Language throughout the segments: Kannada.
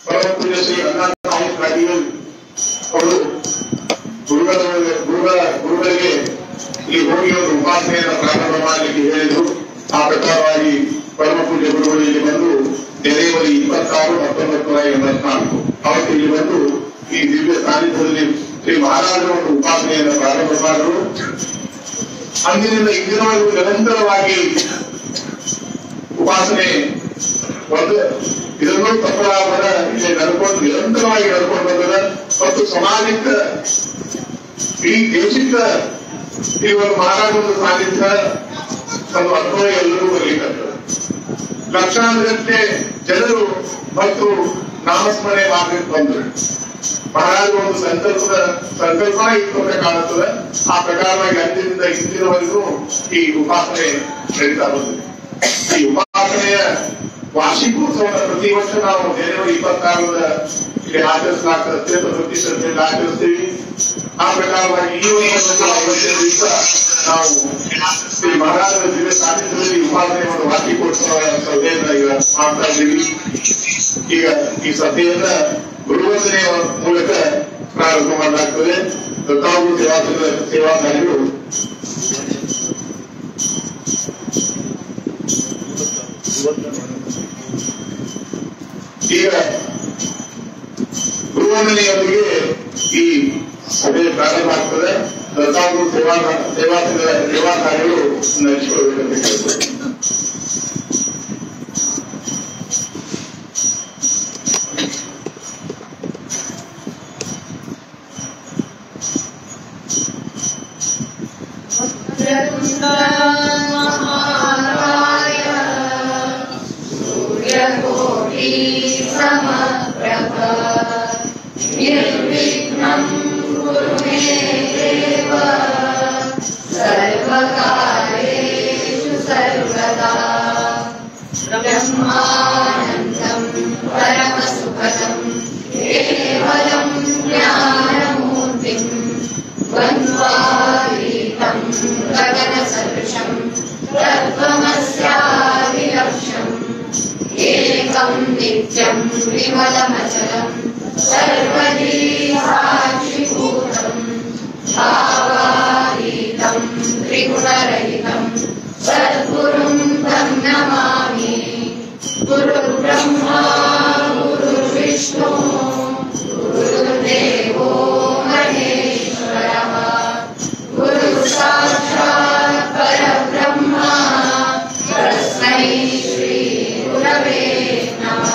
परम पूज्य श्री रंगनाथ पाटील ಅವರು ಗುರುಗಳಿಗೆ ಈ ಹೋಗಿ ಒಂದು ಉಪಾಸನೆಯನ್ನು ಪ್ರಾರಂಭ ಮಾಡಲಿಕ್ಕೆ ಹೇಳಿದರು. ಆ ಪ್ರಕಾರವಾಗಿ ಪರಮ ಪೂಜ್ಯ ಗುರುಗಳು ಇಲ್ಲಿ ಬಂದು ಜನವರಿ 26, 1984 ಅವತ್ತು ಇಲ್ಲಿ ಬಂದು ಈ ದಿವ್ಯ ಸಾನ್ನಿಧ್ಯದಲ್ಲಿ ಶ್ರೀ ಮಹಾರಾಜರ ಒಂದು ಉಪಾಸನೆಯನ್ನು ಪ್ರಾರಂಭ ಮಾಡಿದರು. ಅಂದಿನಿಂದ ಇಂದಿನವರೆಗೂ ನಿರಂತರವಾಗಿ ಉಪಾಸನೆ ಒಂದು ಇದನ್ನು ತಪ್ಪಲಾಗದ ಇಲ್ಲಿ ನಡ್ಕೊಂಡು ನಿರಂತರವಾಗಿ ನಡ್ಕೊಂಡು ಬಂದದ ಮತ್ತು ಸಮಾಜಕ್ಕೆ ಇಡೀ ದೇಶಕ್ಕೆ ಈ ಒಂದು ಮಹಾರಾಜರ ಸಾನ್ನಿಧ್ಯ ಒಂದು ಅನುಭವ ಎಲ್ಲರೂ ಬರಲಿಕ್ಕಂತದೆ. ಲಕ್ಷಾಂತರ ಜನರು ಮತ್ತು ನಾಮಸ್ಮರಣೆ ಮಾಡಲಿಕ್ಕೆ ಬಂದರು. ಮಹಾರಾಜರು ಒಂದು ಸಂಕಲ್ಪ ಇತ್ತು ಅಂತ ಕಾಣುತ್ತದೆ. ಆ ಪ್ರಕಾರವಾಗಿ ಅಂದಿನಿಂದ ಇಂದಿನವರೆಗೂ ಈ ಉಪಾಸನೆ ನಡೀತಾ ಬಂದಿದೆ. ಈ ಉಪಾಸನೆಯ ವಾರ್ಷಿಕೋತ್ಸವದ ಪ್ರತಿ ವರ್ಷ ನಾವು ಜನವರಿ 26 ಇಲ್ಲಿ ಆಚರಿಸಲಾಗ್ತದೆ. ಅತ್ಯಂತ ಪ್ರತಿಷ್ಠೆಯಲ್ಲಿ ಆಚರಿಸ್ತೀವಿ. ಆ ಪ್ರಕಾರವಾಗಿ ಈ ವರ್ಷ ನಾವು ಶ್ರೀ ಮಹಾರಾಜರ ದಿವ್ಯ ಸಾನ್ನಿಧ್ಯದಲ್ಲಿ ಉಪಾಸನೆ ಒಂದು ವಾರ್ಷಿಕೋತ್ಸವ ಸಭೆಯನ್ನ ಈಗ ಮಾಡ್ತಾ ಇದ್ದೀವಿ. ಈಗ ಈ ಸಭೆಯನ್ನ ಗುರುವಂದನೆಯ ಮೂಲಕ ಪ್ರಾರಂಭ ಮಾಡಲಾಗ್ತದೆ. ದತ್ತಾಂಗ ಸೇವಾಧಾರಿಗಳು ಈಗ ಗುರುವಂದನೆಯೊಂದಿಗೆ ಈ ಸಭೆ ಪ್ರಾರಂಭ ಆಗ್ತದೆ. ದತ್ತಾಂಗ ಸೇವಾಧಾರಿಗಳು ನಡೆಸಿಕೊಳ್ಳಬೇಕಂತ ಹೇಳ್ತಾರೆ. निर्विघ्नं कुरु मे देव सर्वकार्येषु सर्वदा ब्रह्मानन्दं परमसुखदं केवलं ज्ञानमूर्तिं द्वन्द्वातीतं गगनसदृशं तत्त्वमस्यादिलक्ष्यम् एकं नित्यं विमलमचलं सर्वदी साक्षिभूतं भावातीतं त्रिगुणरहितं सद्गुरुं तं नमामि। गुरुर्ब्रह्मा गुरुर्विष्णु गुरुर्देवो महेश्वरः गुरुसाक्षात् परब्रह्म तस्मै श्री गुरवे नमः।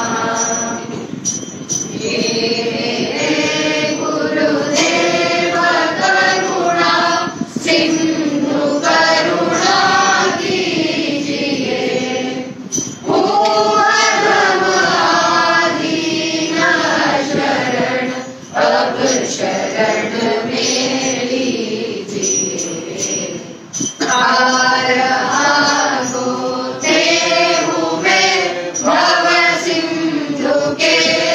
गुरुदेव करुणा सिंधु करुणा कीजिए दीन शरण अब शरण में लीजिए। भव सिंधु के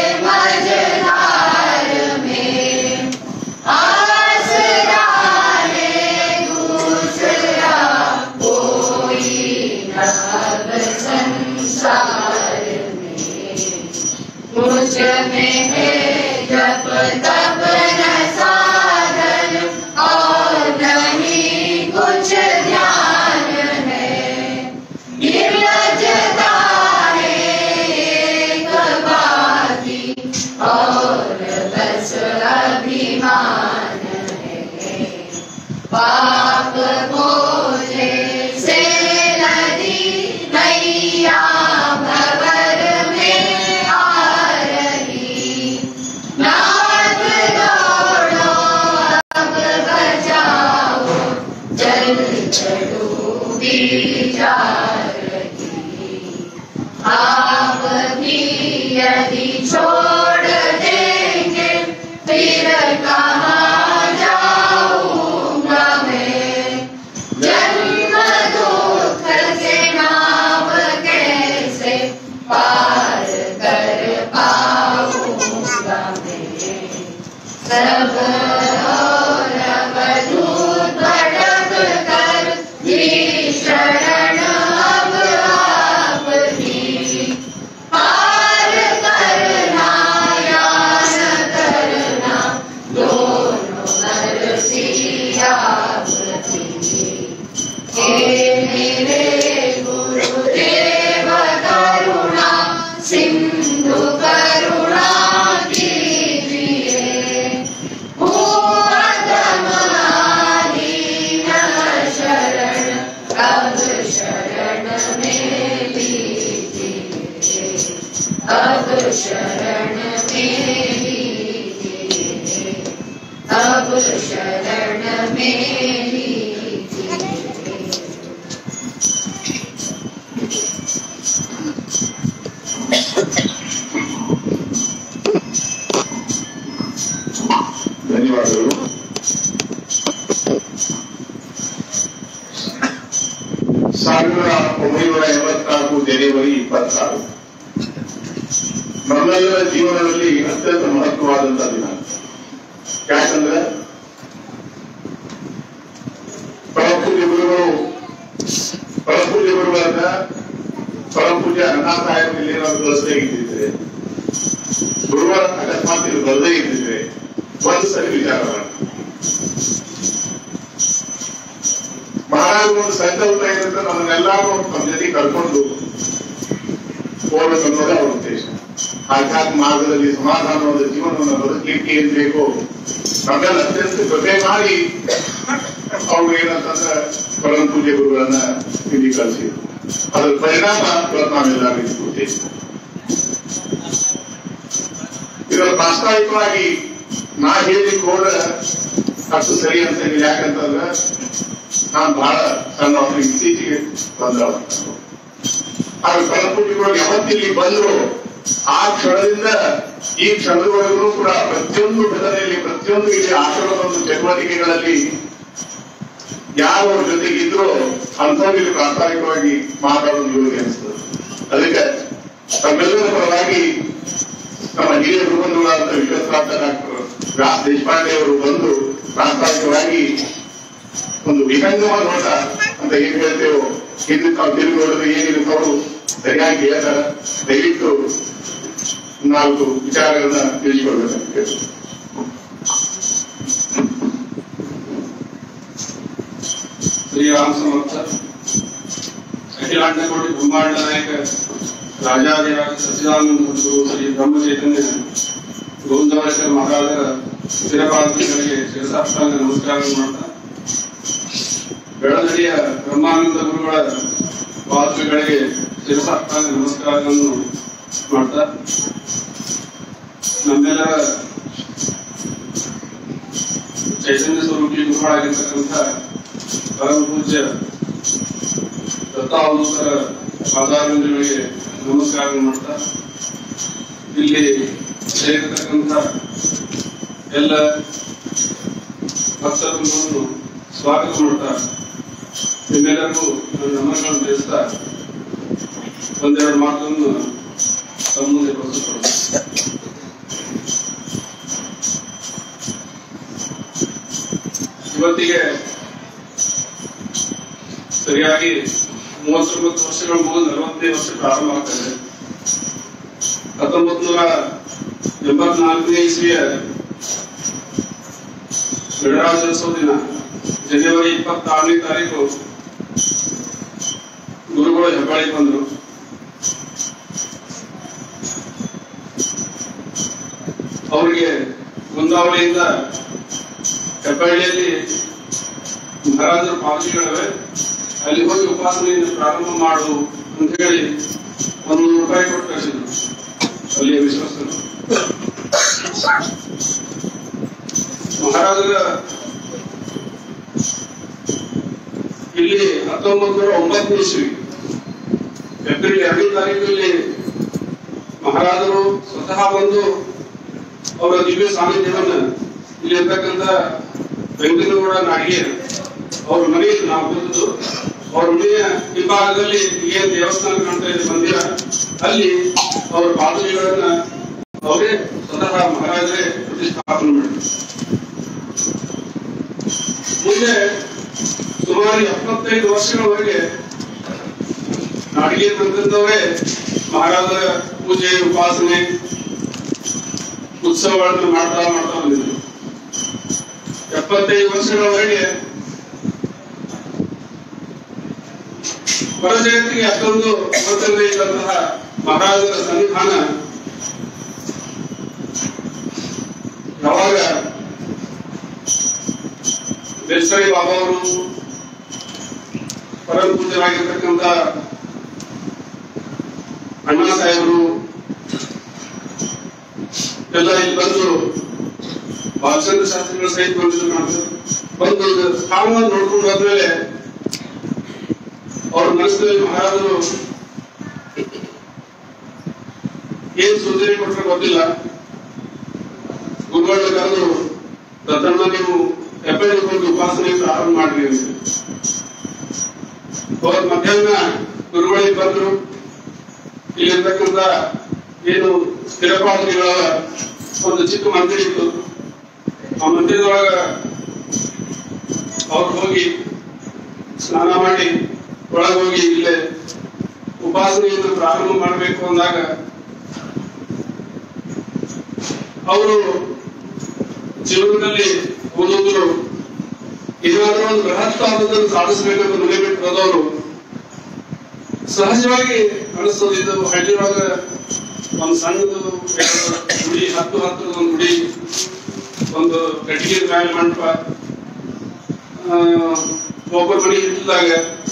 मझधार में आसरा है दूसरा कोई नभ संसार में। मुझ में है जप तप न साधन और नहीं कुछ ध्यान है। निर्लज्जता है एक बाकी और बस अभिमान है। पाप बोझे से नदी नैया भंवर में आ रही। नाथ दौड़ो अब बचाओ जल डूबी जा रही। आप भी यदि छोड़ देंगे फिर कहाँ जाऊंगा मैं। जन्म दुख के नाव कैसे पार कर पाऊंगा मैं। सब और अवधूत भटक कर भी शरण अब आपकी। पार करना शरण में लीजिए, अब शरण में लीजिए। ಧನ್ಯವಾದಗಳು. ಜನವರಿ 26 ನಮ್ಮೆಲ್ಲರ ಜೀವನದಲ್ಲಿ ಅತ್ಯಂತ ಮಹತ್ವವಾದಂತಹ ದಿನ. ಯಾಕಂದ್ರೆ ಪರಪೂಜ್ಯ ಗುರುಗಳಾದ ಪರಪೂಜ್ಯ ಅಣ್ಣಾಸಾಹೇಬರಲ್ಲಿ ಏನಾದ್ರು ಕಳಿಸದೇ ಇದ್ದಿದ್ರೆ, ಗುರುಗಳ ಅಕಸ್ಮಾತ್ ಇದು ಬರದೇ ಇದ್ದಿದ್ರೆ ಒಂದು ಸರಿ ವಿಚಾರ ಮಾಡಿ. ಮಹಾರಾಜ ಒಂದು ಸಂಕಲ್ಪ ಏನಂತ ನಮ್ಮನ್ನೆಲ್ಲರೂ ನಮ್ಮ ಜೊತೆ ಕರ್ಕೊಂಡು ಹೋಗ್ಬೇಕು ಅನ್ನೋದೇ ಅವರ ಉದ್ದೇಶ. ಆಧ್ಯಾತ್ಮ ಮಾರ್ಗದಲ್ಲಿ ಸಮಾಧಾನವಾದ ಜೀವನವನ್ನು ಬದುಕಲಿಕ್ಕೆ ಏನ್ ಬೇಕೋ ನಮ್ಮೆಲ್ಲ ಅತ್ಯಂತ ಕೃಪೆ ಮಾಡಿ ಅವರು ಏನಂತಂದ್ರೆ ಪರಮ ಪೂಜ್ಯ ಗುರುಗಳನ್ನ ಇಲ್ಲಿ ಕಳಿಸಿದ್ರು. ಅದರ ಪರಿಣಾಮ ನಾವೆಲ್ಲರಿಗೂ ಉದ್ದೇಶ. ಇದರ ಪ್ರಾಸ್ತಾವಿಕವಾಗಿ ನಾ ಹೇಳಿಕ್ ಹೋದ್ರೆ ಅಷ್ಟು ಸರಿ ಅಂತ ಹೇಳಿ. ಯಾಕಂತಂದ್ರೆ ನಾನು ಬಹಳ ಸಣ್ಣ ಇತ್ತೀಚೆಗೆ ಬಂದವ. ಆದ್ರೆ ಪರಪೂಜ್ಯಗಳು ಯಾವತ್ತಿಲ್ಲಿ ಬಂದ್ರು ಆ ಕ್ಷಣದಿಂದ ಈ ಕ್ಷಣದವರೆಗೂ ಕೂಡ ಪ್ರತಿಯೊಂದು ಘಟನೆಯಲ್ಲಿ, ಪ್ರತಿಯೊಂದು ಇಲ್ಲಿ ಆಶ್ರಮದ ಒಂದು ಚಟುವಟಿಕೆಗಳಲ್ಲಿ ಯಾರು ಅವ್ರ ಜೊತೆಗಿದ್ರು ಅಂಥವ್ರಿಗೆ ಪ್ರಾಸ್ತಾವಿಕವಾಗಿ ಮಾತಾಡೋದು ಯೋಗ್ಯ ಅನಿಸ್ತದೆ. ಅದಕ್ಕೆ ತಮ್ಮೆಲ್ಲರ ಪರವಾಗಿ ನಮ್ಮ ಹಿರಿಯ ಗುರುಬಂಧುಗಳಾದ ವಿಶ್ವಸ್ರಾಂತ ಡಾಕ್ಟರ್ ವ್ಯಾಸ್ ದೇಶಪಾಂಡೆ ಅವರು ಬಂದು ಪ್ರಾಸ್ತಾವಿಕವಾಗಿ ಒಂದು ವಿಹಂಗಮ ನೋಟ ಅಂತ ಏನ್ ಹೇಳ್ತೇವೋ ಹಿಂದಕ್ಕೆ ನಾವು ತಿರುಗಿ ನೋಡಿದ್ರೆ ಏನಿರುತ್ತವರು ಸರಿಯಾಗಿ ಹೇಳ್ತಾರೆ. ದಯವಿಟ್ಟು 4 ವಿಚಾರಗಳನ್ನ ತಿಳಿಸಿಕೊಳ್ಬೇಕು. ಶ್ರೀರಾಮ ಸಮರ್ಥ ಅಖಿಲಾಂಡಕೋಟಿ ಬ್ರಹ್ಮಾಂಡ ನಾಯಕ ರಾಜಾದಿರಾಜ ಸಚ್ಚಿದಾನಂದ ಗುರು ಶ್ರೀ ಬ್ರಹ್ಮ ಚೈತನ್ಯ ಗೋವಿಂದವರೇಶ್ವರ ಮಹಾರಾಜರ ಸ್ಥಿರಪಾದಗಳಿಗೆ ಶಿರಸಾಷ್ಟಾಂಗ ನಮಸ್ಕಾರ ಮಾಡ್ತಾ, ಬೆಳದಡಿಯ ಬ್ರಹ್ಮಾನಂದ ಗುರುಗಳ ಪಾದಗಳಿಗೆ ಶಿರಸಾಷ್ಟಾಂಗ ನಮಸ್ಕಾರಗಳನ್ನು ಮಾಡ್ತಾ, ನಮ್ಮೆಲ್ಲರ ಚೈತನ್ಯ ಸ್ವರೂಪಿ ಗುರುಗಳಾಗಿರ್ತಕ್ಕಂಥ ಪರಮ ಪೂಜ್ಯ ದತ್ತಾವಧೂತರ ಪಾದಾರವಿಂದಗಳಿಗೆ ನಮಸ್ಕಾರ ಮಾಡ್ತಾ, ಇಲ್ಲಿ ಸೇರಿರ್ತಕ್ಕಂಥ ಎಲ್ಲ ಭಕ್ತರನ್ನು ಸ್ವಾಗತ ಮಾಡ್ತಾ, ನಿಮ್ಮೆಲ್ಲರಿಗೂ ನನ್ನ ನಮನಗಳನ್ನು ತಿಳಿಸ್ತಾ ಒಂದೆರಡು ಮಾತನ್ನು ತಮ್ಮ ಮುಂದೆ ಪ್ರಸ್ತುತಪಡಿಸ್ತಾರೆ. ಇವತ್ತಿಗೆ ಸರಿಯಾಗಿ 39 ವರ್ಷಗಳ ಮುಗಿದು 45 ವರ್ಷ ಪ್ರಾರಂಭ ಆಗ್ತದೆ. 1984ನೇ ಇಸ್ವಿಯ ಗಣರಾಜ್ಯೋತ್ಸವ ದಿನ ಜನವರಿ 26ನೇ ತಾರೀಕು ಗುರುಗಳು ಹೆಬ್ಬಾಳಿಗೆ ಬಂದರು. ಅವರಿಗೆ ಕುಂದಾವಳಿಯಿಂದ ಹೆಬ್ಬಳ್ಳಿಯಲ್ಲಿ ಮಹಾರಾಜರ ಪಾವತಿಗಳಿವೆ, ಅಲ್ಲಿ ಹೋಗಿ ಉಪಾಸನೆಯನ್ನು ಪ್ರಾರಂಭ ಮಾಡು ಅಂತ ಹೇಳಿ 100 ರೂಪಾಯಿ ಕೊಟ್ಟು ಕಳಿಸಿದ್ರು ಅಲ್ಲಿಯ ವಿಶ್ವಾಸರು. ಮಹಾರಾಜರ ಇಲ್ಲಿ 1909 ಇಸ್ವಿ ಏಪ್ರಿಲ್ 2ನೇ ತಾರೀಕಲ್ಲಿ ಮಹಾರಾಜರು ಸ್ವತಃ ಬಂದು ಅವರ ದಿವ್ಯ ಸಾನ್ನಿಧ್ಯವನ್ನು ಇಲ್ಲಿ ಇರ್ತಕ್ಕಂಥ ಬೆಂಗಳೂರ ನಾಡಿಗೆ ಅವ್ರ ಮನೆಯಲ್ಲಿ ನಾವು ಬಂದದ್ದು. ಅವ್ರ ಮನೆಯ ಹಿಂಭಾಗದಲ್ಲಿ ಏನ್ ದೇವಸ್ಥಾನ ಕಾಣ್ತಾ ಇದೆ ಮಂದಿರ, ಅಲ್ಲಿ ಅವರ ಪಾದಗಳನ್ನ ಅವರೇ ಸ್ವತಃ ಮಹಾರಾಜರೇ ಪ್ರತಿಷ್ಠಾಪನೆ ಮಾಡಿದ್ರು. ಮುಂದೆ ಸುಮಾರು 75 ವರ್ಷಗಳವರೆಗೆ ನಾಡಿಗೆ ಬಂದವರೇ ಮಹಾರಾಜರ ಪೂಜೆ, ಉಪಾಸನೆ, ಉತ್ಸವಗಳನ್ನು ಮಾಡ್ತಾ ಬಂದಿದ್ರು. 75 ವರ್ಷಗಳವರೆಗೆ ಹೊರ ಜಗತ್ತಿಗೆ ಅಷ್ಟೊಂದು ಗೊತ್ತಿಲ್ಲದೆ ಇದ್ದಂತಹ ಮಹಾರಾಜರ ಸನ್ನಿಧಾನ ಯಾವಾಗ ದೇಸಾಯಿ ಬಾಬಾ ಅವರು ಪರಮ ಪೂಜ್ಯರಾಗಿರ್ತಕ್ಕಂಥ ಅಣ್ಣಾ ಸಾಹೇಬರು ಎಲ್ಲ ಇಲ್ಲಿ ಬಂದು ಬಾಲಚಂದ್ರ ಶಾಸ್ತ್ರಿಗಳ ಸಹಿತ ಬಂದಿದ್ರು. ನಾನು ಬಂದು ಸ್ಥಾನವನ್ನು ನೋಡ್ಕೊಂಡು ಹೋದ್ಮೇಲೆ ಅವ್ರ ಮನಸ್ಸಿನಲ್ಲಿ ಮಹಾರಾಜರು ಏನ್ ಸೂಚನೆ ಕೊಟ್ಟರೆ ಗೊತ್ತಿಲ್ಲ. ಗುರುಗಳು ಕರೆದು ದತ್ತಣ್ಣ ನೀವು ಹೆಬ್ಬೆರಳಿಕೊಂಡು ಉಪಾಸನೆ ಪ್ರಾರಂಭ ಮಾಡ್ರಿ ಅಂತ. ಅವ್ರ ಮಧ್ಯಾಹ್ನ ಗುರುಗಳಿಗೆ ಬಂದ್ರು. ಇಲ್ಲಿರ್ತಕ್ಕಂಥ ಏನು ಸ್ಥಿರಪಾತ್ರಿಗಳ ಒಂದು ಚಿಕ್ಕ ಮಂದಿರ ಇತ್ತು. ಆ ಮಂದಿರದೊಳಗ ಅವ್ರು ಹೋಗಿ ಸ್ನಾನ ಮಾಡಿ ಒಳಗೆ ಹೋಗಿ ಇಲ್ಲೇ ಉಪಾಸನೆಯನ್ನು ಪ್ರಾರಂಭ ಮಾಡಬೇಕು ಅಂದಾಗ ಅವರು ಜೀವನದಲ್ಲಿ ಓದೋದ್ರು ಏನಾದರೂ ಒಂದು ಬೃಹತ್ತಾದದನ್ನು ಸಾಧಿಸಬೇಕಂತ ಮನೆ ಬಿಟ್ಟು ಹೋದವರು ಸಹಜವಾಗಿ ಅನಿಸ್ತದೆ. ಇದು ಹಳ್ಳಿಯೊಳಗ ಒಂದು ಸಣ್ಣದು ಗುಡಿ, 10 ಒಂದು ಗುಡಿ, ಒಂದು ಕಟ್ಟಿಗೆ ಮ್ಯಾಲ ಮಂಟಪ, ಒಬ್ಬರ ಮನೆ ಇಟ್ಟಿದ್ದಾಗ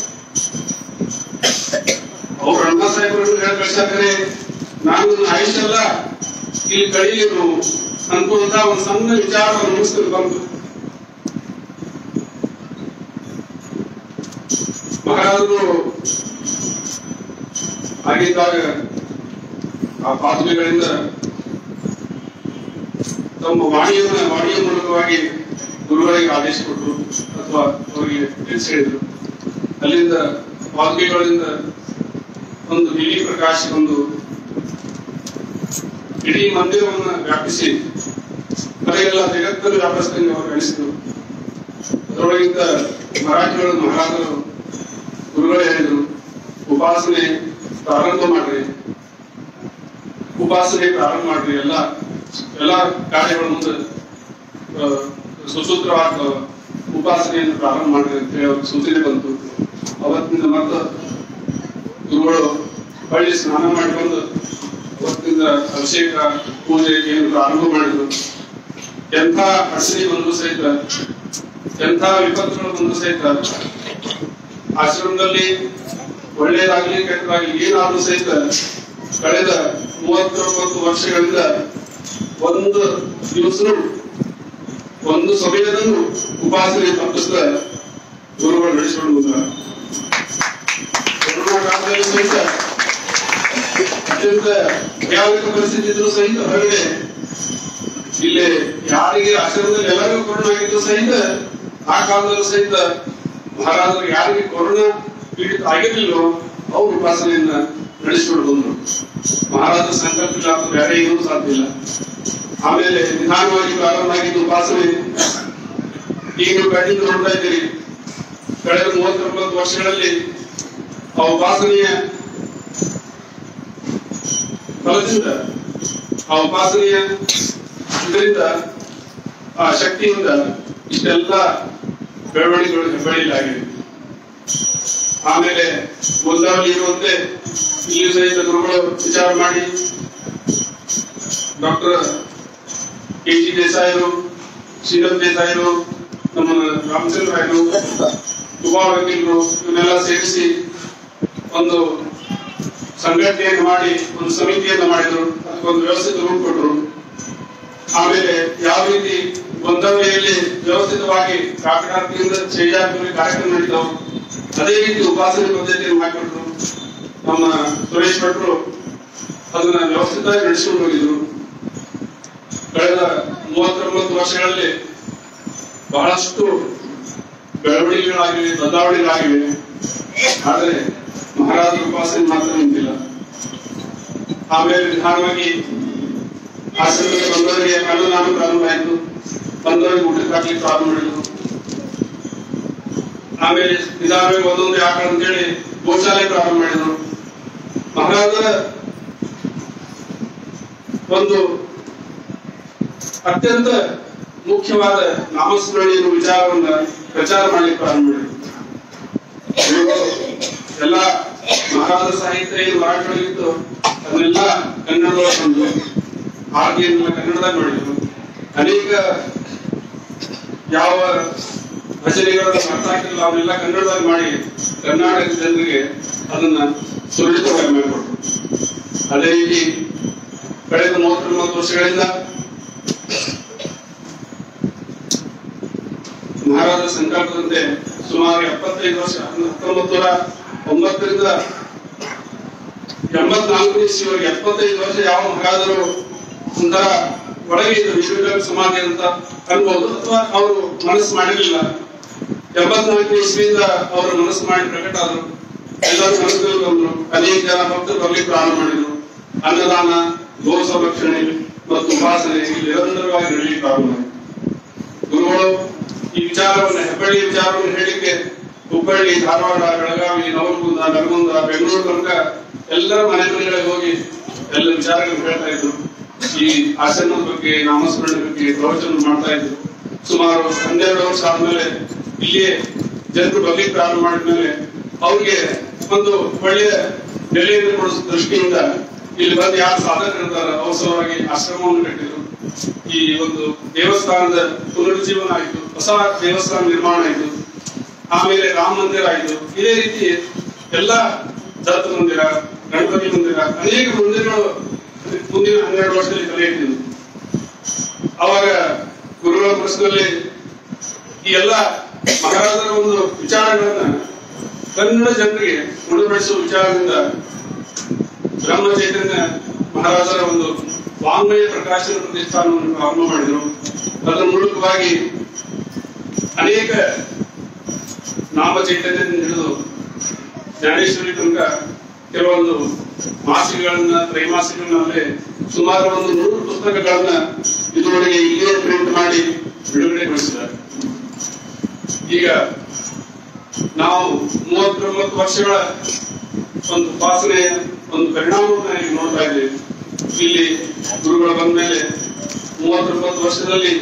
ಅವ್ರ ಅಣ್ಣ ಸಾಹೇಬರು ಹೇಳಿ ಕಳ್ಸಾಕರೆ ನಾನು ಆಯುಷ್ಯ ಎಲ್ಲ ಇಲ್ಲಿ ಕಳೀಲಿರು ಅನ್ಕೊಂತ ಒಂದು ಸಣ್ಣ ವಿಚಾರ ಮುಗಿಸ್ಕೊಂಡು ಬಂತು. ಮಹಾರಾಜರು ಆಗಿದ್ದಾಗ ಆ ಪಾತ್ರೆಗಳಿಂದ ತಮ್ಮ ವಾಣಿಯ ಮೂಲಕವಾಗಿ ಗುರುಗಳಿಗೆ ಆದೇಶ ಕೊಟ್ಟರು ಅಥವಾ ಅವರಿಗೆ ತಿಳಿಸಿದ್ರು. ಅಲ್ಲಿಂದ ಪಾತ್ರೆಗಳಿಂದ ಒಂದು ನೀಲಿ ಪ್ರಕಾಶ ಒಂದು ಇಡೀ ಮಂದಿರವನ್ನು ವ್ಯಾಪಿಸಿ ಅದೆಲ್ಲ ಜಗತ್ತನ್ನು ವ್ಯಾಪಿಸಿದಂಗೆ ಅವರು ಅನಿಸಿದ್ರು. ಅದರೊಳಗಿಂದ ಮಹಾರಾಜರು ಗುರುಗಳು ಹೇಳಿದ್ರು, ಉಪಾಸನೆ ಪ್ರಾರಂಭ ಮಾಡ್ರಿ, ಎಲ್ಲ ಕಾರ್ಯಗಳ ಮುಂದೆ ಸುಸೂತ್ರವಾದ ಉಪಾಸನೆಯನ್ನು ಪ್ರಾರಂಭ ಮಾಡ್ರಿ ಅಂತ ಹೇಳಿ ಅವ್ರಿಗೆ ಸೂಚನೆ ಬಂತು. ಅವತ್ತಿನಿಂದ ಮತ್ತೆ ಗುರುಗಳು ಬಳ್ಳಿ ಸ್ನಾನ ಮಾಡಿಕೊಂಡು ಅವತ್ತಿಂದ ಅಭಿಷೇಕ ಪೂಜೆ ಏನು ಪ್ರಾರಂಭ ಮಾಡಿದ್ರು. ಎಂಥ ಅಡಚಣೆ ಬಂದು ಸಹಿತ, ಎಂಥ ವಿಪತ್ತುಗಳು ಬಂದು ಸಹಿತ ಆಶ್ರಮದಲ್ಲಿ ಒಳ್ಳೆಯದಾಗ್ಲಿ ಕೆಟ್ಟದಾಗ್ಲಿ ಏನಾದ್ರೂ ಸಹಿತ ಕಳೆದ 39 ವರ್ಷಗಳಿಂದ ಒಂದು ದಿವಸನೂ ಒಂದು ಸಮಯದಲ್ಲೂ ಉಪಾಸನೆ ತಪ್ಪಿಸಿದ ಗುರುಗಳು ನಡೆಸಿಕೊಂಡು ಬಂದ. ಕೊರೋನಾ ಕಾಲದಲ್ಲಿ ಸಹಿತ ಅತ್ಯಂತ ಭಯಾನಕ ಪರಿಸ್ಥಿತಿ ಇದ್ರು ಸಹಿತ ಹೊರಗಡೆ ಇಲ್ಲಿ ಯಾರಿಗೆ ಆಶ್ರಮದಲ್ಲಿ ಎಲ್ಲರಿಗೂ ಕೊರೋನಾ ಆಗಿದ್ರು ಸಹಿತ ಆ ಕಾಲದಲ್ಲೂ ಸಹಿತ ಮಹಾರಾಜರು ಯಾರಿಗೆ ಕೊರೋನಾ ಪೀಡಿತ ಆಗಿರ್ಲಿಲ್ಲೋ ಅವ್ರು ಉಪಾಸನೆಯನ್ನ ನಡೆಸಿಕೊಂಡು ಬಂದ್ರು. ಮಹಾರಾಜರ ಸಂಕಲ್ಪ ಇಲ್ಲ ಅಂತ ಬೇರೆ ಏನೂ ಸಾಧ್ಯ ಇಲ್ಲ. ಆಮೇಲೆ ನಿಧಾನವಾಗಿ ಪ್ರಾರಂಭ ಆಗಿದ್ದು ಉಪಾಸನೆ ಈಗ ನೀವು ಕಣ್ಣಿಂದ ನೋಡ್ತಾ ಇದ್ದೀರಿ. ಕಳೆದ 39 ವರ್ಷಗಳಲ್ಲಿ ಆ ಉಪಾಸನೆಯ ಫಲದಿಂದ, ಆ ಉಪಾಸನೆಯ ಇದರಿಂದ, ಆ ಶಕ್ತಿಯಿಂದ ಇಷ್ಟೆಲ್ಲ ಬೆಳವಣಿಗೆಗಳು ಹೆಬ್ಬಳಿಲಾಗಿವೆ. ಆಮೇಲೆ ಮುಂದಾವಲಿ ಇರುವಂತೆ ಇಲ್ಲಿ ಸಹಿತ ಗುರುಗಳು ವಿಚಾರ ಮಾಡಿ ಡಾಕ್ಟರ್ KG ದೇಸಾಯರು, ಶ್ರೀಧರ್ ದೇಸಾಯರು, ನಮ್ಮ ರಾಮಚಂದ್ರ ರಾಯರು, ಕುಮಾರ ವಕೀಲರು ಇವನ್ನೆಲ್ಲ ಸೇರಿಸಿ ಒಂದು ಸಂಘಟನೆಯನ್ನು ಮಾಡಿ ಒಂದು ಸಮಿತಿಯನ್ನು ಮಾಡಿದ್ರು. ಅದಕ್ಕೊಂದು ವ್ಯವಸ್ಥಿತ ರೂಪ ಕೊಟ್ಟರು. ಆಮೇಲೆ ಯಾವ ರೀತಿ ಗೊಂದವಳಿಯಲ್ಲಿ ವ್ಯವಸ್ಥಿತವಾಗಿ ಕಾಕಡಾರ್ತಿಯಿಂದ ಚೇಜಾರ್ತಿಯಲ್ಲಿ ಕಾರ್ಯಕ್ರಮ ನಡೀತಾವು ಅದೇ ರೀತಿ ಉಪಾಸನೆ ಪದ್ಧತಿಯನ್ನು ಮಾಡಿಕೊಟ್ರು. ನಮ್ಮ ಸುರೇಶ್ ಭಟ್ರು ಅದನ್ನ ವ್ಯವಸ್ಥಿತವಾಗಿ ನಡೆಸಿಕೊಂಡು ಹೋಗಿದ್ರು. ಕಳೆದ 39 ವರ್ಷಗಳಲ್ಲಿ ಬಹಳಷ್ಟು ಬೆಳವಣಿಗೆಗಳಾಗಿವೆ, ಬದಲಾವಣೆಗಳಾಗಿವೆ. ಆದರೆ ಮಹಾರಾಜರ ಉಪಾಸನೆ ಮಾತ್ರ ನಿಂತಿಲ್ಲ. ಆಮೇಲೆ ನಿಧಾನವಾಗಿ ಆಶ್ರಮಕ್ಕೆ ಬಂದವರಿಗೆ ಅನ್ನದಾನ ಪ್ರಾರಂಭ ಆಯಿತು. ಬಂದವರಿಗೆ ಊಟಕ್ಕೆ ಹಾಕ್ಲಿಕ್ಕೆ ಪ್ರಾರಂಭ ಮಾಡಿದ್ರು. ಆಮೇಲೆ ನಿಧಾನವಾಗಿ ಒಂದೊಂದು ಯಾಕೆ ಅಂತೇಳಿ ಗೋಶಾಲೆ ಪ್ರಾರಂಭ ಮಾಡಿದ್ರು. ಮಹಾರಾಜರ ಒಂದು ಅತ್ಯಂತ ಮುಖ್ಯವಾದ ನಾಮಸ್ಮರಣೆಯನ್ನು ವಿಚಾರವನ್ನ ಪ್ರಚಾರ ಮಾಡಲಿಕ್ಕೆ ಪ್ರಾರಂಭ ಮಾಡಿದ್ರು. ಎಲ್ಲ ಮಹಾರಾಜರ ಸಾಹಿತ್ಯ ಏನು ಮರಾಠಿಯಲ್ಲಿತ್ತು ಅದನ್ನೆಲ್ಲ ಕನ್ನಡದೊಳಗೆ ತಂದು ಆರತಿಯನ್ನೆಲ್ಲ ಕನ್ನಡದಾಗ ಮಾಡಿದ್ರು. ಅನೇಕ ಯಾವ ಭಜನೆಗಳನ್ನು ಅರ್ಥ ಆಗ್ತಿಲ್ಲ ಅವನ್ನೆಲ್ಲ ಕನ್ನಡದಾಗ ಮಾಡಿ ಕರ್ನಾಟಕದ ಜನರಿಗೆ ಅದನ್ನ ಸುರಕ್ಷಿತವಾಗಿ ಮಾಡಿಕೊಟ್ರು. ಅದೇ ರೀತಿ ಕಳೆದ 39 ವರ್ಷಗಳಿಂದ ಮಹಾರಾಜರ ಸಂಕಲ್ಪದಂತೆ ಸುಮಾರು 75 ವರ್ಷ 1909ರಿಂದ 84 ಇಸ್ವಿವರೆಗೆ 75 ವರ್ಷ ಯಾವ ಮಹಾರಾಜರು ಒಂಥರ ಒಳಗೆ ವಿಶ್ವಕರ್ಮ ಸಮಾಧಿ ಅಂತ ಅನ್ಬಹುದು, ಅಥವಾ ಅವರು ಮನಸ್ಸು ಮಾಡಿರಲಿಲ್ಲ. 84 ಇಸ್ವಿಯಿಂದ ಅವರು ಮನಸ್ಸು ಮಾಡಿ ಪ್ರಕಟ ಆದರು. ಎಲ್ಲರೂ ಮನಸ್ಸುಗಳು ಬಂದ್ರು. ಅನೇಕ ಜನ ಭಕ್ತರು ಬರ್ಲಿಕ್ಕೆ ಪ್ರಾರಂಭ ಮಾಡಿದ್ರು. ಅನ್ನದಾನ, ಗೋ ಸಂರಕ್ಷಣೆ ಮತ್ತು ಉಪಾಸನೆ ಇಲ್ಲಿ ನಿರಂತರವಾಗಿ ನಡೆಯಲಿಕ್ಕೆ ಪ್ರಾರಂಭ ಆಯಿತು. ಗುರುಗಳು ಈ ವಿಚಾರವನ್ನು, ಹೆಬ್ಬಳ್ಳಿ ವಿಚಾರವನ್ನು ಹೇಳಲಿಕ್ಕೆ ಹುಬ್ಬಳ್ಳಿ, ಧಾರವಾಡ, ಬೆಳಗಾವಿ, ನವಲಗುಂದ, ನರಗುಂದ, ಬೆಂಗಳೂರು ತನಕ ಎಲ್ಲರ ಮನೆಗಳಿಗೆ ಹೋಗಿ ಎಲ್ಲ ವಿಚಾರಗಳನ್ನು ಹೇಳ್ತಾ ಇದ್ರು. ಈ ಆಶ್ರಮದ ಬಗ್ಗೆ, ನಾಮಸ್ಮರಣೆ ಬಗ್ಗೆ ಪ್ರವಚನ ಮಾಡ್ತಾ ಇದ್ರು. ಸುಮಾರು 12 ವರ್ಷ ಆದ್ಮೇಲೆ ಇಲ್ಲಿಯೇ ಜನರು ಬರ್ಲಿಕ್ಕೆ ಪ್ರಾರಂಭ ಮಾಡಿದ್ಮೇಲೆ ಅವ್ರಿಗೆ ಒಂದು ಒಳ್ಳೆಯ ಬೆಲೆಯನ್ನು ಕೊಡಿಸೋ ದೃಷ್ಟಿಯಿಂದ ಇಲ್ಲಿ ಬಂದು ಯಾರು ಸಾಧಕರಿರ್ತಾರೆ ಅವ್ರ ಸಲುವಾಗಿ ಆಶ್ರಮವನ್ನು ಕಟ್ಟಿದ್ರು. ಈ ಒಂದು ದೇವಸ್ಥಾನದ ಪುನರುಜ್ಜೀವನ ಆಯಿತು, ಹೊಸ ದೇವಸ್ಥಾನ ನಿರ್ಮಾಣ ಆಯಿತು, ಆಮೇಲೆ ರಾಮ ಮಂದಿರ ಆಯಿತು. ಇದೇ ರೀತಿ ಎಲ್ಲ ದತ್ತ ಮಂದಿರ, ಗಣಪತಿ ಮಂದಿರ, ಅನೇಕ ಮಂದಿರಗಳು ಮುಂದಿನ 12 ವರ್ಷದಲ್ಲಿ ತಲೆ ಇಟ್ಟಿದ್ವು. ಅವಾಗ ಗುರುಗಳ ಪ್ರಶ್ನೆಯಲ್ಲಿ ಈ ಎಲ್ಲ ಮಹಾರಾಜರ ಒಂದು ವಿಚಾರಗಳನ್ನ ಕನ್ನಡ ಜನರಿಗೆ ಉಣಬಡಿಸುವ ವಿಚಾರದಿಂದ ಬ್ರಹ್ಮ ಚೈತನ್ಯ ಮಹಾರಾಜರ ಒಂದು ವಾಂಗ್ಮಯ ಪ್ರಕಾಶನ ಪ್ರತಿಷ್ಠಾನವನ್ನು ಪ್ರಾರಂಭ ಮಾಡಿದರು. ಅದರ ಮೂಲಕವಾಗಿ ಅನೇಕ ನಾಮ ಚೈತನ್ಯದಿಂದ ಹಿಡಿದು ಜ್ಞಾನೇಶ್ವರಿ ತನಕ ಕೆಲವೊಂದು ಮಾಸಿಕಗಳನ್ನ, ತ್ರೈಮಾಸಿಕಗಳನ್ನಲ್ಲೇ ಸುಮಾರು ಒಂದು 100 ಪುಸ್ತಕಗಳನ್ನ ಇದರೊಳಗೆ ಇಲ್ಲಿಯೇ ಪ್ರಿಂಟ್ ಮಾಡಿ ಬಿಡುಗಡೆಗೊಳಿಸಿದ್ದಾರೆ. ಈಗ ನಾವು 39 ವರ್ಷಗಳ ಒಂದು ಉಪಾಸನೆಯ ಒಂದು ಪರಿಣಾಮವನ್ನು ಈಗ ನೋಡ್ತಾ ಇದ್ದೇವೆ. ಇಲ್ಲಿ ಗುರುಗಳು ಬಂದ ಮೇಲೆ 39 ವರ್ಷದಲ್ಲಿ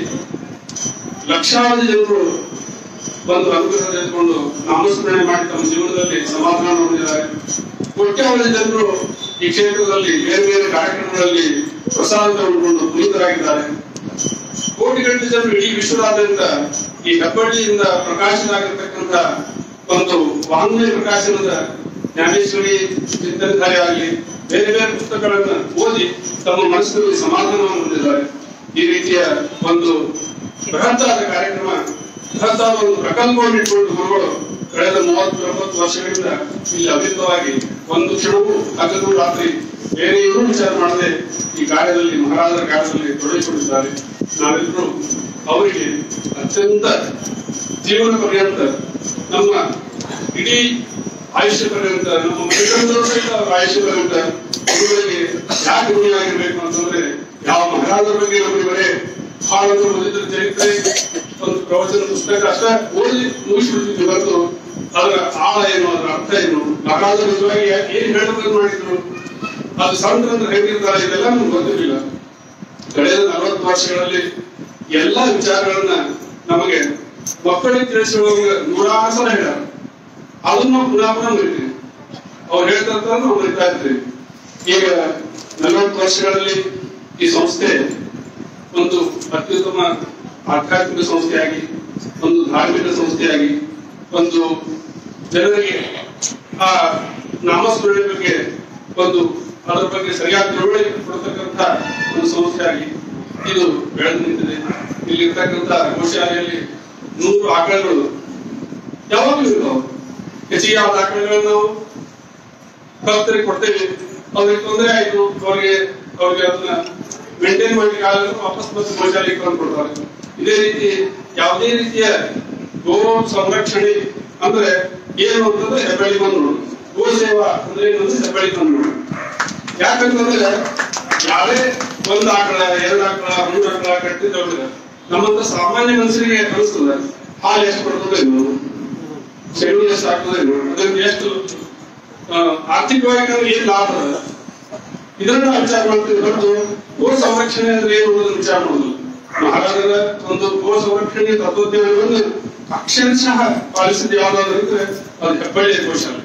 ಲಕ್ಷಾವಧಿ ಜನರು ಬಂದು ಅನುಗ್ರಹ ತೆಗೆದುಕೊಂಡು ನಾಮಸ್ಮರಣೆ ಮಾಡಿ ತಮ್ಮ ಜೀವನದಲ್ಲಿ ಸಮಾಧಾನ ಹೊಂದಿದ್ದಾರೆ. ಕೋಟ್ಯಾವಧಿ ಜನರು ಈ ಕ್ಷೇತ್ರದಲ್ಲಿ ಬೇರೆ ಬೇರೆ ಕಾರ್ಯಕ್ರಮಗಳಲ್ಲಿ ಪ್ರಸಾದ ತೆಗೆದುಕೊಂಡು ಪುನೀತರಾಗಿದ್ದಾರೆ. ಕೋಟಿಗಟ್ಟಲೆ ಜನರು ಇಡೀ ವಿಶ್ವದಾದ್ಯಂತ ಈ ಹೆಬ್ಬಳ್ಳಿಯಿಂದ ಪ್ರಕಾಶನ ಆಗಿರ್ತಕ್ಕಂಥ ಒಂದು ವಾಂಗ್ಮಯ ಪ್ರಕಾಶನದ ಜ್ಞಾನೇಶ್ವರಿ ಚಿಂತನಧಾರೆ ಆಗಲಿ ಬೇರೆ ಬೇರೆ ಪುಸ್ತಕಗಳನ್ನ ಓದಿ ತಮ್ಮ ಮನಸ್ಸಿನಲ್ಲಿ ಸಮಾಧಾನವನ್ನು ಹೊಂದಿದ್ದಾರೆ. ಈ ರೀತಿಯ ಒಂದು ಬೃಹತ್ತಾದ ಕಾರ್ಯಕ್ರಮ, ಬೃಹತ್ತಾದ ಒಂದು ಪ್ರಕಲ್ಪವನ್ನು ಇಟ್ಟುಕೊಂಡು ಗುರುಗಳು ಕಳೆದ 39 ವರ್ಷಗಳಿಂದ ಇಲ್ಲಿ ಅವಿರತವಾಗಿ ಒಂದು ಕ್ಷಣವೂ ಹಗಲು ರಾತ್ರಿ ಬೇರೆ ಏನೂ ವಿಚಾರ ಮಾಡದೆ ಈ ಕಾರ್ಯದಲ್ಲಿ, ಮಹಾರಾಜರ ಕಾರ್ಯದಲ್ಲಿ ತೊಡಗಿಕೊಂಡಿದ್ದಾರೆ. ನಾವೆಲ್ಲರೂ ಅವರಿಗೆ ಅತ್ಯಂತ ಜೀವನ ಪರ್ಯಂತ, ನಮ್ಮ ಇಡೀ ಆಯುಷ್ಯ ಪರ್ಯಂತ, ನಮ್ಮ ಮನೆಗಳಲ್ಲೂ ಸಹಿತ ಅವರ ಆಯುಷ್ಯ ಪರ್ಯಂತ ಗುರುಗಳಿಗೆ ಯಾಕೆ ಋಣಿಯಾಗಿರ್ಬೇಕು ಅಂತಂದ್ರೆ, ಯಾವ ಮಹಾರಾಜರ ಬಗ್ಗೆ ನಮಗೆ ಬರೇ ಹಾಳನ್ನು ಓದಿದ್ರ ಚರಿತ್ರೆ ಒಂದು ಪ್ರವಚನ ಪುಸ್ತಕ ಅಷ್ಟೇ ಓದಿ ಮುಗಿಸ್ಬಿಡ್ತಿದ್ವಿ ಹೊರತು ಅದರ ಆಳ ಏನು, ಅದರ ಅರ್ಥ ಏನು, ಮಹಾರಾಜರು ನಿಜವಾಗಿ ಏನ್ ಹೇಳಬೇಕು ಮಾಡಿದ್ರು, ಅದು ಸಂತರಂದ್ರೆ ಹೇಗಿರ್ತಾರೆ, ಇದೆಲ್ಲ ನಮ್ಗೆ ಗೊತ್ತಿರಲಿಲ್ಲ. ಕಳೆದ 40 ವರ್ಷಗಳಲ್ಲಿ ಎಲ್ಲಾ ವಿಚಾರಗಳನ್ನ ನಮಗೆ ಮಕ್ಕಳಿಗೆ ತಿಳಿಸುವಾಗ 106 ಸಲ ಹೇಳ, ಅದನ್ನ ಪುನಃ ಪುನಃ ಮರಿತೀವಿ. ಅವ್ರು ಹೇಳ್ತಾ ನಾವು ಮರಿತಾ ಇರ್ತೀವಿ. ಈಗ 40 ವರ್ಷಗಳಲ್ಲಿ ಈ ಸಂಸ್ಥೆ ಒಂದು ಅತ್ಯುತ್ತಮ ಆಧ್ಯಾತ್ಮಿಕ ಸಂಸ್ಥೆಯಾಗಿ, ಒಂದು ಧಾರ್ಮಿಕ ಸಂಸ್ಥೆಯಾಗಿ, ಒಂದು ಜನರಿಗೆ ಆ ನಾಮಸ್ಮರಣೆ ಬಗ್ಗೆ ಒಂದು ಅದರ ಬಗ್ಗೆ ಸರಿಯಾದ ತಿಳುವಳಿಕೆ ಕೊಡತಕ್ಕಂಥ ಒಂದು ಸಂಸ್ಥೆಯಾಗಿ ಇದು ಬೆಳೆದು ನಿಂತಿದೆ. ಇಲ್ಲಿರ್ತಕ್ಕಂಥ ಗೋಶಾಲೆಯಲ್ಲಿ 100 ಆಕಳಗಳು ಯಾವಾಗಲೂ ಇರ್ತಾವೆ. ಹೆಚ್ಚಿಗೆ ಆದ ಆಕಳಗಳನ್ನ ನಾವು ಭಕ್ತರಿಗೆ ಕೊಡ್ತೇವೆ. ಅವ್ರಿಗೆ ತೊಂದರೆ ಆಯ್ತು, ಅವ್ರಿಗೆ ಅದನ್ನ ಮೇಂಟೈನ್ ಮಾಡ್ಲಿಕ್ಕೆ ಆಗಲ್ಲ, ವಾಪಸ್ ಬಂದು ಗೋಶಾಲೆಗೆ ತಂದು ಕೊಡ್ತಾರೆ. ಇದೇ ರೀತಿ ಯಾವುದೇ ರೀತಿಯ ಗೋ ಸಂರಕ್ಷಣೆ ಅಂದ್ರೆ ಏನು ಅಂತಂದ್ರೆ ಹೆಬ್ಬಳ್ಳಿ ಬಂದು ನೋಡು, ಗೋ ಸೇವಾ ಅಂದ್ರೆ ಏನು ಅಂದ್ರೆ ಹೆಬ್ಬಳ್ಳಿ ಬಂದು ನೋಡು. ಯಾಕಂತಂದ್ರೆ ಯಾರೇ 1 ಆಕಳ 2 ಆಕಳ 3 ಆಕಳ ಕಟ್ಟಿದ್ರೆ ನಮ್ಮಂತ ಸಾಮಾನ್ಯ ಮನುಷ್ಯರಿಗೆ ಅನಿಸ್ತದೆ ಹಾಲು ಎಷ್ಟು ಕೊಡ್ತದೇನು, ಸೆಗಣಿ ಎಷ್ಟು ಆಗ್ತದೇನು, ಅದಕ್ಕೆ ಎಷ್ಟು ಆರ್ಥಿಕವಾಗಿ ಏನ್ ಲಾಭ ಅದ, ಇದನ್ನ ವಿಚಾರ ಮಾಡ್ತೀವಿ ಹೊರತು ಗೋ ಸಂರಕ್ಷಣೆ ಅಂದ್ರೆ ಏನು ಅನ್ನೋದನ್ನ ವಿಚಾರ ಮಾಡೋದು. ಮಹಾರಾಜರ ಒಂದು ಗೋ ಸಂರಕ್ಷಣೆ ತತ್ವಜ್ಞಾನವನ್ನು ಅಕ್ಷರಶಃ ಪಾಲಿಸಿದ ಯಾವ್ದಾದ್ರೆ ಅದು ಹೆಬ್ಬಳ್ಳಿಯ ಗೋಶಾಲೆ.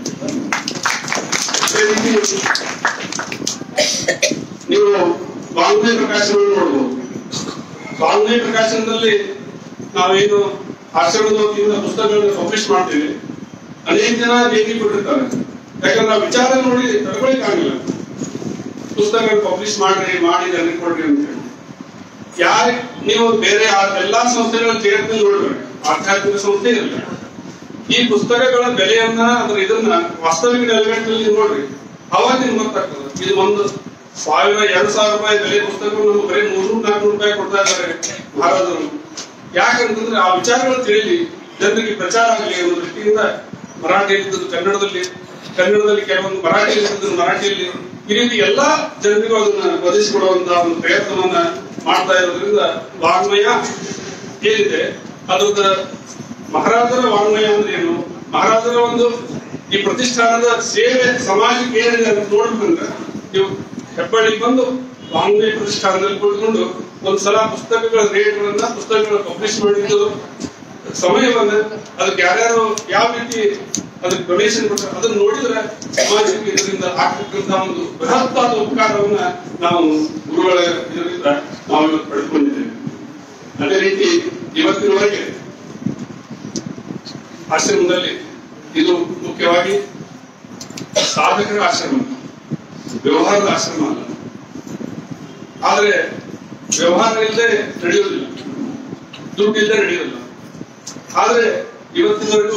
ನೀವು ವಾಂಗ್ಮಯ ಪ್ರಕಾಶನವನ್ನು ನೋಡಬಹುದು. ವಾಂಗ್ಮಯ ಪ್ರಕಾಶನದಲ್ಲಿ ನಾವೇನು ಆಶ್ರಮದ ವತಿಯಿಂದ ಪುಸ್ತಕಗಳನ್ನು ಪಬ್ಲಿಷ್ ಮಾಡ್ತೀವಿ. ಅನೇಕ ಜನ ದೇಣಿಗೆ ಕೊಟ್ಟಿರ್ತಾರೆ. ಯಾಕಂದ್ರೆ ನಾವು ವಿಚಾರ ನೋಡಿ ತಗೊಳ್ಳಿಕ್ಕಾಗಿಲ್ಲ. ಪುಸ್ತಕ ಪಬ್ಲಿಷ್ ಮಾಡಿ ಜನರಿಗೆ ಕೊಡ್ರಿ ಅಂತ ಹೇಳಿ. ಯಾರು ನೀವು ಬೇರೆ ಎಲ್ಲಾ ಸಂಸ್ಥೆಗಳ ಜಗತ್ತಿನಲ್ಲಿ ನೋಡ್ಬೇಕು, ಆಧ್ಯಾತ್ಮಿಕ ಸಂಸ್ಥೆ ಇರಲಿ. ಈ ಪುಸ್ತಕಗಳ ಬೆಲೆಯನ್ನ ಅದರ ಇದನ್ನ ವಾಸ್ತವಿಕ ನೆಲೆಗಟ್ಟಲ್ಲಿ ನೋಡ್ರಿ, ಅವಾಗ ನಿಮ್ಗೆ ಗೊತ್ತಾಗ್ತದೆ. ಇದು 1,000-2,000 ರೂಪಾಯಿ ಬೆಲೆ ಪುಸ್ತಕಗಳು ನಮ್ಗೆ ಬರೀ 300-400 ರೂಪಾಯಿ ಕೊಡ್ತಾ ಇದ್ದಾರೆ ಮಹಾರಾಜರು. ಯಾಕಂತಂದ್ರೆ ಆ ವಿಚಾರಗಳು ತಿಳಿಲಿ, ಜನರಿಗೆ ಪ್ರಚಾರ ಆಗಲಿ ಅನ್ನೋ ದೃಷ್ಟಿಯಿಂದ ಮರಾಠಿಯಲ್ಲಿದ್ದದ್ದು ಕನ್ನಡದಲ್ಲಿ ಕೆಲವೊಂದು ಮರಾಠಿಯಲ್ಲಿದ್ದದ್ದು ಮರಾಠಿಯಲ್ಲಿ, ಈ ರೀತಿ ಎಲ್ಲಾ ಜನರಿಗೂ ಅದನ್ನ ಒದಗಿಸಿಕೊಡುವಂತಹ ಒಂದು ಪ್ರಯತ್ನವನ್ನ ಮಾಡ್ತಾ ಇರೋದ್ರಿಂದ ವಾಂಗ್ಮಯ ಏನಿದೆ ಅದ್ರದ ಮಹಾರಾಜರ ವಾಂಗ್ಮಯ ಅಂದ್ರೆ ಏನು, ಮಹಾರಾಜರ ಒಂದು ಈ ಪ್ರತಿಷ್ಠಾನದ ಸೇವೆ ಸಮಾಜಕ್ಕೆ ಏನಿದೆ ಅಂತ ನೋಡ್ಬೇಕಂದ್ರೆ ನೀವು ಹೆಬ್ಬಳ್ಳಿಗೆ ಬಂದು ವಾಂಗ್ಮಯ ಪ್ರತಿಷ್ಠಾನದಲ್ಲಿ ಕುಳಿತುಕೊಂಡು ಒಂದ್ಸಲ ಪುಸ್ತಕಗಳ ರೇಟ್ಗಳನ್ನ, ಪುಸ್ತಕಗಳ ಪಬ್ಲಿಷ್ ಮಾಡಿದ್ದು ಸಮಯವನ್ನ, ಅದಕ್ಕೆ ಯಾರ್ಯಾರು ಯಾವ ರೀತಿ ಅದಕ್ಕೆ ಡೊನೇಷನ್ ಕೊಡ್ತಾರೆ ಅದನ್ನ ನೋಡಿದ್ರೆ ಸಮಾಜಕ್ಕೆ ಇದರಿಂದ ಆಗ್ತಕ್ಕಂತಹ ಒಂದು ಬೃಹತ್ತಾದ ಉಪಕಾರವನ್ನ ನಾವು ಗುರುಗಳ ಇದರಿಂದ ನಾವು ಇವತ್ತು ಪಡೆದುಕೊಂಡಿದ್ದೇವೆ. ಅದೇ ರೀತಿ ಇವತ್ತಿನವರೆಗೆ ಆಶ್ರಮದಲ್ಲಿ ಇದು ಮುಖ್ಯವಾಗಿ ಸಾಧಕರ ಆಶ್ರಮ, ವ್ಯವಹಾರದ ಆಶ್ರಮ ಅಲ್ಲ. ಆದ್ರೆ ವ್ಯವಹಾರ ಇಲ್ಲದೆ ನಡೆಯುವುದಿಲ್ಲ, ದುಡ್ಡು ಇಲ್ಲದೆ ನಡೆಯುವುದಿಲ್ಲ. ಆದ್ರೆ ಇವತ್ತಿನವರೆಗೂ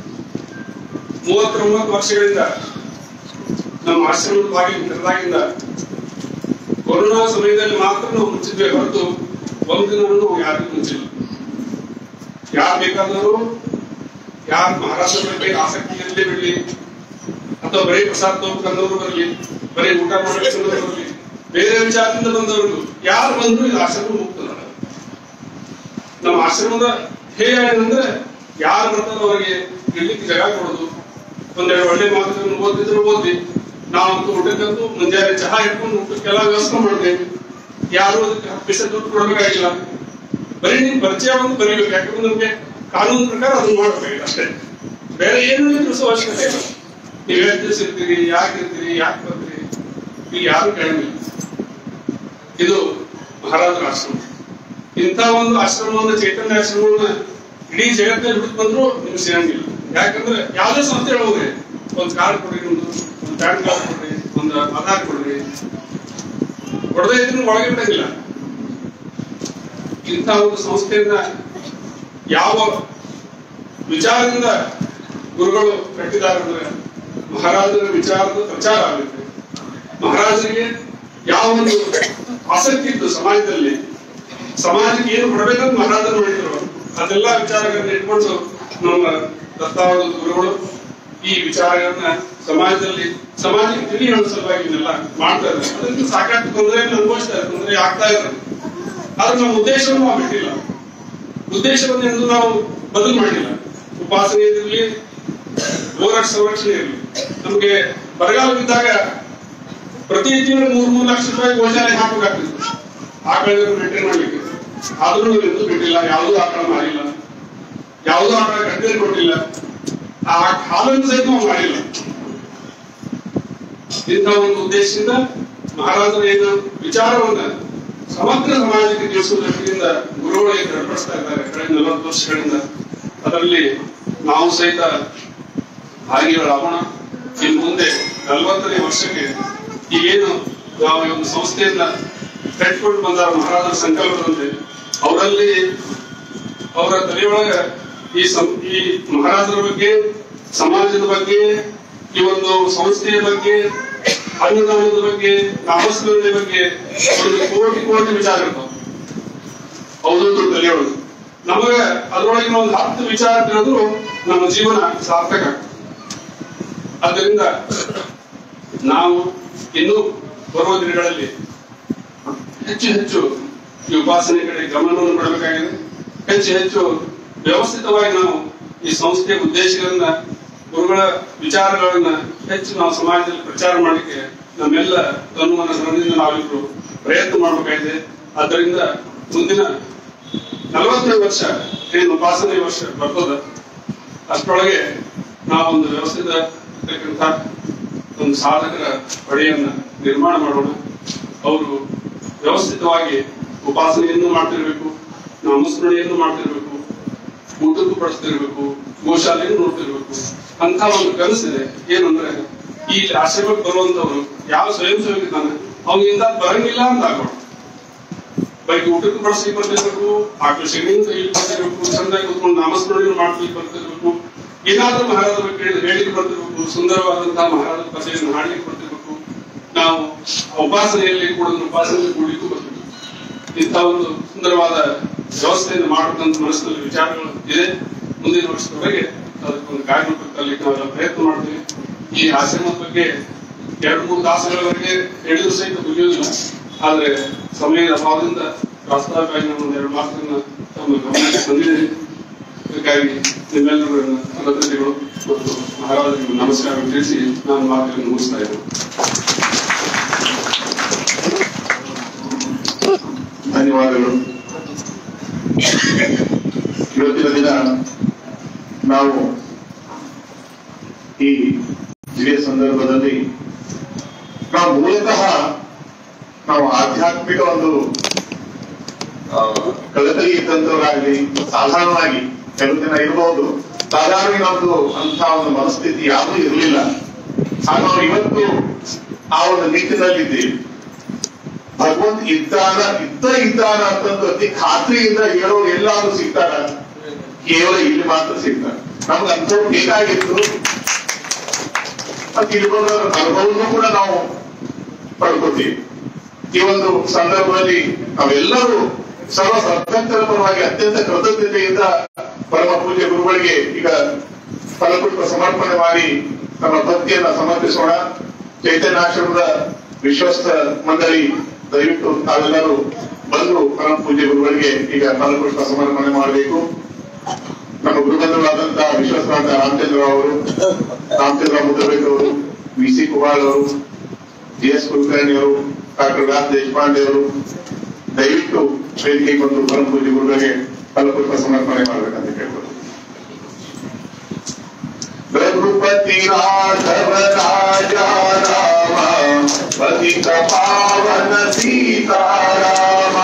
39 ವರ್ಷಗಳಿಂದ ನಮ್ಮ ಆಶ್ರಮದ ಬಾಗಿಲು ತೆರೆದಾಗಿಂದ ಕೊರೋನಾ ಸಮಯದಲ್ಲಿ ಮಾತ್ರ ನಾವು ಮುಚ್ಚಿದ್ವಿ ಹೊರತು ಒಂದಿನೂ ಯಾರಿಗೂ ಮುಚ್ಚಿಲ್ಲ. ಯಾರು ಬೇಕಾದರೂ ಯಾರು ಮಹಾರಾಷ್ಟ್ರ ಬಗ್ಗೆ ಆಸಕ್ತಿ ಇರಲಿ ಬಿಡ್ಲಿ, ಅಥವಾ ಬರೀ ಪ್ರಸಾದ ತಗೋಬೇಕಂದವರು ಬರಲಿ, ಬರೀ ಊಟ ಮಾಡಬೇಕಂದವರು ಬರಲಿ, ಬೇರೆ ವಿಚಾರದಿಂದ ಬಂದವರು ಯಾರು ಬಂದ್ರು ಇದು ಆಶ್ರಮ ಮುಕ್ತ. ನಮ್ಮ ಆಶ್ರಮದ ಧ್ಯೇಯ ಏನಂದ್ರೆ ಯಾರು ಬರ್ತಾರೋ ಅವರಿಗೆ ಇರ್ಲಿಕ್ಕೆ ಜಾಗ ಕೊಡೋದು, ಒಂದೆರಡು ಒಳ್ಳೆ ಮಾತುಗಳನ್ನು ಓದಿದ್ರು ಓದಿ, ನಾವಂತೂ ಊಟಕ್ಕಂತೂ ಮುಂಜಾನೆ ಚಹಾ ಇಟ್ಕೊಂಡು ಊಟಕ್ಕೆಲ್ಲ ವ್ಯವಸ್ಥೆ ಮಾಡ್ತೇವೆ. ಯಾರು ಅದಕ್ಕೆ 10 ಪೈಸೆ ದುಡ್ಡು ಕೊಡಬೇಕಾಗಿಲ್ಲ, ಬರೀ ನಿಮ್ ಪರಿಚಯ ಒಂದು ಬರೀಬೇಕು. ಯಾಕಂದ್ರೆ ನಮ್ಗೆ ಕಾನೂನು ಪ್ರಕಾರ ಅದನ್ನ ಮಾಡಬೇಕು ಅಷ್ಟೇ, ಬೇರೆ ಏನು ತಿಳಿಸೋ ಅವಶ್ಯಕತೆ ಇಲ್ಲ. ನೀವ್ ಎಷ್ಟು ದಿವಸ ಇರ್ತೀರಿ, ಯಾಕಿರ್ತೀರಿ, ಯಾಕೆ ಬರ್ತೀರಿ, ಈಗ ಯಾರು ಕೇಳಂಗಿಲ್ಲ. ಇದು ಮಹಾರಾಜರ ಆಶ್ರಮ. ಇಂಥ ಒಂದು ಆಶ್ರಮವನ್ನ, ಚೈತನ್ಯ ಆಶ್ರಮವನ್ನ ಇಡೀ ಜಗತ್ತಿನಲ್ಲಿ ಬಿಟ್ಟು ಬಂದ್ರು ನಿಮ್ಗೆ ಸಿಗಂಗಿಲ್ಲ. ಯಾಕಂದ್ರೆ ಯಾವುದೇ ಸಂಸ್ಥೆ ಹೋಗ್ರಿ, ಒಂದು ಕಾರ್ಡ್ ಕೊಡ್ರಿ, ಒಂದು ಪ್ಯಾನ್ ಕಾರ್ಡ್ ಕೊಡ್ರಿ, ಒಂದು ಆಧಾರ್ ಕೊಡ್ರಿ, ಕೊಡದೇ ಇದ್ರು ಒಳಗೆ ಬಿಡಂಗಿಲ್ಲ. ಇಂಥ ಒಂದು ಸಂಸ್ಥೆಯಿಂದ ಯಾವ ವಿಚಾರದಿಂದ ಗುರುಗಳು ಕಟ್ಟಿದ್ದಾರೆ ಅಂದ್ರೆ ಮಹಾರಾಜರ ವಿಚಾರದ ಪ್ರಚಾರ ಆಗುತ್ತೆ. ಮಹಾರಾಜರಿಗೆ ಯಾವ ಒಂದು ಆಸಕ್ತಿ ಇತ್ತು ಸಮಾಜದಲ್ಲಿ, ಸಮಾಜಕ್ಕೆ ಏನು ಕೊಡಬೇಕಂತ ಮಹಾರಾಜರು ಮಾಡಿದ್ರು, ಅದೆಲ್ಲ ವಿಚಾರಗಳನ್ನ ಇಟ್ಕೊಂಡು ನಮ್ಮ ದತ್ತಾವಧ ಗುರುಗಳು ಈ ವಿಚಾರಗಳನ್ನ ಸಮಾಜಕ್ಕೆ ತಿಳಿ ಹೇಳೋ ಸಲುವಾಗಿ ಇದನ್ನೆಲ್ಲ ಮಾಡ್ತಾ ಇದ್ದಾರೆ. ಅದರಿಂದ ಸಾಕಷ್ಟು ತೊಂದರೆಯನ್ನು ಅನುಭವಿಸ್ತಾ ಇದ್ದಾರೆ, ತೊಂದರೆ ಆಗ್ತಾ ಇದ್ದಾರೆ. ಆದ್ರೆ ನಮ್ಮ ಉದ್ದೇಶವನ್ನು ನಾವು ಬಿಟ್ಟಿಲ್ಲ, ಉದ್ದೇಶವನ್ನು ಎಂದು ನಾವು ಬದಲು ಮಾಡಿಲ್ಲ. ಉಪಾಸನೆ ಇರಲಿ, ಗೋರಕ್ಷ ಸಂರಕ್ಷಣೆ ಇರಲಿ. ನಮ್ಗೆ ಬರಗಾಲ ಬಿದ್ದಾಗ ಪ್ರತಿ ತಿಂಗಳು 3-3 ಲಕ್ಷ ರೂಪಾಯಿ ಗೋಶಾಲೆ ಹಾಕಬೇಕಾಗ್ತಿತ್ತು ಆಕಳಗಳನ್ನು ಮೇಂಟೈನ್ ಮಾಡ್ಲಿಕ್ಕೆ. ಆದ್ರೂ ನಾವು ಎಂದೂ ಬಿಟ್ಟಿಲ್ಲ, ಯಾವುದೂ ಆಕಳ ಮಾಡಿಲ್ಲ, ಯಾವುದೂ ಆಕಳ ಕಟ್ಟೆಯಲ್ಲಿ ಕೊಟ್ಟಿಲ್ಲ, ಆ ಹಾಲನ್ನು ಸಹಿತ ನಾವು ಮಾಡಿಲ್ಲ. ಇಂಥ ಒಂದು ಉದ್ದೇಶದಿಂದ ಮಹಾರಾಜರ ಏನು ವಿಚಾರವನ್ನ ಸಮಗ್ರ ಸಮಾಜಕ್ಕೆ ತಿಳಿಸುವ ದೃಷ್ಟಿಯಿಂದ ಗುರುಗಳಿಗೆ ದೃಢಪಡಿಸ್ತಾ ಇದ್ದಾರೆ ಕಳೆದ 40 ವರ್ಷಗಳಿಂದ. ಅದರಲ್ಲಿ ನಾವು ಸಹಿತ ಭಾಗಿಗಳಾಗೋಣ. ಇನ್ನು ಮುಂದೆ 40ನೇ ವರ್ಷಕ್ಕೆ ಈಗೇನು ನಾವು ಈ ಒಂದು ಸಂಸ್ಥೆಯನ್ನ ಕಟ್ಟಿಕೊಂಡು ಬಂದ ಮಹಾರಾಜರ ಸಂಕಲ್ಪದಂತೆ ಅವರಲ್ಲಿ ಅವರ ತಲೆಯೊಳಗ ಈ ಮಹಾರಾಜರ ಬಗ್ಗೆ, ಸಮಾಜದ ಬಗ್ಗೆ, ಈ ಒಂದು ಸಂಸ್ಥೆಯ ಬಗ್ಗೆ, ಅನ್ನದಾನದ ಬಗ್ಗೆ, ನಾಮಸ್ಮರಣೆ ಬಗ್ಗೆ ಒಂದು ಕೋಟಿ ವಿಚಾರ ಇರ್ತಾವ. ಹೌದೊಂದು ತಲೆಯೊಳಗೆ ನಮಗ ಅದರೊಳಗಿನ ಒಂದು 10 ವಿಚಾರ ತಿಳಿದ್ರು ನಮ್ಮ ಜೀವನ ಸಾರ್ಥಕ. ಆದ್ದರಿಂದ ನಾವು ಇನ್ನು ಬರುವ ದಿನಗಳಲ್ಲಿ ಹೆಚ್ಚು ಈ ಉಪಾಸನೆ ಕಡೆ ಗಮನವನ್ನು ಕೊಡಬೇಕಾಗಿದೆ. ಹೆಚ್ಚು ವ್ಯವಸ್ಥಿತವಾಗಿ ನಾವು ಈ ಸಂಸ್ಥೆಯ ಉದ್ದೇಶಗಳನ್ನ, ಗುರುಗಳ ವಿಚಾರಗಳನ್ನ ಹೆಚ್ಚು ನಾವು ಸಮಾಜದಲ್ಲಿ ಪ್ರಚಾರ ಮಾಡಲಿಕ್ಕೆ ನಮ್ಮೆಲ್ಲ ತನುವನ್ನ ಶ್ರಮದಿಂದ ನಾವಿಬ್ರು ಪ್ರಯತ್ನ ಮಾಡಬೇಕಾಗಿದೆ. ಆದ್ದರಿಂದ ಮುಂದಿನ 40ನೇ ವರ್ಷ ಏನು ಉಪಾಸನೆ ವರ್ಷ ಬರ್ತದ, ಅಷ್ಟರೊಳಗೆ ನಾವೊಂದು ವ್ಯವಸ್ಥಿತ ಒಂದು ಸಾಧಕರ ಪಡೆಯನ್ನ ನಿರ್ಮಾಣ ಮಾಡೋಣ. ಅವರು ವ್ಯವಸ್ಥಿತವಾಗಿ ಉಪಾಸನೆಯನ್ನು ಮಾಡ್ತಿರ್ಬೇಕು, ನಾಮಸ್ಮರಣೆಯನ್ನು ಮಾಡ್ತಿರ್ಬೇಕು, ಊಟಕ್ಕೂ ಪಡಿಸ್ತಿರ್ಬೇಕು, ಗೋಶಾಲೆಯನ್ನು ನೋಡ್ತಿರ್ಬೇಕು ಅಂತ ಒಂದು ಕನಸಿದೆ. ಏನಂದ್ರೆ ಈ ಆಶ್ರಮಕ್ಕೆ ಬರುವಂತವ್ರು ಯಾವ ಸ್ವಯಂ ಸೇವಕಿದ್ದಾನೆ ಅವ್ನಿಂದ ಬರಂಗಿಲ್ಲ ಅಂತ ಆಗೋಣ. ಅವರಿಗೆ ಊಟಕ್ಕೆ ಬಳಸ್ಲಿಕ್ಕೆ ಬರ್ತಿರ್ಬೇಕು, ಆಕಳ ಸೆಗಣಿ ಕೈಲಿ ಬರ್ತಿರ್ಬೇಕು, ಚಂದಾಗಿ ಕೂತ್ಕೊಂಡು ನಾಮಸ್ಮರಣೆ ಮಾಡ್ಲಿಕ್ಕೆ ಬರ್ತಿರ್ಬೇಕು, ಏನಾದ್ರೂ ಮಹಾರಾಜರ ಬಗ್ಗೆ ಹೇಳಿಕ್ಕೆ ಬರ್ತಿರ್ಬೇಕು, ಸುಂದರವಾದಂತಹ ಮಹಾರಾಜರ ಕಥೆಯನ್ನು ಹಾಡ್ಲಿಕ್ಕೆ ಬರ್ತಿರ್ಬೇಕು. ನಾವು ಉಪಾಸನೆಯಲ್ಲಿ ಕೂಡ ಉಪಾಸನೆ ಕೂಡಲಿಕ್ಕೂ ಬರ್ತಿರ್ಬೇಕು. ಇಂಥ ಒಂದು ಸುಂದರವಾದ ವ್ಯವಸ್ಥೆಯನ್ನು ಮಾಡಬೇಕಂತ ಮನಸ್ಸಿನಲ್ಲಿ ವಿಚಾರಗಳು ಇದೆ. ಮುಂದಿನ ವರ್ಷದವರೆಗೆ ಅದಕ್ಕೊಂದು ಕಾರ್ಯಕ್ರಮ ತರಲಿಕ್ಕೆ ನಾವೆಲ್ಲ ಪ್ರಯತ್ನ ಮಾಡ್ತೀವಿ. ಈ ಆಶ್ರಮದ ಬಗ್ಗೆ 2-3 ತಾಸುಗಳವರೆಗೆ ಹೇಳಿದ್ರು ಸಹಿತ ಮುಗಿಯೋದಿಲ್ಲ. ಆದ್ರೆ ಸಮಯದ ಅಭಾವದಿಂದ ವಾಸ್ತವವಾಗಿ ನಾನು 2 ಮಾತುಗಳನ್ನ ತಮ್ಮ ಗಮನಕ್ಕೆ ತಂದಿದ್ದೇನೆ. ಅದಕ್ಕಾಗಿ ನಿಮ್ಮೆಲ್ಲರೂ ಕೃತಜ್ಞತೆಗಳು ಮತ್ತು ಮಹಾರಾಜರಿಗೆ ನಮಸ್ಕಾರ ತಿಳಿಸಿ ನಾನು ಮಾತುಗಳನ್ನು ಮುಗಿಸ್ತಾ ಇದ್ದೇನೆ. ಧನ್ಯವಾದಗಳು. ಇವತ್ತಿನ ದಿನ ನಾವು ಈ ಜಿಲ್ಲೆಯ ಸಂದರ್ಭದಲ್ಲಿ ನಾವು ಮೂಲತಃ ನಾವು ಆಧ್ಯಾತ್ಮಿಕ ಒಂದು ಕಳಕಳಿ ಇದ್ದಂತವರಾಗಲಿ, ಸಾಧಾರಣವಾಗಿ ಕೆಲವು ದಿನ ಇರಬಹುದು, ಸಾಧಾರಣ ನಮ್ದು ಅಂತ ಒಂದು ಮನಸ್ಥಿತಿ ಯಾವುದೂ ಇರಲಿಲ್ಲ. ಆಗ ನಾವು ಇವತ್ತು ಆ ಒಂದು ನಿಟ್ಟಿನಲ್ಲಿದ್ದೀವಿ. ಭಗವಂತ ಇದ್ದಾನ ಅಂತಂದು ಅತಿ ಖಾತ್ರಿಯಿಂದ ಹೇಳೋರು ಎಲ್ಲಾದ್ರೂ ಸಿಗ್ತಾರ, ಕೇವಲ ಇಲ್ಲಿ ಮಾತ್ರ ಸಿಗ್ತಾರೆ. ನಮ್ಗೆ ಅಂಥವ್ರು ಬೇಕಾಗಿತ್ತು. ಮತ್ತೆ ಇಲ್ಲಿ ಬಂದ ಅನುಭವವನ್ನು ಕೂಡ ನಾವು ಪಡ್ಕೋತೀವಿ. ಈ ಒಂದು ಸಂದರ್ಭದಲ್ಲಿ ನಾವೆಲ್ಲರೂ ಸರ್ವ ಸದ್ಭಕ್ತರ ಪರವಾಗಿ ಅತ್ಯಂತ ಕೃತಜ್ಞತೆಯಿಂದ ಪರಮ ಪೂಜ್ಯ ಗುರುಗಳಿಗೆ ಈಗ ಫಲಪುಷ್ಪ ಸಮರ್ಪಣೆ ಮಾಡಿ ನಮ್ಮ ಭಕ್ತಿಯನ್ನ ಸಮರ್ಪಿಸೋಣ. ಚೈತನ್ಯಾಶ್ರಮದ ವಿಶ್ವಸ್ತ ಮಂಡಳಿ ದಯವಿಟ್ಟು ತಾವೆಲ್ಲರೂ ಬಂದು ಪರಮ ಪೂಜ್ಯ ಗುರುಗಳಿಗೆ ಈಗ ಫಲಪುಷ್ಪ ಸಮರ್ಪಣೆ ಮಾಡಬೇಕು. ನಮ್ಮ ಗುರುಬಂಧುಗಳಾದಂತಹ ವಿಶ್ವಸ್ತ ರಾಮಚಂದ್ರ ಅವರು, ರಾಮಚಂದ್ರ ಮುದ್ರಬೇಕ್ ಅವರು, ವಿ.ಸಿ. ಕುಮಾರ್ ಅವರು, ಜಿ.ಎಸ್. ಕುಲಕರ್ಣಿ ಅವರು, ಡಾಕ್ಟರ್ ವ್ಯಾಸ್ ದೇಶಪಾಂಡೆ ಅವರು ದಯವಿಟ್ಟು ವೇದಿಕೆಗೆ ಬಂದು ಪರಮ ಪೂಜ್ಯ ಗುರುಗಳಿಗೆ ಫಲಪುಷ್ಪ ಸಮರ್ಪಣೆ ಮಾಡಬೇಕಂತ ಕೇಳ್ಬೋದು. ರಘುಪತಿ ರಾಘವ ರಾಜಾ ರಾಮ ಪತಿತ ಪಾವನ ಸೀತಾರಾಮ.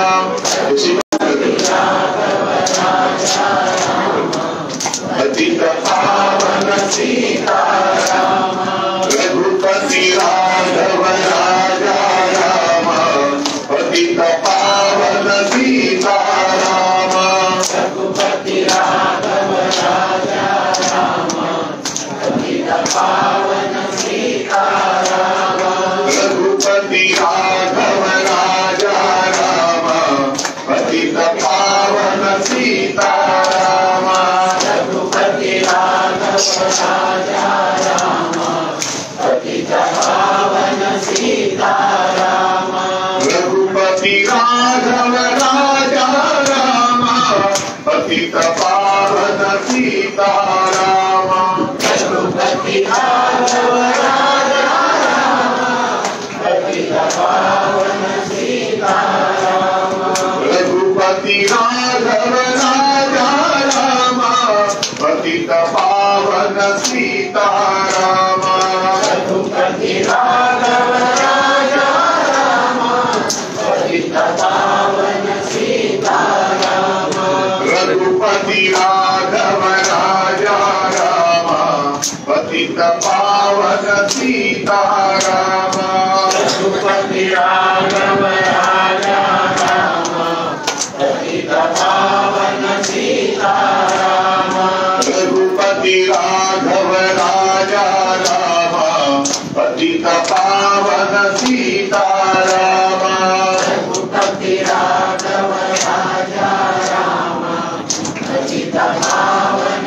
ಪತಿತ ಪಾವನ ಸೀತಾರಾಮ. ರಘುಪತಿ ರಾಘವ ರಾಜಾ ರಾಮ ಪತಿತ ಪಾವನ ಸೀತಾರಾಮ. ರಘುಪತಿ ರಾಘವ ರಾಜಾ ರಾಮ ಪತಿತ ಪಾವನ ಸೀತಾರಾಮ. ರಘುಪತಿ ರಾಘವ ರಾಜಾ ರಾಮ ಪತಿತ ಪಾವನ ಸೀತಾರಾಮ. ರಘುಪತಿ ರಾಘವ ರಾಜಾ ರಾಮ ಪತಿತ ಪಾವನ ಸೀತಾರಾಮ. ರಘುಪತಿ ರಾಘವ ರಾಜಾ ರಾಮ ಪತಿತ ಪಾವನ ಸೀತಾರಾಮ. ರಘುಪತಿ ರಾಘವ ರಾಜಾ ರಾಮ ಪತಿತ ಪಾವನ ಸೀತಾರಾಮ. ರಘುಪತಿ ರಾಘವ ರಾಜಾ ರಾಮ ಪತಿತ ಪಾವನ ಸೀತಾರಾಮ. ರಘುಪತಿ ರಾಘವ ರಾಜಾ ರಾಮ ಪತಿತ ಪಾವನ ಸೀತಾರಾಮ. ರಘುಪತಿ ರಾಘವ ರಾಜಾ ರಾಮ ಪತಿತ ಪಾವನ ಸೀತಾರಾಮ. ರಘುಪತಿ ರಾಘವ ರಾಜಾ ರಾಮ ಪತಿತ ಪಾವನ ಸೀತಾರಾಮ. ರಘುಪತಿ ರಾಘವ ರಾಜಾ ರಾಮ ಪತಿತ ಪಾವನ ಸೀತಾರಾಮ. ರಘುಪತಿ ರಾಘವ ರಾಜಾ ರಾಮ ಪತಿತ ಪಾವನ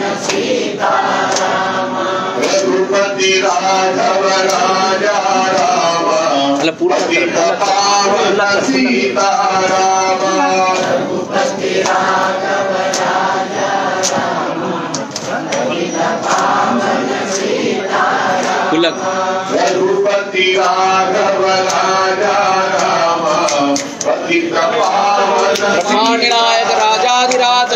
ಸೀತಾರಾಮ. ರಘುಪತಿ ರಾಘವ ರಾಜಾ ರಾಮ ಪತಿತ ಪಾವನ ಸೀತಾರಾಮ. ರಘುಪತಿ ರಾಘವ ರಾಜಾ ರಾಮ ಪತಿತ ಪಾವನ ಸೀತಾರಾಮ. ರಘುಪತಿ ರಾಘವ ರಾಜಾ ರಾಮ ಪತಿತ ಪಾವನ ಬ್ರಹ್ಮಾಂಡನಾಯಕ ರಾಜಾಧಿರಾಜ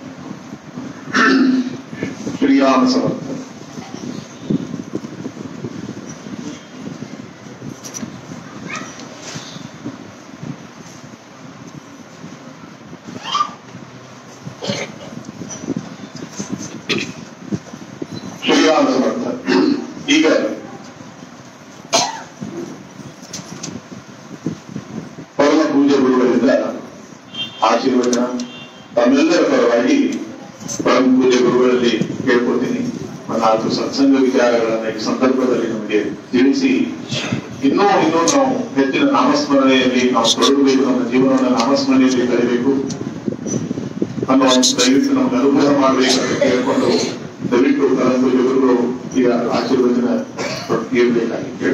ಶ್ರೀರಾಮ ಸಮರ್ಥ. ಆಶೀರ್ವಚನ ತಮ್ಮೆಲ್ಲರ ಪರವಾಗಿ ಪರಮ ಪೂಜೆ ಗುರುಗಳಲ್ಲಿ ಕೇಳ್ಕೊತೀನಿ. ನಾಲ್ಕು ಸತ್ಸಂಗ ವಿಚಾರಗಳನ್ನ ಈ ಸಂದರ್ಭದಲ್ಲಿ ನಮಗೆ ತಿಳಿಸಿ ಇನ್ನೂ ನಾವು ಹೆಚ್ಚಿನ ನಾಮಸ್ಮರಣೆಯಲ್ಲಿ ನಾವು ತೊಡಗಬೇಕು, ನಮ್ಮ ಜೀವನವನ್ನು ನಾಮಸ್ಮರಣೆಯಲ್ಲಿ ಕಲಿಬೇಕು ಅನ್ನೋ ದಯವಿಟ್ಟು ನಮ್ಗೆ ಅನುಗ್ರಹ ಮಾಡಬೇಕಂತ ಕೇಳ್ಕೊಂಡು ದಯವಿಟ್ಟು ಪರಮ ಪೂಜೆ ಗುರುಗಳು ಈಗ ಆಶೀರ್ವಚನ ಇರಬೇಕಾಗಿ ಕೇಳಿ.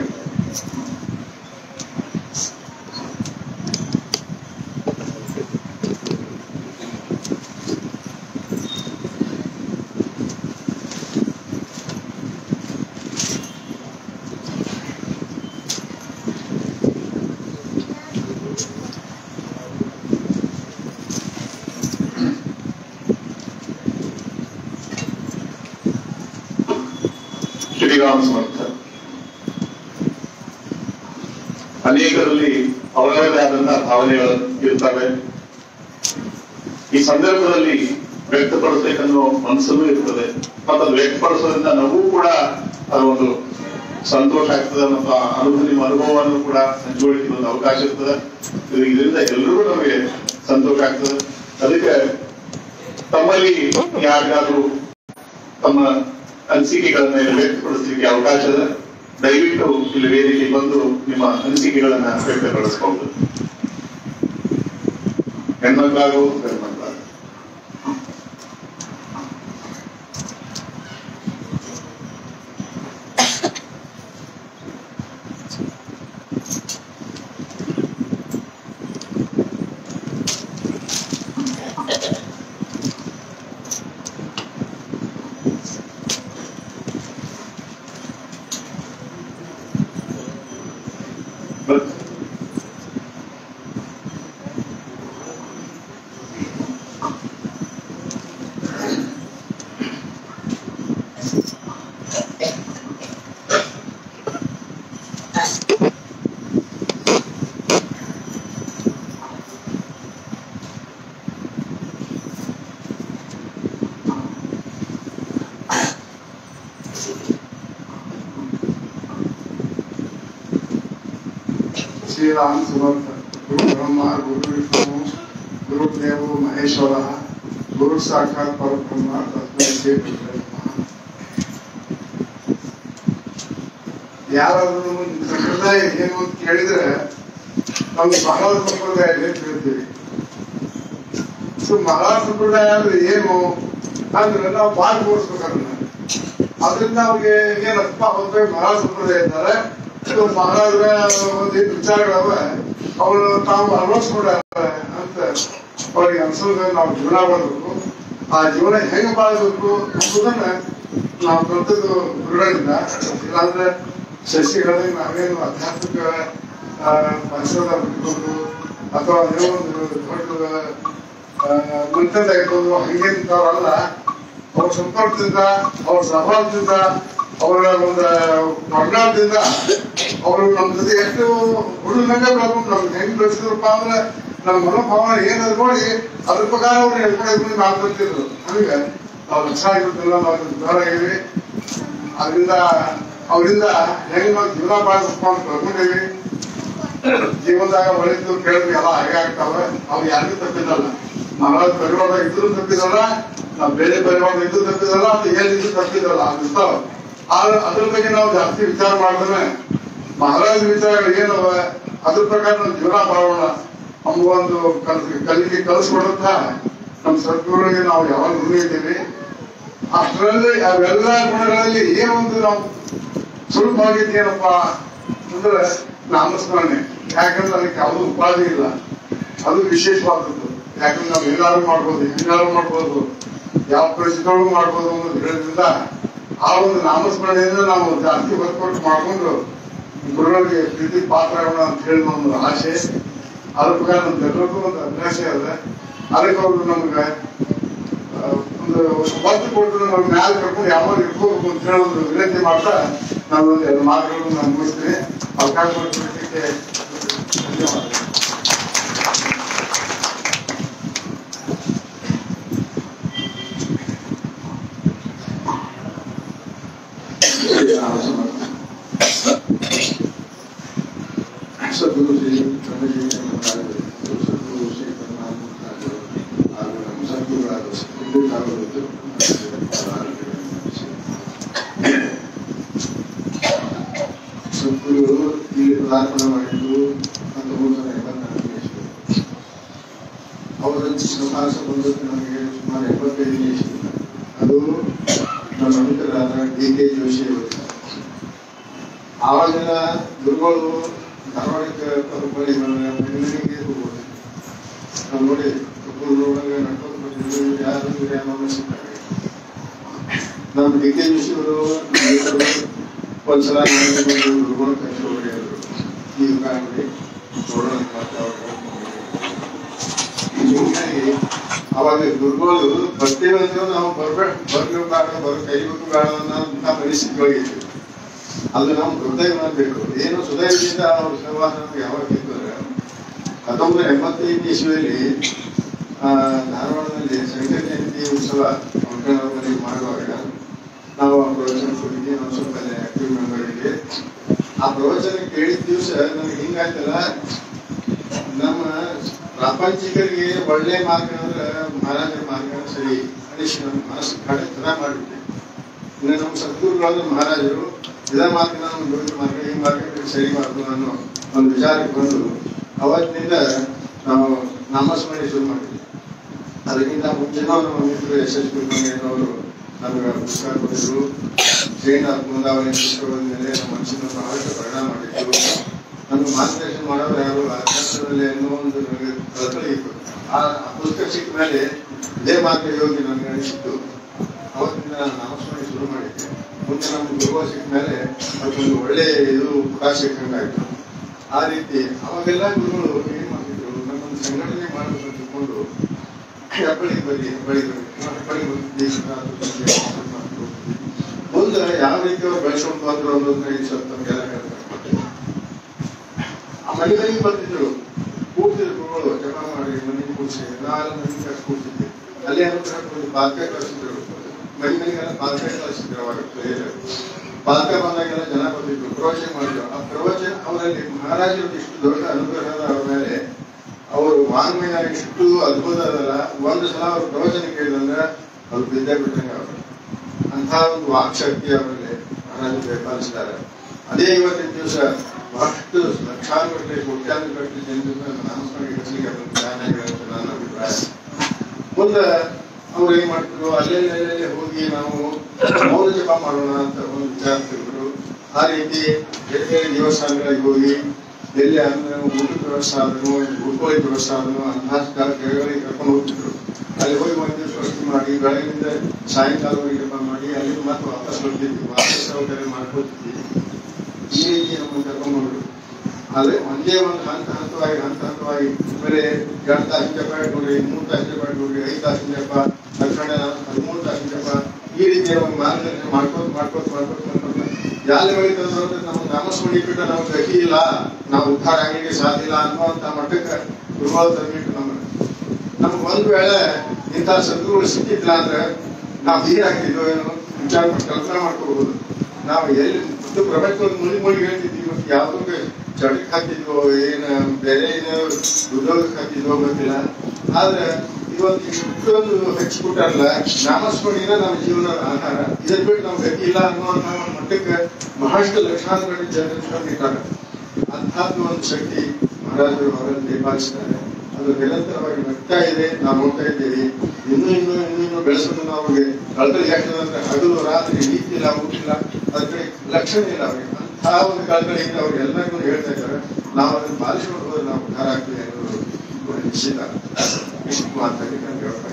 ಶ್ರೀರಾಮ ಸಮರ್ಥ. ಅನೇಕರಲ್ಲಿ ಅವರವರದೇ ಆದಂತಹ ಭಾವನೆಗಳು ಇರ್ತವೆ. ಈ ಸಂದರ್ಭದಲ್ಲಿ ವ್ಯಕ್ತಪಡಿಸಬೇಕನ್ನೋ ಮನಸ್ಸನ್ನು ಇರ್ತದೆ. ಮತ್ತು ಅದು ವ್ಯಕ್ತಪಡಿಸೋದ್ರಿಂದ ನಾವು ಕೂಡ ಅದೊಂದು ಸಂತೋಷ ಆಗ್ತದೆ ಮತ್ತು ನಿಮ್ಮ ಅನುಭವವನ್ನು ಕೂಡ ಹಂಚಿಕೊಳ್ಳಿಕ್ಕೆ ಒಂದು ಅವಕಾಶ ಇರ್ತದೆ. ಇದರಿಂದ ಎಲ್ಲರಿಗೂ ನಮಗೆ ಸಂತೋಷ ಆಗ್ತದೆ. ಅದಕ್ಕೆ ತಮ್ಮಲ್ಲಿ ಯಾರಿಗಾದ್ರೂ ತಮ್ಮ ಅನಿಸಿಕೆಗಳನ್ನ ವ್ಯಕ್ತಪಡಿಸಲಿಕ್ಕೆ ಅವಕಾಶ ಇದೆ. ದಯವಿಟ್ಟು ಇಲ್ಲಿ ವೇದಿಕೆ ಬಂದು ನಿಮ್ಮ ಅನಿಸಿಕೆಗಳನ್ನ ವ್ಯಕ್ತಪಡಿಸಬಹುದು. ಹೆಣ್ಮಕ್ಳಾಗೋ ಗಂಡ್ಮಕ್ಳಾಗೋ. श्रीराम समर्थ. गुरु ब्रह्मा गुरु विष्णु गुरुदेव महेश्वर गुरु साक्षात परब्रह्म तस्मै ಶ್ರೀ ಗುರುವೇ ನಮಃ. ಯಾರಾದ್ರೂ ಸಂಪ್ರದಾಯ ಏನು ಅಂತ ಕೇಳಿದ್ರೆ ನಮ್ಗೆ ಮಹಾರಾಜ ಸಂಪ್ರದಾಯ ಅಂತ ಹೇಳ್ತೀವಿ. ಮಹಾರಾಜ ಸಂಪ್ರದಾಯ ಅಂದ್ರೆ ಏನು ಅಂದ್ರೆ ನಾವು ಬಾಳ್ ತೋರಿಸ್ಬೇಕನ್ನ. ಅದರಿಂದ ಅವ್ರಿಗೆ ಏನಪ್ಪ ಹೋಗ್ಬೇಕು ಮಹಾರಾಜ ಸಂಪ್ರದಾಯ ಇದ್ದಾರೆ. ಮಹಾರಾಜರ ಒಂದಿಷ್ಟು ವಿಚಾರಗಳವ ಅವ್ರು ತಾವು ಅಳವಡಿಸ್ಕೊಂಡ ಅಂತ ಅವ್ರಿಗೆ ಅನ್ಸೋದ್ರೆ ನಾವು ಜೀವನ ಮಾಡಬೇಕು. ಆ ಜೀವನ ಹೆಂಗ್ ಬಾಳಬೇಕು ಅನ್ನೋದನ್ನ ನಾವು ಕಲ್ತದ್ದು ಗುರುಗಳಿಂದ. ಇಲ್ಲಾಂದ್ರೆ ಸಸಿಗಳಲ್ಲಿ ನಾವೇನು ಆಧ್ಯಾತ್ಮಿಕ ಪರಿಸರ ಬಿಟ್ಕೊಂಡು ಅಥವಾ ಒಂದು ದೊಡ್ಡ ಮಂತ್ರ ತೆಗೆದು ಹಂಗೆ ನಿಂತವ್ರಲ್ಲ. ಅವ್ರ ಸಂಪರ್ಕದಿಂದ ಅವ್ರ ಸಹವಾಸದಿಂದ ಅವರ ಒಂದು ಒಡನಾಟದಿಂದ ಅವರು ನಮ್ಮ ಜೊತೆ ಎಷ್ಟು ಹುಡುಗಂಗೆ ಬೆಳ್ಕೊಂಡು ನಮ್ಗೆ ಹೆಂಗ್ ಬೆಳೆಸಿದ್ರಪ್ಪ ಅಂದ್ರೆ ನಮ್ಮ ಮನೋಭಾವನೆ ಏನದು ನೋಡಿ ಅದ್ರ ಪ್ರಕಾರ ಅವ್ರು ಹೇಳ್ಕೊಂಡು ಮಾತಾಡ್ತಿದ್ರು. ಹಂಗೆ ನಾವು ಲಕ್ಷ ಆಗಿರ್ತಿಲ್ಲ, ನಾವು ದೂರ ಆಗಿವಿ. ಅದರಿಂದ ಅವರಿಂದ ಹೆಂಗ್ ನಾವು ಜೀವನ ಮಾಡಬೇಕು ಅಂತ ಕಳ್ಕೊಂಡಿವಿ. ಜೀವನದಾಗ ಒಳಿತು ಕೇಳಿದ್ವಿ ಎಲ್ಲ ಹಾಗೆ ಆಗ್ತಾವೆ. ನಾವು ಯಾರಿಗೂ ತಪ್ಪಿದಲ್ಲ. ಮಹಾರಾಜ ಪರಿವಾರ ಇದ್ರು ತಪ್ಪಿದಲ್ಲ, ನಾವು ಬೇರೆ ಪರಿವಾರ ಇದ್ದು ತಪ್ಪಿದಲ್ಲ, ಅದು ಏನಿದ್ದು ತಪ್ಪಿದಲ್ಲ. ಅದಿರ್ತಾವ. ಅದ್ರ ಬಗ್ಗೆ ನಾವು ಜಾಸ್ತಿ ವಿಚಾರ ಮಾಡಿದ್ರೆ ಮಹಾರಾಜ ವಿಚಾರಗಳು ಏನವ ಅದ್ರ ಪ್ರಕಾರ ನಾವು ಜೀವನ ಮಾಡೋಣ ಎಂಬ ಒಂದು ಕಲಿಕೆ ಕಲಿಸ್ಕೊಡುತ್ತಾ ನಮ್ಮ ಸದ್ಗುರುಗಳಿಗೆ ನಾವು ಯಾವಾಗ ಋಣಿ ಇದ್ದೀವಿ. ಅಷ್ಟರಲ್ಲಿ ಅವೆಲ್ಲ ಗುಣಗಳಲ್ಲಿ ಏನೊಂದು ನಾವು ಸುಲಭವಾಗಿದ್ದೇನಪ್ಪ ಅಂದ್ರೆ ನಾಮಸ್ಮರಣೆ. ಯಾಕಂದ್ರೆ ಅದಕ್ಕೆ ಯಾವುದೂ ಉಪಾಧಿ ಇಲ್ಲ, ಅದು ವಿಶೇಷವಾದದ್ದು. ಯಾಕಂದ್ರೆ ನಾವು ಎಲ್ಲಾರು ಮಾಡ್ಬೋದು, ಹೆಂಗಾರು ಮಾಡ್ಬೋದು, ಯಾವ ಪರಿಸ್ಥಿತಿಯೊಳಗೂ ಮಾಡ್ಬೋದು ಅನ್ನೋದು ಹೇಳೋದ್ರಿಂದ ಆ ಒಂದು ನಾಮಸ್ಮರಣೆಯಿಂದ ನಾವು ಜಾಸ್ತಿ ಹೊತ್ತು ಮಾಡ್ಕೊಂಡು ಗುರುಗಳಿಗೆ ಪ್ರೀತಿ ಪಾತ್ರ ಆಗೋಣ ಅಂತ ಹೇಳಿ ಒಂದು ಆಸೆ. ಅದ್ರ ಪ್ರಕಾರ ನಮ್ಗೆಲ್ಲರಿಗೂ ಒಂದು ಅಭ್ಯಾಸ ಇದೆ. ಅದಕ್ಕೆ ಅವರು ನಮ್ಗೆ ಒಂದು ಒತ್ತು ಕೊಟ್ಟು ನಮ್ಗೆ ಮ್ಯಾಲ ಕರ್ಕೊಂಡು ಯಾವಾಗ ಇಟ್ಕೋಬೇಕು ಅಂತ ಹೇಳಿ ಒಂದು ವಿನಂತಿ ಮಾಡ್ತಾ ನಾನು ಒಂದು 2 ಮಾತುಗಳನ್ನು ನಾನು ಮುಗಿಸ್ತೀನಿ. ಅವಕಾಶ ಕೊಟ್ಟಿದ್ದಕ್ಕೆ ಧನ್ಯವಾದ. सदगुरु श्री सदगुरु श्री ಸದ್ಗುರುಗಳು ಇಲ್ಲಿ ಪದಾರ್ಪಣೆ ಮಾಡಿದ್ದು 1984 ಅವರ ಸಮಾಸ ಬಂದದ್ದು ನಮಗೆ ಸುಮಾರು 75 ಇಸ್ವಿ. ಅದು ನಮ್ಮ ಮಿತ್ರರಾದ DK ಜೋಶಿ ಅವರು. ಆವಾಗಿನ ಗುರುಗಳು ಧಾರವಾಡಕ್ಕೆ ಬೆಂಗಳೂರಿಗೆ ಹೋಗ್ಬೋದು. ನಾವು ನೋಡಿ ಗುರುಗಳೊಳಗೆ ನಡ್ಕೊಂಡು ಬಂದಿದ್ದು ಯಾರು ಅನ್ನೋ ಸಿಗ್ತಾರೆ. ನಮ್ಮ DK ಜೋಶಿ ಅವರು ಒಂದ್ಸಲ ಗುರುಗಳು ಕರೆದು ಹೊಡೆಯೋರು ಈ ಕಾರಣಿ ನೋಡೋಣ ಹೀಗಾಗಿ ಅವಾಗ ಗುರುಗಳು ಬರ್ತೇವೆ ಅಂದ್ರೆ ನಾವು ಬರ್ಬೇಕು ಕೈಬೇಕು ಬೇಡ ಅನ್ನೋ ಪರಿಸ್ಥಿತಿ ಒಳಗಿತ್ತು. ಅದು ನಾವು ಹೃದಯ ಬೇಕು. ಏನು ಸುದೈವದಿಂದ ಅವ್ರ ಸಂವಾದ ನಮ್ಗೆ ಯಾವಾಗ ಇದ್ದಾರೆ 1985 ಇಸ್ವಿಯಲ್ಲಿ ಧಾರವಾಡದಲ್ಲಿ ಶಂಕರ ಜಯಂತಿ ಉತ್ಸವ ಮನೆಗೆ ಮಾಡುವಾಗ ನಾವು ಆ ಪ್ರವಚನ ಕೊಟ್ಟಿದ್ವಿ. ನಾವು ಸ್ವಲ್ಪ ಆಕ್ಟಿವ್ ಮೆಂಬರ್ಗೆ ಆ ಪ್ರವಚನ ಕೇಳಿದ ದಿವಸ ನಮ್ಗೆ ಹಿಂಗಾಯ್ತಲ್ಲ, ನಮ್ಮ ಪ್ರಾಪಂಚಿಕರಿಗೆ ಒಳ್ಳೆ ಮಾರ್ಗ ಅಂದ್ರೆ ಮಹಾರಾಜರ ಮಾರ್ಗ ಸರಿ ಅನಿಸಿ ನಮ್ಮ ಮನಸ್ಸು ಕಡೆ ಚೆನ್ನಾಗಿ ಮಾಡಿಬಿಟ್ಟೆ. ಇನ್ನು ನಮ್ಮ ಸದ್ಗುರುಗಳಾದ ಮಹಾರಾಜರು ಇದೇ ಮಾರ್ಗ ನಮ್ಮ ಯೋಗ್ಯ ಮಾರ್ಗ ಈ ಮಾರ್ಗ ಸರಿ ಮಾಡುದು ಅನ್ನೋ ಒಂದು ವಿಚಾರಕ್ಕೆ ಬಂದು ಅವತ್ತಿನಿಂದ ನಾವು ನಾಮಸ್ಮರಣೆ ಶುರು ಮಾಡಿದ್ವಿ. ಅದಕ್ಕಿಂತ ಮುಂಚೆನೂ ನಮ್ಮ ಮಿತ್ರರು SSP ಅವರು ನಮಗೆ ಪುಸ್ತಕ ಕೊಟ್ಟಿದ್ರು. ಜೈನ ಮುಂದಾವಣಿ ಪುಸ್ತಕ ಬಂದ ಮೇಲೆ ನಮ್ಮ ಮನಸ್ಸಿನ ಬಹಳಷ್ಟು ಪರಿಣಾಮ ಮಾಡಿದ್ರು. ನಮ್ಗೆ ಮಾರ್ಗದರ್ಶನ ಮಾಡೋರು ಯಾರು ಆಕಾಶದಲ್ಲಿ ಅನ್ನೋ ಒಂದು ನನಗೆ ಕಲ್ಪನೆ ಇತ್ತು. ಆ ಪುಸ್ತಕ ಸಿಕ್ಕ ಮೇಲೆ ಇದೇ ಮಾರ್ಗ ಯೋಗಿ ನನಗೆ ಅನಿಸಿತ್ತು. ಅವತ್ತಿಂದ ನಾನು ನಾಮಸ್ಮರಣೆ ಶುರು ಮಾಡಿದ್ದೆ. ಮುಂದೆ ನಮ್ಗೆ ಗುರುಗಳು ಸಿಕ್ಕ ಮೇಲೆ ಅದೊಂದು ಒಳ್ಳೆ ಇದು ಪ್ರಕಾಶ ಸಿಕ್ಕಂಗಾಯ್ತು. ಆ ರೀತಿ ಅವಾಗೆಲ್ಲ ಗುರುಗಳು ಏನ್ ಮಾಡ್ತಿದ್ರು, ನಮ್ಮೊಂದು ಸಂಘಟನೆ ಮಾಡಬೇಕು ಅಂತ ತಿಳ್ಕೊಂಡು ಹೆಬ್ಬಳ್ಳಿಗೆ ಬರಿ ಮುಂದೆ ಯಾವ ರೀತಿ ಅವ್ರು ಬೆಳೆಸ್ಕೊಂಡು ಬಂದ್ರು ಅನ್ನೋದನ್ನ ಈ ಸ್ವಲ್ಪ ನಮಗೆಲ್ಲ ಹೇಳ್ತಾರೆ. ಆ ಮನೆಗಳಿಗೆ ಬರ್ತಿದ್ರು, ಕೂಡ್ತಿದ್ರು ಗುರುಗಳು ಜಪ ಮಾಡಿ ಮನೆಗೆ ಕೂಡಿಸಿ 4 ಮಂದಿ ಕೂಡ್ತಿದ್ವಿ. ಅಲ್ಲೇ ಒಂದು ಪಾಲ್ಕ ಕಳಿಸಿದ್ರು, ಮನೆಗೆಲ್ಲ ಪಾಲ್ಕ ಕಳಿಸಿದ್ರು. ಅವಾಗ ಪಾಲ್ಕ ಬಂದಾಗೆಲ್ಲ ಜನ ಬಂದಿದ್ರು, ಪ್ರವಚನ ಮಾಡಿದ್ರು. ಆ ಪ್ರವಚನ ಅವರಲ್ಲಿ ಮಹಾರಾಜರು ಇಷ್ಟು ದೊಡ್ಡ ಅನುಗ್ರಹದ ಅವ್ರ ಮೇಲೆ ಅವರು ವಾಂಗ್ಮಯ ಇಷ್ಟು ಅದ್ಭುತ ಅದಲ್ಲ. ಒಂದು ಸಲ ಅವ್ರ ಪ್ರವಚನ ಕೇಳಿದಂದ್ರೆ ಅವ್ರು ಬಿದ್ದೇ ಬಿಟ್ಟಂಗೆ ಅವರು ಅಂತ ಒಂದು ವಾಕ್ಶಕ್ತಿ ಅವರಲ್ಲಿ ಮಹಾರಾಜರು ಪರಿಪಾಲಿಸಿದ್ದಾರೆ. ಅದೇ ಇವತ್ತಿನ ದಿವಸ ಬಹಳಷ್ಟು ಲಕ್ಷಾನುಗಟ್ಟಲೆ ಕೋಟ್ಯಾನುಗಟ್ಟಲೆ ಜನರಿಂದ ನಾಮಸ್ಮರಣೆ ಹೆಸರಿಗೆ ಅದನ್ನು ಜ್ಞಾನಗಳಿರುತ್ತೆ ನನ್ನ ಅಭಿಪ್ರಾಯ. ಮುಂದೆ ಅವ್ರು ಏನ್ ಮಾಡ್ತಿದ್ರು, ಅಲ್ಲೇ ಹೋಗಿ ನಾವು ಮೌನ ಜಪ ಮಾಡೋಣ ಅಂತ ಒಂದು ವಿಚಾರ ತೆಗೆದ್ರು. ಆ ರೀತಿ ಬೇರೆ ಬೇರೆ ದೇವಸ್ಥಾನಗಳಿಗೆ ಹೋಗಿ ಎಲ್ಲಿ ಅಂದ್ರೆ ಊಟದ ವ್ಯವಸ್ಥೆ ಆದನು, ಉಳ್ಕೊಳ್ಳಿ ವ್ಯವಸ್ಥೆ ಆದನು ಅಂತಹ ಜಾಗಗಳಿಗೆ ಕರ್ಕೊಂಡು ಹೋಗ್ತಿದ್ರು. ಅಲ್ಲಿ ಹೋಗಿ ಒಂದು ದಿವಸ ವಸತಿ ಮಾಡಿ ಬೆಳಗಿನಿಂದ ಸಾಯಂಕಾಲವರೆಗೆ ಜಪ ಮಾಡಿ ಅಲ್ಲಿ ಮತ್ತೆ ವಾಪಸ್ ಬರ್ತಿದ್ವಿ. ವಾಪಸ್ ಸೌಕರ್ಯ ಮಾಡ್ಕೊತಿದ್ವಿ. ಈ ರೀತಿ ನಮ್ಮನ್ನು ಕರ್ಕೊಂಡ್ಬಂದ್ರು. ಆದ್ರೆ ಒಂದೇ ಒಂದು ಹಂತವಾಗಿ ಬರೀ 2 ತಾಸಿನ ಜಪ ಇಟ್ಕೊಡ್ರಿ, 3 ತಾಸಿನ ಜಪ ಇಟ್ಕೊಡ್ರಿ, 5 ತಾಸಿನ ಜಪ, ತಕ್ಷಣ 13 ತಾಸಿನ ಜಪ, ಈ ರೀತಿ ಒಂದು ಮಾರ್ಗದರ್ಶನ ಮಾಡ್ಕೋತ ಯಾರು ಬೆಳೀತಂದ್ರೆ ನಮ್ಮ ನಾಮಸ್ಮರಣೆ ಬಿಟ್ಟು ನಮ್ಗೆ ಗತಿ ಇಲ್ಲ, ನಾವು ಉದ್ಧಾರ ಆಗಲಿಕ್ಕೆ ಸಾಧ್ಯ ಇಲ್ಲ ಅನ್ನುವಂತ ಮಟ್ಟಕ್ಕೆ ಗುರುಗಳು ತಂದಿಟ್ಟು ನಮ್ಗೆ ಒಂದು ವೇಳೆ ಇಂಥ ಸದ್ಗುರುಗಳು ಸಿಕ್ಕಿಲ್ಲ ಅಂದ್ರೆ ನಾವು ಹೀಗಾಗ್ತಿದ್ವೋ ಏನೋ ವಿಚಾರ ಕಲ್ಪನೆ ಮಾಡ್ಕೋಬಹುದು. ನಾವು ಎಲ್ಲಿ ಪ್ರಪಂಚದಲ್ಲಿ ಮುಳಿ ಹೇಳ್ತಿದ್ವಿ, ಇವತ್ತು ಯಾವುದೋ ಚಟಕ್ಕೆ ಹಾಕ್ತಿದ್ವೋ ಏನು ಬೇರೆ ಏನೋ ಉದ್ಯೋಗಕ್ಕೆ ಹಾಕ್ತಿದ್ವೋ ಗೊತ್ತಿಲ್ಲ. ಆದ್ರೆ ಇವತ್ತು ಇಷ್ಟೊಂದು ಹೆಚ್ಚಿಬಿಟ್ಟಾರಲ್ಲ, ನಾಮಸ್ಮರಣೆನ ನಮ್ಮ ಜೀವನದ ಆಧಾರ. ಇದನ್ನ ಬಿಟ್ಟು ನಾವು ಗತಿ ಇಲ್ಲ ಅನ್ನುವಂಥ ಒಂದು ಮಟ್ಟಕ್ಕೆ ಬಹಳಷ್ಟು ಲಕ್ಷಾಂತರ ಜನರು ಇಟ್ಟಾರೆ. ಅಂಥದ್ದು ಒಂದು ಶಕ್ತಿ ಮಹಾರಾಜರು ಅವರನ್ನು ಪರಿಪಾಲಿಸಿದ್ದಾರೆ. ಅದು ನಿರಂತರವಾಗಿ ನಗ್ತಾ ಇದೆ, ನಾವು ನೋಡ್ತಾ ಇದ್ದೀವಿ. ಇನ್ನೂ ಬೆಳೆಸೋದು ನಾವು ಕಳೆದಲ್ಲಿ ಯಾಕಂದ್ರೆ ಹಗಲು ರಾತ್ರಿ ರೀತಿ ಇಲ್ಲ, ಊಟಿಲ್ಲ, ಅದ್ರ ಕಡೆ ಲಕ್ಷಣ ಇಲ್ಲ ಅವ್ರಿಗೆ. ಅಂತಹ ಒಂದು ಕಳೆಗಳಿಂದ ಅವ್ರು ಎಲ್ಲರಿಗೂ ಹೇಳ್ತಾ ಇದ್ದಾರೆ. ನಾವು ಅದನ್ನು ಪಾಲಿಸ್ಕೊಂಡು ಹೋದ್ರೆ ನಾವು ಉದ್ಧಾರ ಆಗ್ತೀವಿ ಅನ್ನೋದು ನಿಶ್ಚಿತ. ಇಷ್ಟು ಮಾತಾಡಿ ನಾನು ಹೇಳ್ತಾ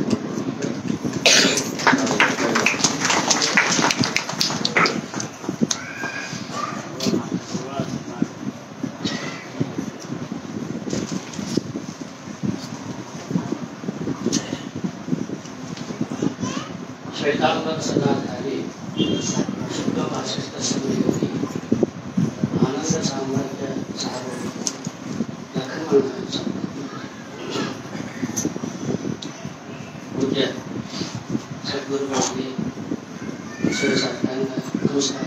ಶ್ವೇತಾಂಬರ ಸದಾಧಾರಿ ಶುದ್ಧ ವಾಸಿಷ್ಠ ಸಂಯೋಗಿ ಆನಂದ ಸಾಮರ್ಥ್ಯ ಸಾರ್ವಭೌಮ ಲಕ್ಷ್ಮಣ ಪೂಜ್ಯ ಸದ್ಗುರುಗಳಿಗೆ ಶಿವಸಾಷ್ಟಾಂಗ ನಮಸ್ಕಾರ.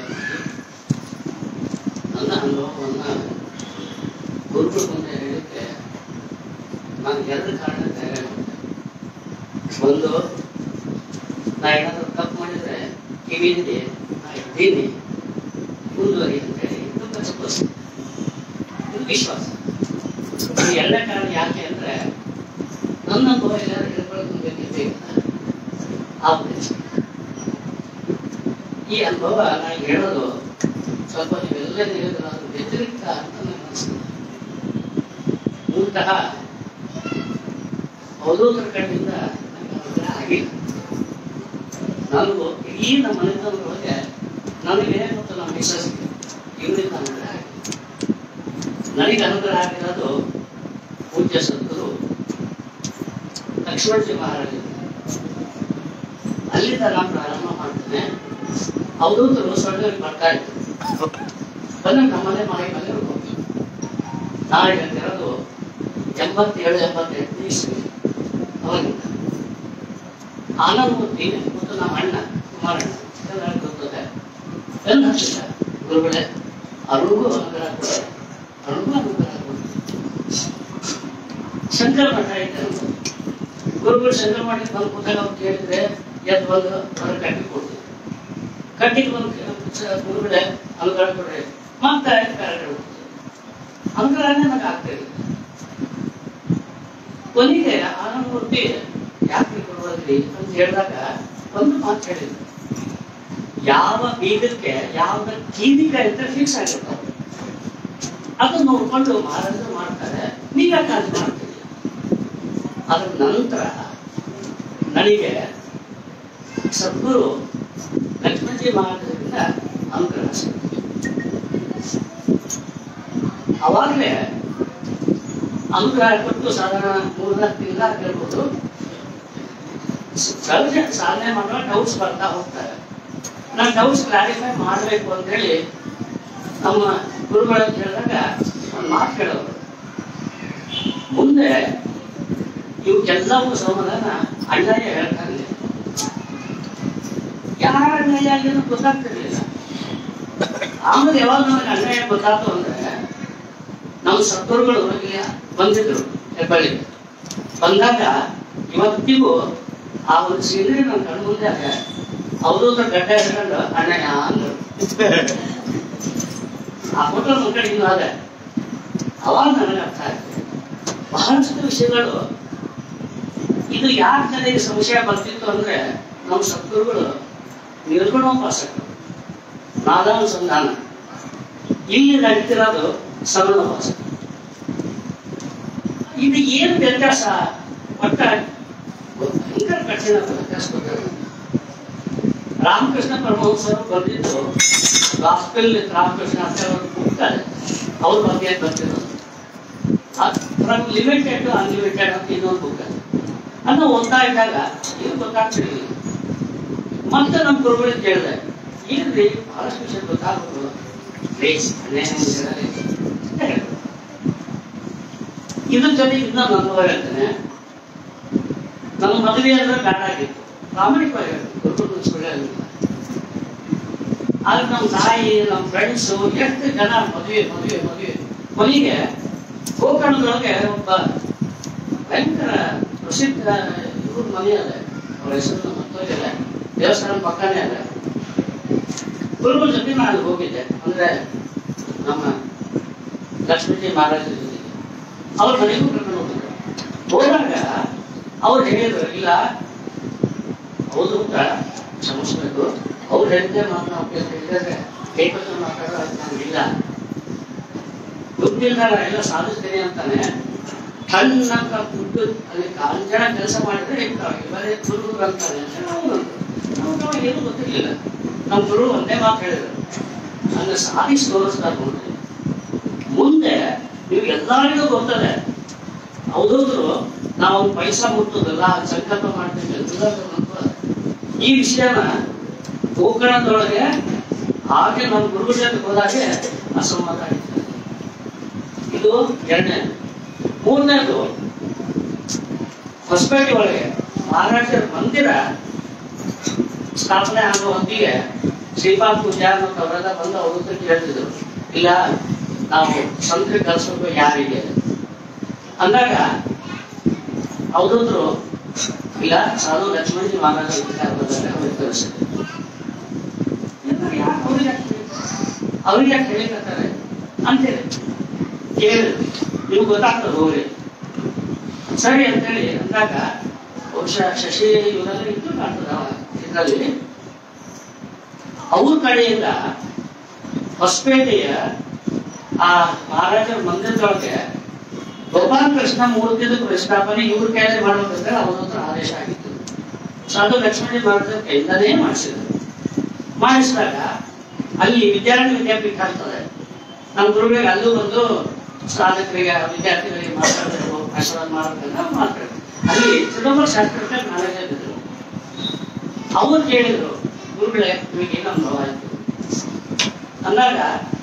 ನನ್ನ ಅನುಭವವನ್ನು ಗುರುಗಳು ಮುಂದೆ ಹೇಳಿಕ್ಕೆ ನಾನು 2 ಕಾರಣ ಧೈರ್ಯ ಮಾಡಿದೆ. ಒಂದು, ನಾ ಏನಾದರೂ ತಪ್ಪು ಮಾಡಿದ್ರೆ ಕಿವಿಯಿಂದ ನಾ ಇದ್ದೀನಿ ಮುಂದುವರಿ ಅಂತೇಳಿ ಸ್ವಲ್ಪ ಗುರುತಿಸ್ತಾರೆ. ಇದು ವಿಶ್ವಾಸ. ಇದು ಎರಡನೇ ಕಾರಣ ಯಾಕೆ ಅಂದ್ರೆ ನನ್ನ ಅನುಭವ ಎಲ್ಲರೂ ಹೇಳ್ಕೊಳ್ಬೇಕಿದ್ದೇ ಈ ಅನುಭವ ನಾನು ಹೇಳೋದು ಸ್ವಲ್ಪ ನೀವೆಲ್ಲ ಹೇಳಿದ್ರು ವ್ಯತಿರಿಕ್ತ ಅಂತ ನನಗೆ ಅನಿಸ್ತದೆ. ಮೂಲತಃ ಅವಧೂತರ ಕಡೆಯಿಂದ ನನಗೆ ಆಗಿಲ್ಲ. ನನಗೂ ಇಡೀ ನಮ್ಮ ಮನೆತನದೊಳಗೆ ನನಗೆ ಮತ್ತು ನಮ್ಮ ಮಿಸ್ಸಸ್ಗೆ ಇವರಿಂದ ಅನುಗ್ರಹ ಆಗಿದೆ. ನನಗೆ ಅನುಗ್ರಹ ಆಗಿರೋದು ಪೂಜ್ಯ ಸಂತರು ಲಕ್ಷ್ಮಣಜಿ ಮಹಾರಾಜ. ಅಲ್ಲಿಂದ ನಾನು ಪ್ರಾರಂಭ ಮಾಡ್ತೇನೆ. ಅವಧೂತರು ಸೊಳ್ಳೆಗೆ ಬರ್ತಾ ಇದ್ರು. ಬಂದಾಗ ನಮ್ಮನೆ ಮನೆ ಮೇಲೆ ಹೋಗ್ತೀವಿ. ನಾಳೆ ಹೇಳ್ತಿರೋದು 87-88 ಇಸ್ವಿ. ಅವಾಗಿಂದ ಆನಂದಮೂರ್ತಿ ಮತ್ತು ನಮ್ಮ ಅಣ್ಣ ಕುಮಾರಣ್ಣ ಎಲ್ಲರಿಗೂ ಗೊತ್ತದೆ. ಎಲ್ಲ ಹಚ್ಚಿದ ಗುರುಗಳೇ ಅವ್ರಿಗೂ ಅನುಗ್ರಹ ಕೊಡ, ಅವ್ರಿಗೂ ಅನುಗ್ರಹ ಕೊಡ. ಶಂಕರ ಮಠ ಇದ್ದಾರೆ ಗುರುಗಳು. ಶಂಕರ ಮಠಕ್ಕೆ ಬಂದು ಕೂತಾಗ ಅವ್ರು ಕೇಳಿದ್ರೆ ಎದ್ದು ಬಂದು ಅವ್ರಿಗೆ ಕಟ್ಟಿ ಕೊಡ್ತೀವಿ. ಕಟ್ಟಿಗೆ ಬಂದು ಗುರುಗಳೇ ಅನುಗ್ರಹ ಕೊಡ್ರಿ ಮತ್ತೆ ಕಾರ್ಯಕ್ರಮ ಅನುಗ್ರಹನೇ ನನಗೆ ಆಗ್ತಿಲ್ಲ. ಕೊನೆಗೆ ಆನಂದಮೂರ್ತಿ ಯಾಕೆ ಕೊಡುವದ್ರಿ ಅಂತ ಹೇಳಿದಾಗ ಒಂದು ಮಾತು ಹೇಳಿದ್ರು. ಯಾವ ಬೀಗಕ್ಕೆ ಯಾವ್ದ ಕೀಲಿಕ ಅಂತ ಫಿಕ್ಸ್ ಆಗಿರ್ತಾವೆ ಅದನ್ನ ನೋಡ್ಕೊಂಡು ಮಹಾರಾಜರು ಮಾಡ್ತಾರೆ. ನೀವ್ಯಾಕೆ ಅದು ಮಾಡ್ತೀರಿ? ಅದ್ರ ನಂತರ ನನಗೆ ಸದ್ಗುರು ಲಕ್ಷ್ಮಣಜಿ ಮಹಾರಾಜರಿಂದ ಅನುಗ್ರಹ ಸಿಗ್ತದೆ. ಅವಾಗಲೇ ಅನುಗ್ರಹ ಕೊಟ್ಟು ಸಾಧಾರಣ 3-4 ತಿಂಗಳ ಆಗಿರ್ಬೋದು. ಸಹಜ ಸಾಧನೆ ಮಾಡುವ ಡೌಟ್ಸ್ ಬರ್ತಾ ಹೋಗ್ತಾರೆ. ನಾನು ಡೌಟ್ಸ್ ಕ್ಲಾರಿಫೈ ಮಾಡಬೇಕು ಅಂತ ಹೇಳಿ ನಮ್ಮ ಗುರುಗಳಂತ ಹೇಳಿದಾಗ ಒಂದು ಮಾತು ಕೇಳೋರು. ಮುಂದೆ ಇವಕ್ಕೆಲ್ಲವೂ ಸಮಾಧಾನ ಅಣ್ಣಯ್ಯ ಹೇಳ್ತಾನೆ. ಯಾರ ಅಣ್ಣಯ್ಯ ಏನು ಗೊತ್ತಾಗ್ತಿರ್ಲಿಲ್ಲ. ಆಮೇಲೆ ಯಾವಾಗ ನನಗೆ ಅಣ್ಣಯ್ಯ ಗೊತ್ತಾಯ್ತು ಅಂದ್ರೆ ನಮ್ಮ ಸದ್ಗುರುಗಳು ಇಲ್ಲಿ ಬಂದಿದ್ರು ಹೆಬ್ಬಳ್ಳಿಗೆ. ಬಂದಾಗ ಇವತ್ತಿಗೂ ಆ ಒಂದು ಸೀನರಿ ನನ್ನ ಕಣ್ಣು ಮುಂದೆ ಅವಧೂತ ಗಡ್ಡ ಹಿಡ್ಕೊಂಡು ಅಣ್ಣಯ್ಯ ಅಂದ್ರು. ಆ ಫೋಟೋ ನನ್ನ ಕಡೆ ಇನ್ನೂ ಅದೇ. ಅವಾಗ ನನಗೆ ಅರ್ಥ ಆಗ್ತದೆ ಬಹಳಷ್ಟು ವಿಷಯಗಳು. ಇದು ಯಾರ ಜನರಿಗೆ ಸಂಶಯ ಬರ್ತಿತ್ತು ಅಂದ್ರೆ ನಮ್ಮ ಸದ್ಗುರುಗಳು ನಿರ್ಗುಣೋಪಾಸಕರು, ನಾದಾನುಸಂಧಾನ. ಇಲ್ಲಿ ನಡೀತಿರೋದು ಸಗುಣೋಪಾಸಕ. ಇದು ಏನು ವ್ಯತ್ಯಾಸ? ಒಟ್ಟ ಭಯಂಕರ ಕಠಿಣ ವ್ಯತ್ಯಾಸ. ರಾಮಕೃಷ್ಣ ಪರಮಹಂಸರು ಬಂದಿದ್ದು ಗಾಸ್ಪೆಲ್ ರಾಮಕೃಷ್ಣ ಅಂತ ಒಂದು ಬುಕ್ ಅವ್ರ ಬಗ್ಗೆ ಬರ್ತಿರೋದು. ಫ್ರಮ್ ಲಿಮಿಟೆಡ್ ಟು ಅನ್ಲಿಮಿಟೆಡ್ ಅಂತ ಇನ್ನೊಂದು ಬುಕ್ ಅದನ್ನ ಓದ್ತಾ ಇದ್ದಾಗ ಏನು ಗೊತ್ತಾಗ್ತಿರ್ಲಿಲ್ಲ. ಮತ್ತೆ ನಮ್ಮ ಗುರುಗಳಿಗೆ ಕೇಳಿದೆ, ಏನ್ರಿ ಬಹಳಷ್ಟು ವಿಷಯ ಗೊತ್ತಾಗೋದು ಇದ್ರ ಜೊತೆ ಇದನ್ನ ಅನುಭವ ಹೇಳ್ತೇನೆ. ನಮ್ಮ ಮದುವೆ ಅಂದ್ರೆ ಗಾಢ ಆಗಿತ್ತು, ಪ್ರಾಮಾಣಿಕವಾಗಿ ಗುರುಗಳು ಸುಳ್ಳು ಆಗಿಲ್ಲ. ಆದ್ರೆ ನಮ್ಮ ತಾಯಿ, ನಮ್ಮ ಫ್ರೆಂಡ್ಸ್ ಎಷ್ಟು ಜನ ಮದುವೆ ಮದುವೆ ಮದುವೆ. ಕೊನೆಗೆ ಗೋಕರ್ಣದೊಳಗೆ ಒಬ್ಬ ಭಯಂಕರ ಪ್ರಸಿದ್ಧ ಇವ್ರ ಮನೆ ಅದ, ಅವ್ರ ಹೆಸರು ಮತ್ತೊಂದಿದೆ, ದೇವಸ್ಥಾನ ಪಕ್ಕನೇ ಅದ. ಗುರುಗಳ ಜೊತೆ ನಾನು ಹೋಗಿದ್ದೆ, ಅಂದ್ರೆ ನಮ್ಮ ಲಕ್ಷ್ಮೀಜಿ ಮಹಾರಾಜರ ಜೊತೆಗೆ. ಅವ್ರ ಮನೆಗೂ ಕರ್ಕೊಂಡು ಹೋಗಿದ್ದೆ. ಹೋದಾಗ ಅವ್ರು ಹೇಳಿದ್ರು, ಇಲ್ಲ ಹೌದು ಅಂತ ಕ್ಷಮಿಸ್ಬೇಕು, ಅವ್ರು ಹೇಳಿದ್ದೆ ಮಾತು ನಾವು ಹೇಳಿದ್ರೆ ಕೈಪತ್ರ ಮಾತಾಡೋದು ನಮ್ಗಿಲ್ಲ, ದುಡ್ಡಿಲ್ಲ ಎಲ್ಲ ಸಾಧಿಸ್ತೀನಿ ಅಂತಾನೆ ತನ್ನಂತ ದುಡ್ಡು ಅಲ್ಲಿ ಕಾಂಜನ ಕೆಲಸ ಮಾಡಿದ್ರೆ ಇವರೇ ಗುರು ಅಂತಾನೆ. ನಾವು ಏನು ಗೊತ್ತಿರ್ಲಿಲ್ಲ. ನಮ್ಮ ಗುರು ಒಂದೇ ಮಾತು ಹೇಳಿದ್ರು, ನನ್ನ ಸಾಧಿಸಿ ತೋರಿಸ್ತಾರೆ ನೋಡ್ರಿ. ಮುಂದೆ ನೀವು ಎಲ್ಲರಿಗೂ ಗೊತ್ತದೆ, ಹೌದೌದ್ರು ನಾವೊಂದು ಪೈಸಾ ಮುಟ್ಟುದಲ್ಲ, ಸಂಕಲ್ಪ ಮಾಡ್ತೀವಿ ಎಲ್ಲರಿಗೂ. ಈ ವಿಷಯನ ಗೋಕರ್ಣದೊಳಗೆ ಹಾಗೆ ನಮ್ಮ ಗುರುಗಳ ಜೊತೆ ಹೋದಾಗೆ ಅಸಂವಾದ ಆಗಿದೆ. ಇದು ಎರಡನೇ. ಮೂರನೇದು, ಹೊಸಪೇಟೆ ಒಳಗೆ ಮಹಾರಾಜರ ಮಂದಿರ ಸ್ಥಾಪನೆ ಆಗುವ ಹೊತ್ತಿಗೆ ಶ್ರೀಪಾದ್ ಪೂಜಾರ್ ಮತ್ತು ಅವರೆಲ್ಲ ಬಂದು ಅವರು ಹೇಳ್ತಿದ್ರು, ಇಲ್ಲ ನಾವು ಸಂತರಿಗೆ ಕಲಿಸ್ಬೇಕು ಯಾರಿಗೆ ಅಂದಾಗ ಅವಧೂತರು ಇಲ್ಲ ಸಾಧು ಲಕ್ಷ್ಮಣಜಿ ಮಹಾರಾಜರ ವಿಚಾರ ಬಂದಾಗ ಅವ್ರಿಗೆ ಕಲಿಸಿದ್ರು. ಅವ್ರಿಗೆ ಯಾಕೆ ಹೇಳಿಕತ್ತಾರೆ? ಅಂತೇಳಿ ಕೇಳಿದ್ರು. ನಿಮ್ಗೆ ಗೊತ್ತಾಗ್ತದೆ ಹೋಗ್ರಿ ಸರಿ ಅಂತೇಳಿ ಅಂದಾಗ ಬಹುಶಃ ಶಶಿ ಇವರೆಲ್ಲ ಇದ್ದು ಕಾಣ್ತದ ಇದರಲ್ಲಿ. ಅವ್ರ ಕಡೆಯಿಂದ ಹೊಸಪೇಟೆಯ ಆ ಮಹಾರಾಜರ ಮಂದಿರದೊಳಗೆ ಗೋಪಾಲಕೃಷ್ಣ ಮೂರ್ತಿದ ಪ್ರತಿಷ್ಠಾಪನೆ ಇವ್ರ ಕೈಯಲ್ಲಿ ಮಾಡ್ಬೇಕಂದ್ರೆ ಅವರ ಆದೇಶ ಆಗಿತ್ತು. ಸಾಧು ಲಕ್ಷ್ಮಣ ಮಹಾರಾಜರ ಕೈಯಿಂದನೇ ಮಾಡಿಸಿದ್ರು. ಮಾಡಿಸಿದಾಗ ಅಲ್ಲಿ ವಿದ್ಯಾಪೀಠ ಆಗ್ತದೆ. ನಮ್ಮ ಗುರುಗಳಿಗೆ ಅಲ್ಲೂ ಬಂದು ಸಾಧಕರಿಗೆ ವಿದ್ಯಾರ್ಥಿಗಳಿಗೆ ಮಾತಾಡಬೇಕು, ಆಶೀರ್ವಾದ ಮಾಡಬೇಕಂತ ಮಾಡ್ತಾರೆ. ಅಲ್ಲಿ ಚಿದಂಬರ ಶಾಸ್ತ್ರಕ್ಕೆ ನಾಲೆಜ್ ಇದ್ರು. ಅವ್ರು ಕೇಳಿದ್ರು, ಗುರುಗಳೇ ನಿಮಗೆ ಏನು ಅನುಭವ ಆಯ್ತು ಅಂದಾಗ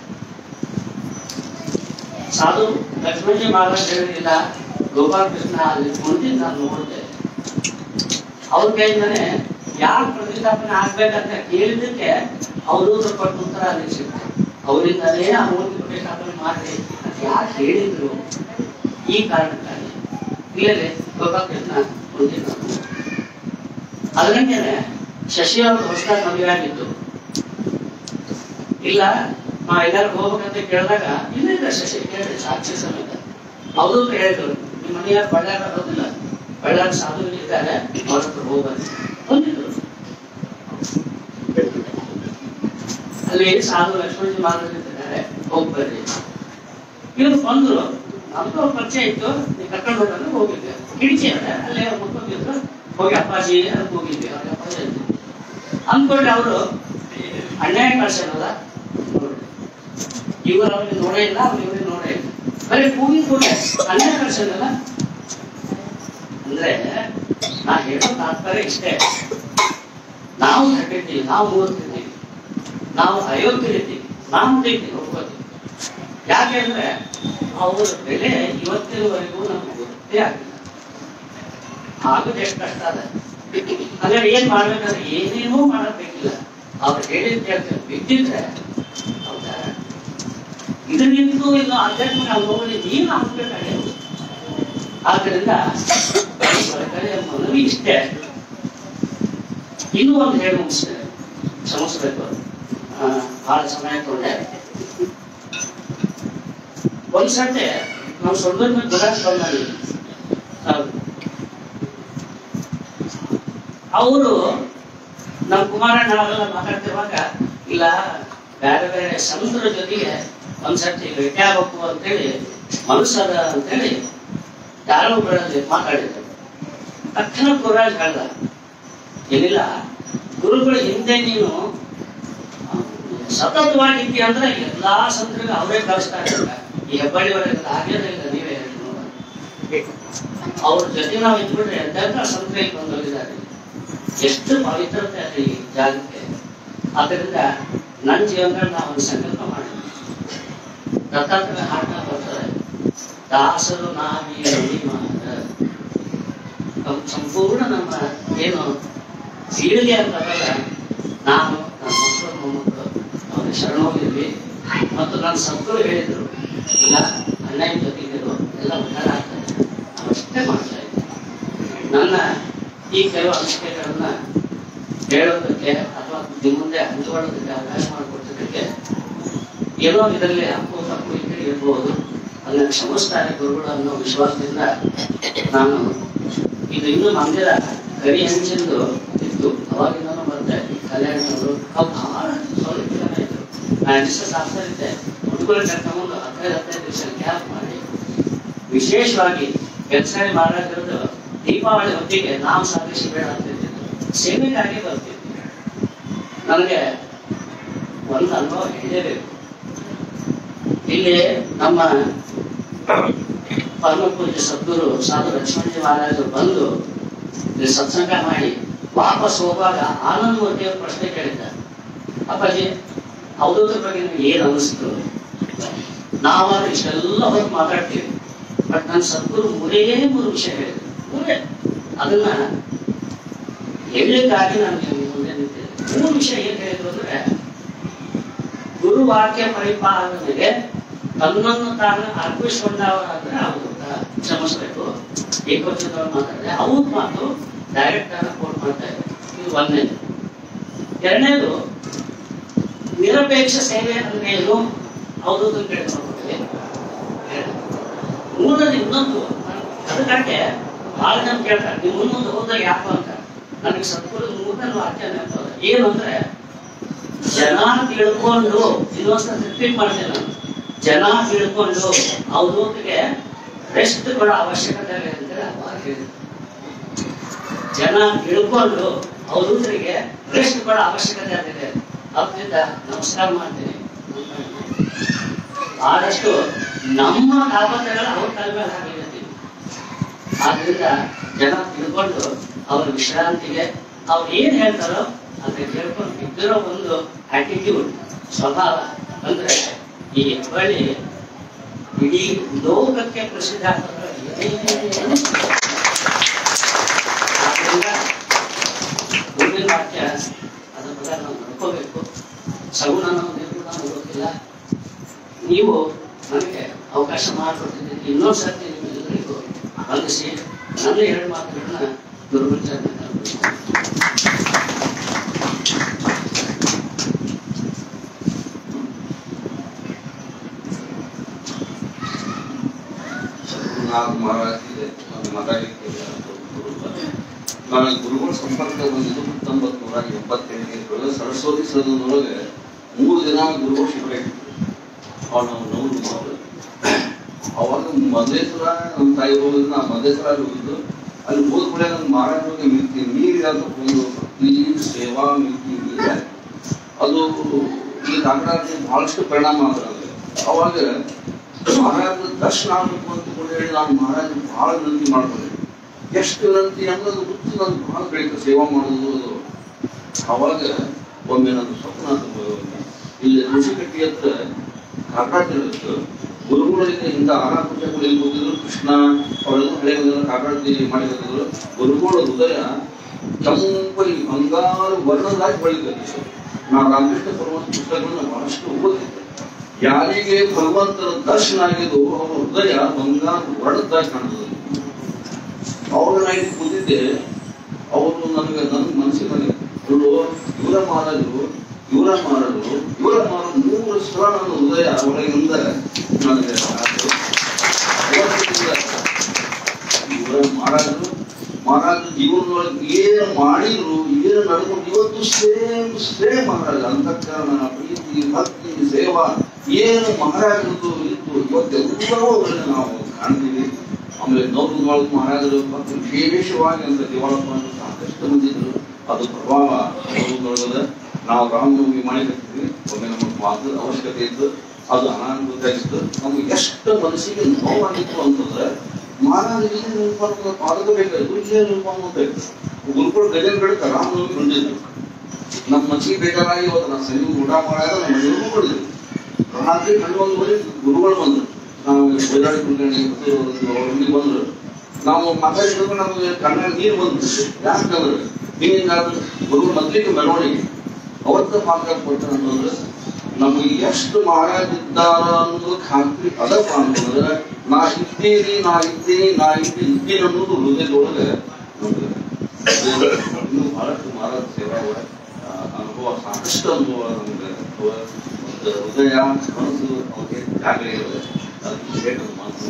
ಸಾಧು ಲಕ್ಷ್ಮಣಜಿ ಮಹಾರಾಜ್ ಹೇಳಿಲ್ಲ, ಗೋಪಾಲಕೃಷ್ಣ ಅಲ್ಲಿ ಕುಳಿತಿದ್ದು ನಾನು ನೋಡಿದೆ. ಅವ್ರ ಕೈಯಿಂದನೇ ಯಾರು ಪ್ರತಿಷ್ಠಾಪನೆ ಆಗ್ಬೇಕಂತ ಕೇಳಿದ್ದಕ್ಕೆ ಅವರು ಕೊಟ್ಟು ಉತ್ತರ ಅಲ್ಲಿ ಸಿಗ್ತಾರೆ. ಅವರಿಂದಲೇ ಆ ಮೂರ್ತಿ ಪ್ರತಿಷ್ಠಾಪನೆ ಮಾಡಿ ಅಂತ ಯಾರು ಹೇಳಿದ್ರು ಈ ಕಾರಣಕ್ಕಾಗಿ ಇಲ್ಲೇ ಗೋಪಾಲಕೃಷ್ಣ ಕುಳಿತಿದ್ದ. ಅದರಂಗೆ ಶಶಿ ಅವರು ಹೊಸದಾಗಿ ಮದುವೆ ಆಗಿದ್ದು. ಇಲ್ಲ ನಾ ಎಲ್ಲಾರು ಹೋಗ್ಬೇಕಂತ ಕೇಳಿದಾಗ ಇಲ್ಲ ಶಶಿ ಕೇಳಿ ಸಾಕ್ಷಿ ಸಮೇತ ಅವರು ಹೇಳಿದ್ರು, ನಿಮ್ಮ ಮನೆಯಾರು ಬಳ್ಳಾರ ಬರೋದಿಲ್ಲ, ಬಳ್ಳಾರ ಸಾಧು ಇದ್ದಾರೆ, ಅವ್ರ ಹತ್ರ ಹೋಗ್ಬಂದು ಬಂದಿದ್ರು. ಅಲ್ಲಿ ಸಾಧು ಲಕ್ಷ್ಮಣಜಿ ಮಹಾರಾಜ್ ಇದ್ದಾರೆ, ಹೋಗ್ಬರ್ರಿ. ಇವ್ರು ಬಂದ್ರು, ನಮ್ದು ಅವ್ರ ಪರಿಚಯ ಇತ್ತು, ನೀವು ಕರ್ಕೊಂಡು ಹೋಗಂದ್ರೆ ಹೋಗಿದ್ವಿ. ಕಿಡಿಚಿ ಅದ ಅಲ್ಲೇ ಮುಟ್ಕೊಂಡಿದ್ರು, ಹೋಗಿ ಅಪ್ಪಾಜಿ ಅಂತ ಹೋಗಿದ್ವಿ. ಅವ್ರ ಅಪ್ಪಾಜಿ ಅಂತ ಅಂದ್ಕೊಂಡ್ರೆ ಅವರು ಅನ್ಯಾಯ ಕಳ್ಸೋಲ್ಲ. ಇವರು ಅವ್ರಿಗೆ ನೋಡೇ ಇಲ್ಲ, ಅವ್ರು ಇವ್ರಿಗೆ ನೋಡೇ ಇಲ್ಲ, ಬರೀ ಕೂಗಿ ಕೂಡ ಅನ್ಯಾಯ ಕಳ್ಸೋದಲ್ಲ. ಅಂದ್ರೆ ನಾ ಹೇಳೋ ತಾತ್ಪರ್ಯ ಇಷ್ಟೇ, ನಾವು ಕಟ್ಟಿರ್ತೀವಿ, ನಾವು ಓದ್ತಿರ್ತೀವಿ, ನಾವು ಅಯೋಗ್ಯರಿರ್ತೀವಿ, ನಾವು ತೆಗಿತೀವಿ, ಒಪ್ಕೋತೀವಿ. ಯಾಕೆಂದ್ರೆ ಅವ್ರ ಬೆಲೆ ಇವತ್ತಿನವರೆಗೂ ನಮ್ಗೆ ಗೊತ್ತೇ ಆಗಿಲ್ಲ. ಆಗೋದು ಎಷ್ಟು ಕಷ್ಟ ಅದ. ಹಾಗಾದ್ರೆ ಏನ್ ಮಾಡ್ಬೇಕಂದ್ರೆ ಏನೇನೋ ಮಾಡಬೇಕಿಲ್ಲ, ಅವ್ರು ಹೇಳಿದ ಕೇಳ್ತಾರೆ ಬಿದ್ದಿದ್ರೆ ಹೌದಾ. ಇದರಿಂದೂ ಇಲ್ಲ ಆಧ್ಯಾತ್ಮಿಕ ಅನುಭವದಲ್ಲಿ ನೀನು ಆಗ್ಬೇಕಾಗಿರೋದು. ಆದ್ದರಿಂದ ಮನವಿ ಇಷ್ಟೇ. ಇನ್ನೂ ಒಂದು ಹೇಳಿ ಮುಗಿಸ್ತೇನೆ, ಕ್ಷಮಿಸ್ಬೇಕು, ಬಹಳ ಸಮಯ ತೊಂದರೆ. ಒಂದ್ಸಂತೆ ನಾವು ಸ್ವಲ್ಪ ಗುಲಾಸ್ ಬಂದಲ್ಲಿ ಅವರು ನಮ್ಮ ಕುಮಾರಣ್ಣ ನಾವೆಲ್ಲ ಮಾತಾಡ್ತಿರುವಾಗ ಇಲ್ಲ ಬೇರೆ ಬೇರೆ ಸಂತರ ಜೊತೆಗೆ ಒಂದ್ಸರ್ತಿ ಭೇಟಿ ಆಗ್ಬೇಕು ಅಂತೇಳಿ ಮನಸ್ಸದ ಅಂತೇಳಿ ಯಾರೋ ಒಬ್ಬರಲ್ಲಿ ಮಾತಾಡಿದ್ರು. ತಕ್ಷಣ ಗುರುರಾಜ್ ಹೇಳ್ದ, ಏನಿಲ್ಲ ಗುರುಗಳು ಹಿಂದೆ ನೀನು ಸತತವಾಗಿದ್ದಿ ಅಂದ್ರೆ ಎಲ್ಲಾ ಸಂತರಿಗೆ ಅವರೇ ಕಳಿಸ್ತಾ ಇರ್ತಾರೆ. ಈ ಹೆಬ್ಬಳ್ಳಿವರೆಲ್ಲ ಆಗ್ಯದ ಇಲ್ಲ, ನೀವೇ ಹೇಳಿ. ಅವ್ರ ಜೊತೆ ನಾವು ಇದ್ಬಿಟ್ರೆ ಎಲ್ಲ ಸಂತರಿಗೆ ಬಂದೋಗಿದ್ದಾರೆ. ಎಷ್ಟು ಪವಿತ್ರತೆ ಅಲ್ಲಿ ಜಾಗಕ್ಕೆ. ಆದ್ದರಿಂದ ನನ್ನ ಜೀವನದಲ್ಲಿ ನಾವು ಒಂದು ಸಂಕಲ್ಪ ಮಾಡಿದ್ವಿ. ದತ್ತಾತ್ರೇಯ ಹಾಟ ಬರ್ತಾರೆ, ದಾಸರು ನಾವೀ ಸಂಪೂರ್ಣ ನಮ್ಮ ಏನು ಪೀಳಿಗೆ ಅಂತಲ್ಲ, ನಾನು ನನ್ನ ಮಕ್ಕಳು ಮೊಮ್ಮಕ್ಕಳು ಅವ್ರಿಗೆ ಶರಣ ಹೋಗಿದ್ವಿ. ಮತ್ತು ನನ್ನ ಸದ್ಗುರು ಹೇಳಿದ್ರು, ಇಲ್ಲ ಅಣ್ಣನ ಜೊತೆಗಿರು ಎಲ್ಲ ಉದ್ಧಾರ ಆಗ್ತದೆ, ನಾವು ಅಷ್ಟೇ ಮಾಡ್ತಾ ಇದ್ವಿ. ನನ್ನ ಈ ಕೆಲವು ಅನಿಸಿಕೆಗಳನ್ನ ಹೇಳೋದಕ್ಕೆ ಅಥವಾ ನಿಮ್ಮ ಮುಂದೆ ಹಂಚಿಕೊಳ್ಳೋದಕ್ಕೆ ಅವಕಾಶ ಮಾಡಿಕೊಡ್ತಿದ್ದಕ್ಕೆ ಏನೋ ಇದರಲ್ಲಿ ಅಪ್ಪು ತಪ್ಪು ಈ ಕಡೆ ಇರ್ಬೋದು, ಅದನ್ನ ಕ್ಷಮಿಸ್ತಾರೆ ಗುರುಗಳು ಅನ್ನೋ ವಿಶ್ವಾಸದಿಂದ ನಾನು ಇದು ಇನ್ನೂ ಮಂದಿರ ಕರಿ ಹಂಚಿಂದು ಇತ್ತು. ಅವಾಗಿಂದನೂ ಬರ್ತಾ ಇದ್ವಿ. ಕಲ್ಯಾಣವರು ಅವು ಬಹಳ ಸೌಲಭ್ಯ ಇದ್ರು. ನಾನು ಎಷ್ಟು ಸಾಕ್ತಾರಿದ್ದೆ, ಹುಡುಗರು ಕರ್ಕೊಂಡು 15 ದಿವಸ ಕ್ಯಾಪ್ ಮಾಡಿ ವಿಶೇಷವಾಗಿ ಕೆಲಸಾರಿ ಮಹಾರಾಜರದ್ದು ದೀಪಾವಳಿ ಹೊತ್ತಿಗೆ ನಾವು ಸಾಧಿಸಿ ಬೇಡ ಅಂತಿದ್ದು ಸೇವೆಗಾಗಿ ಬರ್ತಿದ್ವಿ. ನನಗೆ ಒಂದು ಅನುಭವ ಹೇಳಲೇಬೇಕು. ಇಲ್ಲಿ ನಮ್ಮ ಪರಮ ಪೂಜ್ಯ ಸದ್ಗುರು ಸಾಧು ಲಕ್ಷ್ಮಣಜಿ ಮಹಾರಾಜರು ಬಂದು ಇಲ್ಲಿ ಸತ್ಸಂಗ ಮಾಡಿ ವಾಪಸ್ ಹೋಗುವಾಗ ಆನಂದ ಮೂರ್ತಿಯವ್ರ ಪ್ರಶ್ನೆ ಕೇಳಿದ್ದ, ಅಪ್ಪಾಜಿ ಅವಧೂತರ ಬಗ್ಗೆ ನಿಮ್ಗೆ ಏನ್ ಅನಿಸ್ತು? ನಾವಾದ್ರೂ ಇಷ್ಟೆಲ್ಲ ಹೊತ್ತು ಮಾತಾಡ್ತೀವಿ, ಬಟ್ ನನ್ನ ಸದ್ಗುರು ಮೂರು ವಿಷಯ ಹೇಳಿದ್ರು. ಅದನ್ನ ಹೇಳಲಿಕ್ಕಾಗಿ ನಾನು ಮುಂದೆ ನಿಂತಿದ್ದೆ. 3 ವಿಷಯ ಏನ್ ಹೇಳಿದ್ರು ಅಂದ್ರೆ, ಗುರುವಾಕ್ಯ ಪರಿಪಾಲನೆಗೆ ತನ್ನನ್ನು ತಾನು ಅರ್ಪಿಸಿಕೊಂಡವರಾದ್ರೆ ಅವಧೂತ ಕ್ಷಮಿಸ್ಬೇಕು. ಏಕವಚನದವ್ರು ಮಾತಾಡಿದ್ರೆ ಅವ್ರ ಮಾತು ಡೈರೆಕ್ಟ್ ಆಗಿ ಕೋಟ್ ಮಾಡ್ತಾ ಇದ್ದಾರೆ. ಇದು ಒಂದನೇದು. ಎರಡನೇದು, ನಿರಪೇಕ್ಷ ಸೇವೆ ಅಂದ್ರೆ ಏನು ಅವಧೂತನ ಕಡೆ ನೋಡ್ಬಿಡ್ತೀವಿ. ಮೂರನೇದು ಇನ್ನೊಂದು ಅದಕ್ಕಾಗೆ ಭಾಳ ಜನ ಕೇಳ್ತಾರೆ ನೀವು ಮುಂದೊಂದು ಹೋದಾಗ ಯಾಕ ಅಂತ. ನನಗೆ ಸದ್ಗುರು ಮೂರನೇ ವಾಕ್ಯ ನೆನಪದ ಏನು ಅಂದ್ರೆ ಜನ ತಿಳ್ಕೊಂಡು ಇನ್ನೊಂದ್ಸಲ ರಿಪೀಟ್ ಮಾಡ್ತೇನೆ ನಾನು. ಜನ ತಿಳ್ಕೊಂಡು ಅವಧೂತಿಗೆ ರೆಸ್ಟ್ ಕೊಡೋ ಅವಶ್ಯಕತೆ ಇದೆ ಅಂತೇಳಿ ಅವಾಗ ಹೇಳಿದ್ರು. ಜನ ತಿಳ್ಕೊಂಡು ಅವಧೂತರಿಗೆ ರೆಸ್ಟ್ ಕೊಡೋ ಅವಶ್ಯಕತೆ ಇದೆ. ಅದರಿಂದ ನಮಸ್ಕಾರ ಮಾಡ್ತೀನಿ. ಆದಷ್ಟು ನಮ್ಮ ತಾಪತ್ರಗಳು ಅವ್ರ ತಲೆ ಮೇಲೆ ಹಾಕಿರ್ತೀವಿ. ಆದ್ರಿಂದ ಜನ ತಿಳ್ಕೊಂಡು ಅವ್ರ ವಿಶ್ರಾಂತಿಗೆ ಅವ್ರು ಏನ್ ಹೇಳ್ತಾರೋ ಅದನ್ನ ಕೇಳ್ಕೊಂಡು ಇದ್ದಿರೋ ಒಂದು ಆಟಿಟ್ಯೂಡ್ ಸ್ವಭಾವ ಅಂದ್ರೆ ಈ ಬಳಿ ಇಡೀ ಲೋಕಕ್ಕೆ ಪ್ರಸಿದ್ಧ ಆಗ್ತದೆ. ಆದ್ರಿಂದ ಮುಂದಿನ ವಾಕ್ಯ ಅದ್ರ ಪ್ರಕಾರ ನಾವು ನಡ್ಕೋಬೇಕು. ಸಗುಣ ನಾವು ಗೊತ್ತಿಲ್ಲ. ನೀವು ನನಗೆ ಅವಕಾಶ ಮಾಡಿಕೊಡ್ತಿದ್ದೀನಿ. ಇನ್ನೊಂದು ಸರ್ತಿ ನಿಮ್ಮೆಲ್ಲರಿಗೂ ವಂದಿಸಿ ನನ್ನ 2 ಮಾತುಗಳನ್ನ ಗುರುವಿಚಾರ ನಾನು ಗುರುಗಳ ಸಂಪರ್ಕ ಬಂದಿದ್ದು 1987 ಸರಸ್ವತಿ ಸದನದೊಳಗೆ 3 ದಿನ ಗುರುಗಳು ಶಿಬಿರ ಅವಾಗ ಮದೇಶ್ವರ ನಮ್ಮ ತಾಯಿ ಹೋಗಿದ್ದು ನಾ ಮದೇಶ್ವರ ಹೋಗಿದ್ದು. ಅಲ್ಲಿ ಹೋದ ಕೂಡ ನನ್ನ ಮಹಾರಾಜರಿಗೆ ಮಿಲ್ತಿ ನೀರಿರಂತ ಒಂದು ಸೇವಾ ಮಿಲ್ತಿ ನೀರ ಅದು ಈ ಕಾಕಡಾಕ್ಕೆ ಬಹಳಷ್ಟು ಪರಿಣಾಮ ಆಗ್ತದೆ. ಅವಾಗ ಮಹಾರಾಜ ದರ್ಶನ ಆಗ್ಬೇಕು ಅಂತ ಹೇಳಿ ನಾನು ಮಹಾರಾಜ ಬಹಳ ವಿನಂತಿ ಮಾಡ್ಕೊಂಡೆ. ಎಷ್ಟು ವಿನಂತಿ ಅನ್ನೋದು ಗೊತ್ತು ನನಗೆ ಬಹಳ ಬೆಳೀತು ಸೇವಾ ಮಾಡೋದು. ಅವಾಗ ಒಮ್ಮೆ ನನ್ನ ಸ್ವಪ್ನ ಇಲ್ಲಿ ಋಷಿಕಟ್ಟಿ ಹತ್ರ ಕಾಕಡಾತಿರುತ್ತೆ. ಗುರುಗಳಿಗೆ ಇಂದ 6 ಪುಸ್ತಕಗಳು ಎಲ್ಲಿ ಹೋಗಿದ್ರು. ಕೃಷ್ಣ ಅವರೆಲ್ಲ ಹಳೆ ಕಾಕಡಾತಿ ಮಾಡಿದ್ರು. ಗುರುಗಳ ಹೃದಯ ತಂಪರಿ ಬಂಗಾರು ವರ್ಣದಾಗಿ ಬೆಳೀತದೆ. ನಾವು ರಾಮಕೃಷ್ಣ ಪರಮಹಂಸ ಪುಸ್ತಕಗಳನ್ನ ಬಹಳಷ್ಟು ಓದಿದ್ದೆ. ಯಾರಿಗೆ ಭಗವಂತನ ದರ್ಶನ ಆಗಿದ್ದು ಅವರ ಹೃದಯ ಬಂಗಾರು ವರ್ಣದಾಗಿ ಕಾಣ್ತದೆ. ಅವ್ರ ನಾನು ಕೂತಿದ್ದೆ. ಅವರು ನನಗೆ ನನ್ನ ಮನಸ್ಸಿನಲ್ಲಿ ಇವರ ಮಹಾರಾಜರು 3 ಸಲ ನನ್ನ ಹೃದಯ ಒಳಗಿಂದ ನನಗೆ ಇವರ ಮಹಾರಾಜರು ಜೀವನದೊಳಗೆ ಏನು ಮಾಡಿದ್ರು, ಏನು ನಡ್ಕೊಂಡು ಇವತ್ತು ಸೇಮ್ ಮಹಾರಾಜ ಅಂತಃಕರಣ, ಪ್ರೀತಿ, ಭಕ್ತಿ, ಸೇವಾ ಏನು ಮಹಾರಾಜರದ್ದು ಇತ್ತು ಇವತ್ತೆಲ್ಲವೂ ಅವರನ್ನು ನಾವು ಕಾಣ್ತೀವಿ. ಆಮೇಲೆ ನೌರು ಮಹಾರಾಜರು ಮತ್ತು ವಿಶೇಷವಾಗಿ ಅಂತ ದೇವಾಲಯ ಸಾಕಷ್ಟು ಮಂದಿದ್ರು. ಅದು ಪ್ರಭಾವ ನೋಡೋದ ನಾವು ರಾಮನವಮಿ ಮಾಡಿರ್ತೀವಿ. ಒಮ್ಮೆ ನಮಗೆ ಮಾತು ಅವಶ್ಯಕತೆ ಇತ್ತು. ಅದು ಅನಾನುಕೂಲ ಆಗಿತ್ತು. ನಮ್ಗೆ ಎಷ್ಟು ಮನಸ್ಸಿಗೆ ನೋವಾಗಿತ್ತು ಅಂತಂದ್ರೆ ಮಹಾರಾಜರಿಗೆ ಪಾದಕ ಬೇಕಾಯ್ತು. ಇಲ್ಲೇ ಬೇಕು ಗುರುಗಳು ಗಜನ್ಗಳಿಗೆ ರಾಮನವಮಿ ಹೊಂದಿದ್ರು. ನಮ್ಮ ಮನಸ್ಸಿಗೆ ಬೇಕಾಗಿ ಇವತ್ತು ನಾವು ಸಂಜೆ ಊಟ ಮಾಡಿದ್ರೆ ನಮ್ಮ ಮನೆಯವ್ರಿಗೂ ಕೊಡಿದ್ವಿ. ರಾತ್ರಿ 11 ಗುರುಗಳು ಬಂದ್ರು. ನಾವು ಬೈರಾಡಿ ಕುಂಡಿ ಬಂದ್ರು. ನಾವು ಮಾತಾಡಿದ್ರು ನಮಗೆ ಕಣ್ಣ ನೀರು ಬಂದು ಯಾಕಂದ್ರೆ ಹಿಂಗಾದ್ರೆ ಗುರುಗಳು ಮೊದಲಿಗೆ ಮೆರವಣಿಗೆ ಅವತ್ತ ಮಾತ್ರ ಕೊಡ್ತಾರೆ ಅಂತಂದ್ರೆ ನಮಗೆ ಎಷ್ಟು ಮಹಾರಾಜ ಇದ್ದಾರ ಅನ್ನೋದು ಖಾತ್ರಿ ಅದಪ್ಪ ಅಂತಂದ್ರೆ ನಾ ಇದ್ದೀನಿ ಅನ್ನೋದು ಹೃದಯದೊಳಗೆ ನಮ್ಗೆ ಇನ್ನೂ ಬಹಳಷ್ಟು ಮಹಾರಾಜ ಸೇವಾ ಅನುಭವ ಸಾಕಷ್ಟು ಅನುಭವ ನಮ್ಗೆ ಹೃದಯ ಮನಸ್ಸು ಅವ್ರಿಗೆ ಜಾಗ ಇರೋದು ಅದು ಮಾತು.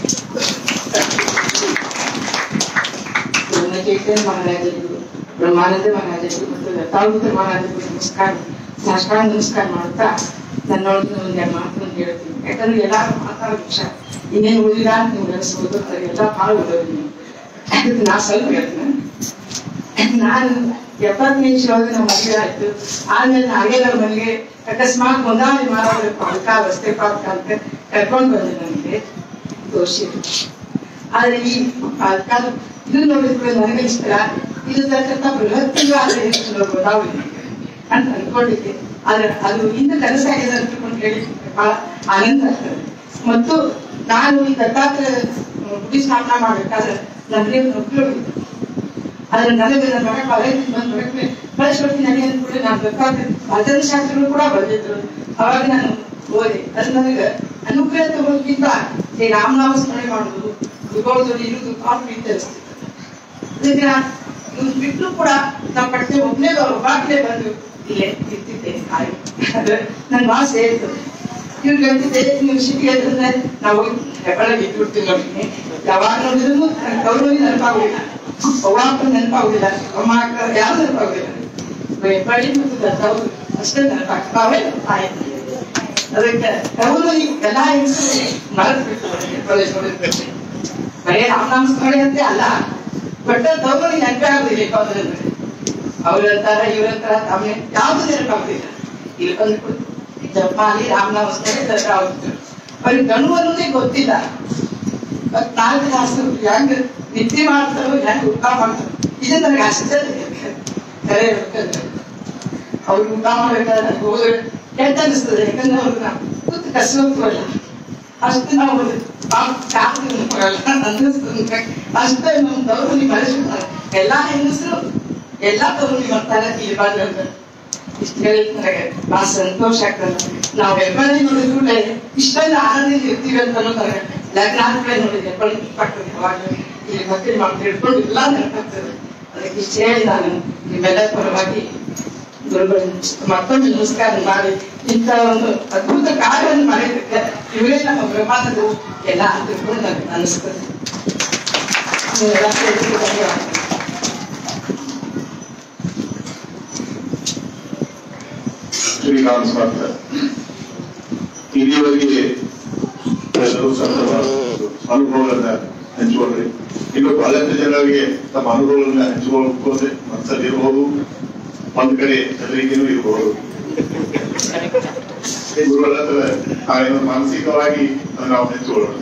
ಚೈತನ್ಯ ಮಹಾರಾಜರು, ಬ್ರಹ್ಮಾನಂದ ಮಹಾರಾಜರು ಮತ್ತು ದತ್ತಾವತಾರ ಮಹಾರಾಜರು ಸಾಷ್ಟಾಂಗ ನಮಸ್ಕಾರ ಮಾಡ್ತಾ ನನ್ನೊಳಗಿನ ಒಂದೆರಡು ಮಾತನ್ನು ಹೇಳ್ತೀನಿ. ಯಾಕಂದ್ರೆ ಎಲ್ಲಾರು ಮಾತಾಡೋ ವಿಷಯ ಇನ್ನೇನು ಉಳಿದ ನೀವು ನೆನೆಸ್ಬೋದು. ಎಲ್ಲ ಭಾಳ ಉಳಿಯೋದು ನೀವು. ಅದಕ್ಕೆ ನಾ ಸ್ವಲ್ಪ ಹೇಳ್ತೀನಿ. ನಾನು 75 ನಮ್ಮ ಮದುವೆ ಆಯ್ತು. ಆದ್ಮೇಲೆ ನಾಗೇನವ್ರ ಮನೆಗೆ ಅಕಸ್ಮಾತ್ ಮುಂದಾಳಿ ಮಾರಾಟ ಪಾರ್ಕ ರಸ್ತೆ ಪಾರ್ಕ ಅಂತ ಕರ್ಕೊಂಡು ಬಂದೆ. ನನಗೆ ದೋಷಿ ಆದ್ರೆ ಈ ಇದು ನೋಡಿದ್ರೆ ನನಗೆ ಇಷ್ಟ ಇದು ತಕ್ಕಂತ ಬೃಹತ್ತಾದ ಗೋದಾವರಿ ಅಂತ ಅನ್ಕೊಂಡಿದ್ದೆ. ಆದ್ರೆ ಅದು ಇಂದ ಕನಸಾಗಿದೆ ಅಂತಕೊಂಡು ಹೇಳಿ ಬಹಳ ಆನಂದ ಆಗ್ತದೆ. ಮತ್ತು ನಾನು ಈ ದತ್ತಾತ್ರೇಯ ಗುಡಿ ಸ್ಥಾಪನಾ ಮಾಡ್ಬೇಕಾದ್ರೆ ನನಗೆ ನೌಕರಿ ಹೋಗಿದ್ದೆ. ಆದ್ರೆ ನನಗೆ ನನ್ನ ಮಗ ಕಾಲೇಜ್ ಬಂದು ಕಳಿಸ್ಕೊಡ್ತೀನಿ ನನಗೆ ಅಂದ್ಬಿಟ್ಟು ನಾನು ದತ್ತಾತ್ರೇಯ ಆಚರಣ ಶಾಸ್ತ್ರಗಳು ಕೂಡ ಬಂದಿದ್ರು. ಅವಾಗ ನಾನು ಓದಿ. ಅದು ನನಗೆ ಅನುಗ್ರಹ ತಗೋಕ್ಕಿಂತ ಈ ರಾಮನಾಮ ಸ್ಮರಣೆ ಮಾಡುದು ಗುರುಗಳೊಂದು ಇರುವುದು ಕಾನ್ಫಿಡೆಂಟ್ ಅನಿಸ್ತಿತ್ತು. ಅದಕ್ಕೆ ನಾನು ಬಿಟ್ಟು ಕೂಡ ನಮ್ಮ ಪಟ್ಟೆ ಒಬ್ಬನೇ ಬಾಗಿಲೇ ಬಂದು ಇಲ್ಲೇ ಇರ್ತಿದ್ದೆ. ಅದು ನನ್ನ ಭಾಷೆ ಹೇಳ್ತು. ಇವ್ರಿಗೆ ಅಂತಿದ್ದೆ ನೀವು ಸಿಟಿಗೆ ಅಂತಂದ್ರೆ ನಾವು ಹೆಬ್ಬಳಗೆ ಇಟ್ಬಿಡ್ತೀವಿ ನೋಡಿ. ಯಾವಾಗ ನೋಡಿದ್ರು ಗೌರವಿ ನೆನಪಾಗುದಿಲ್ಲ, ಅವ್ವಾಪ ನೆನಪಾಗುದಿಲ್ಲ, ಅಮ್ಮ ಅಕ್ಕ ಯಾರು ನೆನಪಾಗುದಿಲ್ಲ. ಹೆಬ್ಬಳ್ಳಿ ಮತ್ತು ದತ್ತವರು ಅಷ್ಟೇ ನೆನಪಾಗ್ತಾವೆ. ಆಯ್ತು ಅದಕ್ಕೆ ಗೌರವಿ ಎಲ್ಲಾ ಹೆಂಗಸರು ಮರೆತು ಬಿಡ್ತಾರೆ ಹೆಬ್ಬಳ್ಳಿ ನೋಡಿರ್ಬೇಕು. ಬರೀ ರಾಮನಾಮಸ್ಮರಣೆ ಅಂತೆ ಅಲ್ಲ, ಬಟ್ ಗೌರವಿ ನೆನಪೇ ಆಗುದಿಲ್ಲ. ಅವ್ರಂತಾರ ಇವ್ರಂತಾರ ತಮ್ಮ ಯಾವ್ದು ನೆನಪಾಗುದಿಲ್ಲ. ಇಲ್ಲಿ ಬಂದು ಜಪಾಲಿ ರಾಮನಾಮಸ್ಮರಣೆ ದಸರಾ ಹೋಗ್ತಾರೆ. ಅವ್ರಿಗೆ ಗಣು ಅನ್ನೋದೇ ಗೊತ್ತಿಲ್ಲ. ಮತ್ 4 ತಾಸು ಹೆಂಗ್ ನಿದ್ದೆ ಮಾಡ್ತಾರೋ ಹೆಂಗ್ ಊಟ ಮಾಡ್ತಾರೋ ಇದು ನನಗೆ ಆಶ್ಚರ್ಯ. ಕರೆ ಹೇಳ್ಬೇಕಂದ್ರೆ ಅವ್ರು ಊಟ ಮಾಡ್ಬೇಕಾದ್ರೆ ನನಗೆ ಹೋದ್ರೆ ಕೆಟ್ಟ ಅನಿಸ್ತದೆ. ಯಾಕಂದ್ರೆ ಅವ್ರಿಗೆ ನಾವು ಕೂತು ಕಸೋಲ್ಲ ಅಷ್ಟು ನಾವು ಅನ್ನಿಸ್ತದೆ. ಅಷ್ಟೇ ನಮ್ ಗೌರವಿ ಮರೆಸ್ಬಿಡ್ತಾರೆ. ಎಲ್ಲಾ ಹೆಂಗಸರು ಎಲ್ಲಾ ಗೌರವಿ ಮಾಡ್ತಾರೆ. ಇಲ್ಲಿ ಬಂದ್ರೆ ಇಷ್ಟು ಹೇಳಿ ನನಗೆ ಬಹಳ ಸಂತೋಷ ಆಗ್ತದೆ. ನಾವು ಹೆಬ್ಬಳ್ಳಿ ನೋಡಿದ್ರೆ ಇಷ್ಟೊಂದು ಆನಂದದಿಂದ ಇರ್ತೀವಿ ಅಂತ ನನಗೆ ಲಗ್ನ ಆದ್ಮೇಲೆ ನೋಡಿದ್ರೆ ಹೆಬ್ಬಳ್ಳಿ ನೆನಪಾಗ್ತದೆ. ಯಾವಾಗ ಇಲ್ಲಿ ಮಕ್ಕಳು ಮಕ್ಕಳು ಹಿಡ್ಕೊಂಡು ಎಲ್ಲ ನೆನಪಾಗ್ತದೆ. ಅದಕ್ಕೆ ಇಷ್ಟು ಹೇಳಿ ನಾನು ನಿಮ್ಮೆಲ್ಲರ ಪರವಾಗಿ ಗುರುಗಳು ಮತ್ತೊಂದು ನಮಸ್ಕಾರ ಮಾಡಿ ಇಂಥ ಒಂದು ಅದ್ಭುತ ಕಾರ್ಯವನ್ನು ಮಾಡಿದ್ದಕ್ಕೆ ಇವರೇ ನಮ್ಮ ಬ್ರಹ್ಮಾಂಡದ ಎಲ್ಲ ತಿಳ್ಕೊಂಡು ನನಗೆ ಅನಿಸ್ತದೆ. ಶ್ರೀರಾಮ್ ಸ್ವಾರ್ಥ ಇಲ್ಲಿಯವರೆಗೆ ಎಲ್ಲರೂ ಸಂತವ ಅನುಭವಗಳನ್ನ ಹಂಚಿಕೊಂಡ್ರಿ. ಇನ್ನು ಬಹಳಷ್ಟು ಜನರಿಗೆ ತಮ್ಮ ಅನುಭವಗಳನ್ನ ಹಂಚಿಕೊಳ್ಳೋದೆ ಮನಸ್ಸಲ್ಲಿ ಇರಬಹುದು, ಒಂದ್ ಕಡೆ ಹೆದರಿಕೆನೂ ಇರಬಹುದು. ಗುರುಗಳ ಹತ್ರ ಮಾನಸಿಕವಾಗಿ ನಾವು ಹಂಚಿಕೊಳ್ಳೋಣ.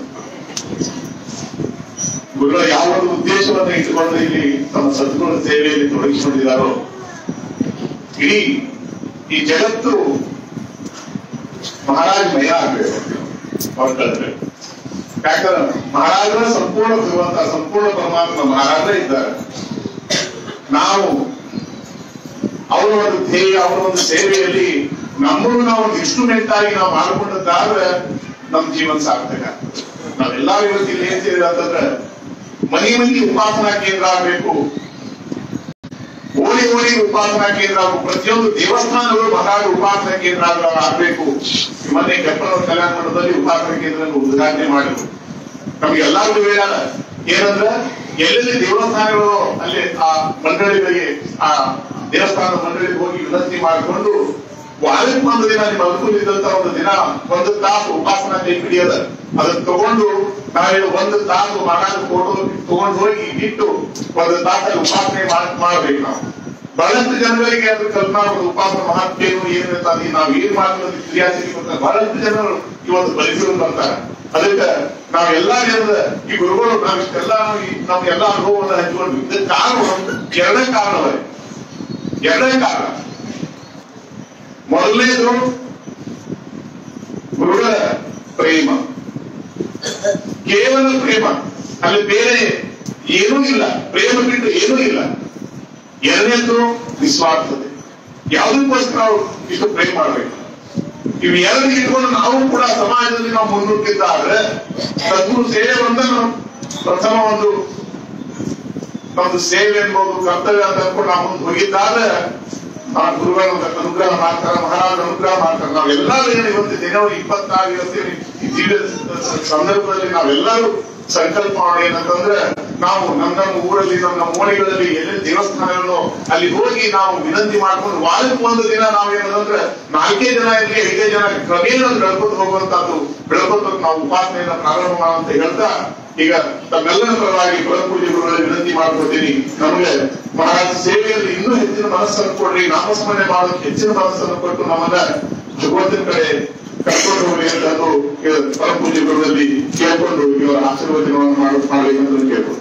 ಗುರುಗಳ ಯಾವ ಒಂದು ಉದ್ದೇಶವನ್ನು ಇಟ್ಟುಕೊಂಡು ಇಲ್ಲಿ ತಮ್ಮ ಸದ್ಗುಣ ಸೇವೆಯಲ್ಲಿ ತೊಡಗಿಸಿಕೊಂಡಿದ್ದಾರೋ ಇಡೀ ಈ ಜಗತ್ತು ಮಹಾರಾಜಮಯ ಆಗ್ಬೇಕು ಅವ್ರು ಕಳೆದ್ರೆ. ಯಾಕಂದ್ರೆ ಮಹಾರಾಜರ ಸಂಪೂರ್ಣ ಭಗವಂತ ಸಂಪೂರ್ಣ ಪರಮಾತ್ಮ ಮಹಾರಾಜರೇ ಇದ್ದಾರೆ. ನಾವು ಅವರ ಒಂದು ಧ್ಯೇಯ ಅವರ ಒಂದು ಸೇವೆಯಲ್ಲಿ ನಮ್ಮನ್ನು ನಾವು ಒಂದು ಇನ್ಸ್ಟ್ರೂಮೆಂಟ್ ಆಗಿ ನಾವು ಮಾಡಿಕೊಂಡದ್ದಾದ್ರೆ ನಮ್ ಜೀವನ ಸಾರ್ಥಕ. ನಾವೆಲ್ಲರೂ ಇವತ್ತು ಇಲ್ಲಿ ಏನ್ ಸೇರಿದ ಅಂತಂದ್ರೆ ಮನೆ ಮನೆಗೆ ಉಪಾಸನಾ ಕೇಂದ್ರ ಆಗ್ಬೇಕು, ಓಣಿ ಓಣಿಗೆ ಉಪಾಸನಾ ಕೇಂದ್ರ ಆಗಬೇಕು, ಪ್ರತಿಯೊಂದು ದೇವಸ್ಥಾನಗಳು ಮಹಾರಾಜ ಉಪಾಸನಾ ಕೇಂದ್ರ ಆಗ್ಬೇಕು. ಮೊನ್ನೆ ಕೆಪ್ಪನವರ ಕಲ್ಯಾಣ ಮಂಡಪದಲ್ಲಿ ಉಪಾಸನಾ ಕೇಂದ್ರ ಉದ್ಘಾಟನೆ ಮಾಡಿದ್ರು. ನಮ್ಗೆಲ್ಲರಿಗೂ ಹೇಳ ಏನಂದ್ರೆ ಎಲ್ಲೆಲ್ಲಿ ದೇವಸ್ಥಾನಗಳು ಅಲ್ಲಿ ಆ ಮಂಡಳಿಗಳಿಗೆ ಆ ದೇವಸ್ಥಾನ ಮಂಡಳಿಗೆ ಹೋಗಿ ವಿನಂತಿ ಮಾಡಿಕೊಂಡು ವಾರಕ್ಕೆ ಒಂದು ದಿನ ನಿಮ್ಮ ಅನುಕೂಲ ಇದ್ದಂತ ಒಂದು ದಿನ 1 ತಾಸು ಉಪಾಸನಾ ಕೈ ಹಿಡಿಯದ ಅದನ್ನ ತಗೊಂಡು ನಾವೇನು 1 ತಾಸು ಮಹಾರಾಜ ಫೋಟೋ ತಗೊಂಡು ಹೋಗಿ ಇಟ್ಟು 1 ತಾಸಲ್ಲಿ ಉಪಾಸನೆ ಮಾಡ್ಬೇಕು. ನಾವು ಬಹಳಷ್ಟು ಜನಗಳಿಗೆ ಅದ್ರ ಕಲ್ಪನಾ ಉಪಾಸನ ಮಹತ್ವ ಏನು ನಾವು ಏನ್ ಮಾಡ್ತೀವಿ ಕ್ರಿಯಾಶೀಲಿ ಬರ್ತಾರೆ. ಬಹಳಷ್ಟು ಜನರು ಇವತ್ತು ಬಲಿಸಿರು ಬರ್ತಾರೆ. ಅದಕ್ಕೆ ನಾವೆಲ್ಲ ಈ ಗುರುಗಳು ನಾವಿಷ್ಟೆಲ್ಲ ನಮ್ಗೆಲ್ಲ ಅನುಭವವನ್ನು ಹಂಚಿಕೊಂಡು ಇದಕ್ಕೆ ಕಾರಣ 2 ಕಾರಣವೇ. 2 ಕಾರಣ. ಮೊದಲನೇದು ಗುರುಗಳ ಪ್ರೇಮ, ಕೇವಲ ಪ್ರೇಮ, ಅಲ್ಲಿ ಬೇರೆ ಏನೂ ಇಲ್ಲ. ಪ್ರೇಮ ಬಿಟ್ಟು ಏನೂ ಇಲ್ಲ. 2ನೇದು ನಿಸ್ವಾರ್ಥತೆ. ಯಾವುದಕ್ಕೋಸ್ಕರ ನಾವು ಇಷ್ಟು ಪ್ರೇಮ ಮಾಡಬೇಕು. ಇವು 2 ಇಟ್ಕೊಂಡು ನಾವು ಕೂಡ ಸಮಾಜದಲ್ಲಿ ನಾವು ಮುನ್ನುಗ್ಗಿದ್ದಾದ್ರೆ ಸದ್ಗುರು ಸೇವೆ ಬಂದ ಪ್ರಥಮ ಒಂದು ಸೇವೆ ಎನ್ಬಹುದು ಕರ್ತವ್ಯ ಅಂತ ಅನ್ಕೊಂಡು ನಾವು ಮುಂದೆ ಹೋಗಿದ್ದಾದ್ರೆ ಆ ಗುರುಗಳು ಅನುಗ್ರಹ ಮಾಡ್ತಾರ, ಮಹಾರಾಜ ಅನುಗ್ರಹ ಮಾಡ್ತಾರೆ. ನಾವೆಲ್ಲರೂ ಏನು ಇವತ್ತು ಜನವರಿ 24 ಇರ್ತೀವಿ ಈ ದಿವ್ಯ ಸಂದರ್ಭದಲ್ಲಿ ನಾವೆಲ್ಲರೂ ಸಂಕಲ್ಪ ಮಾಡಿ ಏನಂತಂದ್ರೆ ನಾವು ನಮ್ಮ ಊರಲ್ಲಿ ನಮ್ಮ ಓಣಿಗಳಲ್ಲಿ ಎಲ್ಲೆಲ್ಲಿ ದೇವಸ್ಥಾನಗಳು ಅಲ್ಲಿ ಹೋಗಿ ನಾವು ವಿನಂತಿ ಮಾಡ್ಕೊಂಡು ವಾರಕ್ಕೆ ಒಂದು ದಿನ ನಾವೇನಂದ್ರೆ 4 ಜನ ಇರಲಿ 5 ಜನ ಕ್ರಮೇಣ ಬೆಳ್ಕೊಂಡು ಹೋಗುವಂತದ್ದು ಬೆಳ್ಕೊಂಡು ನಾವು ಉಪಾಸನೆಯನ್ನ ಪ್ರಾರಂಭ ಮಾಡುವಂತ ಹೇಳ್ತಾ ಈಗ ತಮ್ಮೆಲ್ಲರ ಪರವಾಗಿ ಪರಪೂಜೆ ಗುರುಗಳಲ್ಲಿ ವಿನಂತಿ ಮಾಡ್ಕೊತೀನಿ. ನಮಗೆ ಮಹಾರಾಜ ಸೇವೆಯಲ್ಲಿ ಇನ್ನೂ ಹೆಚ್ಚಿನ ಮನಸ್ಸನ್ನು ಕೊಡ್ರಿ, ನಾಮಸ್ಮರಣೆ ಮಾಡೋದಕ್ಕೆ ಹೆಚ್ಚಿನ ಮನಸ್ಸನ್ನು ಕೊಟ್ಟು ನಮ್ಮನ್ನ ಭಗವಂತನ ಕಡೆ ಕರ್ಕೊಂಡು ಹೋಗಿ ಅಂತಂದು ಪರಪೂಜೆ ಗುರುಗಳಲ್ಲಿ ಕೇಳ್ಕೊಂಡು ಇವರ ಆಶೀರ್ವಚನವನ್ನು ಮಾಡಬೇಕಂತ ಕೇಳ್ಕೊಂಡು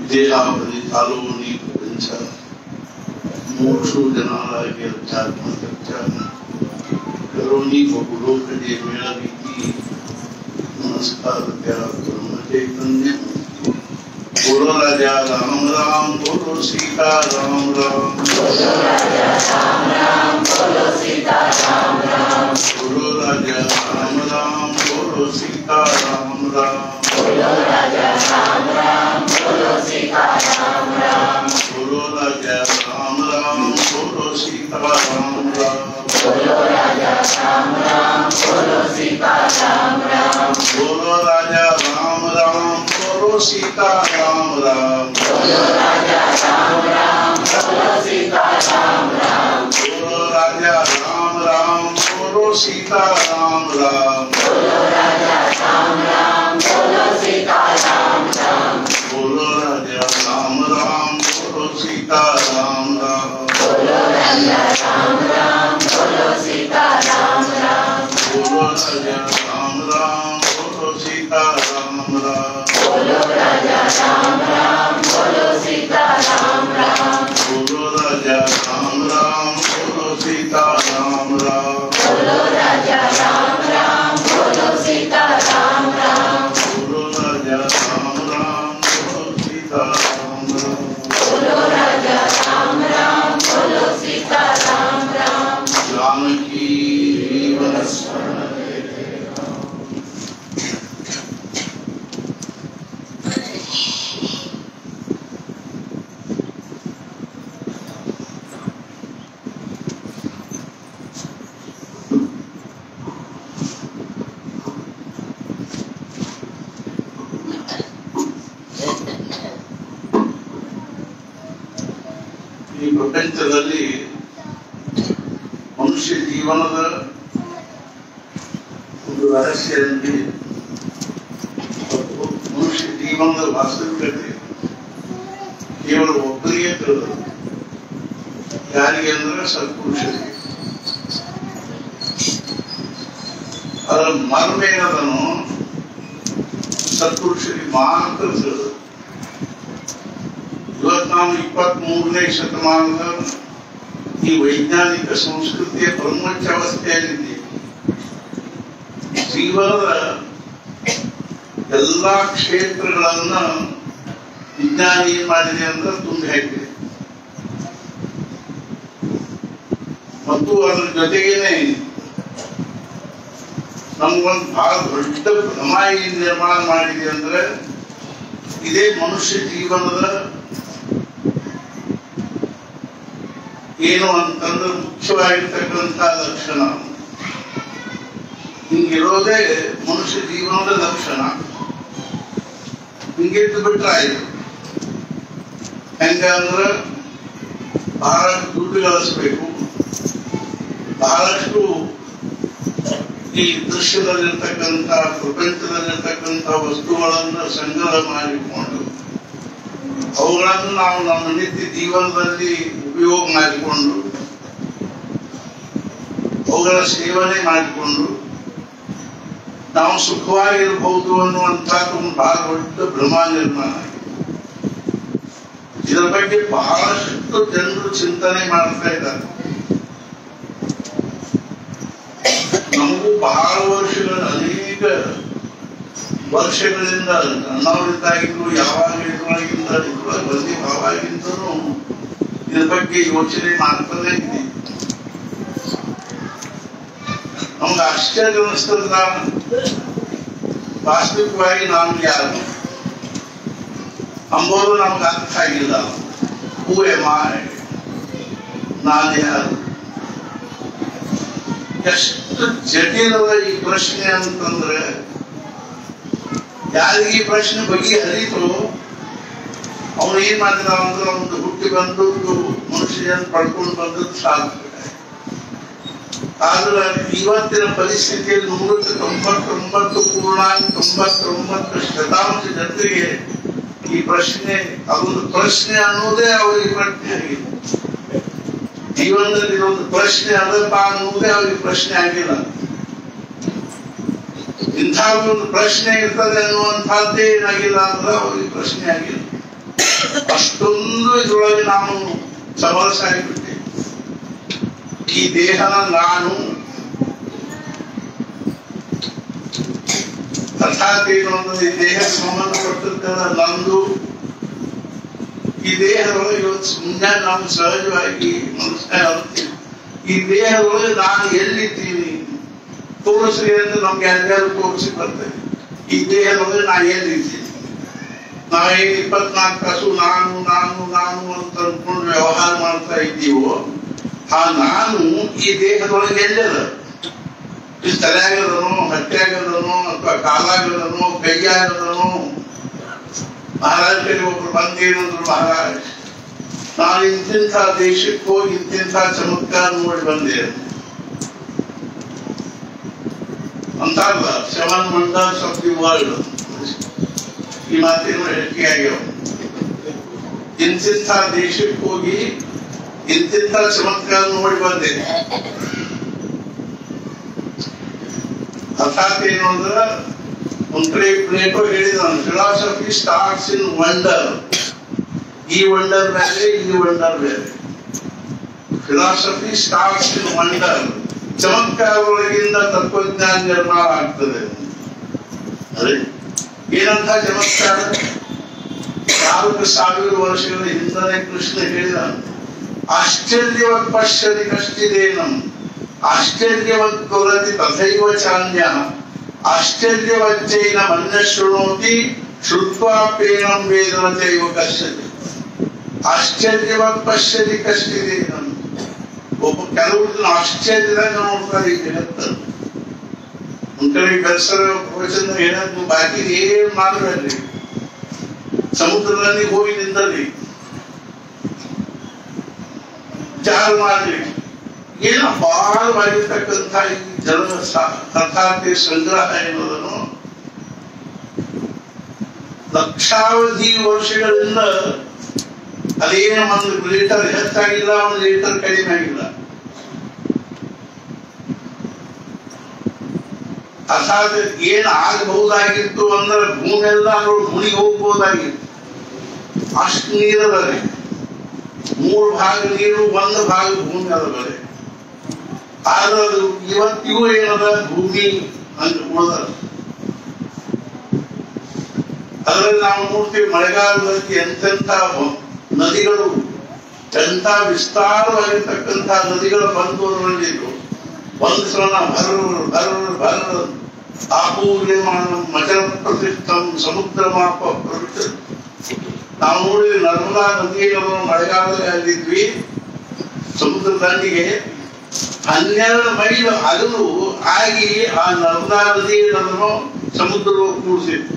देहावरी तालुनी पंचा मोक्षो जनालागे अध्यात्म चर्चा करोनी बबुलोक जे मेला रीति नमस्कार प्यार ब्रह्म चैतन्य बोलो राजा राम राम बोलो सीता राम राम बोलो राजा राम राम बोलो सीता राम राम बोलो राजा राम राम बोलो सीता राम राम बोलो राजा राम राम बोलो सीता राम राम बोलो राजा राम राम बोलो सीता राम राम बोलो राजा राम राम बोलो सीता राम राम बोलो राजा राम राम बोलो सीता राम राम बोलो राजा राम राम बोलो सीता राम राम बोलो राजा राम राम बोलो सीता राम राम बोलो राजा राम राम बोलो सीता राम राम बोलो राजा राम राम बोलो सीता राम राम बोलो राजा राम राम बोलो सीता राम राम बोलो राजा राम राम बोलो सीता राम राम बोलो राजा राम राम बोलो सीता राम राम बोलो राजा राम राम बोलो सीता राम राम बोलो राजा राम राम बोलो सीता राम राम बोलो राजा राम राम बोलो सीता राम राम बोलो राजा राम राम बोलो सीता राम राम जानकी जीवन ಈ ಪ್ರಪಂಚದಲ್ಲಿ ಮನುಷ್ಯ ಜೀವನದ ಒಂದು ರಹಸ್ಯ ಅಂದ್ರೆ ಮನುಷ್ಯ ಜೀವನದ ವಾಸ್ತವಿಕತೆ ಕೇವಲ ಒಬ್ಬರಿಗೆ ತಿಳಿದು ಯಾರಿಗೆ ಅಂದ್ರೆ ಸತ್ಪುರುಷರಿಗೆ ಅದರ ಮರ್ಮ ಏನದನ್ನು ಸತ್ಪುರುಷರಿಗೆ ಮಾತ್ರ ತಿಳಿದು ಇವತ್ತು ನಾವು 23ನೇ ಶತಮಾನದ ಈ ವೈಜ್ಞಾನಿಕ ಸಂಸ್ಕೃತಿಯ ಪ್ರಮುಖ ಅವಸ್ಥೆಯಲ್ಲಿದೆ. ಜೀವನದ ಎಲ್ಲಾ ಕ್ಷೇತ್ರಗಳನ್ನ ವಿಜ್ಞಾನ ಏನ್ ಮಾಡಿದೆ ಅಂದ್ರೆ ತುಂಬಿ ಹಾಕಿದೆ ಮತ್ತು ಅದ್ರ ಜೊತೆಗೇನೆ ನಮ್ಗೊಂದು ಬಹಳ ದೊಡ್ಡ ಭ್ರಮ ಏನ್ ನಿರ್ಮಾಣ ಮಾಡಿದೆ ಅಂದ್ರೆ ಇದೇ ಮನುಷ್ಯ ಜೀವನದ ಏನು ಅಂತಂದ್ರೆ ಮುಖ್ಯವಾಗಿರ್ತಕ್ಕಂಥ ಲಕ್ಷಣ. ಹಿಂಗಿರೋದೇ ಮನುಷ್ಯ ಜೀವನದ ಲಕ್ಷಣ. ಹಿಂಗಿದ್ದು ಬಿಟ್ರೆ ಆಯ್ತು. ಹೆಂಗಂದ್ರೆ ಬಹಳಷ್ಟು ದುಡ್ಡು ಗಳಿಸ್ಬೇಕು, ಬಹಳಷ್ಟು ಈ ದೃಶ್ಯದಲ್ಲಿರ್ತಕ್ಕಂಥ ಪ್ರಪಂಚದಲ್ಲಿರ್ತಕ್ಕಂಥ ವಸ್ತುಗಳನ್ನು ಸಂಗ್ರಹ ಮಾಡಿಕೊಂಡು ಅವುಗಳನ್ನು ನಾವು ನಮ್ಮ ನಿತ್ಯ ಜೀವನದಲ್ಲಿ ಉಪಯೋಗ ಮಾಡಿಕೊಂಡು ಅವುಗಳ ಸೇವನೆ ಮಾಡಿಕೊಂಡು ನಾವು ಸುಖವಾಗಿರಬಹುದು ಅನ್ನುವಂಥದ್ದು ಒಂದು ಬಹಳ ದೊಡ್ಡ ಭ್ರಮ ನಿರ್ಮಾಣ ಆಗಿದೆ. ಇದರ ಬಗ್ಗೆ ಬಹಳಷ್ಟು ಜನರು ಚಿಂತನೆ ಮಾಡ್ತಾ ಇದ್ದಾರೆ. ನಮಗೂ ಬಹಳ ಅನೇಕ ವರ್ಷಗಳಿಂದ ನನ್ನವರಿದ್ದಾಗಿದ್ರು ಯಾವಾಗ ಇದ್ರೊಳಗಿಂದ ಬಂದಿ ಅವಾಗಿಂದನೂ ಇದ್ರ ಬಗ್ಗೆ ಯೋಚನೆ ಮಾಡ್ತಾನೆ ಇದ್ದೀವಿ. ನಮ್ಗೆ ಆಶ್ಚರ್ಯ ಅನಿಸ್ತದ, ವಾಸ್ತವಿಕವಾಗಿ ನಾನು ಯಾರು ಅಂಬೋದು ನಮ್ಗೆ ಅರ್ಥ ಆಗಿಲ್ಲ. ಹೂ ಎಮ್ ಐ, ನಾನು ಯಾರು? ಎಷ್ಟು ಜಟಿಲದ ಈ ಪ್ರಶ್ನೆ ಅಂತಂದ್ರೆ ಯಾರಿಗೆ ಈ ಪ್ರಶ್ನೆ ಬಗೆಹರಿತು ಅವನು ಏನ್ ಮಾಡಿದ ಅಂದ್ರೆ ಒಂದು ಹುಟ್ಟಿ ಬಂದದ್ದು ಮನುಷ್ಯನ ಪಡ್ಕೊಂಡು ಬಂದದ್ದು ಸಾಧ್ಯ. ಆದ್ರೆ ಇವತ್ತಿನ ಪರಿಸ್ಥಿತಿಯಲ್ಲಿ 99.99% ಜನರಿಗೆ ಈ ಪ್ರಶ್ನೆ ಅದೊಂದು ಪ್ರಶ್ನೆ ಅನ್ನೋದೇ ಅವರಿಗೆ ಪ್ರಶ್ನೆ ಆಗಿದೆ. ಜೀವನದಲ್ಲಿ ಇದೊಂದು ಪ್ರಶ್ನೆ ಅದಪ್ಪ ಅನ್ನೋದೇ ಅವರಿಗೆ ಪ್ರಶ್ನೆ ಆಗಿಲ್ಲ. ಇಂಥ ಒಂದು ಪ್ರಶ್ನೆ ಇರ್ತದೆ ಅನ್ನುವಂಥದ್ದೇ ಏನಾಗಿಲ್ಲ ಅಂದ್ರೆ ಅವರಿಗೆ ಪ್ರಶ್ನೆ ಆಗಿಲ್ಲ. ಅಷ್ಟೊಂದು ಇದ್ರೊಳಗೆ ನಾನು ಸಮರಸ ಆಗಿಬಿಟ್ಟೆ. ಈ ದೇಹನ ನಾನು ಅರ್ಥಾತ್ ಏನು ಅನ್ನೋದು ಈ ದೇಹಕ್ಕೆ ಸಂಬಂಧಪಟ್ಟದ್ದೆಲ್ಲ ನಂದು. ಈ ದೇಹದೊಳಗೆ ಇವತ್ತು ಮುಂಜಾನೆ ನಾವು ಸಹಜವಾಗಿ ಮನುಷ್ಯ ಅರ್ತೀವಿ. ಈ ದೇಹದೊಳಗೆ ನಾನು ಎಲ್ಲಿದ್ದೀನಿ ತೋರಿಸ್ರಿ ಅಂದ್ರೆ ನಮ್ಗೆ ಯಾರ್ಯಾರು ತೋರಿಸಿ ಬರ್ತೇವೆ. ಈ ದೇಹದೊಳಗೆ ನಾ ಎಲ್ಲಿದ್ದೀನಿ, ನಾವೇನು 24 ತಾಸು ನಾನು ನಾನು ನಾನು ಅಂತ ಅಂದ್ಕೊಂಡು ವ್ಯವಹಾರ ಮಾಡ್ತಾ ಇದ್ದೀವೋ ಆ ನಾನು ಈ ದೇಹದೊಳಗೆ ಎಲ್ಲದ, ತಲೆಯಾಗದನೋ ಹೊಟ್ಟೆಯಾಗದನೋ ಅಥವಾ ಕಾಲಾಗದನೋ ಕೈಯಾಗದನೋ. ಮಹಾರಾಜ ಒಬ್ರು ಬಂದೇನಂದ್ರು, ಮಹಾರಾಜ್ ನಾನು ಇಂತಿಂಥ ದೇಶಕ್ಕೆ ಹೋಗಿ ಇಂತಿಂಥ ಚಮತ್ಕಾರ ನೋಡಿ ಬಂದೆ ಅಂತಲ್ಲ. 7 wonders ಆಫ್ ದಿ ವರ್ಲ್ಡ್ ಈ ಮಾತಿನ ಹೇಳಿಕೆ ಆಗ್ಯಾವ. ಇಂತಿಂಥ ದೇಶಕ್ಕೆ ಹೋಗಿ ಇಂತಿಂಥ ಚಮತ್ಕಾರ ನೋಡಿ ಬಂದೆ. ಅರ್ಥಾತ್ ಏನು ಅಂದ್ರೆ ಒಂದ್ ಕಡೆ ಪ್ಲೇಟೋ ಹೇಳಿದ, ಫಿಲಾಸಫಿ ಸ್ಟಾರ್ಟ್ಸ್ ಇನ್ ವಂಡರ್. ಈ ವಂಡರ್ ಬೇರೆ, ಈ ವಂಡರ್ ಬೇರೆ. Philosophy starts in wonder. ಚಮತ್ಕಾರದೊಳಗಿಂದ ತತ್ವಜ್ಞಾನ ನಿರ್ಮಾಣ ಆಗ್ತದೆ. ಅದೇ ಏನಂತ ಚಮತ್ಕಾರ? 4,000 ವರ್ಷಗಳ ಹಿಂದೆ ಕೃಷ್ಣ ಹೇಳಿದ, ಆಶ್ಚರ್ಯವತ್ ಪಶ್ಯತಿ ಕಷ್ಟಿದೇನಂ ಆಶ್ಚರ್ಯವತ್ ಕೊರತಿ ತಥೈವ ಚಾನ್ಯ ಆಶ್ಚರ್ಯವಚ್ಚೈನ ಮನ್ಯ ಶೃಣೋತಿ ಶ್ರುತ್ವಾಪ್ಯೇನಂ ವೇದನಚೈವ ಕಶ್ಯತಿ. ಆಶ್ಚರ್ಯವತ್ ಪಶ್ಯತಿ ಕಷ್ಟಿದೇನಂ. ಒಬ್ಬ ಕೆಲವರು ಆಶ್ಚರ್ಯದಾಗ ನೋಡ್ತಾರೆ ಈ ಜಗತ್ತನ್ನು. ಒಂದ್ ಕಡೆ ಬೆಳಸರ ಪ್ರವಚನ ಹೇಳೋದು, ಬಾಕಿ ಏನ್ ಮಾಡಬೇಡ್ರಿ, ಸಮುದ್ರದಲ್ಲಿ ಹೋಗಿ ನಿಂದಲ್ಲಿ ವಿಚಾರ ಮಾಡ್ರಿ. ಏನು ಅಪಾರವಾಗಿರ್ತಕ್ಕಂಥ ಈ ಜಲದ ಕಥಾತೆ ಸಂಗ್ರಹ ಎನ್ನುವುದನ್ನು ಲಕ್ಷಾವಧಿ ವರ್ಷಗಳಿಂದ ಅದೇನು 1 ಲೀಟರ್ ಹೆಚ್ಚಾಗಿಲ್ಲ, 1 ಲೀಟರ್ ಕಡಿಮೆ ಆಗಿಲ್ಲ. ಅರ್ಥಾತ್ ಏನ್ ಆಗಬಹುದಾಗಿತ್ತು ಅಂದ್ರೆ ಭೂಮಿಯೆಲ್ಲ ಮುನಿಗೆ ಹೋಗ್ಬೋದಾಗಿತ್ತು. ಅಷ್ಟು ನೀರಲ್ಲಿ 3 ಭಾಗ ನೀರು, 1 ಭಾಗ ಭೂಮಿ ಅದ ಬರೆ. ಆದ್ರೆ ಅದು ಇವತ್ತಿಗೂ ಏನದ ಭೂಮಿ ಅಂತ ಉಳಿದ. ಅದರಲ್ಲಿ ನಾವು ನೋಡ್ತೀವಿ ಮಳೆಗಾಲದಲ್ಲಿ ಎಂತೆಂಥ ನದಿಗಳು, ಎಂಥ ವಿಸ್ತಾರವಾಗಿರ್ತಕ್ಕಂಥ ನದಿಗಳು ಬಂದು ಅದರಲ್ಲಿದ್ದು ಒಂದು ಸಲ ಭರ ಆಪೂರ್ಯಮಾನ ಮಚರ ಪ್ರತಿಷ್ಠಂ ಸಮುದ್ರ ಮಾಪ ಪ್ರವೃತ್ತ. ನಾವು ನೋಡಿದ್ವಿ ನರ್ಮದಾ ನದಿಯನ್ನು ಮಳೆಗಾಲದಲ್ಲಿ ಅಲ್ಲಿದ್ವಿ. ಸಮುದ್ರ ದಂಡಿಗೆ 12 ಮೈಲು ಅಗಲು ಆಗಿ ಆ ನರ್ಮದಾ ನದಿಯನ್ನು ಸಮುದ್ರ ಕೂಡಿಸಿದ್ವಿ.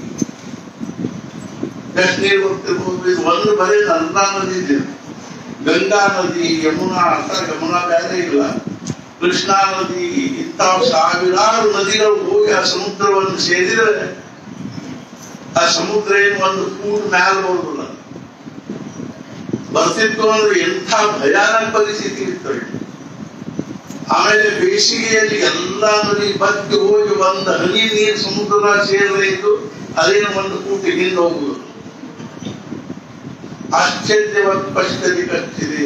ಎಷ್ಟು ನೀರು ಬರ್ತಿರ್ಬೋದು? ಇದು ಒಂದು ಬರೀ ನರ್ಮದಾ ನದಿ ಇದೆ. ಗಂಗಾ ನದಿ, ಯಮುನಾ, ಯಮುನಾ ಬೇರೆ ಇಲ್ಲ, ಕೃಷ್ಣಾ ನದಿ, ಇಂಥ 1000 ನದಿಗಳು ಹೋಗಿ ಆ ಸಮುದ್ರವನ್ನು ಸೇರಿದರೆ ಆ ಸಮುದ್ರ ಏನು ಒಂದು ಫೂಟ್ ಮ್ಯಾಲ ಬರುದಿಲ್ಲ. ಬರ್ತಿತ್ತು ಅಂದ್ರೆ ಎಂಥ ಭಯಾನಕ ಪರಿಸ್ಥಿತಿ ಇರ್ತವೆ. ಆಮೇಲೆ ಬೇಸಿಗೆಯಲ್ಲಿ ಎಲ್ಲಾ ನದಿ ಬತ್ತಿ ಹೋಗಿ 1 ಹನಿ ನೀರು ಸಮುದ್ರ ಸೇರದೇ ಇದ್ದು ಅದೇನು 1 ಫೂಟ್ ಹಿಂದೆ ಹೋಗುದು. ಆಶ್ಚರ್ಯವತ್ ಪಶ್ಯತಿ ಕಷ್ಟಿದೆ.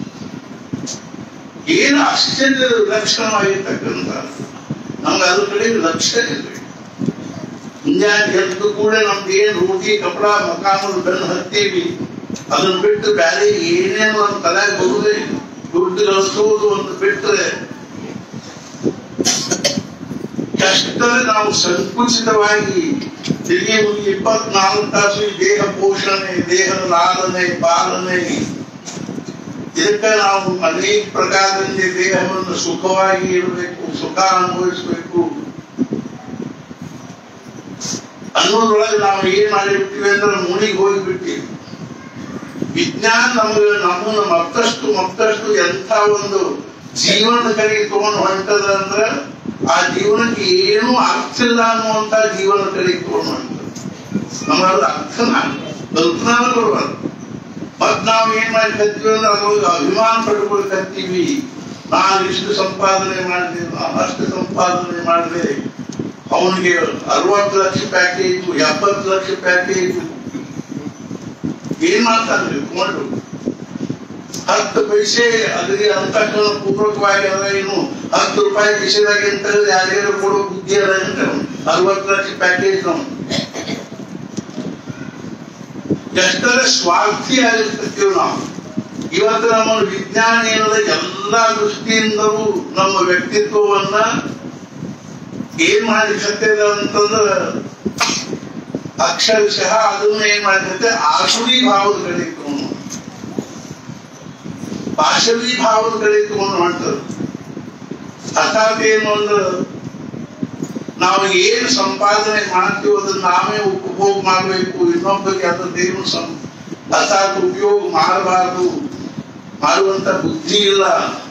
ಏನು ಆಶ್ಚರ್ಯದ ಲಕ್ಷಣವಾಗಿರ್ತಕ್ಕಂಥ ನಮ್ಗೆ ಅದ್ರ ಕಡೆ ಲಕ್ಷ್ಯ ಇಲ್ಲ. ಮುಂಜಾನೆ ಎದ್ದು ಕೂಡ ನಮ್ದು ಏನ್ ರೋಟಿ ಕಪಡ ಮಕಾನದ ಬೆನ್ನು ಹತ್ತೀವಿ, ಅದನ್ನ ಬಿಟ್ಟು ಬೇರೆ ಏನೇನು ನಮ್ಮ ತಲೆಗೆ ಬರುವುದೇ ಇಲ್ಲ. ದುಡ್ಡು ಗಳಿಸೋದು ಒಂದು ಬಿಟ್ಟರೆ ಕಷ್ಟದಲ್ಲಿ ನಾವು ಸಂಕುಚಿತವಾಗಿ ತಿರುಗಿ 24 ತಾಸು ದೇಹ ಪೋಷಣೆ, ದೇಹದ ಲಾಲನೆ ಪಾಲನೆ, ಇದಕ್ಕೆ ನಾವು ಅನೇಕ ಪ್ರಕಾರದಿಂದ ದೇಹವನ್ನು ಸುಖವಾಗಿ ಇರಬೇಕು, ಸುಖ ಅನುಭವಿಸಬೇಕು ಅನ್ನೋದ್ರೊಳಗೆ ನಾವು ಏನ್ ಮಾಡಿಬಿಟ್ಟಿವಿ ಅಂದ್ರೆ ಮುನಿಗೆ ಹೋಗಿಬಿಟ್ಟಿವಿ. ವಿಜ್ಞಾನ ನಮ್ಮನ್ನು ಮತ್ತಷ್ಟು ಎಂಥ ಒಂದು ಜೀವನದ ಕಡೆಗೆ ತಗೊಂಡು ಹೊಂಟದ ಅಂದ್ರೆ ಆ ಜೀವನಕ್ಕೆ ಏನೂ ಅರ್ಥ ಇಲ್ಲ ಅನ್ನುವಂತ ಜೀವನದ ಕಡೆಗೆ ತಗೊಂಡು ಹೊಂಟದ. ನಮ್ಮಲ್ಲಿ ಅರ್ಥನ ಕಲ್ಪನಾ ಬರುವದು. ಮತ್ ನಾವು ಏನ್ ಮಾಡಿ ಕತ್ತೀವಿ ಅಂದ್ರೆ ಅದ್ರೊಳಗೆ ಅಭಿಮಾನ ಪಡ್ಕೊಳ್ಕತ್ತೀವಿ. ನಾನು ಇಷ್ಟು ಸಂಪಾದನೆ ಮಾಡಿದೆ, ನಾನು ಅಷ್ಟು ಸಂಪಾದನೆ ಮಾಡಿದೆ, ಅವನಿಗೆ 60 ಲಕ್ಷ ಪ್ಯಾಕೇಜು, 70 ಲಕ್ಷ ಪ್ಯಾಕೇಜು. ಏನ್ ಮಾಡ್ತಾನೆ ಕೊಂಡು 10 ಪೈಸೆ ಅದಕ್ಕೆ ಅಂತಕ್ಕಂಥ ಪೂರ್ವಕವಾಗಿ ಅದ ಏನು 10 ರೂಪಾಯಿ ಕಿಸೆದಾಗೆ ಅಂತ ಯಾರ್ಯಾರು ಕೊಡೋ ಬುದ್ಧಿ ಅದ 60 ಲಕ್ಷ ಪ್ಯಾಕೇಜ್ ನಾವು ಎಷ್ಟರ ಸ್ವಾರ್ಥಿ ಆಗಿರ್ತೀವಿ ನಾವು. ಇವತ್ತು ನಮ್ಮ ವಿಜ್ಞಾನ ಏನದ ಎಲ್ಲಾ ದೃಷ್ಟಿಯಿಂದಲೂ ನಮ್ಮ ವ್ಯಕ್ತಿತ್ವವನ್ನ ಏನ್ ಮಾಡಿಕತ್ತದ ಅಂತಂದ್ರ ಅಕ್ಷರಶಃ ಅದನ್ನ ಏನ್ ಮಾಡಿಕತ್ತೆ ಆಸುರಿ ಭಾವದ ಕಡೆ ತಗೊಂಡು ಪಾಶವಿ ಭಾವದ ಕಡೆ ತಗೊಂಡು ಮಾಡ್ತಾರೆ. ಅರ್ಥಾತ್ ಏನು ಅಂದ್ರೆ ನಾವು ಏನು ಸಂಪಾದನೆ ಮಾಡ್ತೀವಿ ಅದನ್ನ ನಾವೇ ಉಪಭೋಗ ಮಾಡಬೇಕು, ಇನ್ನೊಬ್ಬರಿಗೆ ಅದನ್ನೇನು ಅರ್ಥಾತ್ ಉಪಯೋಗ ಮಾಡಬಾರದು, ಮಾಡುವಂತ ಬುದ್ಧಿ ಇಲ್ಲ.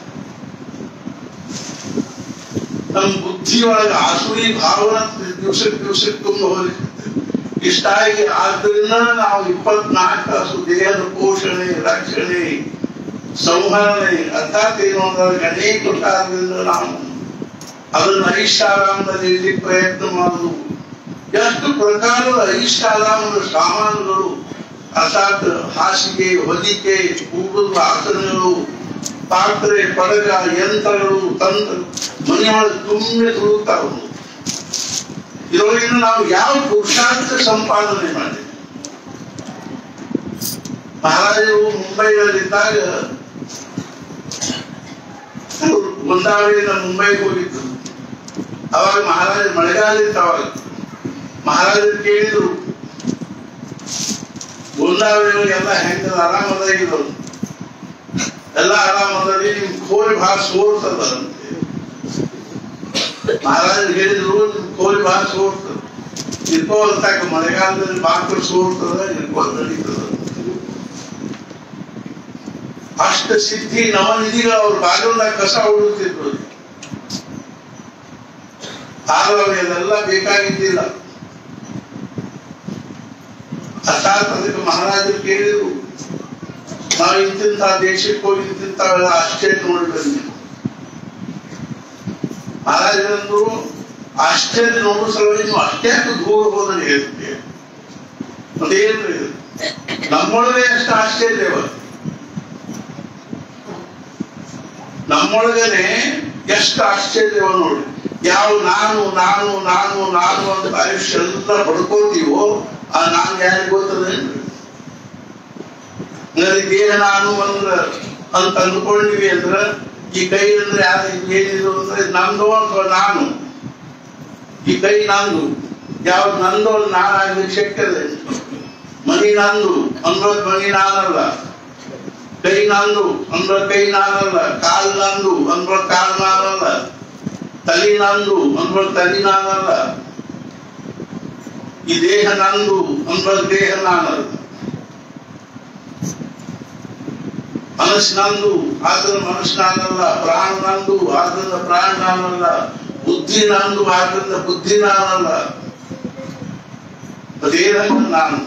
ನಮ್ಮ ಬುದ್ಧಿಯೊಳಗೆ ಆಸುರಿ ಭಾವನ ದಿವಸಕ್ಕೆ ತುಂಬ ಹೋಲಿಸುತ್ತೆ. ಇಷ್ಟಾಗಿ ಆದ್ದರಿಂದ ನಾವು 24 ತಾಸು ದೇಹದ ಪೋಷಣೆ, ರಕ್ಷಣೆ, ಸಂಹರಣೆ ಅರ್ಥಾತ್ ಏನು ಅಂದ್ರೆ ಅನೇಕ ಕಾರಣದಿಂದ ನಾವು ಅದನ್ನ ಐಷಾರಾಮದಲ್ಲಿ ಇರ್ಲಿಕ್ಕೆ ಪ್ರಯತ್ನ ಮಾಡುದು. ಎಷ್ಟು ಪ್ರಕಾರದ ಐಷಾರಾಮದ ಸಾಮಾನುಗಳು ಅರ್ಥಾತ್ ಹಾಸಿಗೆ, ಹೊದಿಕೆ, ಕೂದಲು, ಆಸನಗಳು, ಪಾತ್ರೆ, ಪಡಗ, ಯಂತ್ರಗಳು, ತಂತ್ರ ಮನೆಯೊಳಗೆ ತುಂಬೆ ತುಳುತ್ತಾವು. ಇದರೊಳಗಿನ ನಾವು ಯಾವ ಪುರುಷಾರ್ಥ ಸಂಪಾದನೆ ಮಾಡಿ ಮಹಾರಾಜರು ಮುಂಬೈನಲ್ಲಿದ್ದಾಗ ಒಂದಾವಳಿಯಿಂದ ಮುಂಬೈಗೆ ಹೋಗಿದ್ರು. ಅವಾಗ ಮಹಾರಾಜ ಮಳೆಗಾಲ ಇತ್ತು. ಅವಾಗ ಮಹಾರಾಜರು ಕೇಳಿದ್ರು ಒಂದಾವಳಿ ಎಲ್ಲ ಹೆಂಗ ಆರಾಮದಾಗಿದ್ರು, ಎಲ್ಲ ಆರಾಮದಲ್ಲಿ ನಿಮ್ ಕೋರಿ ಭಾಳ ಸೋರ್ತದ ಅಂತೆ. ಮಹಾರಾಜರು ಹೇಳಿದ್ರು ನಿಮ್ ಕೋರಿ ಭಾಳ ಸೋರ್ತದ, ಇರ್ಕೋಲ್ತಾಕ ಮಳೆಗಾಲದಲ್ಲಿ ಬಾಕಲು ಸೋರ್ತದ, ಇರ್ಕೋಲ್ ನಡೀತದ. ಅಷ್ಟ ಸಿದ್ಧಿ ನವನಿಧಿಗಳು ಅವ್ರ ಬಾಗಿಲಾಗ ಕಸ ಉಳಿತಿದ್ರು. ಆದ್ರೆ ಅದೆಲ್ಲ ಬೇಕಾಗಿದ್ದಿಲ್ಲ. ಅರ್ಥಾತ್ ಅದಕ್ಕೆ ಮಹಾರಾಜರು ಕೇಳಿದ್ರು ನಾವು ಇಂತಿಂತ ದೇಶಕ್ಕೆ ಹೋಗಿ ಇಂತಿಂತಾವೆಲ್ಲ ಆಶ್ಚರ್ಯ ನೋಡಿ ಬಂದ್ವಿ. ಮಹಾರಾಜರಂದ್ರು ಆಶ್ಚರ್ಯ ನೋಡೋ ಸಲುವಾಗಿ ನೀವು ಅಷ್ಟೇ ದೂರ ಹೋదని ಹೇಳ್ತೀವಿ. ಅದೇನ್ರಿ ನಮ್ಮೊಳಗೆ ಎಷ್ಟು ಆಶ್ಚರ್ಯವ, ನಮ್ಮೊಳಗನೆ ಎಷ್ಟು ಆಶ್ಚರ್ಯವ ನೋಡಿ. ಯಾವ ನಾನು ನಾನು ನಾನು ನಾನು ಅಂತ ಆಯುಷ್ಯ ಎಲ್ಲ ಪಡ್ಕೋತೀವೋ ಆ ನಾನು ಯಾರಿಗೆ ಗೊತ್ತದೇನ್ರಿ? ದೇಹ ನಾನು ಅಂತ ಅಂದ್ಕೊಂಡಿವಿ ಅಂದ್ರ ಈ ಕೈ ಅಂದ್ರೆ ಯಾರು ಏನಿದ್ರು ಅಂದ್ರೆ ನಂದು ಅಥವಾ ನಾನು, ಈ ಕೈ ನಂದು, ಯಾವ್ದು ನಂದು ಅಲ್ಲಿ ನಾನಾಗ್ಲಿಕ್ಕೆ ಶಕ್ಯದೆ. ಮನಿ ನಂದು ಅನ್ನೋದು ಮನಿ ನಾನಲ್ಲ, ಕೈ ನಂದು ಅಂದ್ರೆ ಕೈ ನಾನಲ್ಲ, ಕಾಲ್ ನಂದು ಅಂದ್ರೆ ಕಾಲ್ ನಾನಲ್ಲ, ತಲೆ ನಂದು ಅಂದ್ರೆ ತಲೆ ನಾನಲ್ಲ, ಈ ದೇಹ ನಂದು ಅಂದ್ರೆ ದೇಹ ನಾನಲ್ಲ. ಮನಸ್ಸು ನಂದು ಆದ್ರೆ ಮನಸ್ಸು ನಾನಲ್ಲ, ಪ್ರಾಣ ನಂದು ಆದ್ರಿಂದ ಪ್ರಾಣ ನಾನಲ್ಲ, ಬುದ್ಧಿ ನಂದು ಆದ್ರಿಂದ ಬುದ್ಧಿ ನಾನಲ್ಲ. ಅದೇನಂತ ನಾನು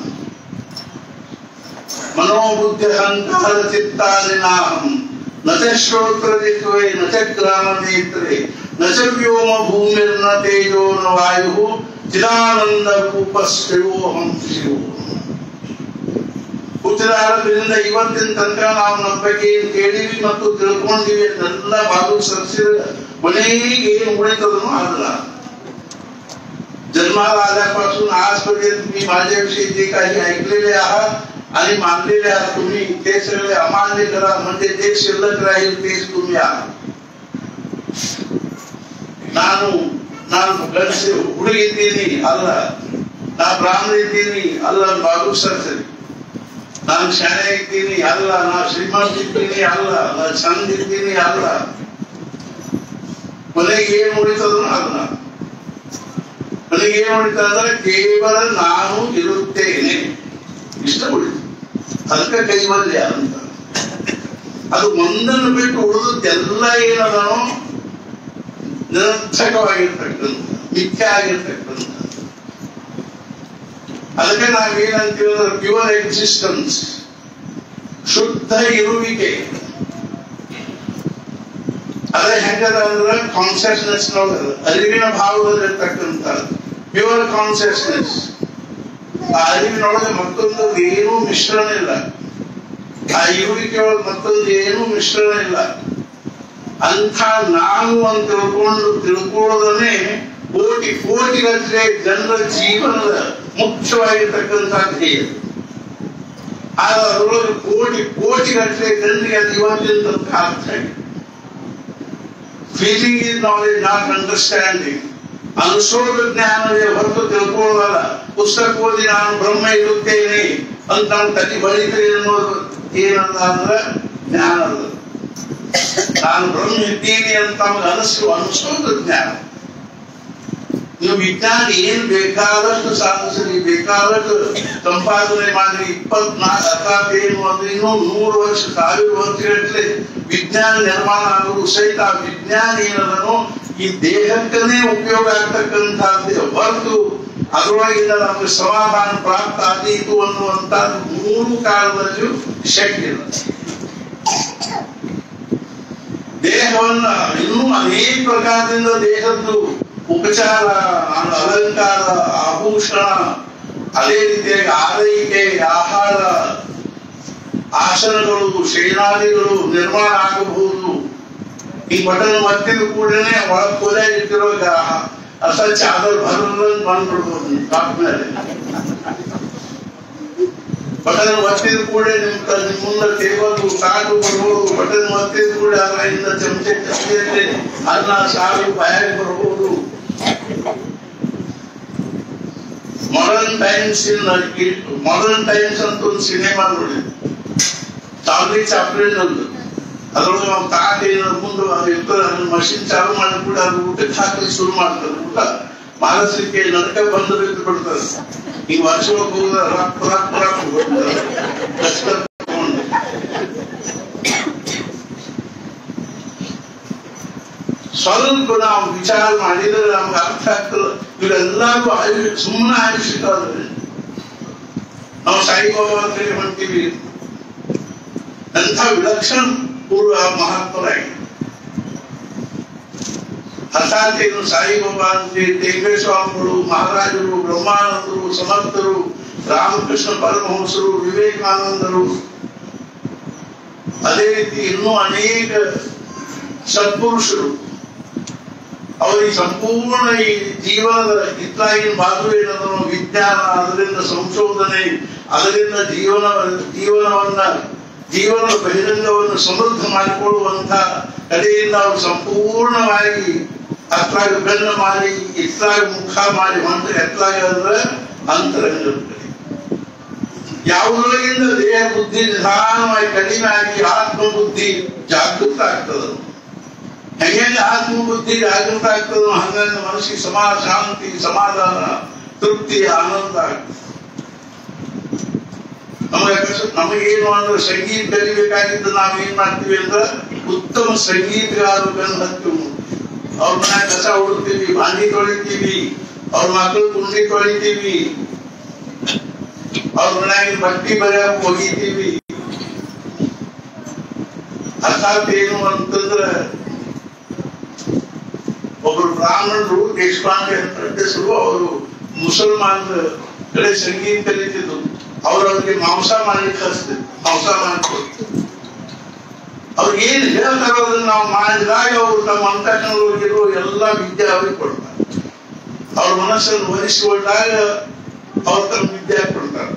ಮನೋಬುದ್ಧಿ ಅಹಂಕಾರ ಚಿತ್ತಾದಿ ನಾಹಂ ನಚ ಶ್ರೋತ್ರ ಜಿತ್ವೇ ನಚ ಗ್ರಾಮ ನೇತ್ರೆ ನಚ ವ್ಯೋಮ ಭೂಮಿರ್ನ ತೇಜೋ ನ ವಾಯು ಚಿದಾನಂದ ರೂಪ ಶಿವೋಹಂ ಶಿವೋ. ಹುಟ್ಟಿದಾರದ್ರಿಂದ ಇವತ್ತಿನ ತನಕ ನಾವು ನಮ್ಮ ಬಗ್ಗೆ ಏನ್ ಕೇಳಿವಿ ಮತ್ತು ತಿಳ್ಕೊಂಡಿವಿ ಅದೆಲ್ಲ ಬಾಲು ಸರಿಸಿದ ಕೊನೆಗೆ ಏನು उडीतदनो आजला. जन्माला आल्यापासून आजपर्यंत मी माझ्याविषयी जे काही ऐकलेले आहात आणि मानलेले आहात तुम्ही ते सगळे अमान्य करा, म्हणजे जे शिल्लक राहील तेच तुम्ही आहात. ನಾನು ಗಂಡಸು ಹುಡುಗಿದ್ದೀನಿ ಅಲ್ಲ, ನಾ ಬ್ರಾಹ್ಮಣ ಇದ್ದೀನಿ ಅಲ್ಲ, ಬಾಲು ಸರಿಸರಿ. ನಾನು ಶಾಣೆ ಇದ್ದೀನಿ ಅಲ್ಲ, ನಾ ಶ್ರೀಮಂತ ಇದ್ದೀನಿ ಅಲ್ಲ, ನಾ ಚಂದ ಇದ್ದೀನಿ ಅಲ್ಲ. ಕೊನೆಗೆ ಏನ್ ಉಳಿತದೋ ಅದನ್ನ ನನಗೆ ಏನ್ ಉಳಿತ ಅಂದ್ರೆ ಕೇವಲ ನಾನು ಇರುತ್ತೇನೆ ಇಷ್ಟ ಉಳಿತು. ಅದಕ್ಕೆ ಕೈವಲ್ಯ ಅಂತ. ಅದು ಒಂದನ್ನು ಬಿಟ್ಟು ಉಳಿದದ್ದೆಲ್ಲ ಏನದನೋ ನಿರರ್ಥಕವಾಗಿರ್ತಕ್ಕಂಥ ಮಿಥ್ಯ ಆಗಿರ್ತಕ್ಕಂಥ. ಅದಕ್ಕೆ ನಾವೇನಂತೀವಿ ಅಂದ್ರೆ ಪ್ಯೂರ್ ಎಕ್ಸಿಸ್ಟೆನ್ಸ್, ಶುದ್ಧ ಇರುವಿಕೆ. ಅದೇ ಹೆಂಗದ ಅಂದ್ರೆ ಕಾನ್ಸಿಯಸ್ನೆಸ್ ನೊಳಗೆ ಅರಿವಿನ ಭಾವದಲ್ಲಿರ್ತಕ್ಕಂಥ ಪ್ಯೂರ್ ಕಾನ್ಸಿಯಸ್ನೆಸ್. ಆ ಅರಿವಿನೊಳಗೆ ಮತ್ತೊಂದು ಏನೂ ಮಿಶ್ರಣ ಇಲ್ಲ, ಆ ಇರುವಿಕೆ ಒಳಗೆ ಮತ್ತೊಂದು ಏನೂ ಮಿಶ್ರಣ ಇಲ್ಲ. ಅಂಥ ನಾನು ಅಂತ ತಿಳ್ಕೊಳ್ಳೋದನ್ನೇ ಕೋಟಿ ಕೋಟಿಗಟ್ಟಲೆ ಜನರ ಜೀವನದ ಮುಖ್ಯವಾಗಿರ್ತಕ್ಕಂಥ ಧ್ಯೇಯ. ಆದ್ರೆ ಅದರೊಳಗೆ ಕೋಟಿ ಕೋಟಿಗಟ್ಟಲೆ ಜನರಿಗೆ ಅದು ಇವತ್ತಿನ ತನಕ ಅರ್ಥ ಆಗಿದೆ. Feeling is knowledge not understanding. ಅನುಸೋದ ಜ್ಞಾನವೇ ಹೊರತು ತಿಳ್ಕೊಳ್ಳೋದಲ್ಲ. ಪುಸ್ತಕ ಓದಿ ನಾನು ಬ್ರಹ್ಮ ಇರುತ್ತೇನೆ ಅಂತ ನಾವು ತಲೆ ಬಳಿತೇನೆ ಅನ್ನೋದು ಏನಂತ ಅಂದ್ರೆ ಜ್ಞಾನ ಅಲ್ಲ. ನಾನು ಬ್ರಹ್ಮ ಇದ್ದೀನಿ ಅಂತ ನಮಗೆ ಅನಿಸೋದು ಜ್ಞಾನ. ನೀವು ವಿಜ್ಞಾನ ಏನ್ ಬೇಕಾದಷ್ಟು ಸಾಧಿಸಲಿ, ಬೇಕಾದಷ್ಟು ಸಂಪಾದನೆ ಮಾಡಿ 24 ಅರ್ಥಾತ್ ಏನು ಅಂದ್ರೆ ಇನ್ನೂ 100 ವರ್ಷ 1000 ವರ್ಷಗಟ್ಟಲೆ ವಿಜ್ಞಾನ ನಿರ್ಮಾಣ ಆಗುವುದು ಸಹಿತ ಆ ವಿಜ್ಞಾನ ಏನದನೋ ಈ ದೇಹಕ್ಕನೇ ಉಪಯೋಗ ಆಗ್ತಕ್ಕಂಥದ್ದೇ ಹೊರತು ಅದರೊಳಗಿಂದ ನಮಗೆ ಸಮಾಧಾನ ಪ್ರಾಪ್ತ ಆದೀತು ಅನ್ನುವಂಥದ್ದು 3 ಕಾಲದಲ್ಲಿಯೂ ಶಕ್ಯ ಇಲ್ಲ. ದೇಹವನ್ನ ಇನ್ನೂ ಅನೇಕ ಪ್ರಕಾರದಿಂದ ದೇಹದ್ದು ಉಪಚಾರ, ಅಲಂಕಾರ, ಆಭೂಷಣ, ಅದೇ ರೀತಿಯಾಗಿ ಆರೈಕೆ, ಆಹಾರ, ಆಸನಗಳು, ಶಯನಾದಿಗಳು ನಿರ್ಮಾಣ ಆಗಬಹುದು. ಈ ಬಟನ್ ಒತ್ತಿದ ಕೂಡಲೇ ಒಳಗೆ ಕೊಲೆ ಇಟ್ಟಿರೋ ಅಸಲ್ ಚಾದರ್ ಭರದಂಗ್ ಬಂದ್ಬಿಡ್ಬೋದು ಟಾಪ್ ಮೇಲೆ. ಬಟನ್ ಒತ್ತಿದ ಕೂಡಲೇ ನಿಮ್ ಮುಂದೆ ಟೇಬಲ್ ಕಾಟು ಬರ್ಬೋದು. ಬಟನ್ ಒತ್ತಿದ ಕೂಡ ಅದರಿಂದ ಚಮಚೆ ಅನ್ನ ಸಾರು ಬಾಯಾಗಿ ಬರ್ಬೋದು. ಮಾಡರ್ನ್ ಟೈಮ್ಸ್ ಅಂತ ಒಂದು ಸಿನಿಮಾ ನೋಡಿ, ಚಾರ್ಲಿ ಚಾಪ್ಲಿನ್ ಅಂತ. ಅದ್ರೊಳಗೆ ನಾವು ತಾಟ ಏನಾದ್ರು ಮುಂದೆ ಇರ್ತದೆ, ಅದನ್ನ ಮಷಿನ್ ಚಾಲು ಮಾಡಿ ಕೂಡ ಅದು ಊಟಕ್ಕೆ ಹಾಕಲಿ ಶುರು ಮಾಡ್ತಾರೆ. ಊಟ ಮಾನಸಿಕ ನಡಕ ಬಂದು ಬಿದ್ದು ಬಿಡ್ತಾರೆ. ಈ ವರ್ಷ ಹೋದ ಸ್ವಲ್ಪ ನಾವು ವಿಚಾರ ಮಾಡಿದ್ರೆ ನಮ್ಗೆ ಅರ್ಥ ಆಗ್ತದೆ. ಇವೆಲ್ಲರೂ ಸುಮ್ಮನೆ ಆಯುಷ್ಯಕಾದ್ರೆ ನಾವು ಸಾಯಿಬಾಬಾ ಅಂತ ಹೇಳಿ ಹೊಂತೀವಿ. ಎಂಥ ವಿಲಕ್ಷಣ ಪೂರ್ವ ಮಹಾತ್ಮರಾಗಿ ಹಠಾತ್ ಏನು ಸಾಯಿಬಾಬಾ ಅಂತ ಟೇಂಬೇಸ್ವಾಮಿಗಳು, ಮಹಾರಾಜರು, ಬ್ರಹ್ಮಾನಂದರು, ಸಮರ್ಥರು, ರಾಮಕೃಷ್ಣ ಪರಮಹಂಸರು, ವಿವೇಕಾನಂದರು, ಅದೇ ರೀತಿ ಇನ್ನೂ ಅನೇಕ ಸತ್ಪುರುಷರು ಅವರಿಗೆ ಸಂಪೂರ್ಣ ಈ ಜೀವನದ ಇತ್ಲಾಗಿನ ಬಾಜು ಏನಂದ್ರೆ ವಿಜ್ಞಾನ, ಅದರಿಂದ ಸಂಶೋಧನೆ, ಅದರಿಂದ ಜೀವನದ ಬಹಿರಂಗವನ್ನು ಸಮೃದ್ಧ ಮಾಡಿಕೊಳ್ಳುವಂತ ಕಡೆಯಿಂದ ಅವರು ಸಂಪೂರ್ಣವಾಗಿ ಅತ್ಲಾಗ ಬೆನ್ನ ಮಾಡಿ ಇತ್ಲಾಗ ಮುಖ ಮಾಡಿ ಮಂತ್ರ ಎತ್ಲಾಗ ಅಂದ್ರೆ ಅಂತರಂಗ ಯಾವುದರೊಳಗಿಂದ ದೇಹ ಬುದ್ಧಿ ನಿಧಾನವಾಗಿ ಕಡಿಮೆ ಆಗಿ ಆತ್ಮಬುದ್ಧಿ ಜಾಗೃತ ಆಗ್ತದೆ. ಹೆಂಗೆ ಆತ್ಮಬುದ್ಧಿ ಜಾಗೃತ ಆಗ್ತದೋ ಹಂಗಂದ್ರೆ ಮನಸ್ಸಿಗೆ ಶಾಂತಿ, ಸಮಾಧಾನ, ತೃಪ್ತಿ, ಆನಂದ ಆಗ್ತದೆ. ನಮಗೇನು ಅಂದ್ರೆ ಸಂಗೀತ ಕಲಿಬೇಕಾಗಿದ್ದು ನಾವೇನ್ ಮಾಡ್ತೀವಿ ಅಂದ್ರೆ ಉತ್ತಮ ಸಂಗೀತಗಾರರನ್ನು ಹತ್ತೀವಿ. ಅವ್ರ ಮನೆ ಕಸ ಹುಡುಕ್ತೀವಿ, ಬಾಂಡಿ ತೊಳಿತೀವಿ, ಅವ್ರ ಮಕ್ಕಳು ಕುಂಡಿ ತೊಳಿತೀವಿ, ಅವ್ರ ಮನೆಯಾಗಿ ಬಟ್ಟಿ ಬರೆಯಕ್ಕೆ ಹೋಗಿದ್ದೀವಿ. ಅರ್ಥಾತ್ ಏನು ಅಂತಂದ್ರೆ ಒಬ್ರು ಬ್ರಾಹ್ಮಣರು ದೇಶಪಾಂಡೆ ಅಂತ ಹೆಸರು, ಅವರು ಮುಸಲ್ಮಾನರ ಕಡೆ ಸಂಗೀತ ಕಲಿತಿದ್ರು. ಅವ್ರಿಗೆ ಮಾಂಸ ಮಾಡ್ಲಿಕ್ಕೆ ಹಚ್ತಿದ್ರು, ಮಾಂಸ ಮಾಡ್ಕೊಡ್ತಿದ್ರು. ಅವ್ರಿಗೆ ಏನ್ ಹೇಳ್ತಾರೋ ಅದನ್ನ ನಾವು ಮಾಡಿದಾಗ ಅವರು ತಮ್ಮ ಅಂತಃಕರಣದೊಳಗಿರೋ ಎಲ್ಲ ವಿದ್ಯೆ ಅವ್ರಿಗೆ ಕೊಡ್ತಾರೆ. ಅವ್ರ ಮನಸ್ಸನ್ನು ವಹಿಸಿಕೊಂಡಾಗ ಅವ್ರು ತಮ್ಮ ವಿದ್ಯೆ ಕೊಡ್ತಾರೆ.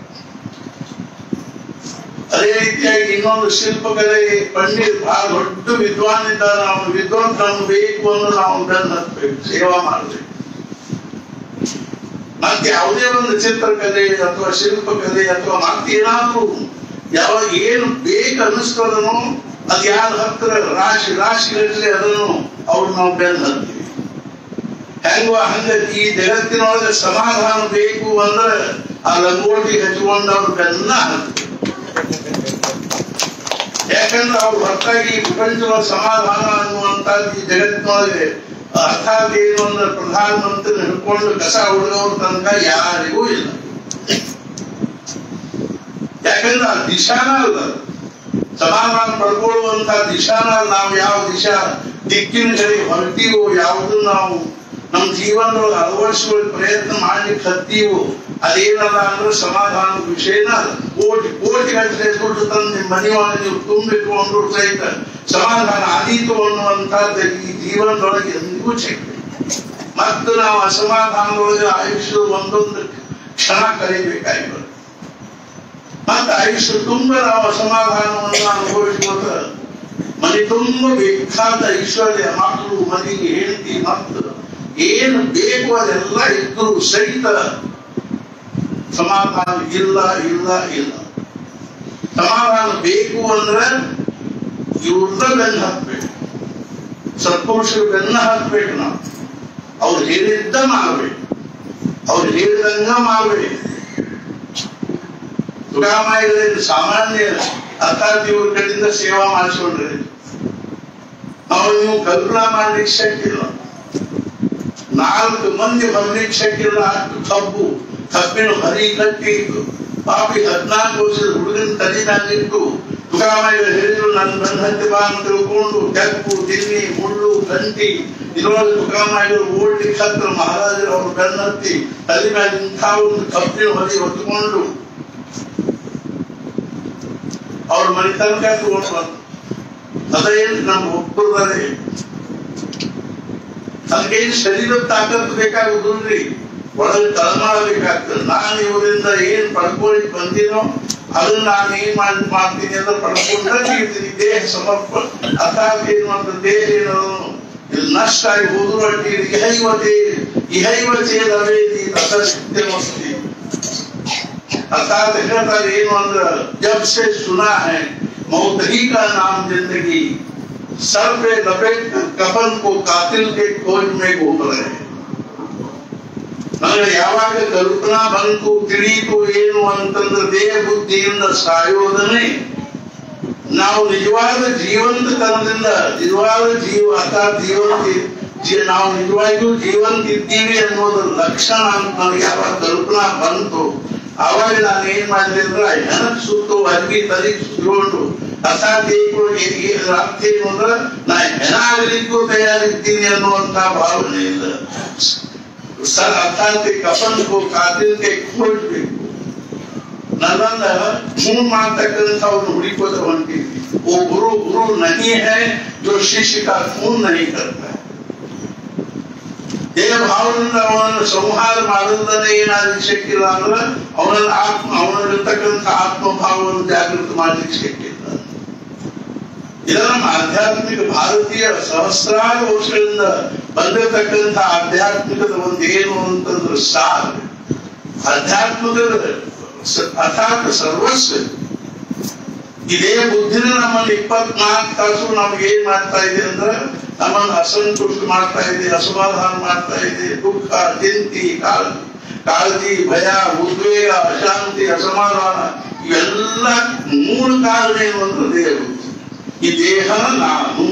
ಅದೇ ರೀತಿಯಾಗಿ ಇನ್ನೊಂದು ಶಿಲ್ಪಕಲೆ ಪಂಡಿತ್ ಬಹಳ ದೊಡ್ಡ ವಿದ್ವಾನ್ ಇದ್ದಾರೆ. ನಾವು ವಿದ್ವಾನ್ ನಮ್ಗೆ ಬೇಕು ಅಂದ್ರೆ ನಾವು ಬೆನ್ನು ಹತ್ಬೇಕು, ಸೇವಾ ಮಾಡ್ಬೇಕು. ಮತ್ತೆ ಯಾವುದೇ ಒಂದು ಚಿತ್ರಕಲೆ ಅಥವಾ ಶಿಲ್ಪಕಲೆ ಅಥವಾ ಮತ್ತೇನಾದ್ರೂ ಯಾವಾಗ ಏನು ಬೇಕು ಅನ್ನಿಸ್ತದನೋ ಅದು ಯಾರ ಹತ್ತಿರ ರಾಶಿಗಟ್ಟಲೆ ಅದನ್ನು ಅವ್ರು ನಾವು ಬೆನ್ನು ಹತ್ತೀವಿ. ಹಂಗ ಈ ಜಗತ್ತಿನೊಳಗೆ ಸಮಾಧಾನ ಬೇಕು ಅಂದ್ರೆ ಆ ಲಂಗೋಟಿ ಹಚ್ಕೊಂಡು ಅವ್ರು ಬೆನ್ನ ಹತ್ತೀವಿ. ಯಾಕಂದ್ರೆ ಅವ್ರು ಹೊರತಾಗಿ ಪ್ರಪಂಚದ ಸಮಾಧಾನ ಅನ್ನುವಂಥದ್ದು ಈ ಜಗತ್ತಿನೊಳಗೆ ಅರ್ಥಾತ್ ಏನು ಅಂದ್ರೆ ಪ್ರಧಾನಮಂತ್ರಿ ಹಿಡ್ಕೊಂಡು ಕಸ ಹುಡುಗವ್ರ ತನಕ ಯಾರಿಗೂ ಇಲ್ಲ. ಯಾಕಂದ್ರೆ ಆ ದಿಶಾನ ಅಲ್ಲ, ಸಮಾಧಾನ ಪಡ್ಕೊಳ್ಳುವಂತ ದಿಶಾನ. ನಾವು ಯಾವ ದಿಶಾ ದಿಕ್ಕಿನ ಕಡೆ ಹೊರತೀವೋ, ಯಾವುದನ್ನು ನಾವು ನಮ್ಮ ಜೀವನದೊಳಗೆ ಅಳವಡಿಸುವ ಪ್ರಯತ್ನ ಮಾಡ್ಲಿಕ್ಕೆ ಹತ್ತೀವೋ ಅದೇನಲ್ಲ ಅಂದ್ರೆ ಸಮಾಧಾನದ ವಿಷಯನ ಕೋಟಿ ಗಟ್ಟಲೆ ದುಡ್ಡು ತಂದು ಮನೆಯೊಳಗೆ ನೀವು ತುಂಬಿಟ್ಕೊಂಡ್ರು ಸಹಿತ ಸಮಾಧಾನ ಆದೀತು ಅನ್ನುವಂಥದ್ದು ಈ ಜೀವನದೊಳಗೆ ಎಂದಿಗೂ ಸಿಗ್ತದೆ. ಮತ್ತು ನಾವು ಅಸಮಾಧಾನದೊಳಗೆ ಆಯುಷ್ಯ ಒಂದೊಂದು ಕ್ಷಣ ಕಲಿಬೇಕಾಗಿರೋದು. ಮತ್ತೆ ಆಯುಷ್ಯ ತುಂಬ ನಾವು ಅಸಮಾಧಾನವನ್ನು ಅನುಭವಿಸುವಾಗ ಮನೆ ತುಂಬ ಬೇಕಾದ ಐಶ್ವರ್ಯ, ಮಕ್ಕಳು, ಮನೆಗೆ ಹೆಂಡತಿ, ಮತ್ತು ಏನು ಬೇಕು ಅದೆಲ್ಲ ಇದ್ರೂ ಸಹಿತ ಸಮಾಧಾನ ಇಲ್ಲ ಇಲ್ಲ ಇಲ್ಲ. ಸಮಾಧಾನ ಬೇಕು ಅಂದ್ರೆ ಇವ್ರದ ಬೆನ್ನ ಹಾಕ್ಬೇಕು, ಸತ್ಪುರುಷರು ಬೆನ್ನ ಹಾಕ್ಬೇಕು. ನಾವು ಅವ್ರು ಹೇಳಿದ್ದ ಮಾಡ್ಬೇಕು, ಅವ್ರು ಹೇಳಿದಂಗ ಮಾಡ್ಬೇಕು. ತುಕಾಮಾಯಿಗಳಿಂದ ಸಾಮಾನ್ಯ ಅರ್ಥಾತ್ ಇವ್ರ ಕಡೆಯಿಂದ ಸೇವಾ ಮಾಡಿಸ್ಕೊಂಡ್ರೆ ಅವ್ರು ನೀವು ಕಲ್ಪನಾ ಮಾಡ್ಲಿಕ್ಕೆ ಶಕ್ತಿ ಇಲ್ಲ. 4 ಮಂದಿ ಬರ್ಲಿಕ್ಕೆ ಶಕ್ತಿ ಇಲ್ಲ. ಅಷ್ಟು ಕಬ್ಬಿನ ಹರಿ ಕಟ್ಟಿ ಪಾಪಿ 14 ವರ್ಷದ ಹುಡುಗನ ತಲೆನಾಗಿಟ್ಟು ತುಕಾಮಾಯಿಗಳು ಹೇಳಿದ್ರು ನನ್ನ ಬೆನ್ನತ್ತಿ ಬಾ ಅಂತ ತಿಳ್ಕೊಂಡು ಕೆಂಪು ದಿನ್ನಿ ಮುಳ್ಳು ಗಂಟಿ ಇದರೊಳಗೆ ತುಕಾಮಾಯಿಗಳು ಓಡ್ಲಿಕ್ಕೆ ಹತ್ರ ಮಹಾರಾಜರು ಅವ್ರ ಬೆನ್ನತ್ತಿ ತಲೆ ಮೇಲೆ ಇಂಥ ಒಂದು ಕಬ್ಬಿನ ಹರಿ ಹೊತ್ತುಕೊಂಡು ಅವ್ರ ಮನೆ ತನಕ ತಗೊಂಡು ಬಂದು ಅದೇನು ನಮ್ಮ ಒಬ್ಬರದೇ. ಅದಕ್ಕೇನು ಶರೀರದ ತಾಕತ್ತು ಬೇಕಾಗುದಿಲ್ರಿ, ಒಳಗೆ ತಳಮಾಡಬೇಕಾಗ್ತದೆ. ನಾನು ಇವರಿಂದ ಏನ್ ಪಡ್ಕೊಳ್ಳಿ ಬಂದಿನೋ ಅದನ್ನ ನಾನು ಏನ್ ಮಾಡ್ತೀನಿ ಅಂತ ಪಡ್ಕೊಂಡ್ರೆ ದೇಹ ಸಮರ್ಪ ಅರ್ಥಾತ್ ಏನ್ ಮಾಡ್ತದೆ, ದೇಹ ಏನೋ ನಷ್ಟ ಆಗಿ ಹೋದ್ರು ಅಡ್ಡಿ ಇಹೈವಚೇದವೇದಿ ಅಸತ್ಯಮಸ್ತಿ. अर्थात जब से सुना है मौत ही का नाम जिंदगी, सर पे लपेट कफन को कातिल के खोज में घूम रहे. ನನಗೆ ಯಾವಾಗ ಕಲ್ಪನಾ ಬಂತು ತಿಳಿಯಿತು ಏನು ಅಂತಂದ್ರೆ ದೇಹ ಬುದ್ಧಿಯಿಂದ ಸಾಯೋದನ್ನೇ ನಾವು ನಿಜವಾದ ಜೀವಂತತನದಿಂದ ನಿಜವಾದ ಅರ್ಥಾತ್ ನಾವು ನಿಜವಾಗಿಯೂ ಜೀವಂತ ಇದ್ದೀವಿ ಅನ್ನೋದ್ರ ಲಕ್ಷಣ ಅಂತ ನನಗೆ ಯಾವಾಗ ಕಲ್ಪನಾ ಬಂತು ಅವಾಗ ನಾನು ಏನ್ ಮಾಡಿದೆ ಅಂದ್ರೆ ಹೆಣಕ್ ಸುತ್ತು ಅರ್ಬಿ ತಲೆಗೆ ಸುತ್ತಕೊಂಡು ಅರ್ಥಾತ್ ಅರ್ಥ ಏನು ಅಂದ್ರೆ ನಾ ಹೆಣ ಆಗಲಿಕ್ಕೂ ತಯಾರಿದ್ದೀನಿ ಅನ್ನುವಂತ ಭಾವನೆಯಿಂದ ಅರ್ಥಾತ್ ಕಫನ್ಗೂ ಕಾತಿಲ್ಗೆ ಕೊಡ್ಬೇಕು. ನನ್ನನ್ನ खून ಮಾಡ್ತಕ್ಕಂಥವ್ರನ್ನ ಹುಡುಕೋತ ಹೊಂಟಿದ್ವಿ. वो गुरु नहीं है जो शिष्य का खून नहीं करता. ದೇಹ ಭಾವದಿಂದ ಅವನನ್ನು ಸಂಹಾರ ಮಾಡೋದನ್ನ ಏನಾದ್ರು ಶಕ್ತಿಲ್ಲ ಅಂದ್ರೆ ಅವನಲ್ಲಿರ್ತಕ್ಕಂಥ ಆತ್ಮಭಾವವನ್ನು ಜಾಗೃತಿ ಮಾಡ್ಲಿಕ್ಕೆ ಶಕ್ತಿಲ್ಲ. ಇದು ನಮ್ಮ ಆಧ್ಯಾತ್ಮಿಕ ಭಾರತೀಯ ಸಹಸ್ರಾರು ವರ್ಷಗಳಿಂದ ಬಂದಿರತಕ್ಕಂಥ ಆಧ್ಯಾತ್ಮಿಕದ ಒಂದು ಏನು ಅಂತಂದ್ರೆ ಸಾರ ಆಧ್ಯಾತ್ಮಿಕದ ಅರ್ಥಾತ್ ಸರ್ವಸ್ವ. ಇದೇ ಬುದ್ಧಿನ ನಮ್ಮಲ್ಲಿ 24 ತಾಸು ನಮ್ಗೆ ಏನ್ ಮಾಡ್ತಾ ಇದೆ ಅಂದ್ರೆ ನಮ್ಮನ್ನು ಅಸಂತುಷ್ಟ ಮಾಡ್ತಾ ಇದೆ, ಅಸಮಾಧಾನ ಮಾಡ್ತಾ ಇದೆ. ದುಃಖ, ಚಿಂತೆ, ಕಾಳಜಿ, ಭಯ, ಉದ್ವೇಗ, ಅಶಾಂತಿ, ಅಸಮಾಧಾನ ಇವೆಲ್ಲ ಮೂಲ ಕಾರಣ ಏನು ಅಂದ್ರೆ ದೇಹ. ಈ ದೇಹ ನಾನು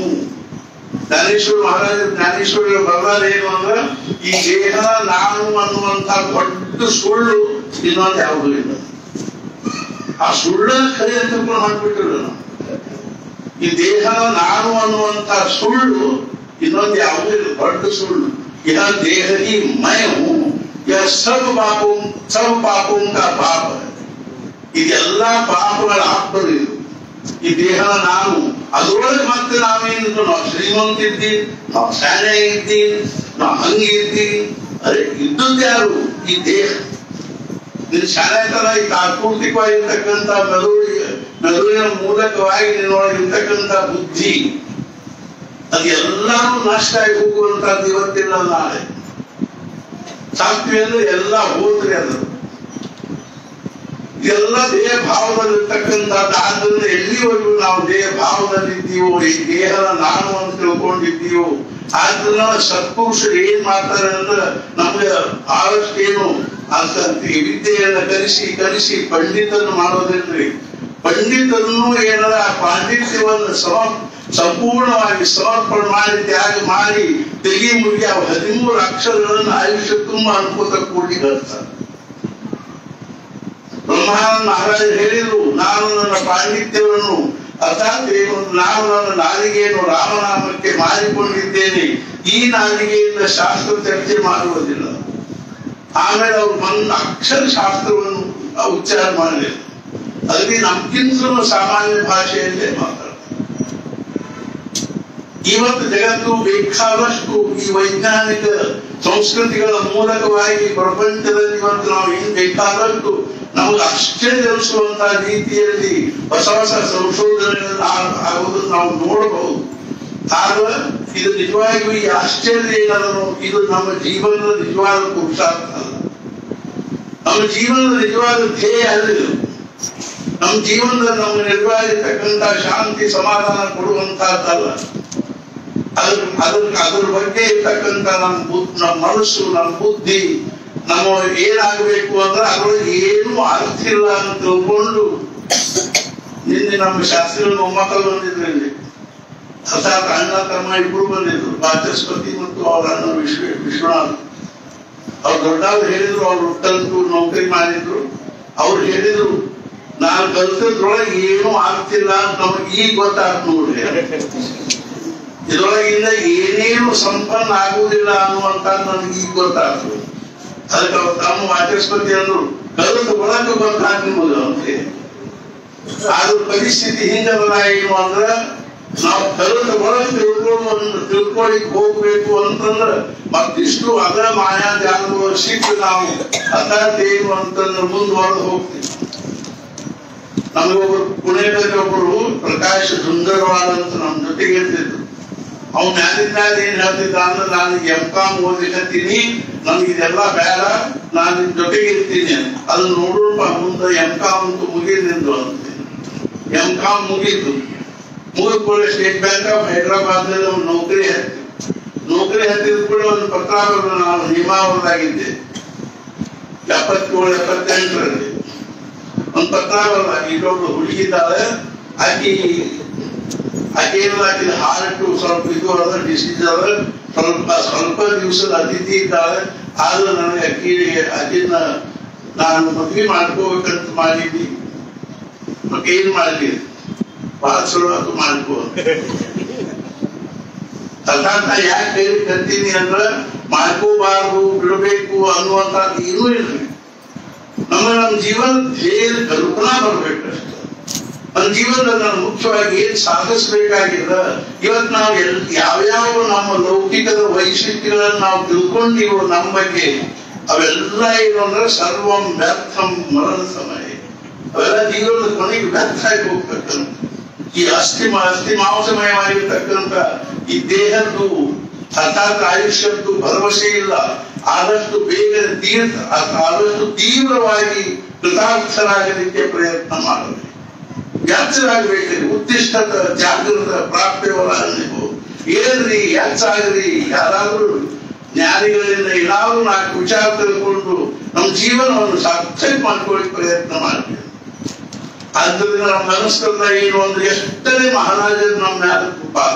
ಜ್ಞಾನೇಶ್ವರ ಬರಲಾರ ಏನು ಅಂದ್ರೆ ಈ ದೇಹ ನಾನು ಅನ್ನುವಂತ ದೊಡ್ಡ ಸುಳ್ಳು ಇನ್ನೊಂದು ಯಾವುದೂ ಇಲ್ಲ. ಆ ಸುಳ್ಳನ್ನು ಖರೆ ಅಂತ ಮಾಡ್ಬಿಟ್ಟಿಲ್ಲ ನಾವು. ಈ ದೇಹ ನಾನು ಅನ್ನುವಂತ ಸುಳ್ಳು ಇನ್ನೊಂದು ಯಾವುದೇ ದೊಡ್ಡ ಸುಳ್ಳು. यह देह ही मैं हूं, यह सब पापों का पाप है. ಇದೆಲ್ಲ ಪಾಪಗಳ ಆತ್ಮರು ಇದು. ಈ ದೇಹ ನಾನು ಅದರೊಳಗೆ ಮತ್ತೆ ನಾವೇನಿದ್ರು ನಾವು ಶ್ರೀಮಂತ ಇದ್ದೀವಿ, ನಾವು ಶಾಲೆ ಇದ್ದೀವಿ, ನಾವು ಹಂಗಿದ್ದೀವಿ. ಅರೆ ಇದ್ದದ್ದು ಯಾರು? ಈ ದೇಹ. ನಿನ್ ಶಾಲೆ ತರ ಈ ತಾತ್ಪೂರ್ತಿಕವಾಗಿರ್ತಕ್ಕಂಥ ಮೆದುಳಿನ ಮೂಲಕವಾಗಿ ನಿನ್ನೊಳಗಿರ್ತಕ್ಕಂಥ ಬುದ್ಧಿ ಅದೆಲ್ಲರೂ ನಷ್ಟ ಆಗಿ ಹೋಗುವಂತದ್ದು ಇವತ್ತಿಲ್ಲ ನಾಳೆ. ಸಾಕ್ತಿವಿ ಅಂದ್ರೆ ಎಲ್ಲ ಹೋದ್ರಿ ಅದು. ಎಲ್ಲ ದೇಹ ಭಾವದಲ್ಲಿರ್ತಕ್ಕಂಥದ್ದು. ಆದ್ದರಿಂದ ಎಲ್ಲಿವರೆಗೂ ನಾವು ದೇಹ ಭಾವದಲ್ಲಿದ್ದೀವೋ, ಈ ದೇಹದ ನಾನು ಅಂತ ತಿಳ್ಕೊಂಡಿದ್ದೀವೋ, ಆದ್ರಿಂದ ಸತ್ಪುರುಷರು ಏನ್ ಮಾಡ್ತಾರೆ ಅಂದ್ರೆ ನಮ್ಗೆ ಬಹಳಷ್ಟೇನು ಅಂತ ವಿದ್ಯೆಯನ್ನ ಕಲಿಸಿ ಪಂಡಿತನ್ನು ಮಾಡೋದಿಲ್ರಿ. ಪಂಡಿತರನ್ನು ಏನಾರ ಆ ಪಾಂಡಿತ್ಯವನ್ನು ಸಂಪೂರ್ಣವಾಗಿ ಸಮರ್ಪಣೆ ಮಾಡಿ ತ್ಯಾಗ ಮಾಡಿ ತೆಗಿ ಮುಗಿ ಆ 13 ಅಕ್ಷರಗಳನ್ನು ಆಯುಷ್ಯ ತುಂಬಾ ಅನ್ಕೋತ ಕೂಡಿ ಹೇಳ್ತಾರೆ. ಬ್ರಹ್ಮಾನಂದ ಮಹಾರಾಜರು ಹೇಳಿದ್ರು, ನಾನು ನನ್ನ ಪಾಂಡಿತ್ಯವನ್ನು ಅರ್ಥಾತ್ ನಾನು ನನ್ನ ನಾಲಿಗೆಯನ್ನು ರಾಮನಾಮಕ್ಕೆ ಮಾರಿಕೊಂಡಿದ್ದೇನೆ, ಈ ನಾಲಿಗೆಯಿಂದ ಶಾಸ್ತ್ರ ಚರ್ಚೆ ಮಾಡುವುದಿಲ್ಲ. ಆಮೇಲೆ ಅವ್ರು ಒಂದು ಅಕ್ಷರ ಶಾಸ್ತ್ರವನ್ನು ಉಚ್ಚಾರ ಮಾಡಲಿಲ್ಲ. ಅದಕ್ಕೆ ನಮ್ಗಿಂತಲೂ ಸಾಮಾನ್ಯ ಭಾಷೆಯಲ್ಲೇ ಮಾತಾಡ್ತಾರೆ. ಇವತ್ತು ಜಗತ್ತು ಬೇಕಾದಷ್ಟು ಈ ವೈಜ್ಞಾನಿಕ ಸಂಸ್ಕೃತಿಗಳ ಮೂಲಕವಾಗಿ ಪ್ರಪಂಚದಲ್ಲಿ ಇವತ್ತು ನಾವು ಏನ್ ಬೇಕಾದಷ್ಟು ನಮಗೆ ಆಶ್ಚರ್ಯಗೊಳಿಸುವಂತಹ ರೀತಿಯಲ್ಲಿ ಹೊಸ ಹೊಸ ಸಂಶೋಧನೆಗಳನ್ನು ಆಗುವುದನ್ನು ನಾವು ನೋಡಬಹುದು. ಆದ್ರೆ ಇದು ನಿಜವಾಗಿಯೂ ಈ ಆಶ್ಚರ್ಯ ಏನದನ್ನು ಇದು ನಮ್ಮ ಜೀವನದ ನಿಜವಾದ ಪುರುಷಾರ್ಥ ಅಲ್ಲ, ನಮ್ಮ ಜೀವನದ ನಿಜವಾದ ಧ್ಯೇಯ ಅಲ್ಲ. ನಮ್ಮ ಜೀವನದಲ್ಲಿ ನಮ್ಗೆ ನಿಜವಾಗಿರ್ತಕ್ಕಂಥ ಶಾಂತಿ ಸಮಾಧಾನ ಕೊಡುವಂತಹದ್ದಲ್ಲ. ಅದ್ರ ಬಗ್ಗೆ ಇರ್ತಕ್ಕಂಥ ನಮ್ಮ ಮನಸ್ಸು, ನಮ್ಮ ಬುದ್ಧಿ, ನಮ್ಮ ಏನಾಗಬೇಕು ಅಂದ್ರೆ ಅದ್ರೊಳಗೆ ಏನು ಅರ್ಥ ಇಲ್ಲ ಅಂತ ತಿಳ್ಕೊಂಡು ನಿನ್ನೆ ನಮ್ಮ ಶಾಸ್ತ್ರೀಯ ಮೊಮ್ಮಕ್ಕಳು ಬಂದಿದ್ರಲ್ಲಿ ಅರ್ಥಾತ್ ಅಣ್ಣ ತಮ್ಮ ಇಬ್ರು ಬಂದಿದ್ರು, ವಾಚಸ್ಪತಿ ಮತ್ತು ಅವ್ರ ಅಣ್ಣ ವಿಶ್ವನಾಥ್. ಅವ್ರು ದೊಡ್ಡವ್ರು ಹೇಳಿದ್ರು, ಅವ್ರು ಕಲ್ತು ನೌಕರಿ ಮಾಡಿದ್ರು. ಅವ್ರು ಹೇಳಿದ್ರು ನಾನು ಕಲ್ತದ್ರೊಳಗೆ ಏನೂ ಆಗ್ತಿಲ್ಲ ಅಂತ ನಮಗೆ ಈಗ ಗೊತ್ತಾಗ್ತು ನೋಡ್ರಿ. ಇದರೊಳಗಿಂದ ಏನೇನು ಸಂಪನ್ನ ಆಗುವುದಿಲ್ಲ ಅನ್ನುವಂತ ನನಗೆ ಈಗ ಗೊತ್ತಾಗ್ತದೆ. ಅದಕ್ಕೆ ಅವ್ರು ತಮ್ಮ ವಾಚಸ್ಪತಿ ಅಂದ್ರು ಕಲಿತು ಒಳಗೆ ಗೊತ್ತಾಗ ನಿಮಗೆ ಅಂತೆ. ಆದ್ರ ಪರಿಸ್ಥಿತಿ ಹಿಂಗಲ್ಲ. ಏನು ಅಂದ್ರ ನಾವು ಕಲಿತ ಒಳಗೆ ತಿಳ್ಕೊಳಿಕ್ ಹೋಗ್ಬೇಕು ಅಂತಂದ್ರ ಮತ್ತಿಷ್ಟು ಅದ ಮಾಯಾಜಾಲದ ಸಿಟ್ಟು ನಾವು ಅರ್ಥಾತ್ ಏನು ಅಂತಂದ್ರೆ ಮುಂದುವರೆದು ಹೋಗ್ತೀವಿ. ನಮಗೊಬ್ರು ಪುಣೆದಲ್ಲಿ ಒಬ್ಬರು ಪ್ರಕಾಶ್ ಸುಂದರವಾದಂತ ನಮ್ಮ ಜೊತೆಗೆ ಇರ್ತಿದ್ರು. ಅವ್ನು ಮ್ಯಾಲಿಂದ ಏನ್ ಹೇಳ್ತಿದ್ದ ಅಂದ್ರೆ ನಾನು M.Com ಓದಿಕತ್ತೀನಿ, ನನ್ಗೆ ಇದೆಲ್ಲ ಬೇಡ, ನಾನು ನಿಮ್ ಜೊತೆಗೆ ಇರ್ತೀನಿ. ಅದನ್ನ ನೋಡ್ರಪ್ಪ ಮುಂದೆ M.Com ಅಂತೂ ಮುಗಿದಿಂದು ಅಂತೀನಿ. M.Com ಮುಗೀತು. ಮುಗಿದ ಕೂಡ ಸ್ಟೇಟ್ ಬ್ಯಾಂಕ್ ಆಫ್ ಹೈದರಾಬಾದ್ ನಲ್ಲಿ ಒಂದು ನೌಕರಿ ಹತ್ತಿದ ಕೂಡ ಒಂದು ಪತ್ರ ನಾನು ನಿಯಮಾವರದಾಗಿದ್ದೆ 77-78ರಲ್ಲಿ. ಒಂದು ಪತ್ರ ಬರಲ್ಲ, ಇಲ್ಲೊಬ್ರು ಹುಡುಗಿದ್ದಾಳೆ, ಆಕೆಲ್ಲ ಹಾರ್ಟ್ ಸ್ವಲ್ಪ ಇದು ಅದ, ಡಿಸೀಸ್ ಅದ, ಸ್ವಲ್ಪ ದಿವಸದ ಅತಿಥಿ ಇದ್ದಾಳೆ. ಆದ್ರೆ ನನಗೆ ಅಕ್ಕಿನ ನಾನು ಮದ್ವೆ ಮಾಡ್ಕೋಬೇಕಂತ ಮಾಡಿದ್ವಿ. ಮತ್ತೆ ಏನ್ ಮಾಡ್ಲಿ, ಬಹಳ ಚಲೋ ಅದು ಮಾಡ್ಕೋ. ಅರ್ಥಾತ್ ನಾ ಯಾಕೆ ಹೇಳಿ ಕರ್ತೀನಿ ಅಂದ್ರ ಮಾಡ್ಕೋಬಾರ್ದು, ಬಿಡಬೇಕು ಅನ್ನುವಂಥದ್ದು ಏನೂ ಇಲ್ರಿ. ನಮ್ಮ ಜೀವನ ಧ್ಯೇಯ ಕಲ್ಪನಾ ಬರ್ಬೇಕಷ್ಟೆ. ನನ್ನ ಜೀವನದಲ್ಲಿ ನಾನು ಮುಖ್ಯವಾಗಿ ಏನ್ ಸಾಧಿಸ್ಬೇಕಾಗಿಲ್ಲ. ಇವತ್ತು ನಾವು ಯಾವ್ಯಾವ ನಮ್ಮ ಲೌಕಿಕದ ವೈಶಿಷ್ಟ್ಯಗಳನ್ನು ನಾವು ತಿಳ್ಕೊಂಡಿವೋ ನಮ್ಮ ಬಗ್ಗೆ, ಅವೆಲ್ಲ ಏನು ಅಂದ್ರೆ ಸರ್ವಂ ವ್ಯರ್ಥಂ ಮರಣ ಸಮಯ. ಅವೆಲ್ಲ ಜೀವನದ ಕೊನೆಗೆ ವ್ಯರ್ಥ ಆಗಿ ಹೋಗ್ತಕ್ಕಂಥ ಈ ಅಸ್ಥಿ ಮಾಂಸಮಯವಾಗಿರ್ತಕ್ಕಂಥ ಈ ದೇಹದ್ದು ಅರ್ಥಾತ್ ಆಯುಷ್ಯದ್ದು ಭರವಸೆ ಇಲ್ಲ. ಆದಷ್ಟು ಬೇಗ ಆದಷ್ಟು ತೀವ್ರವಾಗಿ ಕೃತಾರ್ಥರಾಗಲಿಕ್ಕೆ ಪ್ರಯತ್ನ ಮಾಡಬೇಕು. ವ್ಯಾಪ್ತರಾಗಬೇಕ್ರಿ. ಉತ್ತಿಷ್ಟ ಜಾಗೃತ ಪ್ರಾಪ್ಯವಲ್ಲ ನೀವು ಏನ್ರಿ ಹೆಚ್ಚಾಗ್ರಿ. ಯಾರಾದ್ರೂ ಜ್ಞಾನಿಗಳಿಂದ ಏನಾದ್ರೂ 4 ವಿಚಾರ ತಿಳ್ಕೊಂಡು ನಮ್ಮ ಜೀವನವನ್ನು ಸಾರ್ಥಕ ಮಾಡ್ಕೊಳ್ಳಿಕ್ಕೆ ಪ್ರಯತ್ನ ಮಾಡ್ತೀವಿ. ಆದ್ದರಿಂದ ನಮ್ಮ ಅನಿಸ್ತದ ಏನು ಅಂದ್ರೆ ಎಷ್ಟೇ ಮಹಾರಾಜರು ನಮ್ಮ ಮ್ಯಾಲ ಪಾದ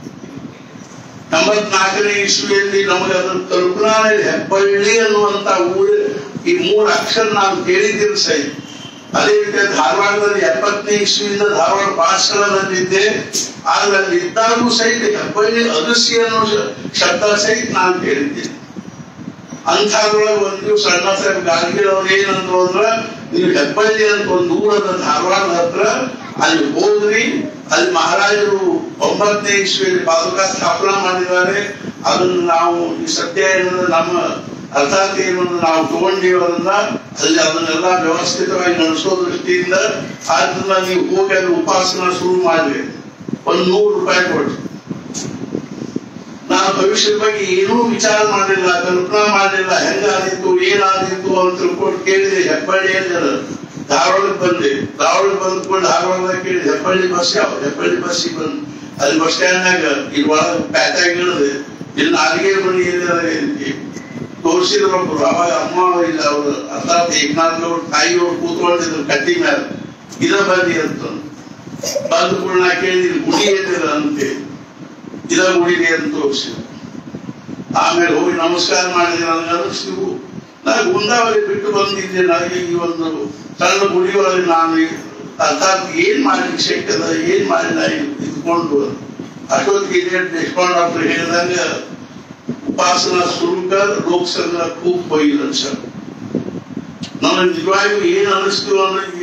84ನೇ ಇಸ್ವಿಯಲ್ಲಿ ನಮಗೆ ಅದನ್ನು ಕಲ್ಪನಾ ಹೆಬ್ಬಳ್ಳಿ ಅನ್ನುವಂತ ಊರು, ಈ 3 ಅಕ್ಷರ ನಾನು ಕೇಳಿದ್ದೀನಿ ಸೈ. ಅದೇ ರೀತಿ ಧಾರವಾಡದಲ್ಲಿ 70ನೇ ಇಸ್ವಿಯಿಂದ ಧಾರವಾಡ ಪಾಠಶಾಲೆಯಲ್ಲಿದ್ದೆ. ಆದ್ರೆ ಅಲ್ಲಿ ಇದ್ದಾಗೂ ಸಹಿತ ಹೆಬ್ಬಳ್ಳಿ ಅಗಸಿ ಅನ್ನೋ ಶಬ್ದ ಸಹಿತ ನಾನು ಕೇಳಿದ್ದೀನಿ. ಅಂಥದ್ರೊಳಗೆ ಒಂದು ದಿವಸ ಅಣ್ಣ ಸಾಹೇಬ್ ಗಾರ್ಗಿಲವ್ರು ಏನಂದ್ರು ಅಂದ್ರ, ನೀವು ಹೆಬ್ಬಳ್ಳಿ ಅಂತ ಒಂದು ಊರದ ಧಾರವಾಡದ ಹತ್ರ ಅಲ್ಲಿ ಹೋದ್ರಿ, ಅಲ್ಲಿ ಮಹಾರಾಜರು 9ನೇ ಇಸ್ವಿಯಲ್ಲಿ ಪಾದುಕಾ ಸ್ಥಾಪನಾ ಮಾಡಿದ್ದಾರೆ. ಅದನ್ನು ನಾವು ಈ ಸತ್ಯ ಏನಂದ್ರೆ ನಮ್ಮ ಅರ್ಥಾತ್ ಏನು ನಾವು ತಗೊಂಡಿರೋದ್ರಿಂದ ಅಲ್ಲಿ ಅದನ್ನೆಲ್ಲ ವ್ಯವಸ್ಥಿತವಾಗಿ ನಡೆಸೋ ದೃಷ್ಟಿಯಿಂದ ಅದನ್ನ ನೀವು ಹೋಗಿ ಅಲ್ಲಿ ಉಪಾಸನ ಶುರು ಮಾಡ್ರಿ. ಒಂದು 100 ರೂಪಾಯಿ ಕೊಡ್ರಿ. ನಾನು ಭವಿಷ್ಯದ ಬಗ್ಗೆ ಏನೂ ವಿಚಾರ ಮಾಡಲಿಲ್ಲ, ಕಲ್ಪನಾ ಮಾಡಲಿಲ್ಲ. ಹೆಂಗಾದಿತ್ತು ಏನಾದಿತ್ತು ಅಂತ ತಿಳ್ಕೊಂಡು ಕೇಳಿದೆ. ಹೆಬ್ಬಳ್ಳಿಯಲ್ಲಿ ಧಾರವಾಡಕ್ಕೆ ಬಂದೆ. ಧಾರವಾಡಕ್ಕೆ ಬಂದ್ಕೊಂಡು ಧಾರವಾಡದಾಗ ಕೇಳಿದೆ ಹೆಬ್ಬಳ್ಳಿ ಬಸ್ ಯಾವ, ಹೆಬ್ಬಳ್ಳಿ ಬಸ್ಸಿಗೆ ಬಂದು ಅಲ್ಲಿ ಬಸ್ ಸ್ಟ್ಯಾಂಡ್ನಾಗ ಇಲ್ಲಿ ಒಳಗೆ ಪ್ಯಾಟಾಗಿ ಇಳಿದೆ. ಇಲ್ಲಿ ನಾಲಿಗೆ ಮನಿ ತೋರಿಸಿದ್ರೊಬ್ರು. ಅವಾಗ ಅಮ್ಮ ಇಲ್ಲ ಅವರು ಅರ್ಥಾತ್ ಏಕನಾಥ್ನವ್ರು ತಾಯಿಯವ್ರು ಕೂತ್ಕೊಂಡಿದ್ರು ಕಟ್ಟಿ ಮೇಲೆ. ಇದ ಬನ್ನಿ ಅಂತ ಬಂದು ಕೂಡ ನಾ ಕೇಳಿದ್ರು ಗುಡಿ ಏನಿಲ್ಲ ಅಂತೆ. ಇದ ಗುಡಿಗೆ ಅಂತ ತೋರಿಸಿದ್ರು. ಆಮೇಲೆ ಹೋಗಿ ನಮಸ್ಕಾರ ಮಾಡಿದ್ರೆ ನನಗೆ ಅನಿಸ್ತು ನನಗೆ ಗುಂದಾವಳಿ ಬಿಟ್ಟು ಬಂದಿದ್ದೆ. ನನಗೆ ಈ ಒಂದು ಸಣ್ಣ ಗುಡಿ ಒಳಗೆ ನಾನು ಅರ್ಥಾತ್ ಏನ್ ಮಾಡ್ಲಿಕ್ಕೆ ಶಕ್ಯದ, ಏನ್ ಮಾಡಿ ನಾ ಇದ್ಕೊಂಡು ಅಷ್ಟೊತ್ತಿಗೆ ದೇಶಪಾಂಡೆ ಡಾಕ್ಟರ್ ಹೇಳಿದಂಗ ಉಪಾಸನಾ ಶುಲ್ಕ ಲೋಕಸಂಘ खूप होईल. ನನಗೆ ನಿಜವಾಗಿಯೂ ಏನ್ ಅನಿಸ್ತು ಅಂದ್ರೆ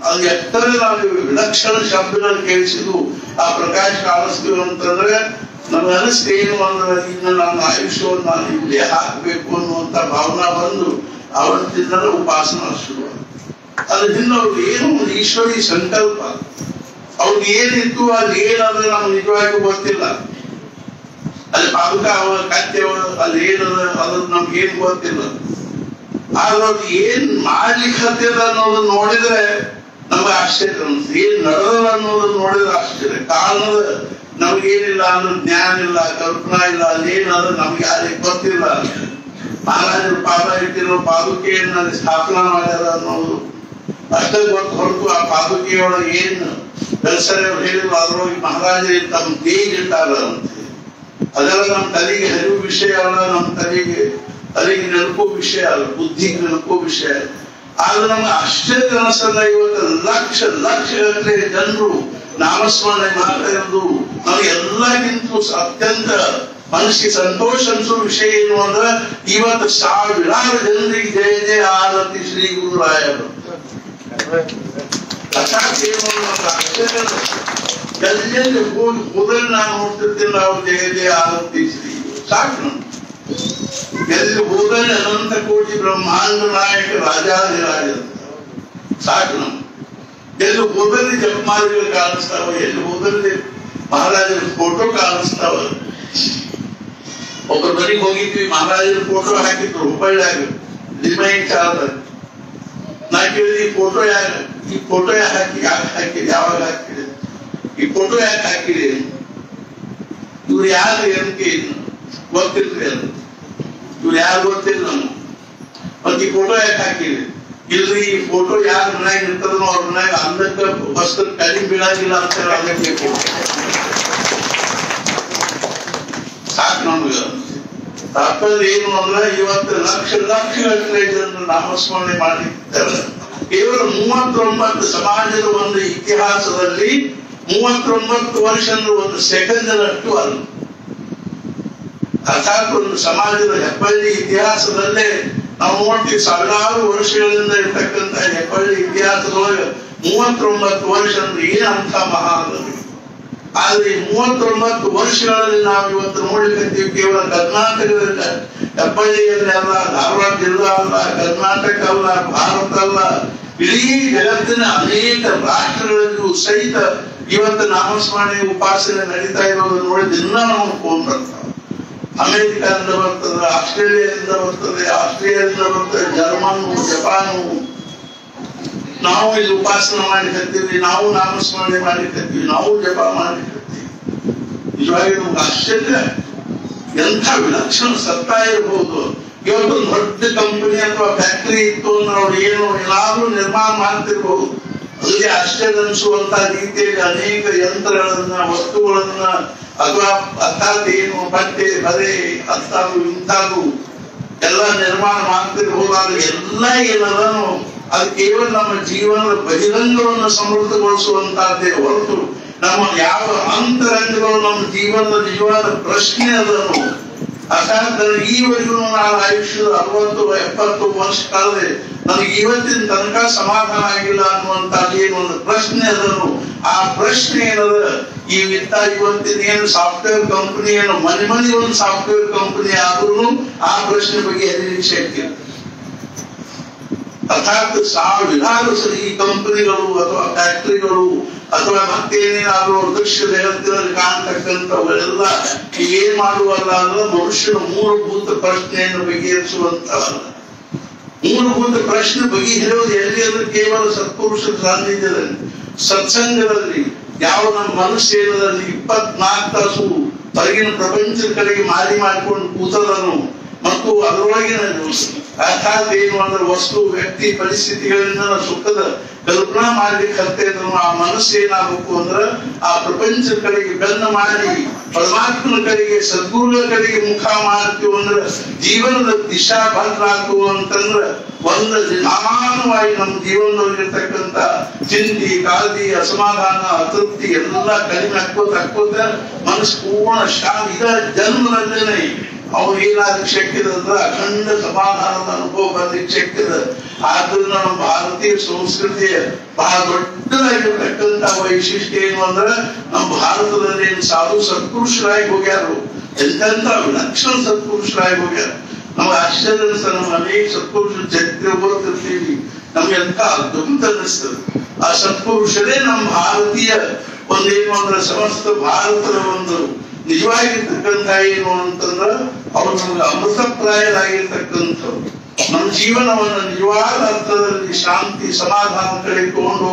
ಅದು ಎಷ್ಟರೇ ನಾವು ವಿಲಕ್ಷಣ ಶಬ್ದಗಳು ಕೇಳಿಸಿದ್ವು ಆ ಪ್ರಕಾಶ ಕಾಣಿಸ್ತೀವಿ ಅಂತಂದ್ರೆ ನಮ್ಗೆ ಅನಿಸ್ತು ಏನು ಅಂದ್ರೆ ಇನ್ನು ನನ್ನ ಆಯುಷ್ಯವನ್ನು ನಾನು ಇಲ್ಲೇ ಹಾಕಬೇಕು ಅನ್ನುವಂತ ಭಾವನಾ ಬಂದು ಅವತ್ತಿಂದಲೇ ಉಪಾಸನ ಶುರು. ಅದ್ರ ಹಿಂದೆ ಅವ್ರಿಗೆ ಏನು ಒಂದು ಈಶ್ವರಿ ಸಂಕಲ್ಪ, ಅವ್ರಿಗೆ ಏನಿತ್ತು ಅಲ್ಲಿ ಏನಾದ್ರೆ ನಮ್ಗೆ ನಿಜವಾಗಿ ಗೊತ್ತಿಲ್ಲ. ಅಲ್ಲಿ ಪಾದುಕ ಕತ್ತೆವ ಅಲ್ಲಿ ಏನದ ಅದ್ರ ನಮ್ಗೆ ಏನ್ ಗೊತ್ತಿಲ್ಲ. ಆದ್ರೆ ಅವ್ರು ಏನ್ ಮಾಡ್ಲಿಕ್ಕೆ ಹತ್ತಿರ ಅನ್ನೋದನ್ನ ನೋಡಿದ್ರೆ ನಮ್ಗೆ ಆಶ್ಚರ್ಯ ಅನ್ಸುತ್ತೆ. ಏನ್ ನಡೆದ ಅನ್ನೋದನ್ನ ನೋಡಿದ್ರೆ ಆಶ್ಚರ್ಯ. ಕಾರಣದ ನಮ್ಗೇನಿಲ್ಲ ಅಂದ್ರೆ ಜ್ಞಾನ ಇಲ್ಲ, ಕಲ್ಪನಾ ಇಲ್ಲ, ಅದೇನಾದ್ರೆ ನಮ್ಗೆ ಯಾರಿಗೆ ಗೊತ್ತಿಲ್ಲ. ಮಹಾರಾಜರು ಪಾದ ಇಟ್ಟಿರೋ ಪಾದುಕೆಯನ್ನ ಸ್ಥಾಪನಾ ಮಾಡ್ಯಾರ ಅನ್ನೋದು ಅಷ್ಟೇ ಗೊತ್ತು ಹೊರತು ಆ ಪಾದುಕೆಯೊಳಗೆ ಏನು ಬೆಳಸರೆ ಅವ್ರು ಹೇಳಿದ್ರು ಅದ್ರೊಳಗೆ ಮಹಾರಾಜರು ತಮ್ಮ ತೇಜ್ ಇಟ್ಟಾರ ಅಂತ. ಅದೆಲ್ಲ ನಮ್ಮ ತಲೆಗೆ ಹರಿವು ವಿಷಯ ಅಲ್ಲ, ನಮ್ಮ ತಲೆಗೆ ನೆನಪೋ ವಿಷಯ ಅಲ್ಲ, ಬುದ್ಧಿಗೆ ನೆನಪೋ ವಿಷಯ ಅಲ್ಲ. ಆದ್ರೆ ನಮ್ಗೆ ಆಶ್ಚರ್ಯ ಅನಿಸಲ್ಲ. ಇವತ್ತು ಲಕ್ಷ ಗಟ್ಟಲೆ ಜನರು ನಾಮಸ್ಮರಣೆ ಮಾಡ್ತಾ ಇರೋದು ನಮ್ಗೆ ಎಲ್ಲಕ್ಕಿಂತ ಅತ್ಯಂತ ಮನಸ್ಸಿಗೆ ಸಂತೋಷ ಅನ್ಸೋ ವಿಷಯ ಏನು ಅಂದ್ರೆ ಇವತ್ತು ಸಾವಿರಾರು ಜನರಿಗೆ ಜಯ ಜಯ ಆರತಿ ಶ್ರೀ ಗುರುರಾಯರು. ಆಶ್ಚರ್ಯ ಎಲ್ಲೆಲ್ಲಿ ಹೋದಲ್ಲಿ ನಾನು ನೋಡ್ತಿರ್ತೀನಿ ನಾವು ಜಯ ಜಯ ಆರತಿ ಶ್ರೀ ಸಾಕು. ಎಲ್ಲಿ ಹೋದಲ್ಲಿ ಅನಂತ ಕೋಟಿ ಬ್ರಹ್ಮಾಂಡ ನಾಯಕ ರಾಜಾಧಿರಾಜ ಸಾಕು. ನಮ್ಗೆ ಎಲ್ಲಿ ಹೋದಲ್ಲಿ ಜಪಮಾಲಿಗಳು ಕಾಣಿಸ್ತಾವ, ಎಲ್ಲಿ ಹೋದಲ್ಲಿ ಮಹಾರಾಜರ ಫೋಟೋ ಕಾಣಿಸ್ತಾವ. ಒಬ್ಬರ ಮನೆಗೆ ಹೋಗಿದ್ವಿ, ಮಹಾರಾಜರ ಫೋಟೋ ಹಾಕಿದ್ರು ಹುಬ್ಬಳ್ಳಿಯಾಗ ಡಿಮೈನ್ ಚಾರ್ಜ್. ನಾ ಕೇಳಿದ್ವಿ ಈ ಫೋಟೋ ಯಾಕೆ ಹಾಕಿರಿ, ಯಾವಾಗ ಹಾಕಿರಿ, ಈ ಫೋಟೋ ಯಾಕೆ ಹಾಕಿರಿ, ಇವ್ರು ಯಾರು ಏನಕ್ಕೆ ಗೊತ್ತಿಲ್ರಿ ಅದು, ಇವ್ರು ಯಾರು ಗೊತ್ತಿಲ್ಲ ನಮ್ಗೆ, ಮತ್ತೆ ಈ ಫೋಟೋ ಯಾಕೆ ಹಾಕಿರಿ. ಇಲ್ರಿ ಈ ಫೋಟೋ ಯಾರ ಮನ್ಯಾಗ ಇರ್ತದೋ ಅವ್ರ ಮನ್ಯಾಗ ಅನ್ನಕ್ಕೆ ವಸ್ತು ಕಡಿಮೆ ಬೀಳಂಗಿಲ್ಲ ಅಂತ ಅದಕ್ಕೆ ಸಾಕು. ನಮ್ಗೆ ತಾತ್ಪರ್ಯ ಏನು ಅಂದ್ರೆ ಇವತ್ತು ಲಕ್ಷಗಟ್ಟಲೆ ಜನರು ನಾಮಸ್ಮರಣೆ ಮಾಡಿದ್ದಾರೆ. ಕೇವಲ 39 ಸಮಾಜದ ಒಂದು ಇತಿಹಾಸದಲ್ಲಿ 39 ವರ್ಷ ಅಂದ್ರೆ ಒಂದು ಸೆಕೆಂಡ್ನಷ್ಟು ಅಲ್ಲ. ಅರ್ಥಾತ್ ಒಂದು ಸಮಾಜದ ಹೆಬ್ಬಳ್ಳಿ ಇತಿಹಾಸದಲ್ಲೇ ನಾವು ನೋಡ್ತೀವಿ ಸಾವಿರಾರು ವರ್ಷಗಳಿಂದ ಇರ್ತಕ್ಕಂಥ ಹೆಬ್ಬಳ್ಳಿ ಇತಿಹಾಸದೊಳಗೆ 39 ವರ್ಷ ಅಂದ್ರೆ ಏನಂತ ಮಹಾ. ಆದ್ರೆ ಈ 39 ವರ್ಷಗಳಲ್ಲಿ ನಾವು ಇವತ್ತು ನೋಡ್ಲಿಕ್ಕಂತೀವಿ ಕೇವಲ ಕರ್ನಾಟಕದ ಹೆಬ್ಬಳ್ಳಿಯಲ್ಲಿ ಅಲ್ಲ, ಧಾರವಾಡ ಜಿಲ್ಲಾ ಅಲ್ಲ, ಕರ್ನಾಟಕ ಅಲ್ಲ, ಭಾರತ ಅಲ್ಲ, ಇಡೀ ಜಗತ್ತಿನ ಅನೇಕ ರಾಷ್ಟ್ರಗಳಲ್ಲೂ ಸಹಿತ ಇವತ್ತು ನಾಮಸ್ಮರಣೆ ಉಪಾಸನೆ ನಡೀತಾ ಇರೋದನ್ನು ನೋಡಿ ದಿನ ನಾವು ಫೋನ್ ಬರ್ತಾವೆ. ಅಮೆರಿಕದಿಂದ ಬರ್ತದೆ, ಆಸ್ಟ್ರೇಲಿಯಾದಿಂದ ಬರ್ತದೆ, ಆಸ್ಟ್ರೇಲಿಯಾದಿಂದ ಬರ್ತದೆ, ಜರ್ಮನ್, ಜಪಾನು. ನಾವು ಇಲ್ಲಿ ಉಪಾಸನೆ ಮಾಡಿಕತ್ತೀವಿ, ನಾವು ನಾಮಸ್ಮರಣೆ ಮಾಡಿಕತ್ತೀವಿ, ನಾವು ಜಪ ಮಾಡಿಕತ್ತೀವಿ. ನಿಜವಾಗಿ ನಮ್ಗೆ ಆಶ್ಚರ್ಯ. ಎಂಥ ವಿಲಕ್ಷಣ ಸತ್ತಾ ಇರಬಹುದು. ಇವತ್ತೊಂದು ದೊಡ್ಡ ಕಂಪನಿ ಅಥವಾ ಫ್ಯಾಕ್ಟರಿ ಇತ್ತು ಅಂದ್ರೆ ಅವ್ರು ಏನಾದ್ರೂ ನಿರ್ಮಾಣ ಮಾಡ್ತಿರ್ಬಹುದು. ಅಲ್ಲಿಗೆ ಆಶ್ಚರ್ಯ ಅನಿಸುವಂತ ರೀತಿಯಲ್ಲಿ ಅನೇಕ ಯಂತ್ರಗಳನ್ನ, ವಸ್ತುಗಳನ್ನ ಅಥವಾ ಅರ್ಥಾತ್ ಏನು ಬಟ್ಟೆ ಬರೆ ಅಂತಾದ್ರು ಇಂತಾದ್ರು ಎಲ್ಲ ನಿರ್ಮಾಣ ಮಾಡ್ತಿರ್ಬೋದಾದ್ರೆ ಎಲ್ಲ ಏನದನು ಅದು ಕೇವಲ ನಮ್ಮ ಜೀವನದ ಬಹಿರಂಗವನ್ನು ಸಮೃದ್ಧಗೊಳಿಸುವಂತಹದ್ದೇ ಹೊರತು ನಮ್ಮ ಯಾವ ಅಂತರಂಗಗಳು ನಮ್ಮ ಜೀವನದ ನಿಜವಾದ ಪ್ರಶ್ನೆ ಅದನ್ನು ಅರ್ಥಾತ್ ಈವರೆಗೂ ನಾನು ಆಯುಷ್ಯದ 60-70 ವರ್ಷ ಕಳೆದೆ, ನನಗೆ ಇವತ್ತಿನ ತನಕ ಸಮಾಧಾನ ಆಗಿಲ್ಲ ಅನ್ನುವಂತ ಏನೊಂದು ಪ್ರಶ್ನೆ ಅದನ್ನು ಆ ಪ್ರಶ್ನೆ ಏನದ ಇವತ್ತಿನ ಏನು ಸಾಫ್ಟ್ವೇರ್ ಕಂಪನಿ ಏನು ಮನೆ ಒಂದು ಸಾಫ್ಟ್ವೇರ್ ಕಂಪನಿ ಆದ್ರೂ ಆ ಪ್ರಶ್ನೆ ಬಗ್ಗೆ ಹರಿಲಿಕ್ಕೆ ಶಕ್ತಿ. ಅರ್ಥಾತ್ ಸಾವಿರಾರು ಸರಿ ಈ ಕಂಪನಿಗಳು ಅಥವಾ ಫ್ಯಾಕ್ಟರಿಗಳು ಅಥವಾ ಮತ್ತೇನೇನಾದ್ರೂ ದೃಶ್ಯ ಜಗತ್ತಿನಲ್ಲಿ ಕಾಣ್ತಕ್ಕಂಥವೆಲ್ಲ ಏನ್ ಮಾಡುವಲ್ಲ ಅಂದ್ರೆ ಮನುಷ್ಯನ ಮೂಲಭೂತ ಪ್ರಶ್ನೆಯನ್ನು ಬಗೆಹರಿಸುವಂತವಲ್ಲ. ಮೂಲಭೂತ ಪ್ರಶ್ನೆ ಬಗೆಹರಿಯೋದು ಎಲ್ಲಿ ಅಂದ್ರೆ ಕೇವಲ ಸತ್ಪುರುಷರ ಸಾನ್ನಿಧ್ಯದಲ್ಲಿ, ಸತ್ಸಂಗದಲ್ಲಿ. ಯಾವ ನಮ್ಮ ಮನಸ್ಸೇನದಲ್ಲಿ 24 ತಾಸು ಹೊರಗಿನ ಪ್ರಪಂಚದ ಕಡೆಗೆ ಮಾಡಿಕೊಂಡು ಕೂತದನು ಮತ್ತು ಅದರೊಳಗಿನ ಅರ್ಥಾತ್ ಏನು ಅಂದ್ರೆ ವಸ್ತು, ವ್ಯಕ್ತಿ, ಪರಿಸ್ಥಿತಿಗಳಿಂದ ಸುಖದ ಕಲ್ಪನಾ ಮಾಡ್ಲಿಕ್ಕೆ ಹತ್ತಿದ್ರು ಆ ಮನಸ್ಸು ಏನಾಗಬೇಕು ಅಂದ್ರೆ ಆ ಪ್ರಪಂಚದ ಕಡೆಗೆ ಬೆನ್ನ ಮಾಡಿ ಪರಮಾತ್ಮನ ಕಡೆಗೆ ಸದ್ಗುರುಗಳ ಕಡೆಗೆ ಮುಖ ಮಾಡ್ತೀವಿ ಅಂದ್ರೆ ಜೀವನದ ದಿಶಾ ಬದಲಾಗ್ತವು ಅಂತಂದ್ರೆ ಒಂದು ನಿಧಾನವಾಗಿ ನಮ್ಮ ಜೀವನದಲ್ಲಿರ್ತಕ್ಕಂಥ ಚಿಂತೆ, ಕಾಳಜಿ, ಅಸಮಾಧಾನ, ಅತೃಪ್ತಿ ಎಲ್ಲ ಕಡಿಮೆ ಹಾಕೋತ ಮನಸ್ಸು ಪೂರ್ಣ ಶಾಂತಿ. ಇದ ಜನ್ಮದಲ್ಲೇನೆ ಅವ್ರಿಗೇನಾದ್ರೂ ಶಕ್ತಿದ ಅಂದ್ರೆ ಅಖಂಡ ಸಮಾಧಾನದ ಅನುಭವ ಬರ್ಲಿಕ್ಕೆ ಶಕ್ತಿದ. ಆದ್ರಿಂದ ನಮ್ಮ ಭಾರತೀಯ ಸಂಸ್ಕೃತಿಯ ಬಹಳ ದೊಡ್ಡದಾಗಿರ್ತಕ್ಕಂಥ ವೈಶಿಷ್ಟ್ಯ ಏನು ಅಂದ್ರೆ ನಮ್ಮ ಭಾರತದಲ್ಲಿ ಏನು ಸಾಧು ಸತ್ಪುರುಷರಾಗಿ ಹೋಗ್ಯಾರು, ಎಂತೆಂತ ವಿಲಕ್ಷಣ ಸತ್ಪುರುಷರಾಗಿ ಹೋಗ್ಯಾರ. ನಮ್ಗೆ ಆಶ್ಚರ್ಯ ಅನಿಸ್ತದೆ. ನಮ್ಮ ಅನೇಕ ಸತ್ಪುರುಷರ ಚರಿತ್ರೆ ಓದ್ತಿರ್ತೀವಿ, ನಮ್ಗೆ ಎಂತ ಅದ್ಭುತ ಅನಿಸ್ತದೆ. ಆ ಸತ್ಪುರುಷರೇ ನಮ್ಮ ಭಾರತೀಯ ಒಂದೇನು ಅಂದ್ರೆ ಸಮಸ್ತ ಭಾರತದ ಒಂದು ನಿಜವಾಗಿರ್ತಕ್ಕಂಥ ಏನು ಅಂತಂದ್ರ ಅವ್ರು ನಮ್ಗೆ ಅಮೃತಪ್ರಾಯರಾಗಿರ್ತಕ್ಕಂಥವ್ರು. ನಮ್ಮ ಜೀವನವನ್ನು ನಿಜವಾದ ಅರ್ಥದಲ್ಲಿ ಶಾಂತಿ ಸಮಾಧಾನ ಕಡೆ ತಗೊಂಡು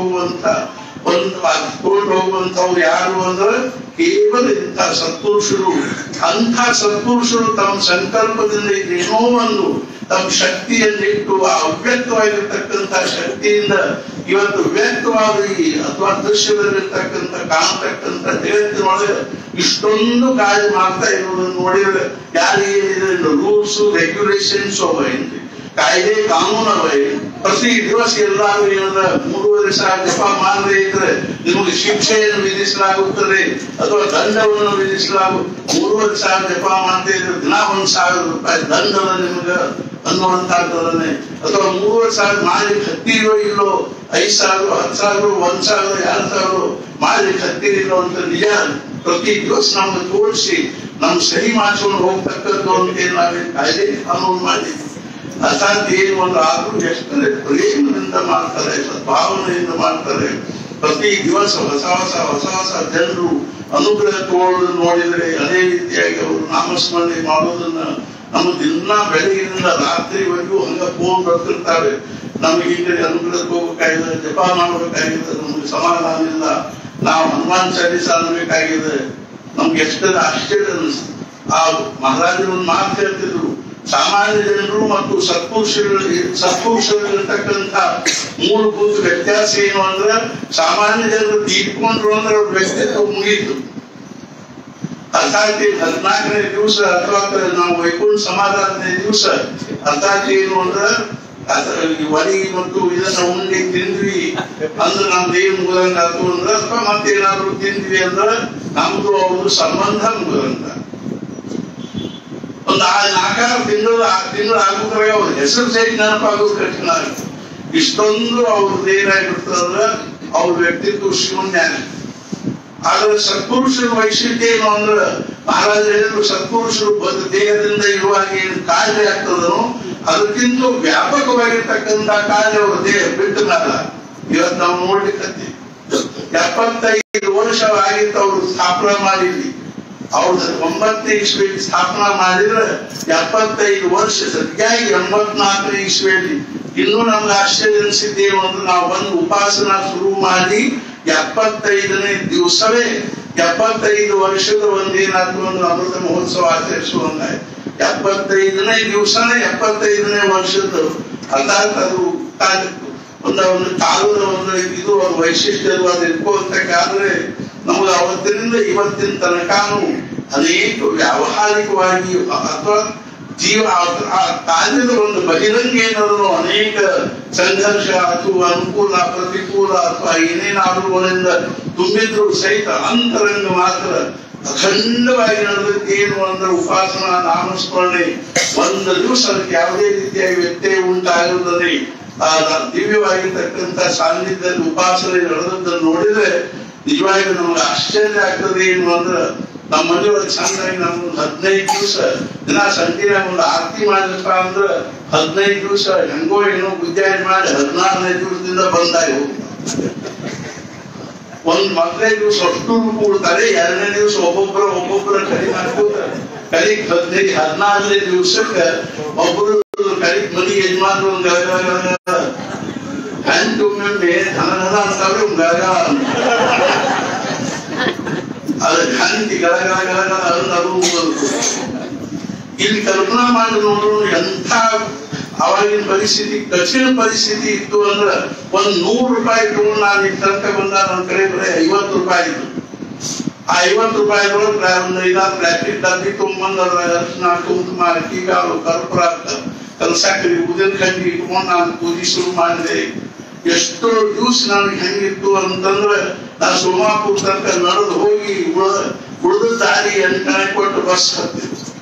ಹೋಗುವಂತವ್ರು ಯಾರು ಅಂದ್ರೆ ಕೇವಲ ಇಂಥ ಸತ್ಪುರುಷರು. ಅಂಥ ಸತ್ಪುರುಷರು ತಮ್ಮ ಸಂಕಲ್ಪದಿಂದ ಏನೋ ಒಂದು ತಮ್ಮ ಶಕ್ತಿಯನ್ನಿಟ್ಟು ಆ ಅವ್ಯಕ್ತವಾಗಿರ್ತಕ್ಕಂಥ ಶಕ್ತಿಯಿಂದ ಇವತ್ತು ವ್ಯಕ್ತವಾಗಿ ಅಥವಾ ದೃಶ್ಯದಲ್ಲಿರ್ತಕ್ಕಂಥ ಕಾಣತಕ್ಕಂಥ ಜಗತ್ತಿನೊಳಗೆ ಇಷ್ಟೊಂದು ಕಾರ್ಯ ಮಾಡ್ತಾ ಇರುವುದನ್ನು ನೋಡಿದ್ರೆ ಯಾರಿಗೇನಿದೆ ರೂಲ್ಸ್ ರೆಗ್ಯುಲೇಷನ್ಸ್ ಅವ ಏನ್ರಿ, ಕಾಯ್ದೆ ಕಾನೂನು ಅವ. ಪ್ರತಿ ದಿವಸ ಎಲ್ಲಾರು ಏನಂದ್ರೆ 3,500 ಜಪ ಮಾಡದೇ ಇದ್ರೆ ನಿಮಗೆ ಶಿಕ್ಷೆಯನ್ನು ವಿಧಿಸಲಾಗುತ್ತದೆ ಅಥವಾ ದಂಡವನ್ನು ವಿಧಿಸಲಾಗುತ್ತದೆ. 3,500 ಜಪ ಮಾಡದೇ ಇದ್ರೆ ದಿನ 1,000 ರೂಪಾಯಿ ದಂಡದ ನಿಮ್ಗ ಅನ್ನುವಂತಹದ್ದನ್ನೇ. ಅಥವಾ 3,500 ಮಾಡ್ಲಿಕ್ಕೆ ಹತ್ತಿರೋ ಇಲ್ಲೋ, 5,000 10,000 1,000 2,000 ಮಾಡ್ಲಿಕ್ಕೆ ಹತ್ತಿರಿಲ್ಲೋ ಅಂತ ನಿಜ ಪ್ರತಿ ದಿವಸ ನಮ್ಗೆ ತೋರಿಸಿ ನಮ್ ಸಹಿ ಮಾಡಿಸ್ಕೊಂಡು ಹೋಗ್ತಕ್ಕದ್ದು ಅಂತ ನಾವೇನು ಕಾಯ್ದೆ ಕಾನೂನು ಮಾಡಿದ್ವಿ. ಅರ್ಥಾತ್ ಏನು ಒಂದು ಆದ್ರೂ ಎಷ್ಟೇ ಪ್ರೇಮದಿಂದ ಮಾಡ್ತಾರೆ, ಸದ್ಭಾವನೆಯಿಂದ ಮಾಡ್ತಾರೆ. ಪ್ರತಿ ದಿವಸ ಹೊಸ ಹೊಸ ಜನರು ಅನುಗ್ರಹ ತಗೊಳ್ಳೋದನ್ನು ನೋಡಿದ್ರೆ ಅದೇ ರೀತಿಯಾಗಿ ಅವರು ನಾಮಸ್ಮರಣೆ ಮಾಡೋದನ್ನ ನಮ್ಮ ದಿನ ಬೆಳಗಿನಿಂದ ರಾತ್ರಿವರೆಗೂ ಹಂಗ ಫೋನ್ ಬರ್ತಿರ್ತಾರೆ. ನಮ್ಗೆ ಈಗ ಅನುಗ್ರಹಕ್ಕೆ ಹೋಗ್ಬೇಕಾಗಿದೆ, ಜಪ ಮಾಡ್ಬೇಕಾಗಿದೆ, ನಮ್ಗೆ ಸಮಾಧಾನ ಇಲ್ಲ, ನಾವು ಹನುಮಾನ್ ಚಾಲೀಸ ಅನ್ಬೇಕಾಗಿದೆ. ನಮ್ಗೆ ಎಷ್ಟರ ಆಶ್ಚರ್ಯ ಅನಿಸ್ತು. ಆ ಮಹಾರಾಜರು ಒಂದು ಮಾತು ಹೇಳ್ತಿದ್ರು, ಸಾಮಾನ್ಯ ಜನರು ಮತ್ತು ಸತ್ಪುರುಷರಿರ್ತಕ್ಕಂಥ ಮೂಲಭೂತ ವ್ಯತ್ಯಾಸ ಏನು ಅಂದ್ರೆ ಸಾಮಾನ್ಯ ಜನರು ತೀರ್ಕೊಂಡ್ರು ಅಂದ್ರೆ ಅವ್ರ ವ್ಯಕ್ತಿತ್ವ ಮುಗೀತು. ಅರ್ಥಾತ್ 14ನೇ ದಿವಸ ಅಥವಾ ನಾವು ವೈಕುಂಠ ಸಮಾಧಾನನೇ ದಿವಸ ಅರ್ಥಾತ್ ಏನು ಅಂದ್ರೆ ವಡಿ ಮತ್ತು ಇದನ್ನ ಉಂಡಿ ತಿಂದ್ವಿ ಅಂದ್ರೆ ನಮ್ದೇನ್ ಮುಗದಂಗಾತು ಅಂದ್ರೆ ಅಥವಾ ಮತ್ತೇನಾದ್ರು ತಿಂದ್ವಿ ಅಂದ್ರೆ ನಮ್ದು ಅವ್ರದ್ದು ಸಂಬಂಧ ಮುಗದಂಗ. ಒಂದು 4-6 ತಿಂಗಳು ಆಗುತ್ತವೆ ಅವ್ರ ಹೆಸರು ಸಹಿತ ನೆನಪಾಗೋದು ಕಠಿಣ ಆಗುತ್ತೆ. ಇಷ್ಟೊಂದು ಅವ್ರದ್ದು ಏನಾಗಿರ್ತದಂದ್ರೆ ಅವ್ರ ವ್ಯಕ್ತಿತ್ವ ಶೂನ್ಯ. ಆದ್ರೆ ಸತ್ಪುರುಷರ ವೈಶಿಷ್ಟ್ಯ ಏನು ಅಂದ್ರೆ ಮಹಾರಾಜ ಹೇಳಿದ್ರು, ಸತ್ಪುರುಷರು ಬಂದ ದೇಹದಿಂದ ಇರುವಾಗ ಏನು ಕಾಯಿಲೆ ಆಗ್ತದೋ ಅದಕ್ಕಿಂತ ವ್ಯಾಪಕವಾಗಿರ್ತಕ್ಕಂಥ ಕಾಯಿಲೆ ಅವ್ರ ದೇಹ ಬಿಟ್ಟ ಮೇಲೆ ಇವತ್ತು ನಾವು ನೋಡ್ಲಿಕ್ಕೆ 75 ವರ್ಷ ಆಗಿತ್ತು ಅವ್ರು ಸ್ಥಾಪನಾ ಮಾಡಿದ್ವಿ. ಅವ್ರದ್ದು 9ನೇ ಇಸ್ವಿಯಲ್ಲಿ ಸ್ಥಾಪನಾ ಮಾಡಿದ್ರೆ 75 ವರ್ಷ ಸರಿಯಾಗಿ 84ನೇ ಇಸ್ವಿಯಲ್ಲಿ. ಇನ್ನೂ ನಮ್ಗೆ ಆಶ್ಚರ್ಯ ಅನಿಸಿದ್ದೇನು ಅಂದ್ರೆ ನಾವು ಬಂದು ಉಪಾಸನಾ ಶುರು ಮಾಡಿ 75ನೇ ದಿವಸವೇ 75 ವರ್ಷದ ಒಂದೇನಾದ್ರು ಒಂದು ಅಮೃತ ಮಹೋತ್ಸವ ಆಚರಿಸುವಂಗಾಯ್ತು. 75ನೇ ದಿವಸನೇ 75ನೇ ವರ್ಷದ ಅರ್ಥಾತ್ ಅದು ಒಂದು ಕಾಲದ ಒಂದು ಇದು ಒಂದು ವೈಶಿಷ್ಟ್ಯ ಅದು ಇಟ್ಕೋಬೇಕಾದ್ರೆ ನಮ್ಗೆ ಅವತ್ತಿನಿಂದ ಇವತ್ತಿನ ತನಕನೂ ಅನೇಕ ವ್ಯಾವಹಾರಿಕವಾಗಿ ಅಥವಾ ಆ ಕಾರ್ಯದ ಒಂದು ಬಹಿರಂಗ ಏನಾದ್ರು ಅನೇಕ ಸಂಘರ್ಷ ಅಥವಾ ಅನುಕೂಲ ಪ್ರತಿಕೂಲ ಅಥವಾ ಏನೇನಾದ್ರೂ ಅವರಿಂದ ತುಂಬಿದ್ರು ಸಹಿತ ಅಂತರಂಗ ಮಾತ್ರ ಅಖಂಡವಾಗಿ ನಡೆದಕ್ಕೆ ಏನು ಅಂದ್ರೆ ಉಪಾಸನಾ ನಾಮಸ್ಮರಣೆ ಒಂದು ದಿವಸ ಅದಕ್ಕೆ ಯಾವುದೇ ರೀತಿಯಾಗಿ ವ್ಯತ್ಯಯ ಉಂಟಾಗುತ್ತದೆ. ಆ ದಿವ್ಯವಾಗಿರ್ತಕ್ಕಂಥ ಸಾನ್ನಿಧ್ಯದಲ್ಲಿ ಉಪಾಸನೆ ನಡೆದದ್ದನ್ನು ನೋಡಿದ್ರೆ ನಿಜವಾಗಿ ನಮ್ಗೆ ಆಶ್ಚರ್ಯ ಆಗ್ತದೆ. ಏನು ಅಂದ್ರೆ ನಮ್ಮ ಮನೆಯೊಳಗೆ ಚಂದಾಗಿ ನಮ್ಗೆ 15 ದಿವಸ ದಿನ ಸಂಜೆನಾಗ ಒಂದು ಆರತಿ ಮಾಡಿದಪ್ಪ ಅಂದ್ರೆ 15 ದಿವಸ ಹೆಂಗೋ ಏನೋ ಗುದ್ದಾಡಿ ಮಾಡಿ 14ನೇ ದಿವಸದಿಂದ ಬಂದಾಗಿ ಹೋಗ್ತಾರೆ. ಮೊದಲನೇ ದಿವಸ ಅಷ್ಟು ಕೂಡ್ತಾರೆ, 2ನೇ ದಿವಸ ಒಬ್ಬೊಬ್ಬರ ಕಡಿ ಮಾಡ್ಕೋತಾರೆ. ಕಲಿಗ್ 14ನೇ ದಿವಸಕ್ಕೆ ಒಬ್ಬರು ಕಲಿಗ್ ಮನಿ ಯಜಮಾನ್ರು ಒಂದ್ ಒಮ್ಮೆ ಧನ ಅಂತಾವ್ರೆ ಒಂದ್ ಅದ್ರ ಹಂತಿ ಗಲಗಲ ಅದು ಇಲ್ಲಿ ಕಲ್ಪನಾ ಮಾಡಿ ನೋಡ್ರು ಎಂಥ ಅವಾಗಿನ ಪರಿಸ್ಥಿತಿ ಕಠಿಣ ಪರಿಸ್ಥಿತಿ ಇತ್ತು ಅಂದ್ರೆ ಒಂದ್ 100 ರೂಪಾಯಿ ತಗೊಂಡು ನಾನು ಇಲ್ಲಿ ತನಕ ಬಂದ ನನ್ನ ಕಡೆ ಬರೀ 50 ರೂಪಾಯಿ ಇತ್ತು. ಆ 50 ರೂಪಾಯಿದೊಳಗೆ ಒಂದು 5-6 ಪ್ಲಾಸ್ಟಿಕ್ ಡಬ್ಬಿ ತೊಗೊಂಡ್ಬಂದು ಅದ್ರ ಅರ್ಶಿನ ಕುಂಕುಮ ಕೀಗಾಳು ಕರ್ಪೂರ ಕಲ್ಸಾಕ್ರಿ ಉದಿನ ಕಡ್ಡಿ ಇಟ್ಕೊಂಡು ನಾನು ಪೂಜೆ ಶುರು ಮಾಡಿದೆ. ಎಷ್ಟೋ ದಿವಸ ನನಗೆ ಹೆಂಗಿತ್ತು ಅಂತಂದ್ರೆ ನಾನು ಸೋಮಾಪುರ ತನಕ ನಡೆದು ಹೋಗಿ ಉಳಿದ ದಾರಿ 8 ಕೊಟ್ಟು ಬಸ್ ಹತ್ತಿತ್ತು.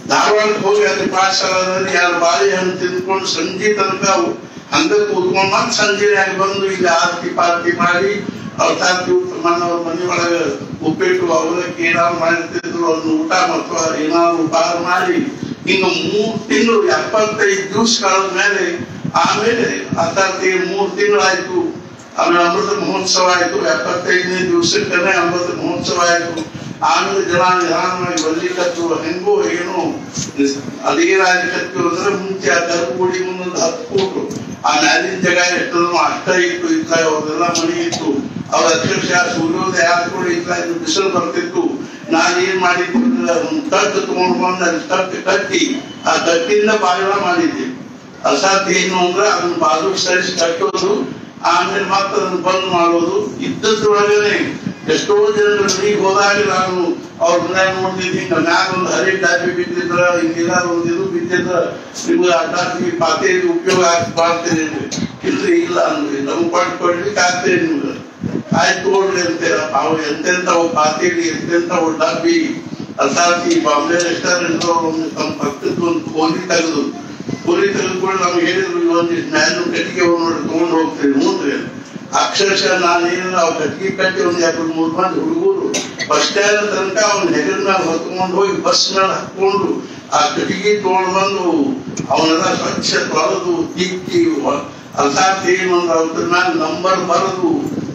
ಧಾರವಾಡಕ್ಕೆ ಹೋಗಿ ಅಲ್ಲಿ ಪಾಠಶಾಲೆಯಲ್ಲಿ 2 ಬಾಳೆಹಣ್ಣು ತಿಂದ್ಕೊಂಡು ಸಂಜೆ ತನಕ ಹಂಗ ಕೂತ್ಕೊಂಡು ಮತ್ತೆ ಸಂಜೆಯಾಗಿ ಬಂದು ಇಲ್ಲಿ ಆರತಿ ಪಾರ್ಟಿ ಮಾಡಿ ಅವ್ರ ತಾತಿ ಮಣ್ಣವ್ರ ಮನೆ ಒಳಗೆ ಉಪ್ಪಿಟ್ಟು ಅವಲಕ್ಕಿ ಏನಾದ್ರು ಮಾಡಿರ್ತಿದ್ರು ಅದನ್ನ ಊಟ ಮತ್ತು ಏನಾದ್ರು ಉಪಹಾರ ಮಾಡಿ ಇನ್ನು 3 ತಿಂಗಳು 75 ದಿವಸ ಕಳೆದ ಮೇಲೆ ಆಮೇಲೆ ಅರ್ಥಾತ್ 3 ತಿಂಗಳಾಯ್ತು. ಆಮೇಲೆ ಅಮೃತ ಮಹೋತ್ಸವ ಆಯ್ತು. 75ನೇ ದಿವಸಕ್ಕನೆ ಅಮೃತ ಮಹೋತ್ಸವ ಆಯ್ತು. ಆಮೇಲೆ ಜನ ನಿಧಾನವಾಗಿ ಬರ್ಲಿಕ್ಕತ್ತು. ಹೆಂಗೋ ಏನೋ ಅದೇನಾಗಲಿಕ್ಕತ್ತು ಅಂದ್ರೆ ಮುಂಚೆ ಆ ಗರ್ಭಗುಡಿ ಮುಂದೊಂದು 10 ಫೂಟು ಆ ಮ್ಯಾಲಿನ ಜಾಗ ಎಷ್ಟು ಅಷ್ಟ ಇತ್ತು. ಇತ್ತ ಅವ್ರದೆಲ್ಲ ಮನೆ ಇತ್ತು. ಅವ್ರ ಅಧ್ಯಕ್ಷ ಸೂರ್ಯೋದಯ ಆದ್ಕೊಂಡು ಇತ್ತ ಇದು ಬಿಸಿಲು ಬರ್ತಿತ್ತು. ನಾನೇನ್ ಮಾಡಿದ್ದು ಒಂದು ತಟ್ಟು ತಗೊಂಡು ಬಂದು ಅಲ್ಲಿ ತಟ್ಟು ಕಟ್ಟಿ ಆ ತಟ್ಟಿಂದ ಬಾಗಿಲ ಮಾಡಿದ್ದೆ. ಅಸಾಧ್ಯ ಏನು ಅಂದ್ರೆ ಅದನ್ನ ಬಾಜು ಸರಿಸಿ ಕಟ್ಟೋದು, ಆಮೇಲೆ ಮತ್ತೆ ಅದನ್ನ ಬಂದ್ ಮಾಡೋದು. ಇದ್ದದ್ರೊಳಗನೆ ಎಷ್ಟೋ ಜನರು ಮನೆಗೆ ಹೋದಾಗ ನಾನು ಅವ್ರ ಮನ್ಯಾಗ ನೋಡ್ತಿದ್ದೆ. ಹಿಂಗ ಮ್ಯಾಗ ಒಂದು ಹರಿ ಡಾಬಿ ಬಿದ್ದಿದ್ರ ಹಿಂಗೇನಾದ್ರು ಒಂದು ಇದು ಬಿದ್ದಿದ್ರ ನಿಮ್ಗೆ ಆ ಡಾಬಿ ಪಾತ್ರೆಗೆ ಉಪಯೋಗ ಆಗ್ತೇನೆ ಇಲ್ರಿ ಇಲ್ಲ ಅಂದ್ರಿ ನಮ್ಗೆ ಕೊಡ್ಲಿಕ್ಕೆ ಆಗ್ತೇನೆ ನಿಮ್ಗೆ ಆಯ್ತು ನೋಡ್ರಿ ಅಂತೀರ. ಅವು ಎಂತೆಂತವು ಪಾತ್ರೆಗೆ ಎಂತೆಂತವು ಡಬ್ಬಿ ಅರ್ಥಾತ್ ಈ ಬಾಂಬೆ ರೆಸ್ಟೋರೆಂಟ್ ತಮ್ಮ ಪಕ್ಕದ ಒಂದು ಕೋಲಿ ತೆಗೆದುಕೊಂಡು ನಮ್ಗೆ ಹೇಳಿದ್ರು ಒಂದಿಷ್ಟು ಮ್ಯಾನು ಕಟ್ಟಿಗೆ ನೋಡಿ ತಗೊಂಡು ಹೋಗ್ತೀವಿ. ನೋಡ್ರಿ ಅಕ್ಷರಶಃ ನಾನೇನು ನಾವು ಕಟ್ಟಿಗೆ ಕಟ್ಟಿ ಒಂದು 2-3 ಮಂದಿ ಹುಡುಗರು ಬಸ್ ಸ್ಟ್ಯಾಂಡ್ ತನಕ ಅವ್ನ ಹೆಗಲ ಮ್ಯಾಗ ಹೊತ್ಕೊಂಡು ಹೋಗಿ ಬಸ್ ಮೇಲೆ ಹಾಕೊಂಡು ಆ ಕಟ್ಟಿಗೆ ತಗೊಂಡು ಬಂದು ಅವನೆಲ್ಲ ಸ್ವಚ್ಛ ತೊಳೆದು ತಿಕ್ಕಿ ಅರ್ಥಾತ್ ಏನು ಅಂದ್ರೆ ಅದ್ರ ಮ್ಯಾಲ ನಂಬರ್ ಬರೆದು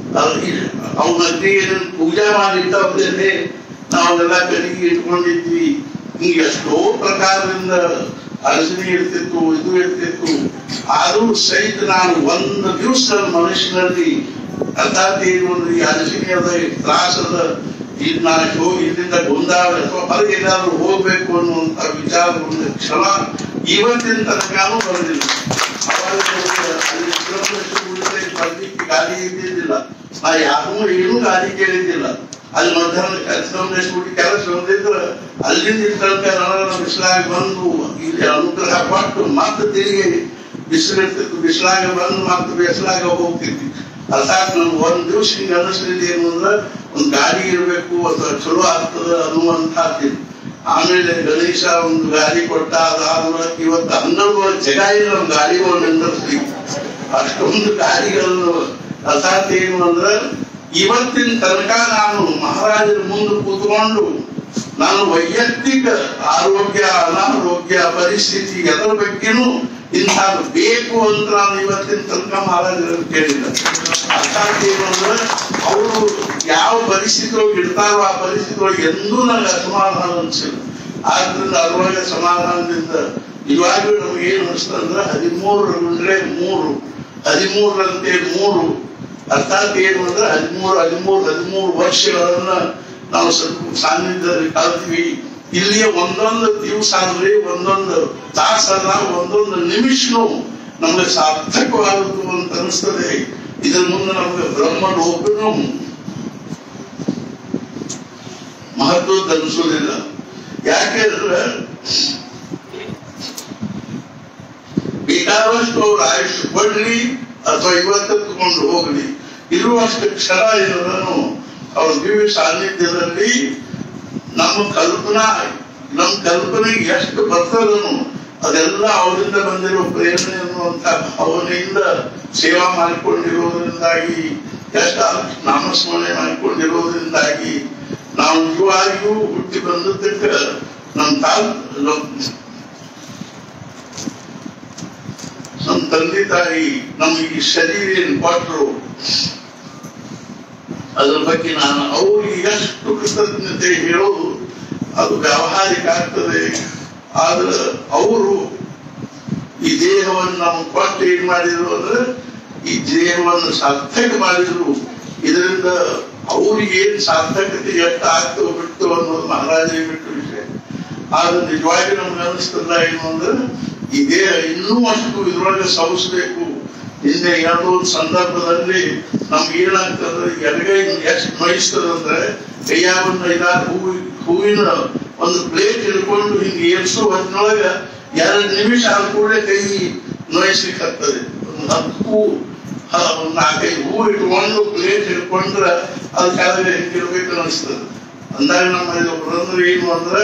ಅವನ ಪೂಜಾ ಮಾಡಿಟ್ಟವ್ರೇ ನಾವೆಲ್ಲ ಕಟ್ಟಿಗೆ ಇಟ್ಕೊಂಡಿದ್ವಿ. ಹಿಂಗೆ ಎಷ್ಟೋ ಪ್ರಕಾರದಿಂದ ಅಡಚಣೆ ಇರ್ತಿತ್ತು, ಇದು ಇರ್ತಿತ್ತು. ಆದ್ರೂ ಸಹಿತ ನಾನು ಒಂದು ದಿವಸ ಮನುಷ್ಯನಲ್ಲಿ ಅರ್ಥಾತ್ ಏನು ಅಂದ್ರೆ ಈ ಅಡಚಣೆಯದ ತ್ರಾಸದ ಇದು ನಾನು ಹೋಗಿ ಇಲ್ಲಿಂದ ಗೊಂದಾಡ ಅಥವಾ ಹೊರಗೆ ಏನಾದ್ರು ಹೋಗ್ಬೇಕು ಅನ್ನುವಂತ ವಿಚಾರ ಒಂದು ಕ್ಷಣ ಇವತ್ತಿನ ತನಕನೂ ಬರೋದಿಲ್ಲ. ಅವಾಗ ಬರ್ಲಿಕ್ಕೆ ಗಾಡಿ ಇದ್ದಿದ್ದಿಲ್ಲ. ನಾ ಯಾರೂ ಏನೂ ಗಾಡಿ ಕೇಳಿದ್ದಿಲ್ಲ. ಅಲ್ಲಿ ಮಧ್ಯಾಹ್ನ ಕೆಲಸ ಬಂದಿದ್ರ ಅಲ್ಲಿಂದ ತನಕ ಬಿಸಿಲಾಗಿ ಬಂದು ಇಲ್ಲಿ ಅನುಗ್ರಹ ಪಟ್ಟು ಮತ್ತೆ ತಿರುಗಿ ಬಿಸಿಲಿರ್ತಿತ್ತು. ಬಿಸಿಲಾಗ ಬಂದು ಮತ್ತೆ ಬಿಸಿಲಾಗ ಹೋಗ್ತಿದ್ವಿ. ಅರ್ಥಾತ್ ನಮ್ಗೆ ಒಂದ್ ದಿವಸ ಹಿಂಗೆ ಅನಿಸ್ತಿದ್ದು ಏನು ಅಂದ್ರೆ ಒಂದು ಗಾಡಿ ಇರ್ಬೇಕು ಅಥವಾ ಚಲೋ ಆಗ್ತದ ಅನ್ನುವಂಥದ್ದು. ಆಮೇಲೆ ಗಣೇಶ ಒಂದು ಗಾಡಿ ಕೊಟ್ಟ. ಅದಾದ್ಮೇಲೆ ಇವತ್ತು 12 ಜಗ ಇಲ್ಲ ನಮ್ ಗಾಡಿಗಳು ನಿಂದಿರ್ತೀವಿ. ಅಷ್ಟೊಂದು ಗಾಡಿಗಳನ್ನು ಅರ್ಥಾತ್ ಏನು ಅಂದ್ರೆ ಇವತ್ತಿನ ತನಕ ನಾನು ಮಹಾರಾಜರ ಮುಂದೆ ಕೂತ್ಕೊಂಡು ನಾನು ವೈಯಕ್ತಿಕ ಆರೋಗ್ಯ ಅನಾರೋಗ್ಯ ಪರಿಸ್ಥಿತಿ ಅದರ ಬಗ್ಗೆನೂ ಇಂಥದ್ದು ಬೇಕು ಅಂತ ನಾನು ಇವತ್ತಿನ ತನಕ ಮಹಾರಾಜರನ್ನು ಕೇಳಿಲ್ಲ. ಅರ್ಥಾತ್ ಏನು ಅಂದ್ರೆ ಅವರು ಯಾವ ಪರಿಸ್ಥಿತಿ ಒಳಗೆ ಇಡ್ತಾರೋ ಆ ಪರಿಸ್ಥಿತಿ ಒಳಗೆ ಎಂದೂ ನನಗೆ ಅಸಮಾಧಾನ ಅನಿಸಿಲ್ಲ. ಆದ್ರಿಂದ ಅದರೊಳಗೆ ಸಮಾಧಾನದಿಂದ ಇವಾಗಲೂ ನಮ್ಗೆ ಏನು ಅನಿಸ್ತಂದ್ರೆ 13 13ರಂತೆ 3 ಅರ್ಥಾತ್ ಏನು ಅಂದ್ರೆ 13 ವರ್ಷಗಳನ್ನ ನಾವು ಸಾನ್ನಿಧ್ಯದಲ್ಲಿ ಕಲ್ತೀವಿ. ಇಲ್ಲಿಯ ಒಂದೊಂದು ದಿವಸ ಅಂದ್ರೆ ಒಂದೊಂದು ತಾಸಲ್ಲ ಒಂದೊಂದು ನಿಮಿಷನೂ ನಮ್ಗೆ ಸಾರ್ಥಕವಾಗುವುದು ಅಂತ ಅನಿಸ್ತದೆ. ಇದ್ರ ಮುಂದೆ ನಮ್ಗೆ ಬ್ರಹ್ಮನ ಒಬ್ಬನು ಮಹತ್ವದ ಅನಿಸೋದಿಲ್ಲ. ಯಾಕೆಂದ್ರೆ ಬೇಕಾದಷ್ಟು ಅವ್ರ ಆಯುಷ್ಯ ಕೊಡ್ಲಿ ಅಥವಾ ಇವತ್ತು ತಗೊಂಡು ಹೋಗ್ಲಿ, ಇರುವಷ್ಟು ಕ್ಷಣ ಇರೋದನ್ನು ಅವ್ರ ದಿವ್ಯ ಸಾನ್ನಿಧ್ಯದಲ್ಲಿ ನಮ್ಮ ಕಲ್ಪನೆಗೆ ಎಷ್ಟು ಬರ್ತದನು ಅದೆಲ್ಲ ಅವರಿಂದ ಬಂದಿರೋ ಪ್ರೇರಣೆ ಅನ್ನುವಂತ ಭಾವನೆಯಿಂದ ಸೇವಾ ಮಾಡಿಕೊಂಡಿರೋದ್ರಿಂದಾಗಿ ಎಷ್ಟು ನಾಮಸ್ಮರಣೆ ಮಾಡಿಕೊಂಡಿರೋದ್ರಿಂದಾಗಿ ನಾವು ನಿಜವಾಗಿಯೂ ಹುಟ್ಟಿ ಬಂದದ್ದಕ್ಕೆ ನಮ್ಮ ತಂದೆ ತಾಯಿ ನಮ್ಗೆ ಈ ಶರೀರ ಏನ್ ಕೊಟ್ಟರು ಅದ್ರ ಬಗ್ಗೆ ನಾನು ಅವ್ರಿಗೆ ಎಷ್ಟು ಕೃತಜ್ಞತೆ ಹೇಳೋದು ಅದು ವ್ಯಾವಹಾರಿಕ ಆಗ್ತದೆ. ಆದ್ರೆ ಅವರು ಈ ದೇಹವನ್ನು ನಮ್ಗೆ ಕೊಟ್ಟು ಏನ್ ಮಾಡಿದ್ರು ಅಂದ್ರೆ ಈ ದೇಹವನ್ನು ಸಾರ್ಥಕ ಮಾಡಿದ್ರು. ಇದರಿಂದ ಅವ್ರಿಗೆ ಏನ್ ಸಾರ್ಥಕತೆ ಎಷ್ಟು ಆಗ್ತೋ ಬಿಟ್ಟು ಅನ್ನೋದು ಮಹಾರಾಜರಿಗೆ ಬಿಟ್ಟು ವಿಷಯ. ಆದ್ರೆ ನಿಜವಾಗಿ ನಮ್ಗೆ ಅನಿಸ್ತಲ್ಲ ಏನು ಅಂದ್ರೆ ಈ ದೇಹ ಇನ್ನೂ ಅಷ್ಟು ಇದ್ರೊಳಗೆ ಸವಿಸ್ಬೇಕು. ನಿನ್ನೆ ಯಾವುದೋ ಒಂದು ಸಂದರ್ಭದಲ್ಲಿ ನಮ್ಗೆ ಏನಾಗ್ತದೆ ಎಡಗೈ ಎಷ್ಟು ನೋಯಿಸ್ತದಂದ್ರೆ ಕೈಯಾಗೊಂದು 5-6 ಹೂವಿನ ಒಂದು ಪ್ಲೇಟ್ ಹಿಡ್ಕೊಂಡು ಹಿಂಗೆ ಏರ್ಸೋ ಹೊತ್ತಿನೊಳಗ 2 ನಿಮಿಷ ಆದ ಕೂಡಲೇ ಕೈ ನೋಯಿಸ್ಲಿಕ್ಕೆ ಆಗ್ತದೆ. ಒಂದು 10 ಹೂ 4-5 ಹೂ ಇಟ್ಕೊಂಡು ಪ್ಲೇಟ್ ಹಿಡ್ಕೊಂಡ್ರೆ ಅದು ಕೆಳಗೆ ಹಿಂಗಿರ್ಬೇಕು ಅನಿಸ್ತದೆ. ಅಂದಾಗ ನಮ್ಮ ಒಬ್ಬರಂದ್ರೆ ಏನು ಅಂದ್ರೆ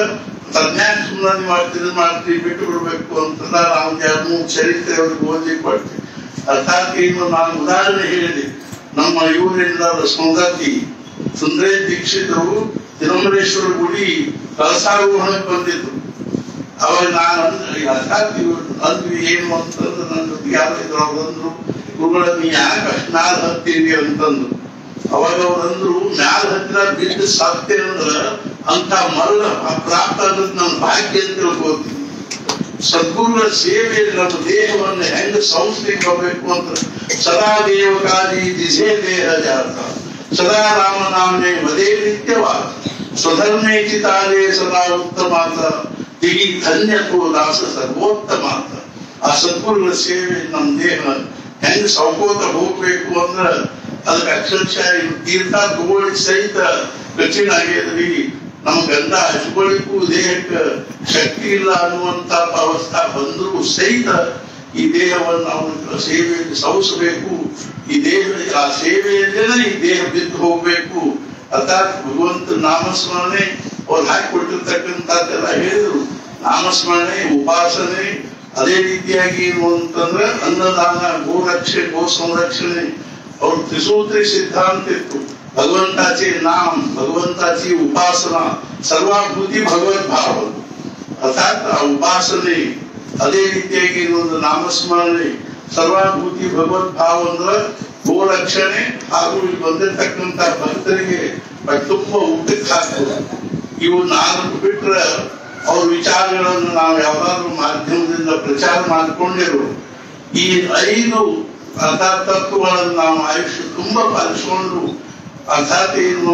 ತಜ್ಞಾನ ಸುಮ್ಮನೆ ಮಾಡ್ತೀವಿ ಬಿಟ್ಟು ಬಿಡ್ಬೇಕು ಅಂತ ನಾವು 2-3 ಚರಿತ್ರೆ ಅವ್ರಿಗೆ ಓದಿ ಕೊಡ್ತೀವಿ. ಅರ್ಥಾತ್ ಇನ್ನು ನಾನು ಉದಾಹರಣೆ ಹೇಳಿದೆ. ನಮ್ಮ ಇವರಿಂದ ಸೌಂದರ್ತಿ ಸುಂದರೇಶ್ ದೀಕ್ಷಿತರು ತಿರುಮಲೇಶ್ವರ ಗುಡಿ ಕಳಸಾರೋಹಣಕ್ಕೆ ಬಂದಿದ್ರು. ಅವಾಗ ನಾನು ಅರ್ಥಾತ್ ಅಂದ್ವಿ ಏನು ಅಂತಂದ್ರೆ ನನ್ನ ಜೊತೆಗೆ ಯಾರು ಬಂದ್ರು, ಗುರುಗಳ ನೀ ಯಾಕೆ ಅಷ್ಟು ಮ್ಯಾಲ ಹತ್ತೀವಿ ಅಂತಂದ್ರು. ಅವಾಗ ಅವ್ರಂದ್ರು ಮ್ಯಾಲ ಹತ್ತಿರ ಬಿದ್ದು ಸಾಧ್ಯ ಅಂದ್ರ ಅಂತ ಮರಳ ಪ್ರಾಪ್ತ ಆಗೋದು ನನ್ನ ಭಾಗ್ಯ ಅಂತ ತಿಳ್ಕೋತೀನಿ. ಸದ್ಗುರುಗಳ ಸೇವೆಯಲ್ಲಿ ನಮ್ಮ ದೇಹವನ್ನು ಹೆಂಗ ಸಂಸ್ಥಿಕಬೇಕು ಅಂತ ಸದಾ ದೇವಕಾಲಿ ದಿಸೆ ದೇಹ ಜಾತ ಸದಾ ರಾಮನಾಮೆ ಮದೇ ನಿತ್ಯವಾದ ಸ್ವಧರ್ಮೇ ಚಿತಾಲೇ ಸದಾ ಉತ್ತಮಾತ ದಿಗಿ ಧನ್ಯಕೋ ದಾಸ ಸರ್ವೋತ್ತಮಾತ. ಆ ಸದ್ಗುರುಗಳ ಸೇವೆ ನಮ್ಮ ದೇಹ ಹೆಂಗ ಸೌಕೋತ ಹೋಗ್ಬೇಕು ಅಂದ್ರ ಅದಕ್ಕೆ ಅಕ್ಷರಶಃ ತೀರ್ಥ ತಗೊಳ್ಳಿ ಸಹಿತ ಕಠಿಣ ಆಗ್ಯದ್ರಿ. ನಮ್ಮ ಗಂಧ ಹಚ್ಕೊಳಿಕ್ಕೂ ದೇಹಕ್ಕೆ ಶಕ್ತಿ ಇಲ್ಲ ಅನ್ನುವಂತ ಅವಸ್ಥಾ ಬಂದರೂ ಸಹಿತ ಈ ದೇಹವನ್ನು ನಾವು ಸೇವೆಯಲ್ಲಿ ಸವಿಸಬೇಕು. ಈ ದೇಹ ಆ ಸೇವೆಯಲ್ಲೇನೆ ಈ ದೇಹ ಬಿದ್ದು ಹೋಗ್ಬೇಕು. ಅರ್ಥಾತ್ ಭಗವಂತ ನಾಮಸ್ಮರಣೆ ಅವ್ರು ಹಾಕಿಕೊಟ್ಟಿರ್ತಕ್ಕಂಥದ್ದೆಲ್ಲ ಹೇಳಿದ್ರು. ನಾಮಸ್ಮರಣೆ, ಉಪಾಸನೆ, ಅದೇ ರೀತಿಯಾಗಿ ಏನು ಅಂತಂದ್ರೆ ಅನ್ನದಾನ, ಗೋರಕ್ಷೆ, ಗೋ ಸಂರಕ್ಷಣೆ. ಅವ್ರ ತ್ರಿಸೂತ್ರಿ ಸಿದ್ಧಾಂತ ಇತ್ತು. ಭಗವಂತಾची नाम, भगवंताची उपासना, सर्वाभूती भगवत भाव. अर्थात उपासने ಅದೇ ರೀತಿಯಾಗಿ ಒಂದು ನಾಮಸ್ಮರಣೆ, ಸರ್ವಾಭೂತಿ ಭಗವತ್ ಭಾವ ಅಂದ್ರೆ ಗೋರಕ್ಷಣೆ ಹಾಗೂ ಇಲ್ಲಿ ಬಂದಿರ್ತಕ್ಕಂಥ ಭಕ್ತರಿಗೆ ತುಂಬ ಊಟಕ್ಕೆ ಹಾಕ್ತದೆ. ಇವು 4 ಬಿಟ್ರೆ ಅವ್ರ ವಿಚಾರಗಳನ್ನು ನಾವು ಯಾವ್ದಾದ್ರು ಮಾಧ್ಯಮದಿಂದ ಪ್ರಚಾರ ಮಾಡಿಕೊಂಡಿರು. ಈ 5 ಅರ್ಥಾತ್ ತತ್ವಗಳನ್ನು ನಾವು ಆಯುಷ್ಯ ತುಂಬಾ ಪಾಲಿಸ್ಕೊಂಡು ಅರ್ಥಾತ್ ಏನು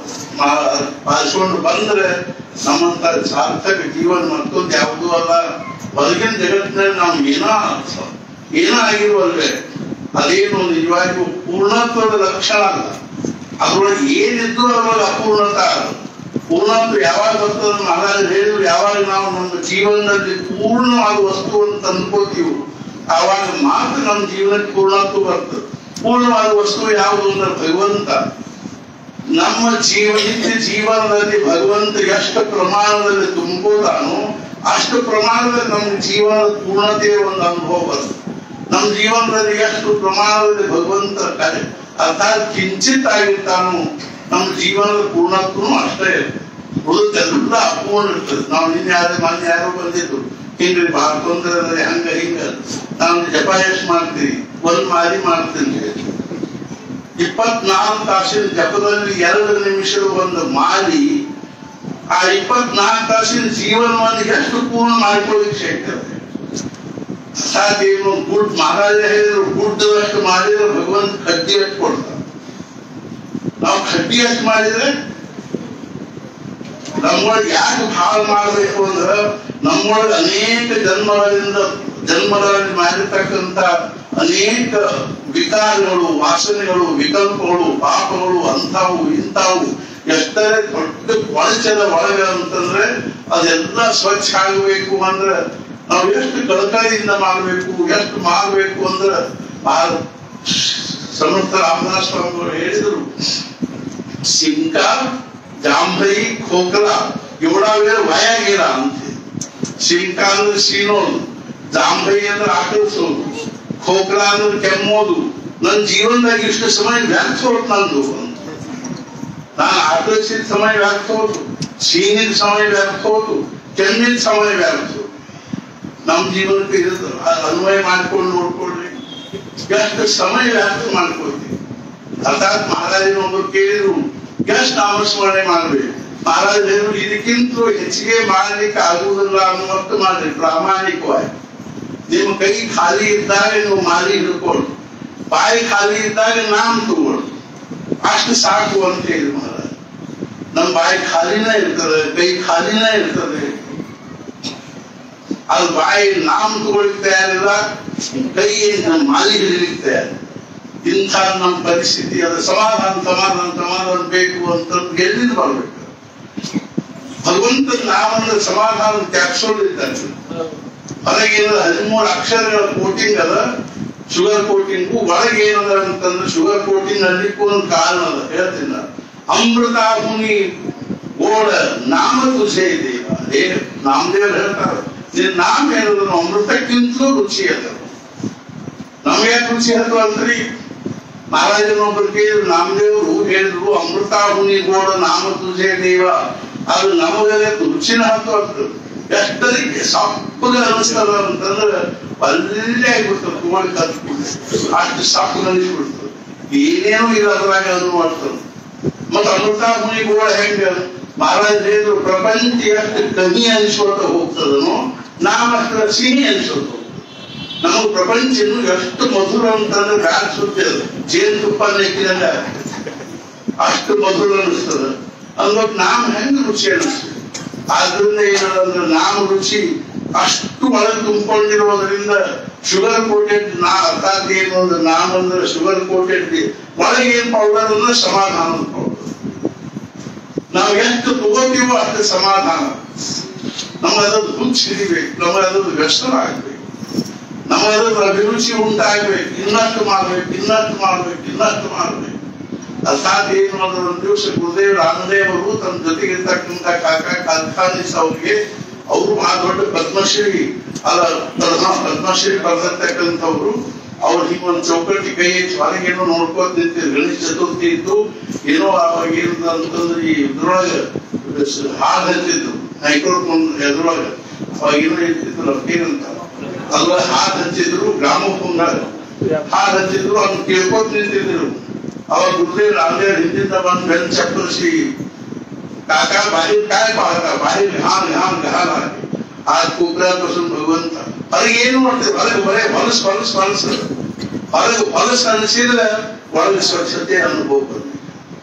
ಪಾಲಿಸ್ಕೊಂಡು ಬಂದ್ರೆ ನಮ್ಮಂತ ಸಾರ್ಥಕ ಜೀವನ ಮತ್ತೊಂದು ಯಾವುದೂ ಅಲ್ಲ. ಹೊರಗಿನ ಜಗತ್ತಿನಲ್ಲಿ ನಾವು ಏನೋ ಆಗಿರುವಲ್ವೇ ಅದೇನು ನಿಜವಾಗಿಯೂ ಪೂರ್ಣತ್ವದ ಲಕ್ಷಣ ಅಲ್ಲ. ಅದ್ರೊಳಗೆ ಏನಿದ್ದು ಅದ್ರೊಳಗೆ ಅಪೂರ್ಣತ. ಪೂರ್ಣತ್ವ ಯಾವಾಗ ಬರ್ತದೆ ಮಹಾರಾಜರು ಹೇಳಿದ್ರು, ಯಾವಾಗ ನಾವು ನಮ್ಮ ಜೀವನದಲ್ಲಿ ಪೂರ್ಣವಾದ ವಸ್ತುವನ್ನು ತಂದ್ಕೋತೀವಿ ಆವಾಗ ಮಾತ್ರ ನಮ್ಮ ಜೀವನಕ್ಕೆ ಪೂರ್ಣತ್ವ ಬರ್ತದೆ. ಪೂರ್ಣವಾದ ವಸ್ತು ಯಾವುದು ಅಂದ್ರೆ ಭಗವಂತ. ನಮ್ಮ ನಿತ್ಯ ಜೀವನದಲ್ಲಿ ಭಗವಂತ ಎಷ್ಟು ಪ್ರಮಾಣದಲ್ಲಿ ತುಂಬೋದಾನೋ ಅಷ್ಟು ಪ್ರಮಾಣದಲ್ಲಿ ನಮ್ಮ ಜೀವನದ ಪೂರ್ಣತೆಯ ಒಂದು ಅನುಭವ ಬರ್ತದೆ. ನಮ್ಮ ಜೀವನದಲ್ಲಿ ಎಷ್ಟು ಪ್ರಮಾಣದಲ್ಲಿ ಭಗವಂತ ಅರ್ಥಾತ್ ಕಿಂಚಿತ್ ಆಗಿರ್ತಾನೋ ನಮ್ಮ ಜೀವನದ ಪೂರ್ಣತ್ವನು ಅಷ್ಟೇ. ಉಳಿದೆಲ್ಲ ಅಪೂರ್ಣ ಇರ್ತದೆ. ನಾವು ಮೊನ್ನೆ ಯಾರೋ ಬಂದಿದ್ರು, ಹಿಂಗ್ರಿ ಭಾರತಂದ್ರೆ ಹಂಗ ಹಿಂಗ ನಾನು ಜಪ ಎಷ್ಟು ಮಾಡ್ತೀವಿ, 1 ಮಾರಿ ಮಾಡ್ತೀನಿ. 24 ತಾಸಿನ ಜಪದಲ್ಲಿ 2 ನಿಮಿಷದ ಒಂದು ಮಾರಿ ಆ 24 ತಾಸಿನ ಜೀವನವನ್ನು ಎಷ್ಟು ಪೂರ್ಣ ಮಾಡ್ಕೊಳ್ಳಿಕ್ಕೆ ಶಕ್ಯ. ಅರ್ಥಾತ್ ಏನು ಗುಡ್ ಮಹಾರಾಜ ಹೇಳಿದ್ರು, ಗುಡ್ಡದಷ್ಟು ಮಾಡಿದ್ರೆ ಭಗವಂತ ಕಡ್ಡಿ ಅಷ್ಟು ಕೊಡ್ತಾನೆ. ನಾವು ಕಡ್ಡಿ ಅಷ್ಟು ಮಾಡಿದ್ರೆ ನಮ್ಮೊಳಗೆ ಯಾಕೆ ಭಾಳ ಮಾಡಬೇಕು ಅಂದ್ರೆ ನಮ್ಮೊಳಗೆ ಅನೇಕ ಜನ್ಮಗಳಲ್ಲಿ ಮಾಡಿರ್ತಕ್ಕಂಥ ಅನೇಕ ವಿಕಾರಗಳು, ವಾಸನೆಗಳು, ವಿಕಲ್ಪಗಳು, ಪಾಪಗಳು ಅಂಥವು ಇಂಥವು ಎಷ್ಟರೇ ದೊಡ್ಡ ಕೊಳಚದ ಒಳಗೆ ಅಂತಂದ್ರೆ ಅದೆಲ್ಲ ಸ್ವಚ್ಛ ಆಗಬೇಕು ಅಂದ್ರೆ ನಾವು ಎಷ್ಟು ಕಳಕಳಿಯಿಂದ ಮಾಡಬೇಕು, ಎಷ್ಟು ಮಾಡಬೇಕು ಅಂದ್ರೆ ಸಮರ್ಥ ರಾಮದಾಸ್ ಸ್ವಾಮಿಗಳು ಹೇಳಿದ್ರು, ಸಿಂಕ ಜಾಂಬೈ ಖೋಕಲ 7 वेळ वाया गेला ಅಂತೆ. ಸಿಂಕ ಅಂದ್ರೆ ಸೀನೋದು, ಜಾಂಬೈ ಅಂದ್ರೆ ಆಕಳಿಸೋದು, ಖೋಕಲ ಅಂದ್ರೆ ಕೆಮ್ಮೋದು. ನನ್ನ ಜೀವನದಾಗ ಇಷ್ಟು ಸಮಯ ವ್ಯರ್ಥ ಹೋದ್ ನಂದು. ನಾನು ಆಕಳಿಸಿದ ಸಮಯ ವ್ಯರ್ಥ ಹೋದು, ಸೀನಿದ ಸಮಯ ವ್ಯರ್ಥ ಹೋದು, ಕೆಮ್ಮಿದ ಸಮಯ ವ್ಯರ್ಥ ಹೋದು. ನಮ್ಮ ಜೀವನಕ್ಕೆ ಇರುತ್ತೆ ಅನ್ವಯ ಮಾಡ್ಕೊಂಡು ನೋಡ್ಕೊಳ್ರಿ, ಎಷ್ಟು ಸಮಯ ವ್ಯರ್ಥ ಮಾಡ್ಕೊಳ್ತೀವಿ. ಅರ್ಥಾತ್ ಮಹಾರಾಜನೊಬ್ಬರು ಕೇಳಿದ್ರು, ಎಷ್ಟು ನಾಮಸ್ಮರಣೆ ಮಾಡ್ಬೇಕು. ಮಹಾರಾಜ ಹೇಳಿದ್ರು, ಇದಕ್ಕಿಂತ ಹೆಚ್ಚಿಗೆ ಮಾಡ್ಲಿಕ್ಕೆ ಆಗುವುದಿಲ್ಲ ಅನ್ನುವಷ್ಟು ಮಾಡ್ರಿ ಪ್ರಾಮಾಣಿಕವಾಗಿ. ನಿಮ್ಮ ಕೈ ಖಾಲಿ ಇದ್ದಾಗ ನೀವು ಮಾರಿ ಹಿಡ್ಕೊಂಡು, ಬಾಯಿ ಖಾಲಿ ಇದ್ದಾಗ ನಾಮ ತಗೊಳ್ಳಿ, ಅಷ್ಟು ಸಾಕು ಅಂತ ಹೇಳಿ ಮಹಾರಾಜ. ನಮ್ಮ ಬಾಯಿ ಖಾಲಿನೇ ಇರ್ತದೆ, ಕೈ ಖಾಲಿನೇ ಇರ್ತದೆ. ಅದು ಬಾಯಿ ನಾಮ ತಗೊಳ್ಳಿಕ್ ತಯಾರಿಲ್ಲ, ಕೈ ಮಾರಿ ಹಿಡಿಲಿಕ್ಕೆ ತಯಾರ. ಇಂಥ ನಮ್ಮ ಪರಿಸ್ಥಿತಿ ಅದು ಸಮಾಧಾನ ಬೇಕು ಅಂತ ಗೆಲ್ಲಿದ್ ಬರ್ಬೇಕು. ಭಗವಂತನ ನಾಮದ ಸಮಾಧಾನ ತ್ಯಾಗಿಸೋದಿರ್ತಾರೆ. ಹೊರಗೆ 13 ಅಕ್ಷರಗಳ ಕೋಟಿಂಗ್ ಅದ, ಶುಗರ್ ಕೋಟಿಂಗು. ಒಳಗೆ ಏನದ ಅಂತಂದ್ರೆ ಶುಗರ್ ಕೋಟಿಂಗ್ ಅಲ್ಲಿಕ್ಕೂ ಒಂದು ಕಾರಣ ಅದ, ಹೇಳ್ತೀನಿ ನಾನು. ಅಮೃತ ಮುನಿ ಓಡ ನಾಮ ತುಸೆ ದೇವ. ನಾಮದೇವ್ರು ಹೇಳ್ತಾರೆ ನೀನ್ ನಾಮ ಹೇಳಿದ್ರು ಅಮೃತಕ್ಕಿಂತಲೂ ರುಚಿ ಅದ. ನಮ್ಗೆ ಯಾಕೆ ರುಚಿ ಹತ್ತು ಅಂತ್ರಿ? ಮಹಾರಾಜನೊಬ್ಬರು ಕೇಳಿದ್ರು, ನಾಮದೇವರು ಹೇಳಿದ್ರು ಅಮೃತ ಹುನಿಗೋಡ ನಾಮ ತುಜೆ ದೇವ, ಅದು ನಮಗಲೇ ರುಚಿನ ಹತ್ತು ಅಂತ ಎಷ್ಟರಿಗೆ ಸಪ್ಪಗ ಅನಿಸ್ತದ ಅಂತಂದ್ರೆ ಒಳ್ಳೆ ಆಗ್ಬಿಡ್ತದೆ. ಕುಮಾರಿ ಕತ್ಬಿಡ್ತದೆ, ಅಷ್ಟು ಸಪ್ಪಗ ಅನಿಸ್ಬಿಡ್ತದೆ, ಏನೇನೋ ಇರೋದ್ರಾಗ ಅದು ಮಾಡ್ತದೆ. ಮತ್ತ ಅಮೃತ ಹುನಿಗೋಳ ಹೆಂಗ ಮಹಾರಾಜ ಹೇಳಿದ್ರು ಪ್ರಪಂಚ ಎಷ್ಟು ಕಹಿ ಅನಿಸೋತ ಹೋಗ್ತದನೋ ನಾವಷ್ಟು ಸಿಹಿ ಅನಿಸೋದು. ನಮಗ್ ಪ್ರಪಂಚ ಎಷ್ಟು ಮಧುರ ಅಂತಂದ್ರೆ ಬ್ಯಾಡ ಸುದ್ದಿ ಅದು, ಜೇನುತುಪ್ಪ ನೆಕ್ಕಿದಂಗ ಅಷ್ಟು ಮಧುರ ಅನಿಸ್ತದ. ಅಂದ್ಬಿಟ್ಟು ನಾಮ ಹೆಂಗ ರುಚಿ ಅನಿಸ್ತದೆ. ಆದ್ರಿಂದ ಏನಂದ್ರೆ ನಾಮ ರುಚಿ ಅಷ್ಟು ಒಳಗೆ ತುಂಬಿಕೊಂಡಿರೋದ್ರಿಂದ ಶುಗರ್ ಕೋಟೆಡ್ ಅರ್ಥಾತ್ ಏನು ಅಂದ್ರೆ ನಾಮ ಅಂದ್ರೆ ಶುಗರ್ ಕೋಟೆಡ್ ಒಳಗೆ ಏನ್ ಪೌಡರ್ ಅಂದ್ರೆ ಸಮಾಧಾನದ ಪೌಡರ್. ನಾವು ಎಷ್ಟು ತಗೋತೀವೋ ಅಷ್ಟು ಸಮಾಧಾನ. ನಮಗದೊಂದು ಹುಚ್ಚ ಹಿಡಿಬೇಕು, ನಮಗದೊಂದು ವ್ಯಸನ ಆಗ್ಬೇಕು, ನಮಗದೊಂದು ಅಭಿರುಚಿ ಉಂಟಾಗ್ಬೇಕು. ಇನ್ನಷ್ಟು ಮಾಡ್ಬೇಕು, ಇನ್ನಷ್ಟು ಮಾಡ್ಬೇಕು, ಇನ್ನಷ್ಟು ಮಾಡ್ಬೇಕು. ಅರ್ಥಾತ್ ಏನು ಅಂದ್ರೆ ಒಂದು ದಿವಸ ಗುರುದೇವ್ ರಾಮದೇವರು ತಮ್ಮ ಜೊತೆಗಿರ್ತಕ್ಕಂಥ ಕಾಕಾ ಕಾಲ್ಖಾನಿಸ್ ಅವ್ರಿಗೆ ಅವರು ಆ ದೊಡ್ಡ ಪದ್ಮಶ್ರೀ ಪದ್ಮಶ್ರೀ ಬರೆದಿರ್ತಕ್ಕಂಥವ್ರು ಅವ್ರು ಹೀಗೊಂದು ಚೌಕಟ್ಟಿ ಕೈ ಹೆಚ್ಚು ಹೊರಗೇನೋ ನೋಡ್ಕೋತ ನಿಂತಿದ್ರು. ಗಣೇಶ ಚತುರ್ಥಿ ಇತ್ತು, ಏನೋ ಅವಾಗ ಏನಂತಂದ್ರೆ ಈ ಇದ್ರೊಳಗೆ ಹಾಡು ಹಂಚಿದ್ರು ಮೈಕ್ರೋಫೋನ್ ಎದ್ರೊಳಗೆ ಅವಾಗ ಏನೋ ಇರ್ತಿದ್ರು ಏನಂತ ಅಲ್ವ ಹಾಡು ಹಂಚಿದ್ರು, ಗ್ರಾಮೋಫೋನ್ ಹಾಡು ಹಂಚಿದ್ರು, ಅವ್ನು ಕೇಳ್ಕೋತ ನಿಂತಿದ್ರು. ಅವಾಗ ಗುರುದೇವ್ ರಾಮದೇವ್ ಹಿಂದಿಂದ ಬಂದು ಬೆನ್ ಚಪ್ಪರಿಸಿ काका बाहेर काय पाहता, बाहेर घाण घाण घाण आहे. आज कोपऱ्यापासून भगवंत अरे ಏನು ಮಾಡ್ತೇವೆ, ಹೊರಗೆ ಬರೇ ಹೊಲಸ್ ಹೊಲಸ್ ಹೊಲಸ್ ಹೊರಗೆ ಹೊಲಸ್ ಅನಿಸಿದ್ರೆ ಒಳಗೆ ಸ್ವಚ್ಛತೆ ಅನುಭವ ಬರ್ತದೆ.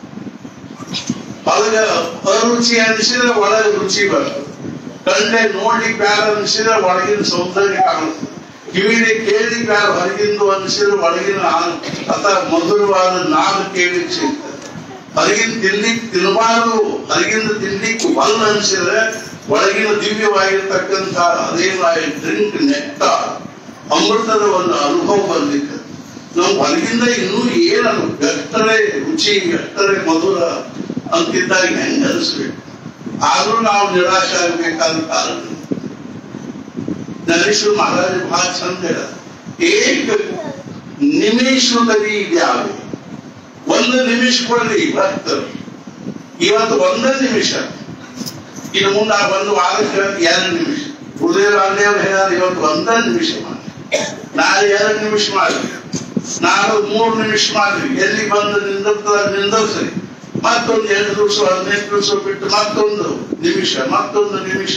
ಹೊರಗೆ ಅರುಚಿ ಅನಿಸಿದ್ರೆ ಒಳಗೆ ರುಚಿ ಬರ್ತದೆ. ಕಣ್ಣೆ ನೋಡ್ಲಿಕ್ಕೆ ಬ್ಯಾಡ ಅನಿಸಿದ್ರೆ ಒಳಗಿನ ಸೌಂದರ್ಯ ಕಾಣುತ್ತೆ. ಕಿವಿಗೆ ಕೇಳಲಿಕ್ಕೆ ಬ್ಯಾಡ ಹೊರಗಿಂದು ಅನಿಸಿದ್ರೆ ಒಳಗಿನ ಅಥವಾ ಮಧುರವಾದ ನಾದ ಕೇಳಲಿಕ್ಕೆ ಸಿಗ್ತದೆ. ಹೊರಗಿನ ತಿನ್ಲಿಕ್ಕೆ ತಿನ್ನಬಾರದು, ಹೊರಗಿಂದ ತಿನ್ಲಿಕ್ಕೆ ಒಲ್ಲ ಅನಿಸಿದ್ರೆ ಒಳಗಿನ ದಿವ್ಯವಾಗಿರ್ತಕ್ಕಂಥ ಅದೇನು ಡ್ರಿಂಕ್ ನೆಕ್ಟ ಅಮೃತದ ಒಂದು ಅನುಭವ ಬರ್ಲಿಕ್ಕೆ ನಾವು ಹೊರಗಿಂದ ಇನ್ನೂ ಏನದು ಎಷ್ಟರೇ ರುಚಿ ಎಷ್ಟರೇ ಮಧುರ ಅಂತಿದ್ದಾಗ ಹೆಂಗ ಅನಿಸ್ಬೇಕು. ಆದ್ರೂ ನಾವು ನಿರಾಶೆ ಆಗ್ಬೇಕಾದ ಕಾರಣ ಜ್ಞಾನೇಶ್ವರ ಮಹಾರಾಜ ಬಹಳ ಚಂದ ಹೇಳ, ಏಕ ನಿಮಿಷದಲ್ಲಿ ಇದ್ಯಾವೆ, ಒಂದು ನಿಮಿಷ ಕೊಡ್ರಿ ಭಕ್ತರು. ಇವತ್ತು ಒಂದೇ ನಿಮಿಷ, ಇನ್ನು ಮುಂದೆ ಒಂದು ವಾರಕ್ಕೆ 2 ನಿಮಿಷ. ಗುರುದೇವ್ ರಾಮದೇವ್ರು ಹೇಳಿದ್ರೆ ಇವತ್ತು ಒಂದೇ ನಿಮಿಷ ಮಾಡಿ, ನಾಳೆ 2 ನಿಮಿಷ ಮಾಡ್ರಿ, ನಾಳೆ 3 ನಿಮಿಷ ಮಾಡ್ರಿ. ಎಲ್ಲಿ ಬಂದು ನಿಂದಿರ್ಸರಿ, ಮತ್ತೊಂದು 2 ದಿವಸ 15 ದಿವಸ ಬಿಟ್ಟು ಮತ್ತೊಂದು ನಿಮಿಷ, ಮತ್ತೊಂದು ನಿಮಿಷ.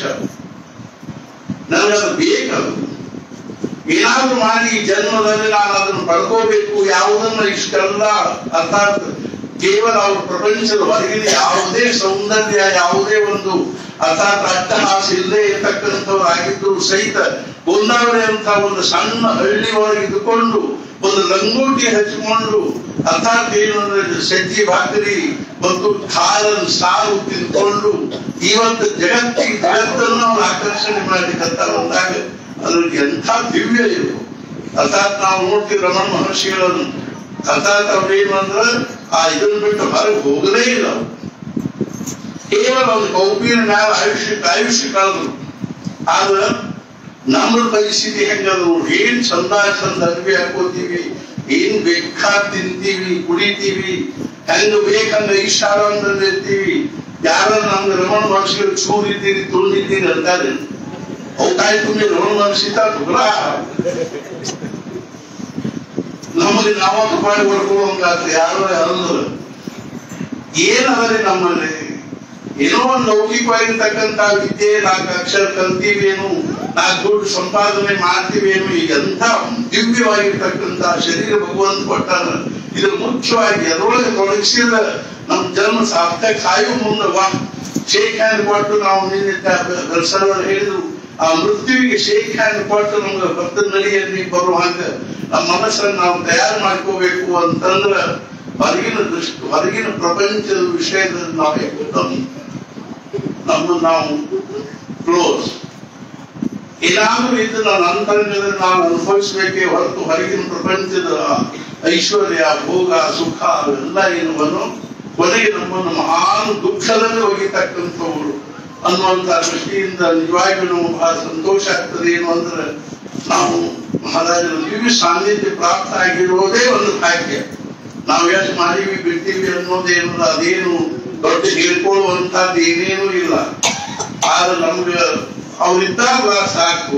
ನನಗದು ಬೇಕದು. ಏನಾದ್ರೂ ಮಾಡಿ ಈ ಜನ್ಮದಲ್ಲಿ ನಾನು ಅದನ್ನು ಪಡ್ಕೋಬೇಕು. ಯಾವುದನ್ನ ಇಷ್ಟೆಲ್ಲ ಅರ್ಥಾತ್ ಕೇವಲ ಅವ್ರ ಪ್ರಪಂಚದ ಹೊರಗಿನ ಯಾವುದೇ ಸೌಂದರ್ಯ, ಯಾವುದೇ ಒಂದು ಅರ್ಥಾತ್ ಅಟ್ಟಹಾಸ ಇಲ್ಲದೆ ಇರ್ತಕ್ಕಂಥವ್ರಾಗಿದ್ದರೂ ಸಹಿತ ಗೊಂದಾವಳಿ ಅಂತ ಒಂದು ಸಣ್ಣ ಹಳ್ಳಿ ಒಳಗೆ ಇದ್ದುಕೊಂಡು ಒಂದು ಲಂಗೋಟಿ ಹಚ್ಚಿಕೊಂಡು ಅರ್ಥಾತ್ ಏನು ಅಂದ್ರೆ ಸಜ್ಜಿ ಭಾಕರಿ ಮತ್ತು ಖಾರನ್ ಸಾರು ತಿಂದ್ಕೊಂಡು ಇವತ್ತು ಜಗತ್ತನ್ನು ಅವ್ರು ಆಕರ್ಷಣೆ ಮಾಡ್ಲಿಕ್ಕಂತ ಬಂದಾಗ ಅದ್ರಿಗೆ ಎಂಥ ದಿವ್ಯ ಇರು. ಅರ್ಥಾತ್ ನಾವು ನೋಡ್ತೀವಿ ರಮಣ ಮಹರ್ಷಿಗಳನ್ನು, ಅರ್ಥಾತ್ ಅವ್ರೇನು ಅಂದ್ರೆ ಆ ಇದನ್ನು ಬಿಟ್ಟು ಹೊರಗೆ ಹೋಗಲೇ ಇಲ್ಲ. ಕೇವಲ ಒಂದು ಕೌಪಿನ ಮ್ಯಾಲ ಆಯುಷ್ಯ ಕಳೆದ್ರು. ಆದ್ರೆ ನಮ್ಮ ಪರಿಸ್ಥಿತಿ ಹೆಂಗದು ನೋಡಿ, ಏನ್ ಚಂದ ಅರ್ವಿ ಹಾಕೋತೀವಿ, ಏನ್ ಬೇಕಾದ್ ತಿಂತೀವಿ, ಕುಡಿತೀವಿ, ಹೆಂಗ ಬೇಕಂಗ ಈಶಾರಾಮದಲ್ಲಿ ಇರ್ತೀವಿ. ಯಾರ ನಮ್ಗೆ ರಮಣ ಮಹರ್ಷಿಗಳು ಚೂರಿದ್ದೀರಿ ತುಂಡಿದ್ದೀರಿ ಅಂತಾರೆ. ಅವು ಕಾಯಿ ತುಂಬಿ ರಮಣ ಮಹರ್ಷಿ ನಮಗೆ ನಾವ ತುಪಾಡಿ ಹೊಡ್ಕೊಳ್ಳೋಂಗಾದ್ರೆ ಯಾರು ಅಲ್ಲ. ಏನದರಿ ನಮ್ಮಲ್ಲಿ ಏನೋ ಒಂದು ಲೌಕಿಕವಾಗಿರ್ತಕ್ಕಂಥ ವಿದ್ಯೆ, 4 ಅಕ್ಷರ ಕಲ್ತೀವೇನು, 4 ದುಡ್ಡು ಸಂಪಾದನೆ ಮಾಡ್ತೀವೇನು, ಈಗಂತ ದಿವ್ಯವಾಗಿರ್ತಕ್ಕಂಥ ಶರೀರ ಭಗವಂತ ಕೊಟ್ಟಾನ. ಇದು ಮುಖ್ಯವಾಗಿ ಅದರೊಳಗೆ ತೊಡಗಿಸಿದ ನಮ್ಮ ಜನ್ಮ ಸಾರ್ಥಕ. ಸಾಯು ಮುಂದೆ ಶೇಕ್ ಹ್ಯಾಂಡ್ ಕೊಟ್ಟು ನಾವು ನಿನ್ನೆ ಹೇಳಿದ್ರು, ಆ ಮೃತ್ಯುವಿಗೆ ಶೇಕ್ ಹ್ಯಾಂಡ್ ಕೊಟ್ಟು ನಮ್ಗೆ ಭಕ್ತ ನಡಿಯಲ್ಲಿ ಬರುವಾಗ ನಮ್ಮ ಮನಸ್ಸನ್ನು ನಾವು ತಯಾರು ಮಾಡ್ಕೋಬೇಕು ಅಂತಂದ್ರ ಹೊರಗಿನ ಪ್ರಪಂಚದ ವಿಷಯದಲ್ಲಿ ನಾವು ಕ್ಲೋಸ್. ಏನಾದ್ರೂ ಇದು ನನ್ನ ಅಂತರಂಗದಲ್ಲಿ ನಾವು ಅನುಭವಿಸ್ಬೇಕೇ ಹೊರತು ಹೊರಗಿನ ಪ್ರಪಂಚದ ಐಶ್ವರ್ಯ, ಭೋಗ, ಸುಖ ಅವೆಲ್ಲ ಏನು ಕೊನೆಗೆ ನಮ್ಮನ್ನು ಮಹಾನ್ ದುಃಖದಲ್ಲಿ ಒಗಿತಕ್ಕಂಥವ್ರು ಅನ್ನುವಂತ ದೃಷ್ಟಿಯಿಂದ ನಿಜವಾಗಿಯೂ ಬಹಳ ಸಂತೋಷ ಆಗ್ತದೆ. ಏನು ಅಂದ್ರೆ ನಾವು ಮಹಾರಾಜರ ದಿವ್ಯ ಸಾನ್ನಿಧ್ಯ ಪ್ರಾಪ್ತ ಆಗಿರೋದೇ ಒಂದು ಭಾಗ್ಯ. ನಾವು ಎಷ್ಟು ಮಾಡೀವಿ ಬಿಡ್ತೀವಿ ಅನ್ನೋದೇನು ಅದೇನು ದೊಡ್ಡ ಹೇಳ್ಕೊಳ್ಳುವಂತದ್ದು ಏನೇನೂ ಇಲ್ಲ. ಆದ್ರೆ ನಮ್ಗೆ ಅವ್ರಿದ್ದಾಗ ಸಾಕು.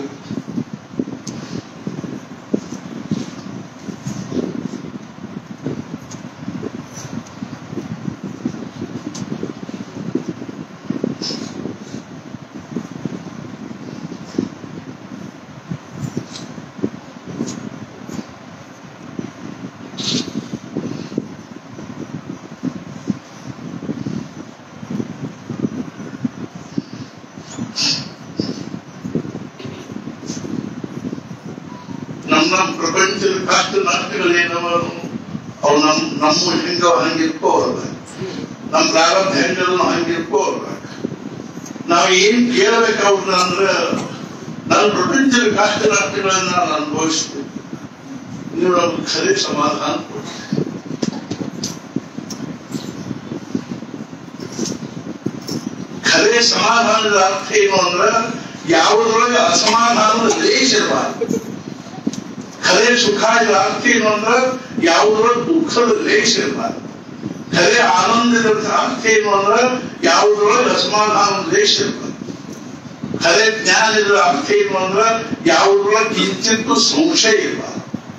ನಮ್ಮ ಪ್ರಪಂಚದ ಕಷ್ಟ ನಷ್ಟಗಳೇನವರು ಅವು ನಮ್ಮ ಹೆಂಗ ಹಂಗಿರ್ಕೋಲ್ಲ. ನಮ್ಮ ಪ್ರಾರಂಭ ಹೆಂಗಲ್ಲ ಹಂಗಿರ್ಕೋಲ್ಲ. ನಾವು ಏನ್ ಕೇಳಬೇಕಾವ್ರ ಅಂದ್ರ ನನ್ನ ಪ್ರಪಂಚದ ಕಷ್ಟ ನಷ್ಟಗಳನ್ನ ನಾನು ಅನುಭವಿಸ್ತೇನೆ, ನೀವು ನಮ್ಗೆ ಖರೆ ಸಮಾಧಾನ ಕೊಡ್ತೀವಿ. ಖರೆ ಸಮಾಧಾನದ ಅರ್ಥ ಏನು ಅಂದ್ರ ಯಾವುದ್ರೊಳಗೆ ಅಸಮಾಧಾನದ ಲೇಷ ಇರಬಾರ್ದು. ಖರೆ ಸುಖಾದ ಅರ್ಥ ಏನು ಅಂದ್ರೆ ಯಾವುದ್ರೊಳಗೆ ದುಃಖದ ಲೇಷ ಇರಬಾರ್ದು. ಖರೆ ಆನಂದದ ಅರ್ಥ ಏನು ಅಂದ್ರೆ ಯಾವುದ್ರೊಳಗೆ ಅಸಮಾಧಾನದ ಲೇಷ ಇರಬಾರ್ದು. ಖರೆ ಜ್ಞಾನದ ಅರ್ಥ ಏನು ಅಂದ್ರೆ ಯಾವುದ್ರೊಳಗೆ ಕಿಂಚಿತ್ತು ಸಂಶಯ ಇರಬಾರ್ದು.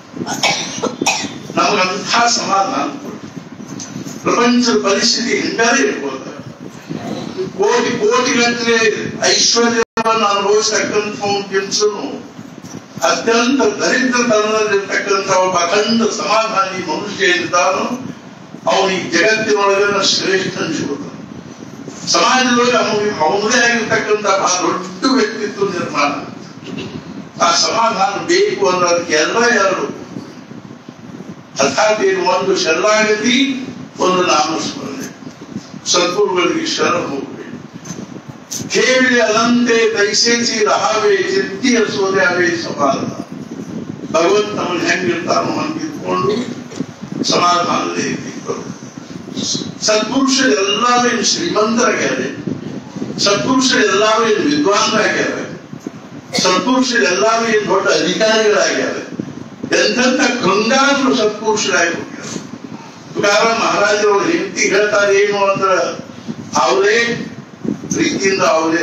ನಮಗಂಥ ಸಮಾಧಾನ ಕೊಟ್ಟು ಪ್ರಪಂಚದ ಪರಿಸ್ಥಿತಿ ಹೆಂಗಾರೆ ಇರ್ಬೋದು. ಕೋಟಿ ಕೋಟಿಗಟ್ಟಲೆ ಐಶ್ವರ್ಯವನ್ನು ಅನುಭವಿಸ್ತಕ್ಕಂಥ ಜಿನ್ಸನು ಅತ್ಯಂತ ದರಿದ್ರತನದಲ್ಲಿರ್ತಕ್ಕಂಥ ಒಬ್ಬ ಅಖಂಡ ಸಮಾಧಾನಿ ಮನುಷ್ಯ ಇದ್ದಾನೋ ಅವನಿಗೆ ಜಗತ್ತಿನೊಳಗಿನ ಶ್ರೇಷ್ಠ ಅನಿಸ್ಕೊಳ್ತಾನೆ. ಸಮಾಜದೊಳಗೆ ಅವನದೇ ಆಗಿರ್ತಕ್ಕಂಥ ಬಹಳ ದೊಡ್ಡ ವ್ಯಕ್ತಿತ್ವ ನಿರ್ಮಾಣ. ಆ ಸಮಾಧಾನ ಬೇಕು ಅಂದ್ರೆ ಅದಕ್ಕೆ ಎರಡು ಅರ್ಥಾತ್ ಏನು, ಒಂದು ಶರಣಾಗತಿ, ಒಂದು ನಾಮಸ್ಮರಣೆ. ಸದ್ಗುರುಗಳಿಗೆ ಶರಣ ಹೋಗ್ಬೇಕು. ಕೇಳಿ ಅನಂತೆ ದೈಸೇಸಿ ರಹಾವೆ ಚಿತ್ತಿಯ ಸೋದ್ಯಾವೆ ಸಮಾಧಾನ. ಭಗವಂತ ನಮ್ಮನ್ನು ಹೆಂಗಿರ್ತಾನೋ ಹಂಗಿದ್ಕೊಂಡು ಸಮಾಧಾನದಲ್ಲಿ ಇರ್ಬೇಕು. ಸತ್ಪುರುಷರೆಲ್ಲರೂ ಏನು ಶ್ರೀಮಂತರಾಗ್ಯಾರೆ, ಸತ್ಪುರುಷರೆಲ್ಲರೂ ಏನು ವಿದ್ವಾಂಸರಾಗ್ಯಾರೆ, ಸತ್ಪುರುಷರೆಲ್ಲರೂ ಏನು ದೊಡ್ಡ ಅಧಿಕಾರಿಗಳಾಗ್ಯಾರೆ. ಎಂತೆಂಥ ಗಂಗಾದ್ರು ಸತ್ಪುರುಷರಾಗಿ ಹೋಗ್ಯಾರ. ತುಕಾರ ಮಹಾರಾಜರು ಹೆಂಡತಿ ಹೇಳ್ತಾರೆ ಏನು ಅಂದ್ರೆ ಅವರೇ प्रीतींद आवले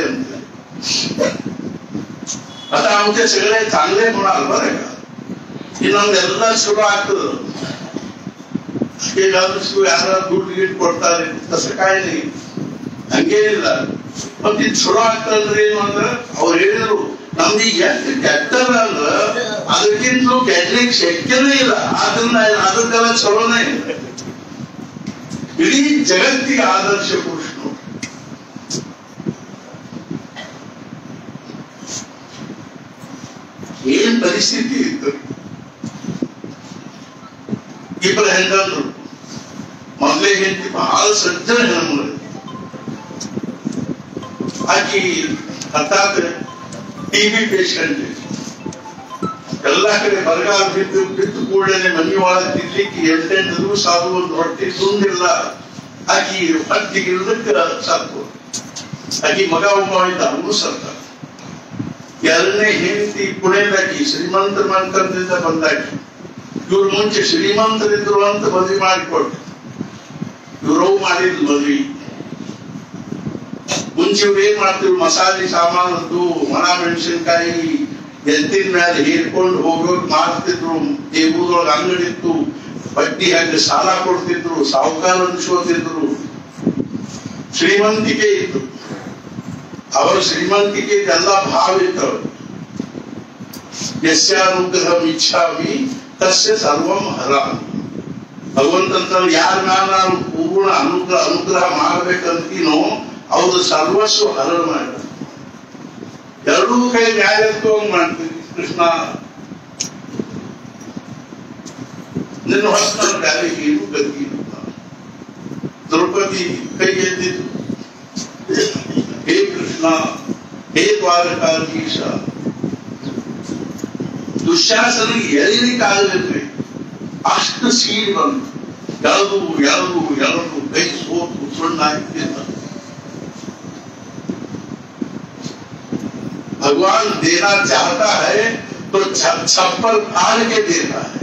आता आमचे सगळे चांगले म्हणाल बरं का. ಇನ್ನೊಂದೆಲ್ಲ ಶುರು ಆಗ್ತದೆ. ಏನಾದ್ರು ಯಾರ ದುಡ್ಡು ಗಿಟ್ಟು ಕೊಡ್ತಾರೆ ತಸ ಕಾಯಿಲೆ ಹಂಗೇನಿಲ್ಲ. ಮತ್ತೆ ಇದು ಶುರು ಆಗ್ತಂದ್ರೆ ಏನು ಅಂದ್ರೆ ಅವ್ರು ಹೇಳಿದ್ರು ನಮ್ದು ಎಷ್ಟು ಕೆಟ್ಟದ ಅಂದ್ರ ಅದಕ್ಕಿಂತಲೂ ಕೆಡ್ಲಿಕ್ಕೆ ಶಕ್ಯನೇ ಇಲ್ಲ. ಆದ್ರಿಂದ ಅದಕ್ಕೆಲ್ಲ ಚಲೋನೇ ಇಲ್ಲ. ಇಡೀ ಜಗತ್ತಿಗೆ ಆದರ್ಶ ಪುರುಷನು. ಏನ್ ಪರಿಸ್ಥಿತಿ ಇತ್ತು. ಇಬ್ಬರು ಹೆಂಗಂದ್ರು ಮೊದಲೇ ಹೆಂಡತಿ ಬಹಳ ಸಜ್ಜನ ಹೆಣ್ಣು. ಆಕಿ ಅರ್ಥಾತ್ ಟಿಬಿ ಪೇಷಂಟ್. ಎಲ್ಲಾ ಕಡೆ ಬರಗಾಲ ಬಿದ್ದು ಕೂಡಲೇ ಮನೆ ಒಳಗೆ ತಿರ್ಲಿಕ್ಕೆ 8 ದಿವಸ ಅದು ಒಂದು ಹೊಟ್ಟೆ ತುಂಬಿಲ್ಲ. ಆಕಿ ಹೊಟ್ಟಿಗೆ ಇರೋದಕ್ಕೆ ಸತ್ತು. ಆಕಿ ಮಗ ಒಬ್ಬ ಇದ್ದ, ಅವನು ಸತ್ತ. ಎರಡನೇ ಹೆಂಡತಿ ಪುಣೆದಾಕಿ ಶ್ರೀಮಂತರ ಮಂತ್ರದಿಂದ ಬಂದಾಕಿ. ಇವ್ರು ಮುಂಚೆ ಶ್ರೀಮಂತರಿದ್ರು ಅಂತ ಮದುವೆ ಮಾಡಿಕೊಟ್ಟು ಇವ್ರು ಮಾಡಿದ್ ಮದ್ವಿ. ಮುಂಚೆ ಇವ್ರು ಏನ್ ಮಾಡ್ತಿದ್ರು, ಮಸಾಲೆ ಸಾಮಾನದ್ದು ಒಣ ಮೆಣಸಿನ್ಕಾಯಿ ಎತ್ತಿನ ಮೇಲೆ ಹೇರ್ಕೊಂಡು ಹೋಗೋರು ಮಾಡ್ತಿದ್ರು. ದೇವರೊಳಗೆ ಅಂಗಡಿತ್ತು, ಬಡ್ಡಿ ಹಾಕಿ ಸಾಲ ಕೊಡ್ತಿದ್ರು, ಸಾಹುಕಾರ ಅನ್ಸೋತಿದ್ರು. ಶ್ರೀಮಂತಿಕೆ ಇತ್ತು. ಅವರ ಶ್ರೀಮಂತಿಕೆ ಎಲ್ಲ ಭಾವ ಇತ್ತವರು. ಯಸ್ಯಾನುಗ್ರಹ ಇಚ್ಛಾಮಿ ತಸ್ಯ ಸರ್ವಂ ಹರಾಮಿ. ಭಗವಂತಂತ ಯಾರ ನಾನು ಪೂರ್ಣ ಅನುಗ್ರಹ ಮಾಡ್ಬೇಕಂತೀನೋ ಅವ್ರ ಸರ್ವಸ್ವ ಹರಣ ಮಾಡ. ಎರಡೂ ಕೈ ನ್ಯಾಯತ್ವ ಮಾಡ್ತೀವಿ. ಕೃಷ್ಣ ನಿನ್ನ ಹೊಸ ಬ್ಯಾರಿಗೆ ಏನು ಗತಿ ಇಲ್ಲ. ದ್ರೌಪದಿ ಕೈ ಎದ್ದಿದ್ದು, ಹೇ ಕೃಷ್ಣ, ಹೇ ದ್ವಾರಕಾಧೀಶ. ದುಶ್ಯಾಸನಿಗೆ ಎಳಿಲಿಕ್ಕಾಗಲಿಲ್ರಿ, ಅಷ್ಟು ಸೀಡ್ ಬಂತು. ಎಳೆದು ಕೈ ಸೋತು ಸುಣ್ಣ भगवान देना चाहता है तो छप्पर फाड़ के देता है.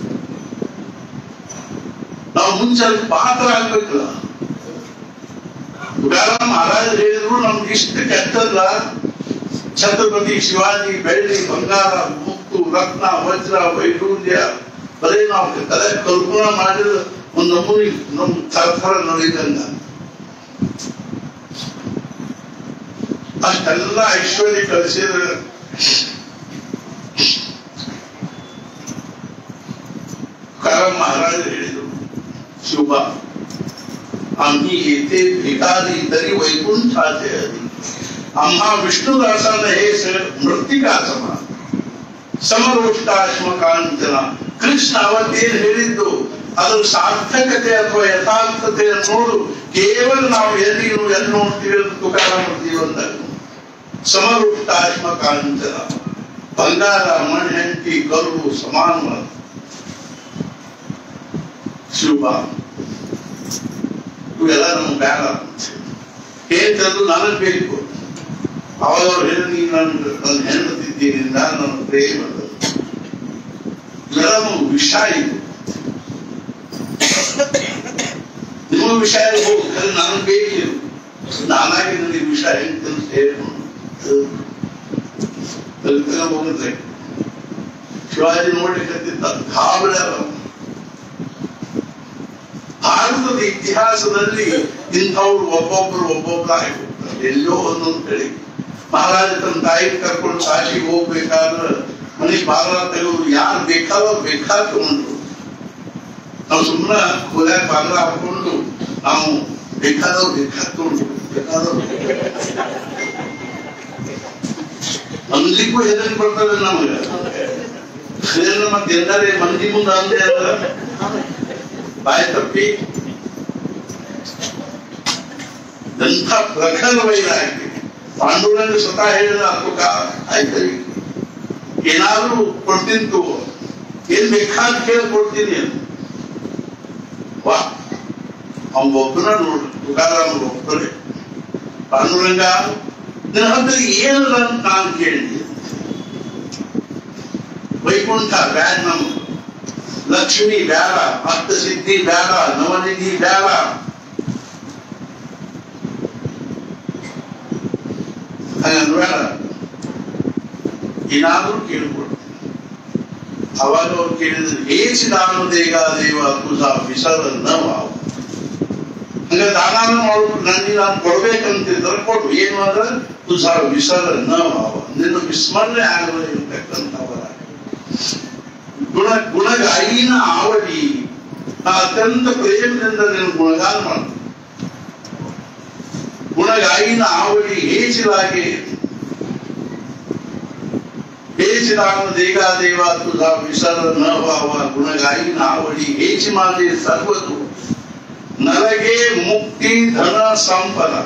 ನಾವು ಮುಂಚೆ ಪಾತ್ರ ಆಗ್ಬೇಕಲ್ಲ. ತುಕಾರಾಮ್ ಮಹಾರಾಜ್ ಹೇಳಿದ್ರು ನಮ್ಗೆ ಇಷ್ಟ ಕೆಟ್ಟಲ್ಲ. ಛತ್ರಪತಿ ಶಿವಾಜಿ ಬೆಳ್ಳಿ ಬಂಗಾರ ಮುತ್ತು ರತ್ನ ವಜ್ರ ವೈಡೂರ್ಯ ಬರೀ ನಾವು ಕಲೆ ಕಲ್ಪನಾ ಮಾಡಿದ ಒಂದು ನಮೂನಿ ನಮ್ ಥರ ನೋಡಿದಂಗ ಅಷ್ಟೆಲ್ಲ ಐಶ್ವರ್ಯ ಕಳಿಸಿದ್ರೆ ತುಕಾರಾಮ್ ಮಹಾರಾಜ್ ಹೇಳಿದ್ರು शिवबा आम्ही येथे भिकारी तरी वैकुंठाचे आम्हा विष्णुदासाने हे मृत्तिका समान ಸಮರೋಷ್ಟಾಶ್ಮಕಾಂಚನ ಕೃಷ್ಣ ಅವತ್ತೇನು ಹೇಳಿದ್ದು ಅದರ ಸಾರ್ಥಕತೆ ಅಥವಾ ಯಥಾರ್ಥತೆ ನೋಡು ಕೇವಲ ನಾವು ಎಲ್ಲಿ ನೋಡ್ತೀವಿ ಅಂತ ತುಕಾರಾಮ್ ಮಾಡ್ತೀವಿ ಅಂದಾಗ ಸಮರೋಷ್ಟಾಶ್ಮಕಾಂಚನ ಬಂಗಾರ ಮಣ್ಣೆಂಟಿ ಕಲ್ಲು ಸಮಾನವಾದ ಶಿವಬಾ ಇವೆಲ್ಲ ನಮ್ಗೆ ಬೇಡ ಹೇಳ್ತಂದು ನನಗ್ ಬೇಕು. ಅವಾಗ ಅವ್ರು ಹೇಳಿ ನೀನು ನನ್ನ ಹೆಣ್ಣುತ್ತಿದ್ದೀನಿಂದ ನನ್ನ ಪ್ರೇಮ ಇವೆಲ್ಲ ನಮ್ಗೆ ವಿಷ ಇದು. ನಿಮಗೆ ವಿಷ ಇರ್ಬೋದು, ನನಗೆ ಬೇಕಿರು. ನಾನಾಗಿ ನನಗೆ ವಿಷ ಹೆಂಗ್ ಹೇಳ್ಕೊಂಡು ಹೋಗಿದ್ರೆ ಶಿವಾಜಿ ನೋಡ್ಲಿಕ್ಕಂತಿದ್ದ ಗಾಬರಿ ಭಾರತದ ಇತಿಹಾಸದಲ್ಲಿ ಇಂಥವ್ರು ಒಬ್ಬೊಬ್ಬರಾಗಿ ಹೋಗ್ತಾರೆ. ಎಲ್ಲೋ ಒಂದೊಂದು ಕಡೆ ಮಹಾರಾಜ ತನ್ನ ತಾಯಿ ಕರ್ಕೊಂಡು ಕಾಶಿಗೆ ಹೋಗ್ಬೇಕಾದ್ರೆ ಮನೆ ಬಾಗಿಲ ತೆಗೆದು ಯಾರು ಬೇಕಾದ್ಕೊಂಡ್ರು. ನಾವು ಸುಮ್ಮನೆ ಕೋಲ್ಯಾಗ ಬಾಗಿಲ ಹಾಕೊಂಡು ನಾವು ಬೇಕಾದವ್ರು ಅನ್ಲಿಕ್ಕೂ ಹೆದರಿ ಬರ್ತದೆ ನಮ್ಗೆ. ಮತ್ತೆ ಎಲ್ಲರೇ ಮಂದಿ ಮುಂದೆ ಅಂದೆ ಅಲ್ಲ ಬಾಯಿ ತಪ್ಪಿ ಎಂಥ ಪ್ರಖರ ವೈರಾಗ್ಯ. ಪಾಂಡುರಂಗ ಸ್ವತಃ ಹೇಳಿದ ಆಯ್ತು ಏನಾದ್ರೂ ಕೊಡ್ತೀನಿ ತಗೋ, ಏನ್ ಬೇಕಾದ್ ಕೇಳ್ಕೊಡ್ತೀನಿ ಅಂತ. ವಾ ಅವೊಬ್ಬನ ನೋಡ್ರಿ, ತುಕಾರಾಮ್ ಒಬ್ಬರೇ. ಪಾಂಡುರಂಗ ನಿನ್ನ ಹತ್ರ ಏನದ ಅಂತ ನಾನು ಕೇಳಿದೆ. ವೈಕುಂಠ ಬ್ಯಾಡ, ನಮ್ಗೆ ಲಕ್ಷ್ಮಿ ಬೇಡ, ಅಷ್ಟ ಸಿದ್ಧಿ ಬೇಡ, ನವನಿಧಿ ಬೇಡ. ಬೇಡ, ಏನಾದ್ರೂ ಕೇಳ್ಕೊಡ್ತೀನಿ. ಅವಾಗ ಅವ್ರು ಕೇಳಿದ್ರು ಹೇಸಿ ದಾನ ದೇಗ ದೇವ ತುಜ ವಿಸರ ನವ. ಹಂಗ ದಾನ ಮಾಡ್ಬಿಟ್ಟು ನನಗೆ ನಾನು ಕೊಡ್ಬೇಕಂತಿದ್ರೆ ಕೊಡು. ಏನು ಅಂದ್ರೆ ತುಜ ವಿಸರ ನವ, ನಿನ್ನ ವಿಸ್ಮರಣೆ ಆಗದೆ ಇರ್ತಕ್ಕಂಥವರ ಗುಣಗಾಯಿನ ಆವಡಿ. ನಾ ಅತ್ಯಂತ ಪ್ರೇಮದಿಂದ ನೀನು ಗುಣಗಾನ ಮಾಡ. ಗುಣಗಾಯಿನ ಆವಡಿ ಹೇಚಿಲಾಗೆ ಹೇಚಿದಾನ ದೇಗ ದೇವ ತುಜ ವಿಸರ ನ ಭಾವ. ಗುಣಗಾಯಿನ ಆವಡಿ ಹೇಚಿ ಮಾಡಿ ಸರ್ವದು ನರಗೆ ಮುಕ್ತಿ ಧನ ಸಂಪದ.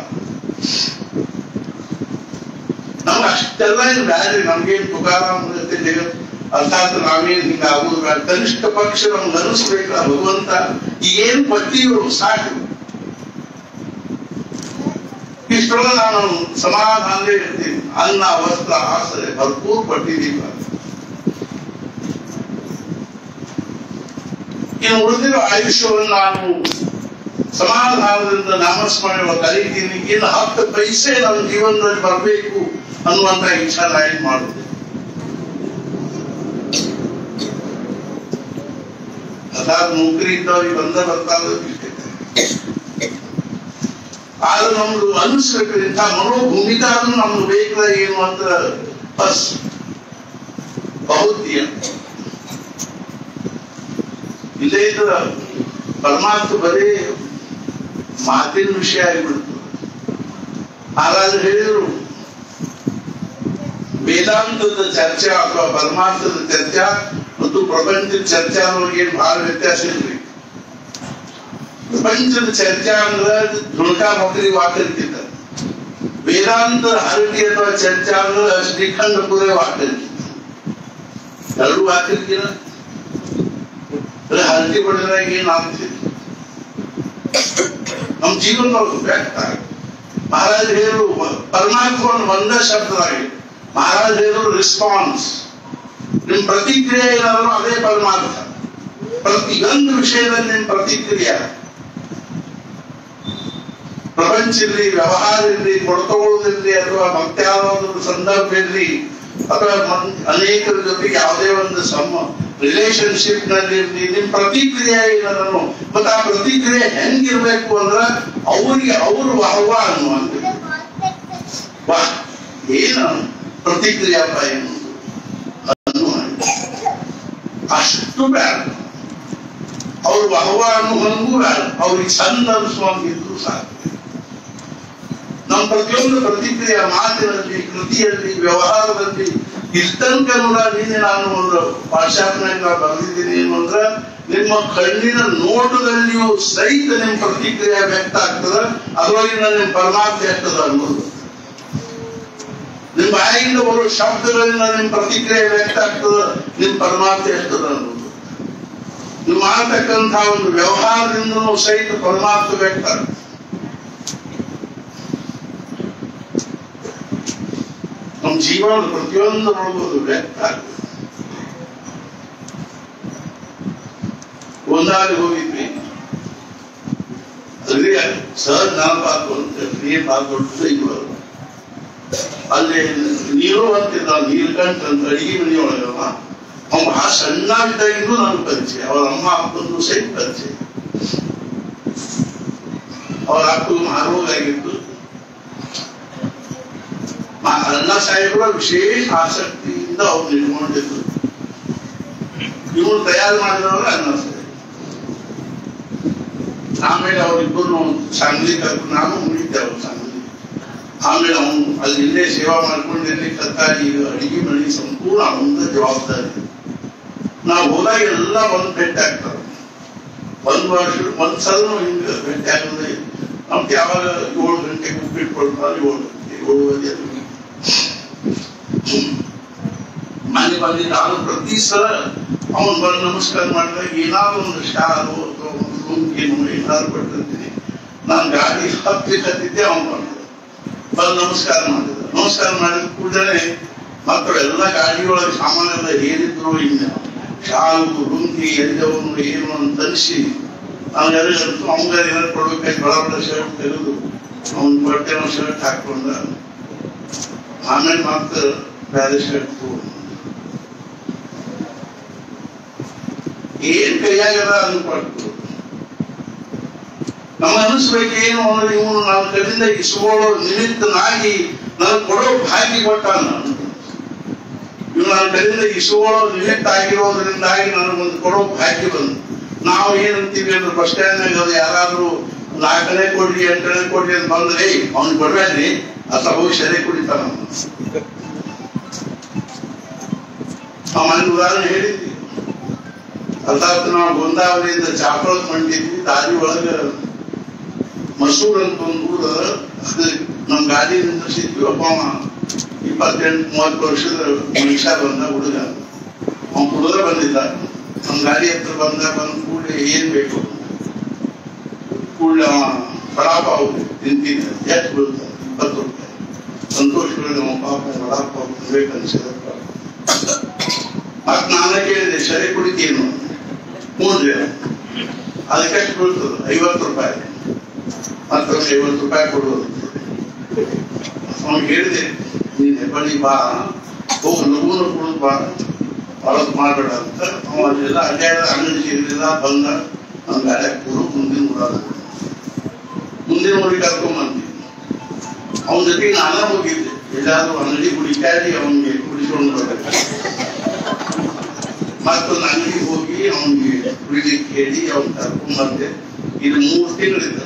ನಮ್ಗೆ ಅಷ್ಟೆಲ್ಲ ಇದು ಬ್ಯಾಡ್ರಿ. ನಮ್ಗೇನು ತುಕಾರಾಮ್ ಜೊತೆ ಅರ್ಥಾತ್ ನಾವೇನ್ ಹಿಂಗಾಗುದು ಬೇಡ. ಕನಿಷ್ಠ ಪಕ್ಷ ನಮ್ಗೆ ಅನಿಸ್ಬೇಕ ಭಗವಂತ ಏನ್ ಪಟ್ಟಿಯೋ ಸಾಕು. ಇಷ್ಟೊಳಗೆ ನಾನು ಸಮಾಧಾನದೇ ಇರ್ತೀನಿ. ಅನ್ನ ವಸ್ತ್ರ ಆಸರೆ ಭರ್ಪೂರ್ ಪಟ್ಟಿದ್ದೀವಿ. ಇನ್ನು ಉಳಿದಿರೋ ಆಯುಷ್ಯವನ್ನು ನಾನು ಸಮಾಧಾನದಿಂದ ನಾಮಸ್ಮರಣೆ ಕಲಿತೀನಿ. ಇನ್ನು 10 ಪೈಸೆ ನನ್ನ ಜೀವನದಲ್ಲಿ ಬರಬೇಕು ಅನ್ನುವಂತ ಇಚ್ಛಾ ನಾನು ಮಾಡುತ್ತೆ. ಅದಾದ ನೌಕರಿ ಇದ್ದವ್ರಿಗೆ ಬರ್ತಾರೆ. ಆದ್ರೆ ನಮ್ದು ಅನಿಸ್ಬೇಕು ಇಂಥ ಮನೋಭೂಮಿಕಾ ನಮ್ದು ಬೇಕಲ್ಲ ಏನು ಅಂತ ಬಸ್ ಬಹುತ್ಯ ಇಲ್ಲೇ ಇದ್ರ ಪರಮಾತ್ಮ ಬರೀ ಮಾತಿನ ವಿಷಯ ಆಗಿಬಿಡ್ತು. ಹಾಗಾದ್ರೆ ಹೇಳಿದ್ರು ವೇದಾಂತದ ಚರ್ಚೆ ಅಥವಾ ಪರಮಾರ್ಥದ ಚರ್ಚಾ ಮತ್ತು ಪ್ರಪಂಚದ ಚರ್ಚಾ ಅನ್ನೋರಿಗೆ ಬಹಳ ವ್ಯತ್ಯಾಸ ಇಲ್ರಿ. ಪ್ರಪಂಚದ ಚರ್ಚಾ ಅಂದ್ರೆ ಧುಳ್ಕಾ ಭಕ್ತಿ ವಾಕರ್ಕಿತ. ವೇದಾಂತ ಹರಟಿ ಅಥವಾ ಚರ್ಚಾ ಅಂದ್ರೆ ಶ್ರೀಖಂಡ ಪುರೇ ವಾಕರ್ಕಿತ. ಎರಡು ವಾಕರ್ಕಿನ ಹರಟಿ ಪಡೆದಾಗ ಏನಾಗ್ತಿತ್ತು ನಮ್ಮ ಜೀವನದೊಳಗೆ ವ್ಯಕ್ತ. ಮಹಾರಾಜ ಹೇಳು ಪರಮಾತ್ಮವನ್ನು ಒಂದೇ ಶಬ್ದವಾಗಿ ಮಹಾರಾಜ ಹೇಳಿದ್ರು ರೆಸ್ಪಾನ್ಸ್. ನಿಮ್ ಪ್ರತಿಕ್ರಿಯೆ ಏನಾದ್ರು ಅದೇ ಪರಮಾರ್ಥ. ಪ್ರತಿಯೊಂದು ವಿಷಯದಲ್ಲಿ ನಿಮ್ ಪ್ರತಿಕ್ರಿಯೆ, ಪ್ರಪಂಚ ಇರಲಿ, ವ್ಯವಹಾರ ಇರಲಿ, ಕೊಡ್ತಗೊಳ್ಳೋದಿರಲಿ, ಅಥವಾ ಮತ್ತೆ ಯಾವುದಾದ್ರು ಸಂದರ್ಭ ಇರಲಿ, ಅಥವಾ ಅನೇಕರ ಜೊತೆಗೆ ಯಾವುದೇ ಒಂದು ರಿಲೇಶನ್ಶಿಪ್ ನಲ್ಲಿ ಇರಲಿ, ನಿಮ್ ಪ್ರತಿಕ್ರಿಯೆ ಏನದನ್ನು ಮತ್ತೆ ಆ ಪ್ರತಿಕ್ರಿಯೆ ಹೆಂಗಿರ್ಬೇಕು ಅಂದ್ರ ಅವ್ರಿಗೆ ಅವರು ವಾಹ್ವ ಅನ್ನುವಂತ ವಾ ಏನು ಪ್ರತಿಕ್ರಿಯಾಪ ಏನು ಅನ್ನುವ ಅಷ್ಟು ಬೇಡ. ಅವ್ರು ವಾಹ್ವ ಅನ್ನುವಂಗೂ ಬೇಡ, ಅವ್ರಿಗೆ ಚಂದ ಅನಿಸುವಂಗಿದ್ರು ಸಾಕು. ನಮ್ಮ ಪ್ರತಿಯೊಂದು ಪ್ರತಿಕ್ರಿಯೆ ಮಾತಿನಲ್ಲಿ, ಕೃತಿಯಲ್ಲಿ, ವ್ಯವಹಾರದಲ್ಲಿ ಇಷ್ಟಂಕ ನಿನ್ನೆ ನಾನು ಒಂದು ವಾಟ್ಸ್ಆಪ್ನಾಗ ಬರೆದಿದ್ದೀನಿ ಏನು ಅಂದ್ರ, ನಿಮ್ಮ ಕಣ್ಣಿನ ನೋಟದಲ್ಲಿಯೂ ಸಹಿತ ನಿಮ್ ಪ್ರತಿಕ್ರಿಯೆ ವ್ಯಕ್ತ ಆಗ್ತದ, ಅದರೊಳಗಿನ ನಿಮ್ ಪರಮಾರ್ಥ ಆಗ್ತದ ಅನ್ನೋದು. ನಿಮ್ ಬಾಯಿಯಿಂದ ಬರೋ ಶಬ್ದಗಳಿಂದ ನಿಮ್ ಪ್ರತಿಕ್ರಿಯೆ ವ್ಯಕ್ತ ಆಗ್ತದ, ನಿಮ್ ಪರಮಾರ್ಥ ಆಗ್ತದ ಅನ್ನೋದು. ನೀವು ಮಾಡತಕ್ಕಂಥ ಒಂದು ವ್ಯವಹಾರದಿಂದನೂ ಸಹಿತ ಪರಮಾರ್ಥ ವ್ಯಕ್ತ ಆಗ್ತದೆ. ನಮ್ಮ ಜೀವನದ ಪ್ರತಿಯೊಂದು ನೋಡ್ಬೋದು ವ್ಯಕ್ತ ಆಗ್ತದೆ. ಒಂದಾಗಿ ಹೋಗಿದ್ವಿ, ಅಲ್ಲಿ ಸರ್ ನೆನಪಾತು ಅಂತ ಏನ್ ದೊಡ್ಡ ಇವರು ಅಲ್ಲಿ ನೀರು ಅಂತಿದ್ದ, ನೀಲ್ಕಂಠ ಅಂತ ಅಡಿಗೆ ಮನೆಯೊಳಗವ. ಅವ ಬಹಳ ಸಣ್ಣ ಇದ್ದಾಗಿಂದು ನನಗೆ ಪರಿಚಯ, ಅವ್ರ ಅಮ್ಮ ಅಪ್ಪಂದು ಸಹಿತ ಪರಿಚಯ. ಅವ್ರ ಅಪ್ಪಗೂ ಮಾರೋಗಾಗಿತ್ತು. ಅಣ್ಣ ಸಾಹೇಬರ ವಿಶೇಷ ಆಸಕ್ತಿಯಿಂದ ಅವ್ರು ಇಟ್ಕೊಂಡಿದ್ರು. ಇವ್ರು ತಯಾರು ಮಾಡಿದವರು ಅಣ್ಣ ಸಾಹೇಬ್. ಆಮೇಲೆ ಅವರಿಬ್ಬರು ಸಾಂಗ್ಲಿ ಕರ್ಕೊಂಡು ನಾನು ಮುಗಿದ್ದೆ ಅವ್ರು ಸಾಂಗ್ಲಿ. ಆಮೇಲೆ ಅವನು ಅಲ್ಲಿ ಇಲ್ಲೇ ಸೇವಾ ಮಾಡ್ಕೊಂಡು ಇಲ್ಲಿ ಕತ್ತಾಗಿ ಅಡಿಗೆ ಮನೆ ಸಂಪೂರ್ಣ ಅವನ ಜವಾಬ್ದಾರಿ. ನಾವು ಹೋದಾಗ ಎಲ್ಲ ಒಂದ್ ಭೇಟಿ ಆಗ್ತಾರೆ. ಒಂದ್ಸಲ ಹಿಂಗ ಭೇಟಿ ಆಗೋದೇ ನಮ್ಗೆ ಯಾವಾಗ 7 ಗಂಟೆಗೆ ಉಪ್ಪಿಟ್ಟು ಕೊಡ್ತಾರೆ, 7 ಮನೆ ಬಂದು ನಾನು ಪ್ರತಿ ಸಲ ಅವನ್ ಬಂದು ನಮಸ್ಕಾರ ಮಾಡಿದಾಗ ಏನಾದ್ರು ಒಂದು ಶಾಲು ಅಥವಾ ಒಂದು ಲುಂಗಿನೋ ಏನಾದ್ರು ಕೊಟ್ಟಿರ್ತೀನಿ. ನಾನು ಗಾಡಿ ಹತ್ತಿದ್ದೆ ಅವನು ಬಂದು ನಮಸ್ಕಾರ ಮಾಡಿದ. ನಮಸ್ಕಾರ ಮಾಡಿದ ಕೂಡಲೇ ಮಕ್ಕಳೆಲ್ಲ ಗಾಡಿಯೊಳಗೆ ಸಾಮಾನೆಲ್ಲ ಏನಿದ್ರು ಇನ್ನ ಶಾಲು ಲುಂಗಿ ಎಲ್ಲವನು ಏನು ಅಂತ ಅನಿಸಿ ನಾನು ಎಲ್ಲರಿಗಂತೂ ಅವಂಗ ಏನಾದ್ರು ಕೊಡ್ಬೇಕಾಗಿ ಬಡ ಶರ್ಟ್ ತೆಗೆದು ಅವನ ಬಟ್ಟೆನ ಶರ್ಟ್ ಹಾಕೊಂಡ. ಆಮೇಲೆ ಮತ್ತೆ ಬೇರೆ ಶರ್ಟ್ ಏನ್ ಕೈಯಾಗದ ಅದನ್ನು ಕೊಟ್ಟು ನಮ್ಗೆ ಅನಿಸ್ಬೇಕೇನು ಅಂದ್ರೆ ಇವನು ನನ್ನ ಕಡೆಯಿಂದ ಇಸ್ಕೊಳ್ಳೋ ನಿಮಿತ್ತನಾಗಿ ನನಗೆ ಕೊಡೋ ಭಾಗ್ಯ ಕೊಟ್ಟಾನ. ಇವ್ ನನ್ನ ಕಡೆಯಿಂದ ಇಸ್ಕೊಳ್ಳೋ ನಿಮಿತ್ತ ಆಗಿರೋದ್ರಿಂದಾಗಿ ನನಗೊಂದು ಕೊಡೋ ಭಾಗ್ಯ ಬಂದು. ನಾವು ಏನಂತೀವಿ ಅಂದ್ರೆ ಬಸ್ ಸ್ಟ್ಯಾಂಡ್ನಾಗ ಯಾರಾದ್ರೂ 4ನೇ ಕೊಡ್ರಿ 8ನೇ ಕೊಡ್ರಿ ಅಂತ ಬಂದ್ರೆ ಅವ್ನು ಕೊಡ್ಬೇಡ್ರಿ ಅಥವಾ ಹೋಗಿ ಸರಿ ಕುಡಿತಾನ. ಅವನಿಗೆ ಉದಾಹರಣೆ ಹೇಳಿದ್ವಿ. ಅರ್ಥಾತ್ ನಾವು ಗೋಂದಾವರಿಯಿಂದ ಚಾಪಳಕ್ ಮಾಡಿದ್ವಿ. ದಾರಿ ಒಳಗ ಮಸೂರ್ ಅಂತ ಒಂದು ಊರ, ಅದು ನಮ್ ಗಾಡಿ ನಿಂದಿಸಿದ್ವಿ. ಒಬ್ಬ 28-30 ವರ್ಷದ ಮನುಷ್ಯ ಬಂದ ಹುಡುಗ. ಅವ್ನು ಹುಡುಗ ಬಂದಿದ್ದ. ನಮ್ ಗಾಡಿ ಹತ್ರ ಬಂದ ಕೂಡಲೇ ಏನ್ ಬೇಕು ಕೂಡಲೇ ಅವ ವಡಾಪಾವ್ ತಿಂತಿದ್ದ. ಎಷ್ಟು ಬೀಳ್ತಾರೆ? 20 ರೂಪಾಯಿ. ಸಂತೋಷಗಳಿಗೆ ನಮ್ಮ ಪಾಪ ವಡಾಪಾವ್ ತಿನ್ಬೇಕನ್ಸಿದಪ್ಪ. ಮತ್ ನಾನೇ ಕೇಳಿದೆ ಸರಿ ಕುಡಿತೀನು? ಮೂಡ್ರಿ ಅದಕ್ಕೆಷ್ಟು ಬೀಳ್ತದ? 50 ರೂಪಾಯಿ. ಮತ್ತೊಂದು 50 ರೂಪಾಯಿ ಕೊಡುವುದು. ಅವ್ನಿಗೆ ಹೇಳಿದೆ ನೀನ್ ಹೆಬ್ಬಳ್ಳಿ ಬಾ, ಹೋಗಿ ಲಘುನ ಕುಡಿದು ಬಾ, ಹೊರತು ಮಾಡ್ಬೇಡ ಅಂತ. ಅವ ಅಲ್ಲೆಲ್ಲ ಅಡ್ಡಾಡ ಅಂಗಡಿ ಸಿಗಲಿಲ್ಲ. ಬಂದ ನಮ್ ಗಾಡಿ ಕೊಡು, ಮುಂದಿನ ಊರಿಗೆ ಕರ್ಕೊಂಬಂದಿ. ಅವನ ಜೊತೆಗೆ ನಾನೇ ಹೋಗಿದ್ದೆ. ಎಲ್ಲಾದ್ರೂ ಅಂಗಡಿ ಕುಡಿಕಾಡಿ ಅವನಿಗೆ ಕುಡಿಸ್ಕೊಂಡು ಬರ್ಬೇಕು. ಮತ್ತೊಂದು ಅಂಗಡಿಗೆ ಹೋಗಿ ಅವನಿಗೆ ಕುಡಿಲಿಕ್ಕೆ ಹೇಳಿ ಅವ್ನು ಕರ್ಕೊಂಡ್ಬಂದೆ. ಇದು 3 ತಿಂಗಳಿದ್ದ.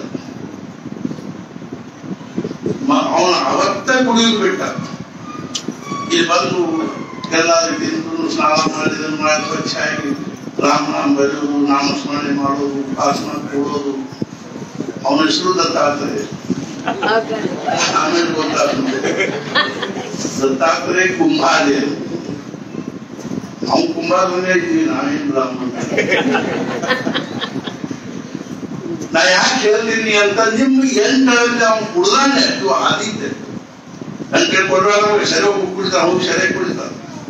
ಅವನು ಅವತ್ತ ಕುಡಿಯೋದು ಬಿಟ್ಟ. ಇಲ್ಲಿ ಬಂದು ಎಲ್ಲಾದ್ರೂ ತಿಂದು ಸ್ನಾನ ಮಾಡಿದನ್ನು ಮಾಡಿ ಸ್ವಚ್ಛ ಆಗಿ ರಾಮನಾಮ ಬರೆಯೋದು, ನಾಮಸ್ಮರಣೆ ಮಾಡೋದು, ಭಾಷಣ ಕೊಡೋದು. ಅವನ ಹೆಸರು ದತ್ತಾತ್ರೇಯ. ಆಮೇಲೆ ಗೊತ್ತಾಗ್ತದೆ ದತ್ತಾತ್ರೇಯ ಕುಂಭಾರಿ. ಅವ್ನು ಕುಂಭಾರನೇ ಇದ್ದೀವಿ, ನಾವೇನು ಬ್ರಾಹ್ಮಣ. ನಾ ಯಾಕೆ ಹೇಳ್ತೀನಿ ಅಂತ ನಿಮ್ಗೆ 8 ಅವ್ನು ಕುಡ್ದಾನೆ ಆದಿತ್ಯ ಗಂಟೆ ಕೊಡುವಾಗ ಸೆರೆ ಹೋಗಿ ಕುಡಿತಾನೆ, ಹೋಗಿ ಸೆರೆ ಕುಡಿತಾನೆ.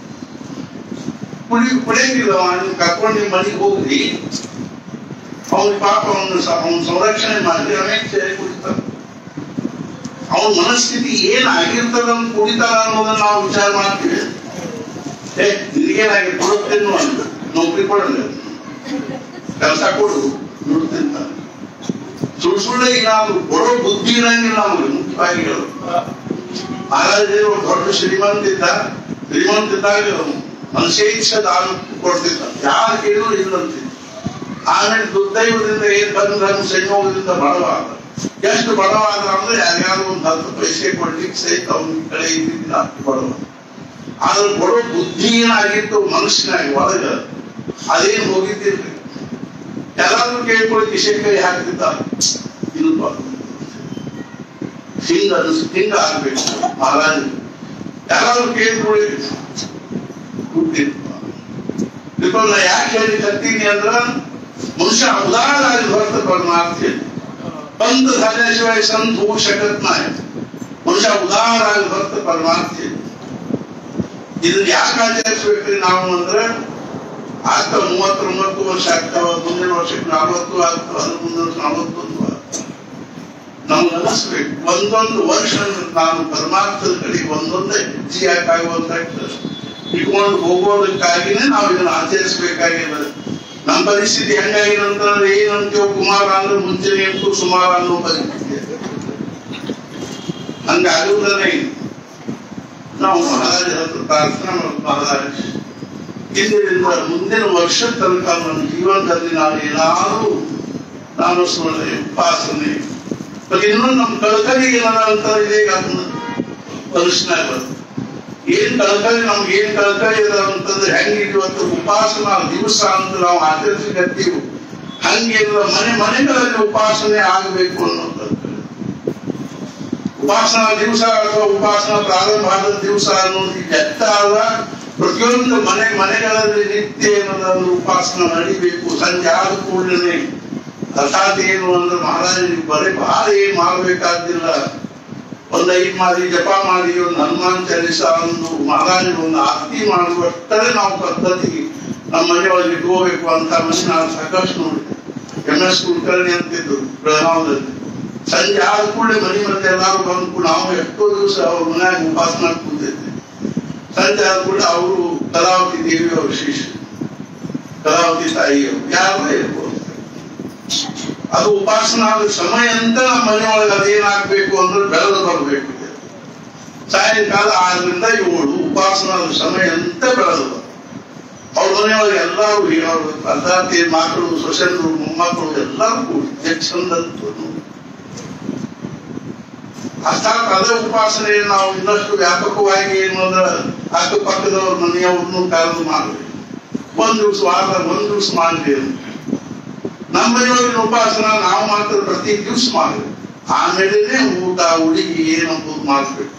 ಕುಡಿಯಂಗಿಲ್ಲ, ಅವನು ಕರ್ಕೊಂಡು ನಿಮ್ಮ ಮನೆಗೆ ಹೋಗ್ರಿ, ಅವನ ಪಾಪ ಅವನ ಸಂರಕ್ಷಣೆ ಮಾಡಿ ಅನೇಕ ಸೆರೆ ಕುಡಿತಾನೆ. ಅವನ ಮನಸ್ಥಿತಿ ಏನಾಗಿರ್ತದ ಅಂತ ಕುಡಿತಾರ ಅನ್ನೋದನ್ನ ನಾವು ವಿಚಾರ ಮಾಡ್ತೀವಿ. ನಿನಗೇನಾಗಿ ಕೊಡುತ್ತೇನು ಅಂತ ನೌಕರಿ ಕೊಡಲ್ಲ, ಕೆಲಸ ಕೊಡು ದುಡ್ಡು. ಸುಳ್ಳು ಈಗ ನಾವು ಕೊಡೋ ಬುದ್ಧಿ ಇರಂಗಿಲ್ಲ ನಮ್ಗೆ. ಮುಖ್ಯವಾಗಿ ಮಹಾರಾಜರು ದೊಡ್ಡ ಶ್ರೀಮಂತಿದ್ದಾಗ ಮನುಷ್ಯ ಇಚ್ಛೆ ದಾನ ಕೊಡ್ತಿದ್ದ, ಯಾರು ಕೇಳಿದ್ರು ಇಲ್ಲಂತಿದ್ದ. ಆಮೇಲೆ ದುರ್ದೈವದಿಂದ ಏನ್ ಬಂದ್ರೆ ಸಂಯೋಗದಿಂದ ಬಡವಾದ. ಎಷ್ಟು ಬಡವಾದ ಅಂದ್ರೆ ಯಾರ್ಯಾರು ಒಂದು 10 ಪೈಸೆ ಕೊಡ್ಲಿಕ್ಕೆ ಸಹಿತ ಅವನ ಕಡೆ ಇದ್ದಿದ್ದಿಲ್ಲ, ಅಷ್ಟು ಬಡವ. ಆದ್ರೆ ಕೊಡೋ ಬುದ್ಧಿ ಏನಾಗಿತ್ತು ಮನುಷ್ಯನಾಗಿ ಒಳಗ, ಅದೇನು ಹೋಗಿದ್ದಿರ್ಲಿ. ಎಲ್ಲಾದ್ರೂ ಕೇಳ್ಕೊಳ್ಳಿ ಕಿಶೆ ಕೈ ಹಾಕ್ತಿದ್ದ, ಇಲ್ಪ ಹಿಂಗ ಆಗ್ಬೇಕು ಮಹಾರಾಜ. ಯಾರಾದ್ರೂ ಕೇಳ್ಕೊಳ್ಳಿ ಹುಟ್ಟಿರ್ಪ. ನಾ ಯಾಕೆ ಹೇಳಿ ಕರ್ತೀನಿ ಅಂದ್ರ मनुष्य उदार वर्त परमार्थ पंत झाल्याशिवाय संत होऊ शकत नाही. मनुष्य उदार वर्त परमार्थ ಇದನ್ನ ಯಾಕೆ ಆಚರಿಸಬೇಕ್ರಿ ನಾವು ಅಂದ್ರೆ ಆಗ್ತಾ 39 ವರ್ಷ ಆಗ್ತಾವ, ಮುಂದಿನ ವರ್ಷಕ್ಕೆ 40 ಆಗ್ತಾವ, ಮುಂದಿನ ವರ್ಷ 41 ನಮ್ಗೆ ಅನಿಸ್ಬೇಕು ಒಂದೊಂದು ವರ್ಷ ನಾನು ಪರಮಾರ್ಥದ ಕಡೆಗೆ ಒಂದೊಂದೇ ಹೆಜ್ಜೆ ಯಾಕಾಗುವಂತ ಇಟ್ಕೊಂಡು ಹೋಗೋದಕ್ಕಾಗಿನೇ ನಾವು ಇದನ್ನ ಆಚರಿಸಬೇಕಾಗಿದೆ. ನಮ್ಮ ಪರಿಸ್ಥಿತಿ ಹೆಂಗಾಗಿರಂತಂದ್ರೆ ಏನಂತೀವ, ಕುಮಾರ ಅಂದ್ರೆ ಮುಂಚೆನೆ ಅಂತೂ ಸುಮಾರ ಅನ್ನೋ ಪರಿಸ್ಥಿತಿ. ಹಂಗಾಗುವುದನ್ನೇ ನಾವು ಮಹಾರಾಜ ಹತ್ರ ಪ್ರಾರ್ಥನೆ ಮಹಾರಾಜ ಇಂದಿನಿಂದ ಮುಂದಿನ ವರ್ಷ ತನಕ ನನ್ನ ಜೀವನದಲ್ಲಿ ನಾನು ಏನಾದರೂ ನಾಮಸ್ಮರಣೆ ಉಪಾಸನೆ ಮತ್ತೆ ಇನ್ನೊಂದು ನಮ್ಮ ಕಳಕಳಿಗೆ ಏನಂತ ಇದೀಗ ಮನುಷ್ಯನಾಗ ಏನ್ ಕಳಕಳಿ ನಮ್ಗೆ ಏನ್ ಕಳಕಳಿ ಅದ ಅಂತಂದ್ರೆ ಹೆಂಗಿರುವಂತ ಉಪಾಸನಾ ದಿವಸ ಅಂತ ನಾವು ಆಚರಿಸಕತ್ತೀವಿ, ಹಂಗಿಲ್ಲ ಮನೆಗಳಲ್ಲಿ ಉಪಾಸನೆ ಆಗಬೇಕು ಅನ್ನೋಂಥದ್ದು. ಉಪಾಸನಾ ದಿವಸ ಅಥವಾ ಉಪಾಸನಾ ಪ್ರಾರಂಭ ಆದ ದಿವಸ ಅನ್ನೋದು ಎತ್ತ ಅಲ್ಲ, ಪ್ರತಿಯೊಂದು ಮನೆಗಳಲ್ಲಿ ನಿತ್ಯ ಏನೊಂದು ಉಪಾಸನ ನಡಿಬೇಕು. ಸಂಜೆ ಆದ ಕೂಡಲೇ ಅರ್ಥಾತ್ ಏನು ಅಂದ್ರೆ ಮಹಾರಾಜನಿಗೆ ಬಹಳ ಏನ್ ಮಾಡ್ಬೇಕಾದಿಲ್ಲ, ಒಂದು 5 ಮಾದಿ ಜಪ ಮಾಡಿ ಒಂದು ಹನುಮಾನ್ ಚಾಲಿಸ ಒಂದು ಮಹಾರಾಜನ ಒಂದು ಆರತಿ ಮಾಡುವಷ್ಟೇ ನಾವು ಪದ್ಧತಿ ನಮ್ಮ ಮನೆಯೊಳಗೆ ಇಟ್ಕೋಬೇಕು ಅಂತ ಮನೆ ನಾನು ಸಾಕಷ್ಟು ನೋಡಿದ್ದೆ. MS ಕುಲಕರ್ಣಿ ಅಂತಿದ್ರು ಬೆಳಗಾವದಲ್ಲಿ. ಸಂಜೆ ಆದ ಕೂಡಲೇ ಮನೆ ಎಲ್ಲಾರು ಬಂದು ನಾವು ಎಷ್ಟೋ ದಿವಸ ಅವ್ರ ಮನ್ಯಾಗ ಉಪಾಸನಾ ಕೂತಿದ್ದೆ. ಸಂಜೆ ಆದ ಕೂಡ ಅವರು ಕಲಾವತಿ ದೇವಿಯವ್ರ ಶಿಷ್ಯ, ಕಲಾವತಿ ತಾಯಿಯವರು ಯಾರೋ ಇರ್ಬೋದು. ಅದು ಉಪಾಸನಾದ ಸಮಯ ಅಂತ ನಮ್ಮ ಮನೆಯೊಳಗೆ ಅದೇನಾಗ್ಬೇಕು ಅಂದ್ರೆ ಬೆಳೆದು ಬರಬೇಕು. ಸಾಯಂಕಾಲ 6ರಿಂದ 7 ಉಪಾಸನಾದ ಸಮಯ ಅಂತ ಬೆಳೆದು ಅವ್ರ ಮನೆಯೊಳಗೆ ಎಲ್ಲರೂ ಹೇಳೋರು, ಅರ್ಧಾತಿ ಮಕ್ಕಳು, ಸೊಸೆಂದ್ರು, ಮೊಮ್ಮಕ್ಕಳು ಎಲ್ಲರೂ ಕೂಡಿ ಚಂದಂತ. ಅರ್ಥಾತ್ ಅದೇ ಉಪಾಸನೆ ನಾವು ಇನ್ನಷ್ಟು ವ್ಯಾಪಕವಾಗಿ ಏನು ಅಂದ್ರೆ ಅಕ್ಕಪಕ್ಕದವ್ರ ಮನೆಯವ್ರನ್ನು ಕರೆದು ಮಾಡಬೇಕು. ಒಂದ್ ದಿವ್ಸ ವಾರದಾಗ 1 ದಿವ್ಸ ಮಾಡಲಿ. ನಮ್ಮ ಮನೆಯೊಳಗಿನ ಉಪಾಸನ ನಾವು ಮಾತ್ರ ಪ್ರತಿ ದಿವ್ಸ ಮಾಡಬೇಕು. ಆಮೇಲೆ ಊಟ ಹುಡುಗಿ ಏನಂಬುದು ಮಾಡ್ಬೇಕು.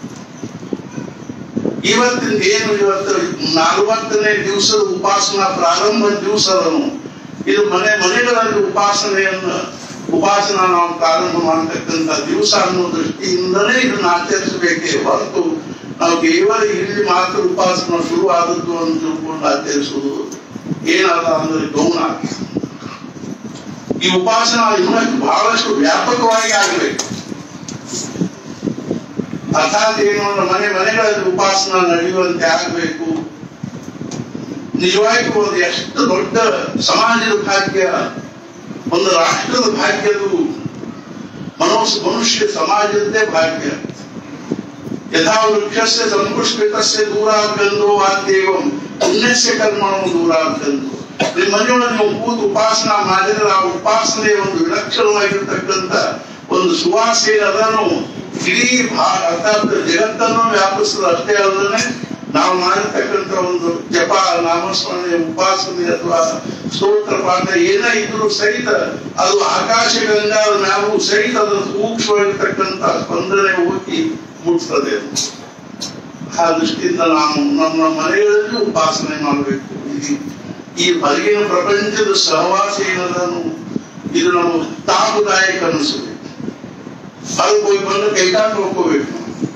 ಇವತ್ತಿನ ಏನು ಇವತ್ತು 40ನೇ ದಿವಸದ ಉಪಾಸನಾ ಪ್ರಾರಂಭ ದಿವಸ ಅದನ್ನು ಇದು ಮನೆಗಳಲ್ಲಿ ಉಪಾಸನ ನಾವು ಪ್ರಾರಂಭ ಮಾಡತಕ್ಕಂಥ ದಿವಸ ಅನ್ನೋ ದೃಷ್ಟಿಯಿಂದಲೇ ಇದನ್ನ ಆಚರಿಸಬೇಕೇ ಹೊರತು ನಾವು ಕೇವಲ ಇಲ್ಲಿ ಮಾತ್ರ ಉಪಾಸನ ಶುರು ಆದದ್ದು ಅಂತ ತಿಳ್ಕೊಂಡು ಆಚರಿಸುವುದು ಏನಲ್ಲ ಅಂದ್ರೆ ಗೌಣ. ಈ ಉಪಾಸನ ಇನ್ನಷ್ಟು ಬಹಳಷ್ಟು ವ್ಯಾಪಕವಾಗಿ ಆಗಬೇಕು. ಅರ್ಥಾತ್ ಏನು ಅಂದ್ರೆ ಮನೆಗಳಲ್ಲಿ ಉಪಾಸನ ನಡೆಯುವಂತೆ ಆಗಬೇಕು. ನಿಜವಾಗಿ ಒಂದು ಎಷ್ಟು ದೊಡ್ಡ ಸಮಾಜದ ಭಾಗ್ಯ, ಒಂದು ರಾಷ್ಟ್ರದ ಭಾಗ್ಯದು ಮನುಷ್ಯ ಸಮಾಜದ್ದೇ ಭಾಗ್ಯ. ಯಥಾ ವೃಕ್ಷಸ್ಯ ಸಂಪುಷ್ಪಿತಸ್ಯ ದೂರಾರ್ಗಂಧೋ ವಾದ್ಯೇವಂ ಪುಣ್ಯಸ್ಯ ಕರ್ಮಣೋ ದೂರಾರ್ಗಂಧೋ. ನಿಮ್ಮ ಮನೆಯೊಳಗೆ ನೀವು ಕೂತು ಉಪಾಸನಾ ಮಾಡಿದ್ರೆ ಆ ಉಪಾಸನೆ ಒಂದು ವಿಲಕ್ಷಣವಾಗಿರ್ತಕ್ಕಂಥ ಒಂದು ಸುವಾಸನೆ ಅದನ್ನು ಇಡೀ ಅರ್ಥಾತ್ ಜಗತ್ತನ್ನು ವ್ಯಾಪಿಸಲು ಅಷ್ಟೇ ಅಲ್ಲದೆ ನಾವು ಮಾಡಿರ್ತಕ್ಕಂಥ ಒಂದು ಜಪ, ನಾಮಸ್ಮರಣೆ, ಉಪಾಸನೆ ಅಥವಾ ಸ್ತೋತ್ರ ಪಾಠ ಏನೇ ಇದ್ರೂ ಸಹಿತ ಅದು ಆಕಾಶ ಗಂಗಾದ ಮ್ಯಾಲೂ ಸಹಿತ ಅದರ ಸೂಕ್ಷ್ಮವಾಗಿರ್ತಕ್ಕಂಥ ಸ್ಪಂದನೆ ಹೋಗಿ ಮುಟ್ತದೆ. ಆ ದೃಷ್ಟಿಯಿಂದ ನಾವು ನಮ್ಮ ಮನೆಗಳಲ್ಲಿ ಉಪಾಸನೆ ಮಾಡಬೇಕು. ಈ ಹೊರಗಿನ ಪ್ರಪಂಚದ ಸಹವಾಸ ಏನದನ್ನು ಇದು ನಮಗೆ ತಾಪದಾಯಕ ಅನಿಸಬೇಕು. ಹೊರಗೆ ಹೋಗಿ ಬಂದು ಕೈಕಾಲು ಹೋಗ್ಕೋಬೇಕು.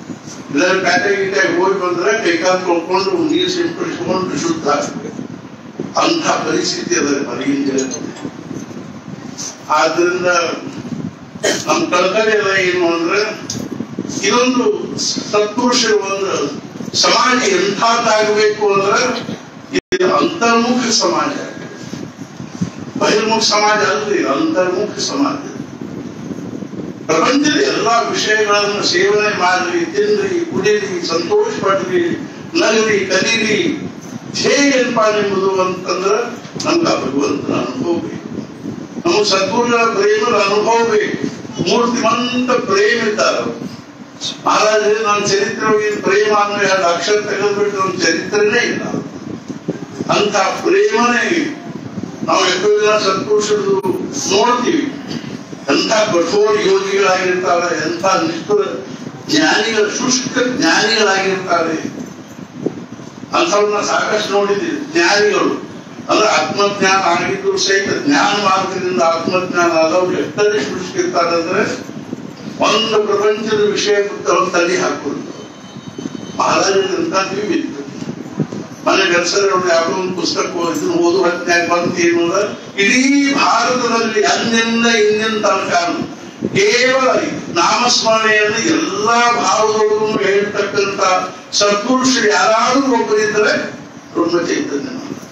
ಇದರ ಪ್ಯಾಟೆ ಗೀಟೆ ಹೋಗಿ ಬಂದ್ರೆ ಕೈಕಾಲು ತೊಳ್ಕೊಂಡು ನೀರು ಸಿಂಪಡಿಸಿಕೊಂಡು ಶುದ್ಧ ಆಗ್ತದೆ. ಅಂಥ ಪರಿಸ್ಥಿತಿ ಅದ ಹೊರಗಿನ ಜಗತ್ತಿನಲ್ಲಿ. ಆದ್ರಿಂದ ನಮ್ಮ ಕಳಕಳಿ ಎಲ್ಲ ಏನು ಅಂದ್ರೆ ಇದೊಂದು ಸತ್ಪುರುಷರ ಒಂದು ಸಮಾಜ ಎಂಥದ್ದಾಗಬೇಕು ಅಂದ್ರೆ ಇದು ಅಂತರ್ಮುಖ ಸಮಾಜ, ಬಹಿರ್ಮುಖ ಸಮಾಜ ಅಲ್ರಿ, ಅಂತರ್ಮುಖ ಸಮಾಜ. ಪ್ರಪಂಚದ ಎಲ್ಲಾ ವಿಷಯಗಳನ್ನು ಸೇವನೆ ಮಾಡ್ರಿ, ತಿನ್ರಿ, ಕುಡೀರಿ, ಸಂತೋಷ ಪಡ್ರಿ, ನಗರಿ, ಕಲೀರಿ. ಧ್ಯೇಯ ಏನಪ್ಪಾ ನಿಮ್ಮದು ಅಂತಂದ್ರ ನಮ್ಗೆ ಭಗವಂತನ ಅನುಭವ ಬೇಕು, ನಮಗೆ ಸದ್ಗುರುಗಳ ಪ್ರೇಮದ ಅನುಭವ ಬೇಕು. ಮೂರ್ತಿಮಂತ ಪ್ರೇಮ ಇದ್ದಾರೆ. ಮಹಾರಾಜರೇ ನನ್ನ ಚರಿತ್ರೆ ಪ್ರೇಮ ಅನ್ನೋ 2 ಅಕ್ಷರ ತೆಗೆದ್ಬಿಟ್ಟು ನಮ್ಮ ಚರಿತ್ರೆನೇ ಇಲ್ಲ. ಅಂತ ಪ್ರೇಮನೇ ನಾವು ಎಷ್ಟೋ ಜನ ಸತ್ಪುರುಷರು ನೋಡ್ತೀವಿ. ಎಂಥ ಕಠೋರ ಯೋಗಿಗಳಾಗಿರ್ತಾರೆ, ಎಂಥ ನಿಷ್ಠುರ ಜ್ಞಾನಿಗಳು, ಶುಷ್ಕ ಜ್ಞಾನಿಗಳಾಗಿರ್ತಾರೆ. ಅಂಥವ್ರನ್ನ ಸಾಕಷ್ಟು ನೋಡಿದ್ದೀವಿ. ಜ್ಞಾನಿಗಳು ಅಂದ್ರೆ ಆತ್ಮಜ್ಞಾನ ಆಗಿದ್ರು ಸಹಿತ ಜ್ಞಾನ ಮಾರ್ಗದಿಂದ ಆತ್ಮಜ್ಞಾನ ಆದವ್ರು ಎಷ್ಟೇ ಶುಷ್ಕಿರ್ತಾರೆ ಅಂದ್ರೆ ಒಂದು ಪ್ರಪಂಚದ ವಿಷಯ ತಲೆ ಹಾಕೋದು. ಮಹಾರಾಜರಂತ ಇತ್ತು. ಮನೆ ಕೆಲಸದವರು ಯಾವುದೋ ಒಂದು ಪುಸ್ತಕ ಇದನ್ನು ಓದು ಹೊತ್ತಿನಾಗ ಬಂತು ಏನು ಅಂದ್ರೆ ಇಡೀ ಭಾರತದಲ್ಲಿ ಅಂದಿನಿಂದ ಇಂದಿನ ತನಕ ಕೇವಲ ನಾಮಸ್ಮರಣೆಯನ್ನು ಎಲ್ಲಾ ಭಾವದೊಳಗೂ ಹೇಳ್ತಕ್ಕಂಥ ಸತ್ಪುರುಷರು ಯಾರಾದ್ರೂ ಒಬ್ಬರಿದ್ದರೆ ಬ್ರಹ್ಮ ಚೈತನ್ಯ.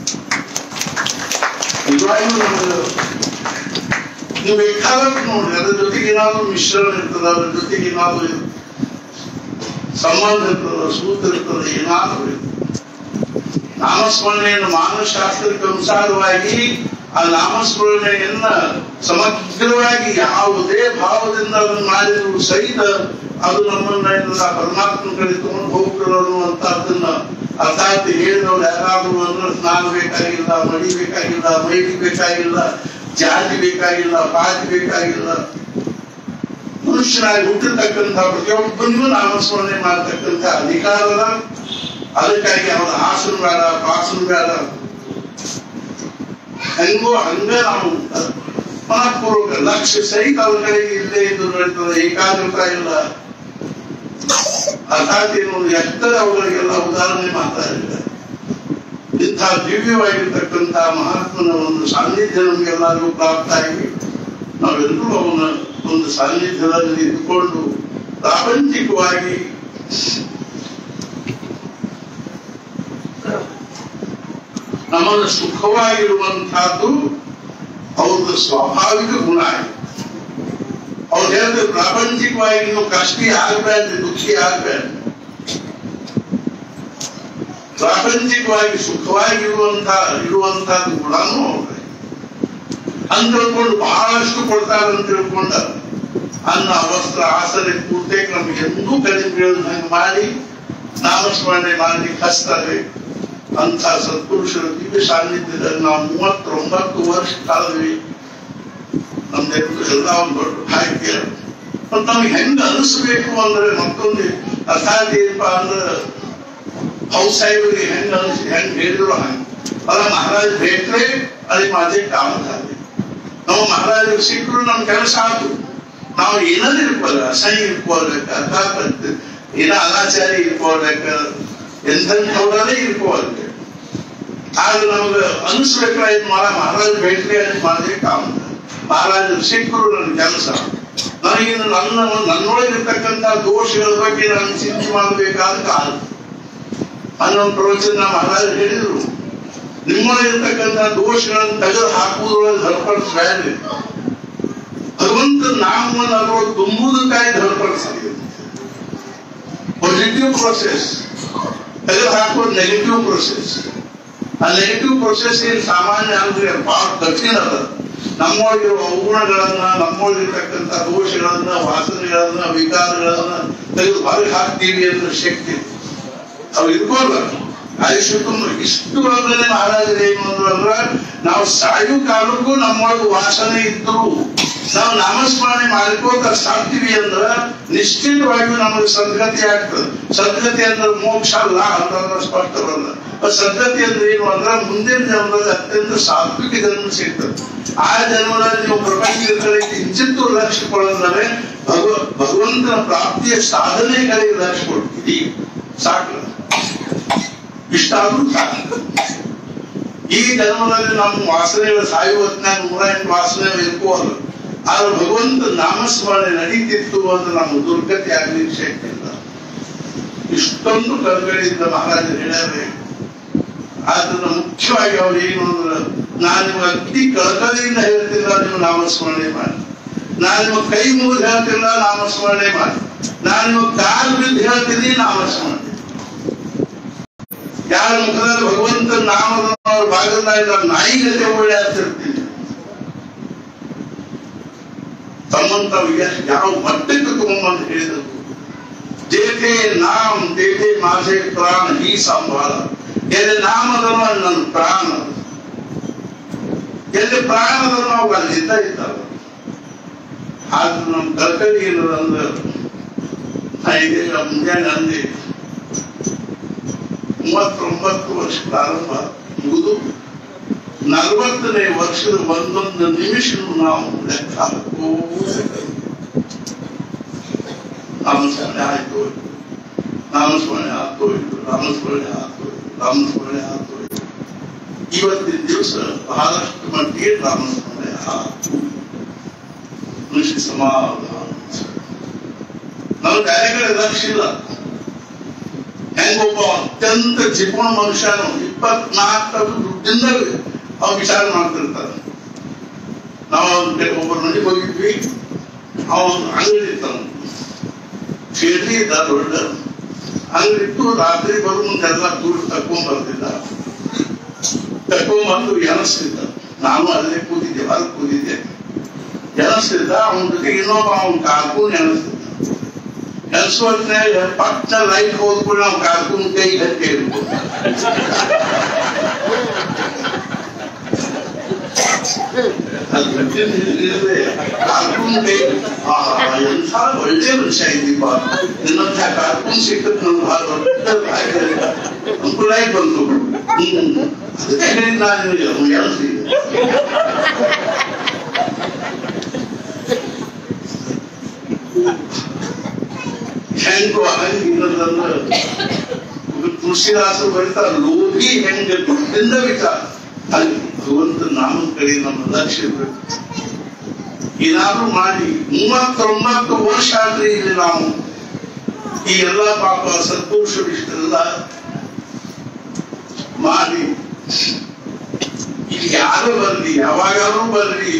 ನಿಜವಾಗ್ಲೂ ನೀವು ಬೇಕಾದ್ರೆ ನೋಡ್ರಿ, ಅದ್ರ ಜೊತೆಗೆ ಏನಾದ್ರು ಮಿಶ್ರಣ ಇರ್ತದ, ಅದ್ರ ಜೊತೆಗೆ ಏನಾದ್ರು ಸಂಬಂಧ ಇರ್ತದ, ಸೂತ್ರ ಇರ್ತದ, ಏನಾದ್ರು ನಾಮಸ್ಮರಣೆಯನ್ನು ಮಾನವಶಾಸ್ತ್ರಕ್ಕೆ ಅನುಸಾರವಾಗಿ ಆ ನಾಮಸ್ಮರಣೆಯನ್ನ ಸಮಗ್ರವಾಗಿ ಯಾವುದೇ ಭಾವದಿಂದ ಅದನ್ನು ಮಾಡಿದ್ರು ಸಹಿತ ಅದು ನಮ್ಮನ್ನ ಪರಮಾತ್ಮ ಕಡೆ ತಗೊಂಡು ಹೋಗ್ತಾರೆ ಅನ್ನುವಂಥದ್ದನ್ನ ಅರ್ಥಾತ್ ಹೇಳಿದವ್ರು ಯಾರಾದ್ರು ಅಂದ್ರೆ ಸ್ನಾನ ಬೇಕಾಗಿಲ್ಲ, ಮಡಿ ಬೇಕಾಗಿಲ್ಲ, ಮೈಲಿ ಬೇಕಾಗಿಲ್ಲ, ಜಾತಿ ಬೇಕಾಗಿಲ್ಲ, ಪಾತಿ ಬೇಕಾಗಿಲ್ಲ. ಮನುಷ್ಯನಾಗಿ ಹುಟ್ಟಿರ್ತಕ್ಕಂಥ ಪ್ರತಿಯೊಬ್ಬನಿಗೂ ನಾಮಸ್ಮರಣೆ ಮಾಡ್ತಕ್ಕಂಥ ಅಧಿಕಾರದ. ಅದಕ್ಕಾಗಿ ಅವರ ಆಸನ ಬೇಡ, ಪಾಸನ ಬೇಡ, ಹೆಂಗೋ ಹಂಗ ನಾವು ಮನಪೂರ್ವಕ ಲಕ್ಷ್ಯ ಸಹಿತ ಅವ್ರ ಕಡೆಗೆ ಇಲ್ಲೇ ಇದ್ದು ನಡೀತದೆ. ಏಕಾಗ್ರತಾ ಇಲ್ಲ, ಅರ್ಥಾತ್ ಏನು ಎಷ್ಟರ ಅವುಗಳಿಗೆಲ್ಲ ಉದಾಹರಣೆ ಮಾತಾಡಿದ್ದಾರೆ. ಇಂಥ ದಿವ್ಯವಾಗಿರ್ತಕ್ಕಂಥ ಮಹಾತ್ಮನ ಒಂದು ಸಾನ್ನಿಧ್ಯ ನಮಗೆಲ್ಲರಿಗೂ ಪ್ರಾಪ್ತ ಆಗಿ ನಾವೆಲ್ಲರೂ ಅವನ ಒಂದು ಸಾನ್ನಿಧ್ಯದಲ್ಲಿ ಇದ್ದುಕೊಂಡು ಪ್ರಾಪಂಚಿಕವಾಗಿ ನಮ್ಮನ್ನು ಸುಖವಾಗಿರುವಂತಹದ್ದು ಅವ್ರದ್ದು ಸ್ವಾಭಾವಿಕ ಗುಣ ಆಗಿದೆ. ಅವ್ರು ಹೇಳಿದ್ರೆ ಪ್ರಾಪಂಚಿಕವಾಗಿ ನೀವು ಕಷ್ಟಿ ಆಗ್ಬೇಡ್ರಿ, ದುಃಖಿ ಆಗ್ಬೇಡ್ರಿ. ಪ್ರಾಪಂಚಿಕವಾಗಿ ಸುಖವಾಗಿರುವಂತಹದ್ದು ಗುಣನೂ ಅವ್ರೆ ಅಂತ ತಿಳ್ಕೊಂಡು ಬಹಳಷ್ಟು ಕೊಡ್ತಾರಂತ ತಿಳ್ಕೊಂಡ ಅನ್ನ, ವಸ್ತ್ರ, ಆಸರೆ, ಪೂರ್ತಿಗೆ ನಮ್ಗೆ ಎಂದೂ ಕಡಿಮೆ ಬೀಳದಂಗೆ ಮಾಡಿ ನಾಮಸ್ಮರಣೆ ಮಾಡಿ ಹಚ್ತಾರೆ. ಅಂತ ಸತ್ಪುರುಷರ ದಿವ್ಯ ಸಾನ್ನಿಧ್ಯದಲ್ಲಿ ನಾವು 39 ವರ್ಷ ಕಾಲದ್ವಿ. ನಮ್ದೆಲ್ಲೂ ಎಲ್ಲ ಒಂದು ದೊಡ್ಡ ಭಾಗ್ಯ. ಮತ್ತು ನಮ್ಗೆ ಹೆಂಗ ಅನಿಸ್ಬೇಕು ಅಂದ್ರೆ ಮತ್ತೊಂದು ಅರ್ಥಾತ್ ಏನಪ್ಪಾ ಅಂದ್ರೆ ಹೌಸ್ ಸಾಹೇಬರಿಗೆ ಹೆಂಗ ಹೇಳಿದ್ರು ಹಂಗೆ ಅಲ್ಲ. ಮಹಾರಾಜ ಬೇಕ್ರೆ ಅದಕ್ಕೆ ಮಾಜೆ ಕಾಮ झाले. ನಾವು ಮಹಾರಾಜರು ಸಿಕ್ಕರು ನಮ್ ಕೆಲಸ ಆಯ್ತು. ನಾವು ಏನಾದ್ರು ಇರ್ಬೋದು, ಅಸಹ್ಯ ಇರ್ಕೋಬೇಕು, ಅರ್ಥಾತ್ ಏನ ಅನಾಚಾರಿ ಇರ್ಕೋಬೇಕು, ಎಂಥವ್ರೇ ಇರ್ಕೋಬೇಕು. ಆಗ ನಮ್ಗೆ ಅನಿಸ್ಬೇಕಾಯ್ತು ಮಹಾರಾಜ ಬೇಕ್ರೆ ಅದಕ್ಕೆ ಮಾಜೆ ಕಾಮ. ಮಹಾರಾಜರು ಸಿಕ್ಕರು ನನ್ನ ಕೆಲಸ. ನನಗಿನ್ನು ನನ್ನೊಳಗಿರ್ತಕ್ಕಂಥ ದೋಷಗಳ ಬಗ್ಗೆ ನಾನು ಚಿಂತೆ ಮಾಡಬೇಕಾದ ಕಾಲ. ಅನ್ನೊಂದು ಪ್ರವಚನ ಮಹಾರಾಜರು ಹೇಳಿದ್ರು, ನಿಮ್ಮೊಳಗಿರ್ತಕ್ಕಂಥ ದೋಷಗಳನ್ನು ತೆಗೆದು ಹಾಕುವುದರೊಳಗೆ ಧರ್ಪಡಿಸಬೇಡ್ರಿ. ಭಗವಂತನ ನಾಮವನ್ನು ಅದರೊಳಗೆ ತುಂಬುವುದಕ್ಕಾಗಿ ಧರ್ಪಡಿಸಿದೆ. ಪಾಸಿಟಿವ್ ಪ್ರೊಸೆಸ್ ತೆಗೆದು ಹಾಕೋದು ನೆಗೆಟಿವ್ ಪ್ರೊಸೆಸ್. ಆ ನೆಗೆಟಿವ್ ಪ್ರೊಸೆಸ್ ಏನು ಸಾಮಾನ್ಯ ಅಂದ್ರೆ ಬಹಳ ಕಠಿಣ ಅದ. ನಮ್ಮೊಳಗಿರುವ ಅವಗುಣಗಳನ್ನ, ನಮ್ಮೊಳಗಿರ್ತಕ್ಕಂಥ ದೋಷಗಳನ್ನ, ವಾಸನೆಗಳನ್ನ, ವಿಕಾರಗಳನ್ನ ತೆಗೆದು ಹೊರಗೆ ಹಾಕ್ತೀವಿ ಅನ್ನೋ ಶಕ್ತಿ ಅವು ಇರ್ಕೋಲ್ಲ. ಆಯುಷ್ಯಕ್ಕೂ ಇಷ್ಟು ಅಂದ್ರೆ ಮಹಾರಾಜರು ಏನು ಅಂದ್ರು ಅಂದ್ರ ನಾವು ಸಾಯು ಕಾಲಕ್ಕೂ ನಮ್ಮೊಳಗೆ ವಾಸನೆ ಇದ್ರು ನಾವು ನಾಮಸ್ಮರಣೆ ಮಾಡ್ಕೋತ ಸಾಕ್ತಿವಿ ಅಂದ್ರ ನಿಶ್ಚಿತವಾಗಿಯೂ ನಮಗೆ ಸದ್ಗತಿ ಆಗ್ತದೆ. ಸದ್ಗತಿ ಅಂದ್ರೆ ಮೋಕ್ಷ ಅಲ್ಲ ಅಂತಂದ್ರೆ ಸ್ಪಷ್ಟ ಬರಲ್ಲ. ಸದ್ಗತಿ ಅಂದ್ರೆ ಏನು ಅಂದ್ರೆ ಮುಂದಿನ ಜನ್ಮದಲ್ಲಿ ಅತ್ಯಂತ ಸಾತ್ವಿಕ ಜನ್ಮ ಸಿಗ್ತದೆ. ಆ ಜನ್ಮದಲ್ಲಿ ನೀವು ಪ್ರಪಂಚದ ಕಡೆ ಕಿಂಚಿತ್ತೂ ಲಕ್ಷ್ಯ ಕೊಡೋದ್ರೆ ಭಗವಂತನ ಪ್ರಾಪ್ತಿಯ ಸಾಧನೆಗಳಿಗೆ ಲಕ್ಷ್ಯ ಕೊಡ್ತೀವಿ. ಸಾಕು, ಇಷ್ಟಾದ್ರೂ ಸಾಕು. ಈ ಜನ್ಮದಲ್ಲಿ ನಮ್ಮ ವಾಸನೆಗಳು ಸಾಯುವ ಹೊತ್ತಿನಾಗ 108 ವಾಸನೆ ಇರ್ಕೋಲ್ಲ. ಆದ್ರೆ ಭಗವಂತ ನಾಮಸ್ಮರಣೆ ನಡೀತಿತ್ತು ಅಂದ್ರೆ ನಮ್ಮ ದುರ್ಗತಿ ಆಗ್ಲಿಕ್ಕೆ ಶಕ್ತಿ ಇಲ್ಲ. ಇಷ್ಟೊಂದು ಕಲ್ಗಳಿಂದ ಮಹಾರಾಜರು ಹೇಳ್ಯಾರೆ. ಆದ್ರಿಂದ ಮುಖ್ಯವಾಗಿ ಅವ್ರು ಏನು ಅಂದ್ರೆ, ನಾನು ನಿಮ್ಗೆ ಅತಿ ಕಳಕಳಿಯಿಂದ ಹೇಳ್ತಿಲ್ಲ ನೀವು ನಾಮಸ್ಮರಣೆ ಮಾಡಿ, ನಾನು ನಿಮಗೆ ಕೈ ಮುಗಿದು ಹೇಳ್ತಿಲ್ಲ ನಾಮಸ್ಮರಣೆ ಮಾಡಿ, ನಾನು ನಿಮಗೆ ಕಾಲು ಬಿದ್ದು ಹೇಳ್ತೀನಿ ನಾಮಸ್ಮರಣೆ. ಯಾರ ಮುಖದಲ್ಲಿ ಭಗವಂತನ ನಾಮದ ಅವ್ರ ಭಾಗದಾಗ ನಾಯಿ ಗತೆ ಒಳ್ಳೆ ಆಗ್ತಿರ್ತೀನಿ. ತಮ್ಮಂತ ಯಾವ ಮಟ್ಟಕ್ಕೆ ತಗೊಂಬಂತ ಹೇಳಿದ್ರು. ದೇತೆ ನಾಮ್ ದೇತೆ ಮಾಸೆ ಪ್ರಾಣ ಈ ಸಂಭಾಳ. ಎಲ್ಲಿ ನಾಮದನು ಅಲ್ಲಿ ನನ್ನ ಪ್ರಾಣ, ಎಲ್ಲಿ ಪ್ರಾಣದನು ಅವು ಅಲ್ಲಿದ್ದ ಇದ್ದಾವೆ. ಆದ್ರೆ ನಮ್ಮ ಕಲ್ಕಡಿ ಏನದಂದ್ರೆ, ಇದೀಗ ಮುಂಜಾನೆ ಅಂದೆ 39 ವರ್ಷ ಪ್ರಾರಂಭ ಮುಗಿದು 40ನೇ ವರ್ಷದ ಒಂದೊಂದು ನಿಮಿಷನೂ ನಾವು ಲೆಕ್ಕ ನಾಮಸ್ಮರಣೆ ಆಯ್ತು, ನಾಮಸ್ಮರಣೆ ಆತೋಯ್ತು, ನಾಮಸ್ಮರಣೆ ಆತೋಯ್ತು, ನಾಮಸ್ಮರಣೆ ಆತೋಯ್ತು. ಇವತ್ತಿನ ದಿವಸ ಬಹಳಷ್ಟು ಮಟ್ಟಿಗೆ ನಾಮಸ್ಮರಣೆ ಆತು. ಮನುಷ್ಯ ಸಮಾಧಾನ. ನಮ್ಮ ಕಾರ್ಯಗಳ ಲಕ್ಷ್ಯ ಇಲ್ಲ. ಹೆಂಗೊಬ್ಬ ಅತ್ಯಂತ ಜಿಪುಣ ಮನುಷ್ಯನು 24 ದುಡ್ಡಿಂದ ಅವ್ ವಿಚಾರ ಮಾಡ್ತಿರ್ತಾರೆ. ನಾವು ಒಬ್ಬರ ಮನೆಗೆ ಹೋಗಿದ್ವಿ. ಅವನು ಅಂಗಡಿ ಇರ್ತಾನ, ಶೇರ್ಲಿ ಇದ್ದ, ದೊಡ್ಡ ಅಂಗಡಿ ಇಟ್ಟು ರಾತ್ರಿ ಬರು ಮುಂದೆಲ್ಲ ದೂರ ತಕೊಂಡ್ಬರ್ತಿದ್ದ. ತಕೊಂಡ್ಬಂದು ಎನಸ್ತಿದ್ದ. ನಾನು ಅಲ್ಲೇ ಕೂತಿದ್ದೆ, ಹೊರಗೆ ಕೂತಿದ್ದೆ. ಎನಸ್ತಿದ್ದ. ಅವನ ಜೊತೆಗೆ ಇನ್ನೊಬ್ಬ ಅವನ ಕಾರ್ಕೂನ್ ಎನಸ್ತಿದ್ದ. ಎನ್ಸುವತ್ನಾಗ ಪಟ್ಟ ಲೈಟ್ ಹೋದ್ಕೊಂಡು ನಾವು ಕಾರ್ಕೂನ್ ಕೈ ಗಟ್ಟಿ ಇರ್ಬೋದು. ಕಾರ್ಕೂನ್ ಕೈ ಎಂಥ ಒಳ್ಳೆ ಮನುಷ್ಯ ಇದ್ದೀಪ, ನಿನ್ನಂಥ ಕಾರ್ಕೂನ್ ಸಿಕ್ಕತ್ ನಮ್ಗೆ ಬಹಳ ದೊಡ್ಡ ಅನುಕೂಲ ಆಗಿ ಬಂತು. ಅದಕ್ಕೆ ಹೇಳಿದ್ ನಾನು ನಿಮಗೆ ಎನ್ಸಿ ಹೆಂಗು ಹಂಗಿಲ್ಲದಂದ್ರ ತುಳಸಿದಾಸರು ಬರೀತಾರ, ಲೋಭಿ ಹೆಂಗ ದುಡ್ಡಿಂದ ವಿಚಾರ. ಅಲ್ಲಿ ಭಗವಂತ ನಾಮದ ಕಡೆ ನಮ್ಮ ಲಕ್ಷ್ಯ ಇರಬೇಕು. ಏನಾದ್ರೂ ಮಾಡಿ 39 ವರ್ಷ ಆದ್ರೆ ಇಲ್ಲಿ ನಾವು ಈ ಎಲ್ಲಾ ಪಾಪ ಸತ್ಪುರುಷರು ಇಷ್ಟೆಲ್ಲ ಮಾಡಿ ಇಲ್ಲಿ ಯಾರು ಬರ್ಲಿ, ಯಾವಾಗಾದ್ರೂ ಬರ್ಲಿ,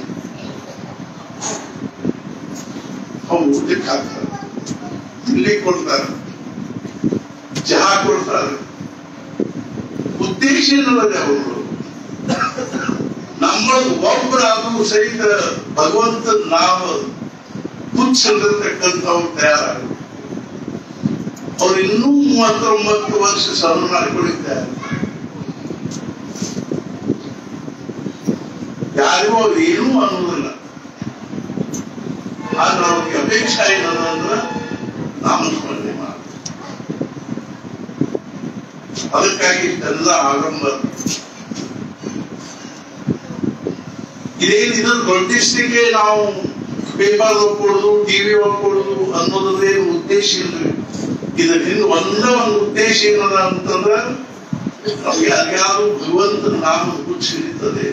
ಅವ್ರು ಊಟಕ್ಕೆ ಹಾಕ್ತಾರೆ, ತಿನ್ಲಿಕ್ಕೆ ಕೊಡ್ತಾರೆ, ಚಹಾ ಕೊಡ್ತಾರೆ. ಉದ್ದೇಶ ಏನಲ್ಲದೆ ಅವರು ನಮ್ಮದು ಒಬ್ಬರಾದ್ರೂ ಸಹಿತ ಭಗವಂತ ನಾವು ಹುಚ್ಚಿರ್ತಕ್ಕಂಥವ್ರು ತಯಾರಾಗ. ಅವ್ರು ಇನ್ನೂ 39 ವರ್ಷ ಸಹನ ಮಾಡಿಕೊಂಡಿದ್ದಾರೆ. ಯಾರಿಗೂ ಅವ್ರು ಏನೂ ಅನ್ನೋದಿಲ್ಲ. ಆದ್ರೆ ಅವ್ರಿಗೆ ಅಪೇಕ್ಷೆ ಏನಂದ್ರೆ ನಾಮಸ್ಮರಣೆ ಮಾಡಿ. ಅದಕ್ಕಾಗಿ ಎಲ್ಲ ಆರಂಭ ಇದೇನು ಇದನ್ನು ದೊಡ್ಡಿಸ್ಲಿಕ್ಕೆ ನಾವು ಪೇಪರ್ ಹೋಗ್ಕೊಡುದು, ಟಿವಿ ಹೋಗ್ಕೊಡುದು ಅನ್ನೋದ್ರದ್ದೇನು ಉದ್ದೇಶ ಇಲ್ರಿ. ಇದರಿಂದ ಒಂದು ಉದ್ದೇಶ ಏನದ ಅಂತಂದ್ರೆ ನಮ್ಗೆ ಯಾರ್ಯಾರು ಭಗವಂತನ ನಾಮ ಹುಚ್ಚು ಹಿಡಿತದೆ,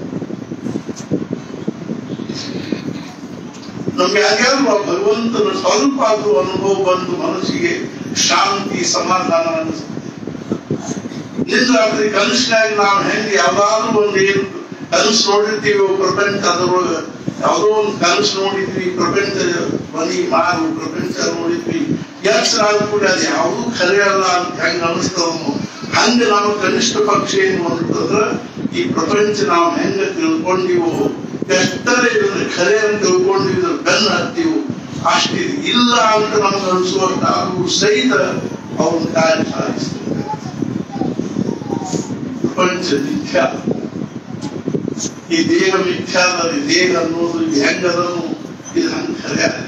ನಮ್ಗೆ ಯಾರ್ಯಾರು ಭಗವಂತನ ಸ್ವಲ್ಪ ಆದ್ರೂ ಅನುಭವ ಬಂದು ಮನಸ್ಸಿಗೆ ಶಾಂತಿ ಸಮಾಧಾನ ಅನಿಸ್ತದೆ. ನಿನ್ನ ರಾತ್ರಿ ಕನಸಿನಾಗಿ ನಾವು ಹೆಂಗೆ ಯಾವ್ದಾದ್ರು ಒಂದು ಏನು ಕನಸು ನೋಡಿರ್ತೀವಿ, ಪ್ರಪಂಚ ಅದರೊಳಗೆ ಯಾವುದೋ ಒಂದು ಕನಸು ನೋಡಿದ್ವಿ, ಪ್ರಪಂಚ ಮನಿ ಮಾರು ಪ್ರಪಂಚ ನೋಡಿದ್ವಿ, ಎಷ್ಟರಾದ ಕೂಡ ಅದು ಯಾವುದು ಖರೆ ಅಲ್ಲ ಅಂತ ಹೆಂಗ ಅನಿಸ್ತದೋ ಹಂಗೆ ನಾವು ಕನಿಷ್ಠ ಪಕ್ಷ ಏನು ಅಂತಂದ್ರ ಈ ಪ್ರಪಂಚ ನಾವು ಹೆಂಗ ತಿಳ್ಕೊಂಡಿವೋ, ಎಷ್ಟರೇ ಇದ್ರೆ ಖರೆ ಅಂತ ತಿಳ್ಕೊಂಡಿದ್ರೆ ಬೆನ್ನ ಹತ್ತೀವು, ಅಷ್ಟಿದೆ ಇಲ್ಲ ಅಂತ ನಮ್ಗೆ ಅನಿಸುವಂತಾದ್ರೂ ಸಹಿತ ಅವನ ಕಾರ್ಯ ಸಾಧಿಸ್ತದೆ. ಪ್ರಪಂಚ ಮಿಥ್ಯ, ಈ ದೇಹ ಮಿಥ್ಯಾದ, ದೇಹ ಅನ್ನೋದು ಹೆಂಗದನು ಇದು ಹಂಗೆ ಖರೆ ಆಗಿದೆ.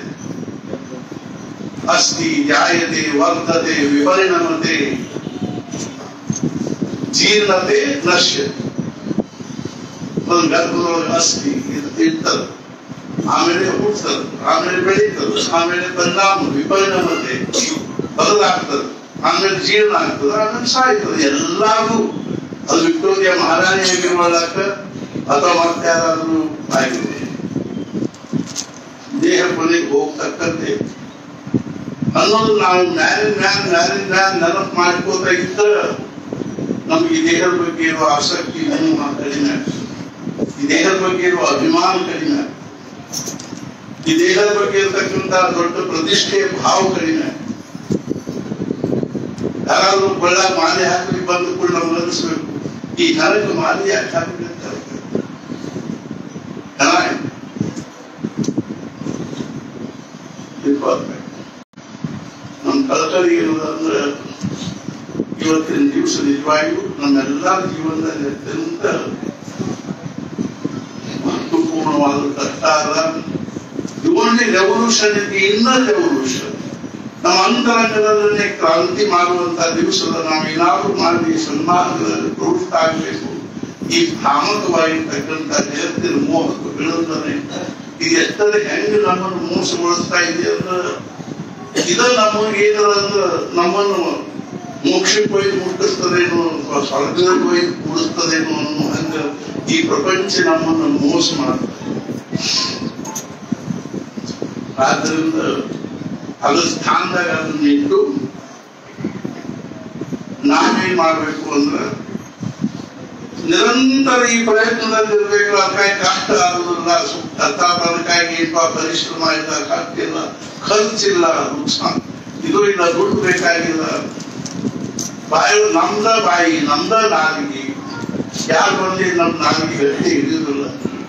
ಅಸ್ತಿ ಜಾಯತೆ ವರ್ತತೆ ವಿಪರಿಣಮತೆ ಜೀರ್ಣತೆ ನಶ್ಯ ಒಂದು ಗರ್ಭದೊಳಗೆ ಅಸ್ಥಿ ಇರ್ತದೆ, ಆಮೇಲೆ ಹುಡ್ತದೆ, ಆಮೇಲೆ ಬೆಳೀತದೆ, ಆಮೇಲೆ ಪರಿಣಾಮ ವಿಪರಿಣಾಮತೆ ಬದಲಾಗ್ತದೆ, ಆಮೇಲೆ ಜೀರ್ಣ ಆಗ್ತದೆ, ಆಮೇಲೆ ಸಾಯ್ತದೆ. ಎಲ್ಲಾರು ಅದು ವಿಕ್ಟೋರಿಯಾ ಮಹಾರಾಣಿಯಾಗಿರುವಾಗ ಅಥವಾ ಮತ್ತೆ ಯಾರಾದ್ರೂ ಆಗಿದೆ. ದೇಹ ಕೊನೆಗೆ ಹೋಗ್ತಕ್ಕಂತೆ ಅನ್ನೋದು ನಾವು ಮ್ಯಾಲಿನ ನೆನಪು ಮಾಡ್ಕೋತ ಇದ್ದರೆ ನಮ್ಗೆ ಈ ದೇಹದ ಬಗ್ಗೆ ಇರುವ ಆಸಕ್ತಿ ಕಡಿಮೆ, ಈ ದೇಹದ ಬಗ್ಗೆ ಇರುವ ಅಭಿಮಾನ ಕಡಿಮೆ, ಈ ದೇಹದ ಬಗ್ಗೆ ಇರತಕ್ಕಂತ ದೊಡ್ಡ ಪ್ರತಿಷ್ಠೆಯ ಭಾವ ಕಡಿಮೆ. ಯಾರಾದ್ರೂ ಬಳ್ಳ ಮಾಲೆ ಹಾಕಲಿ ಬಂದು ಕೂಡ ನಮ್ಗೆ ಅನಿಸ್ಬೇಕು, ಈ ಹಣಕ್ಕೆ ಮಾಲೆ ಯಾಕೆ ಹಾಕಲಿರ್ತಾರೆ? ನಮ್ಮ ಕಳಕಳಿ ಇರುವುದಂದ್ರೆ ಇವತ್ತಿನ ದಿವಸ ನಿಜವಾಗಿಯೂ ನಮ್ಮೆಲ್ಲ ಜೀವನದಲ್ಲಿ ಅತ್ಯಂತ ಮಹತ್ವಪೂರ್ಣವಾದ ಕರ್ತಾರ. ಓನ್ಲಿ ರೆವಲ್ಯೂಷನ್ ಇದೆ, ಇನ್ನರ್ ರೆವಲ್ಯೂಷನ್. ನಮ್ಮ ಅಂತರಂಗದಲ್ಲೇ ಕ್ರಾಂತಿ ಮಾಡುವಂತಹ ದಿವಸದ ನಾವು ಏನಾದ್ರೂ ಮಾಡಿ ಸನ್ಮಾನಗಳಲ್ಲಿ ಪ್ರವೃತ್ತ ಆಗಬೇಕು. ಈ ಭ್ರಾಮಕವಾಗಿರ್ತಕ್ಕಂಥ ಜಗತ್ತಿನ ಮೋಹಕ್ಕೆ ಬೀಳುತ್ತಾನೆ. ಇದು ಎಷ್ಟೇ ಹೆಂಗೆ ನಮ್ಮನ್ನು ಮೋಸಗೊಳಿಸ್ತಾ ಇದೆ ಅಂದ್ರೆ ಇದ ನಮಗೆ ಏನಂದ್ರೆ ನಮ್ಮನ್ನು ಮೋಕ್ಷಕ್ಕೆ ಒಯ್ದು ಮುಟ್ಟಿಸ್ತದೇನೋ, ಸ್ವರ್ಗಕ್ಕೆ ಒಯ್ದು ಕೂಡಿಸ್ತದೇನೋ ಅನ್ನೋ ಹಂಗ ಈ ಪ್ರಪಂಚ ನಮ್ಮನ್ನು ಮೋಸ ಮಾಡ್ತದೆ. ಆದ್ರಿಂದ ಅದ್ರ ಸ್ಥಾನದಾಗ ಅದನ್ನ ಇಟ್ಟು ನಾವೇನ್ ಮಾಡ್ಬೇಕು ಅಂದ್ರೆ ನಿರಂತರ ಈ ಪ್ರಯತ್ನದಲ್ಲಿ ಇರ್ಬೇಕು. ಅದಕ್ಕಾಗಿ ಕಷ್ಟ ಆಗುದಿಲ್ಲ, ಅರ್ಥಾತ್ ಅದಕ್ಕಾಗಿ ಏನಪ್ಪ ಪರಿಶ್ರಮ ಇಲ್ಲ, ಖರ್ಚಿಲ್ಲ, ಖರ್ಚಿಲ್ಲ, ಇದು ಇಲ್ಲ, ದುಡ್ಡು ಬೇಕಾಗಿಲ್ಲ. ಬಾಯಿ ನಮ್ದ ಬಾಯಿ, ನಮ್ದ ನಾಲಿಗೆ, ಯಾರು ಬಂದು ನಮ್ ನಾಲಿಗೆ ಗಟ್ಟಿ ಹಿಡಿಯುದಿಲ್ಲ.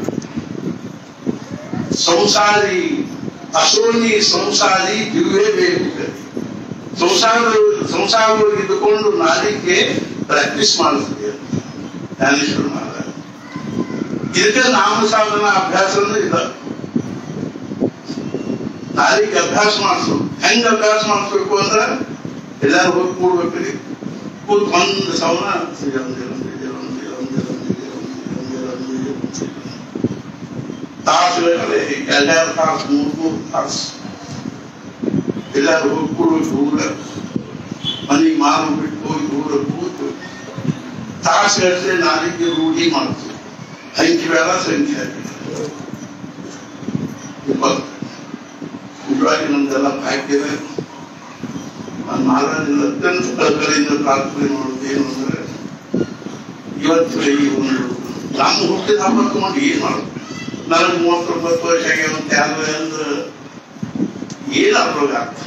ಸಂಸಾರಿ ಅಸೋನಿ ಸಂಸಾರಿ ದಿವ್ಯ ಬೇಕು. ಸಂಸಾರದೊಳಗೆ ಇದ್ದುಕೊಂಡು ನಾಲಿಗೆ ಪ್ರಾಕ್ಟೀಸ್ ಮಾಡುತ್ತದೆ ಜ್ಞಾನೇಶ್ವರ ಮಹಾರಾಜ. ಇದಕ್ಕೆ ನಾಮ ಸಾಧನ ಅಭ್ಯಾಸ ಅಂದ್ರೆ ಇಲ್ಲ. ನಾಲಿಗೆ ಅಭ್ಯಾಸ ಮಾಡಿಸೋದು. ಹೆಂಗ ಅಭ್ಯಾಸ ಮಾಡಿಸ್ಬೇಕು ಅಂದ್ರೆ ಎಲ್ಲಾರು ಹೋಗಿ ಕೂಡ್ಬೇಕ್ರಿ. ಕೂತ್ ಒಂದು ಸವನ ತಾಸುಗಳೇ, 2 ತಾಸು 3 ತಾಸು ಎಲ್ಲಾರು ಹೋಗಿ ಕೂಡ್ಬೇಕು. ದೂರ ಮನೆಗೆ ಮಾರು ಬಿಟ್ಟು ಹೋಗಿ ದೂರ ಕೂತು ತಾಸು ಹೇಳಿದ್ರೆ ನಾಲಿಗೆ ರೂಢಿ ಮಾಡ್ತೀವಿ. ಅಂಕಿ ಬೇಡ ಸಂಖ್ಯೆ ನಿಜವಾಗಿ ನಮ್ದೆಲ್ಲ ಭಾಗ್ಯದ. ನಾನು ಮಹಾರಾಜನ ಅತ್ಯಂತ ಕಳಕಳಿಯಿಂದ ಪ್ರಾರ್ಥನೆ ಮಾಡೋದು ಏನು ಅಂದ್ರೆ ಇವತ್ತು ಈ ಒಂದು ನಮ್ಮ ಹುಟ್ಟಿದ ಹಬ್ಬ ತಗೊಂಡು ಏನ್ ಮಾಡೋದು? ನನಗೆ 39 ವರ್ಷ ಆಗ್ಯಾವಂತ ಯಾರು ಅಂದ್ರೆ ಏನಾದ್ರೂ ಆಗ್ತದೆ.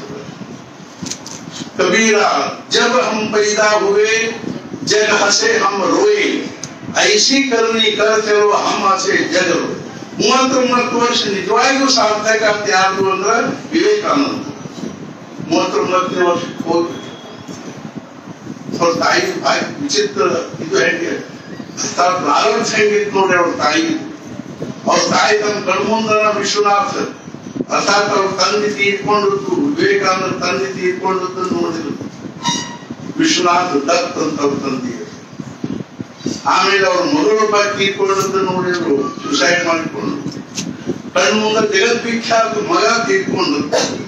कबीरा जब हम पैदा हुए जग हंसे हम रोए, ऐसी करनी कर चलो हम हंसे जग रोए. 39 ವರ್ಷ ನಿಜವಾಗಿಯೂ ಸಾರ್ಥಕ ಅಂತ ಯಾರು ಅಂದ್ರೆ ವಿವೇಕಾನಂದ. 39ನೇ ವರ್ಷಕ್ಕೆ ಹೋಗಿ ಅವ್ರ ತಾಯಿ ಭಾರಿ ವಿಚಿತ್ರ. ಇದು ಹೆಂಗೆ ಪ್ರಾರಂಭ ಹೆಂಗಿತ್ತು ನೋಡಿ ಅವ್ರ ತಾಯಿ. ಅವ್ರ ತಾಯಿ ತಮ್ಮ ಕಣ್ಮುಂದನ ವಿಶ್ವನಾಥ ಅರ್ಥಾತ್ ಅವ್ರ ತಂದೆ ತೀರ್ಕೊಂಡದ್ದು, ವಿವೇಕಾನಂದ ತಂದೆ ತೀರ್ಕೊಂಡದ್ದು ನೋಡಿದ್ರು. ವಿಶ್ವನಾಥ ದತ್ ಅಂತ ಅವ್ರ ತಂದೆ. ಆಮೇಲೆ ಅವ್ರ ಮಗಳೊಬ್ಬ ತೀರ್ಕೊಂಡದ್ದು ನೋಡಿದ್ರು, ಸುಸೈಡ್ ಮಾಡಿಕೊಂಡು. ಕಣ್ಮುಂದ ಜಗದ್ವಿಖ್ಯಾತ ಮಗ ತೀರ್ಕೊಂಡು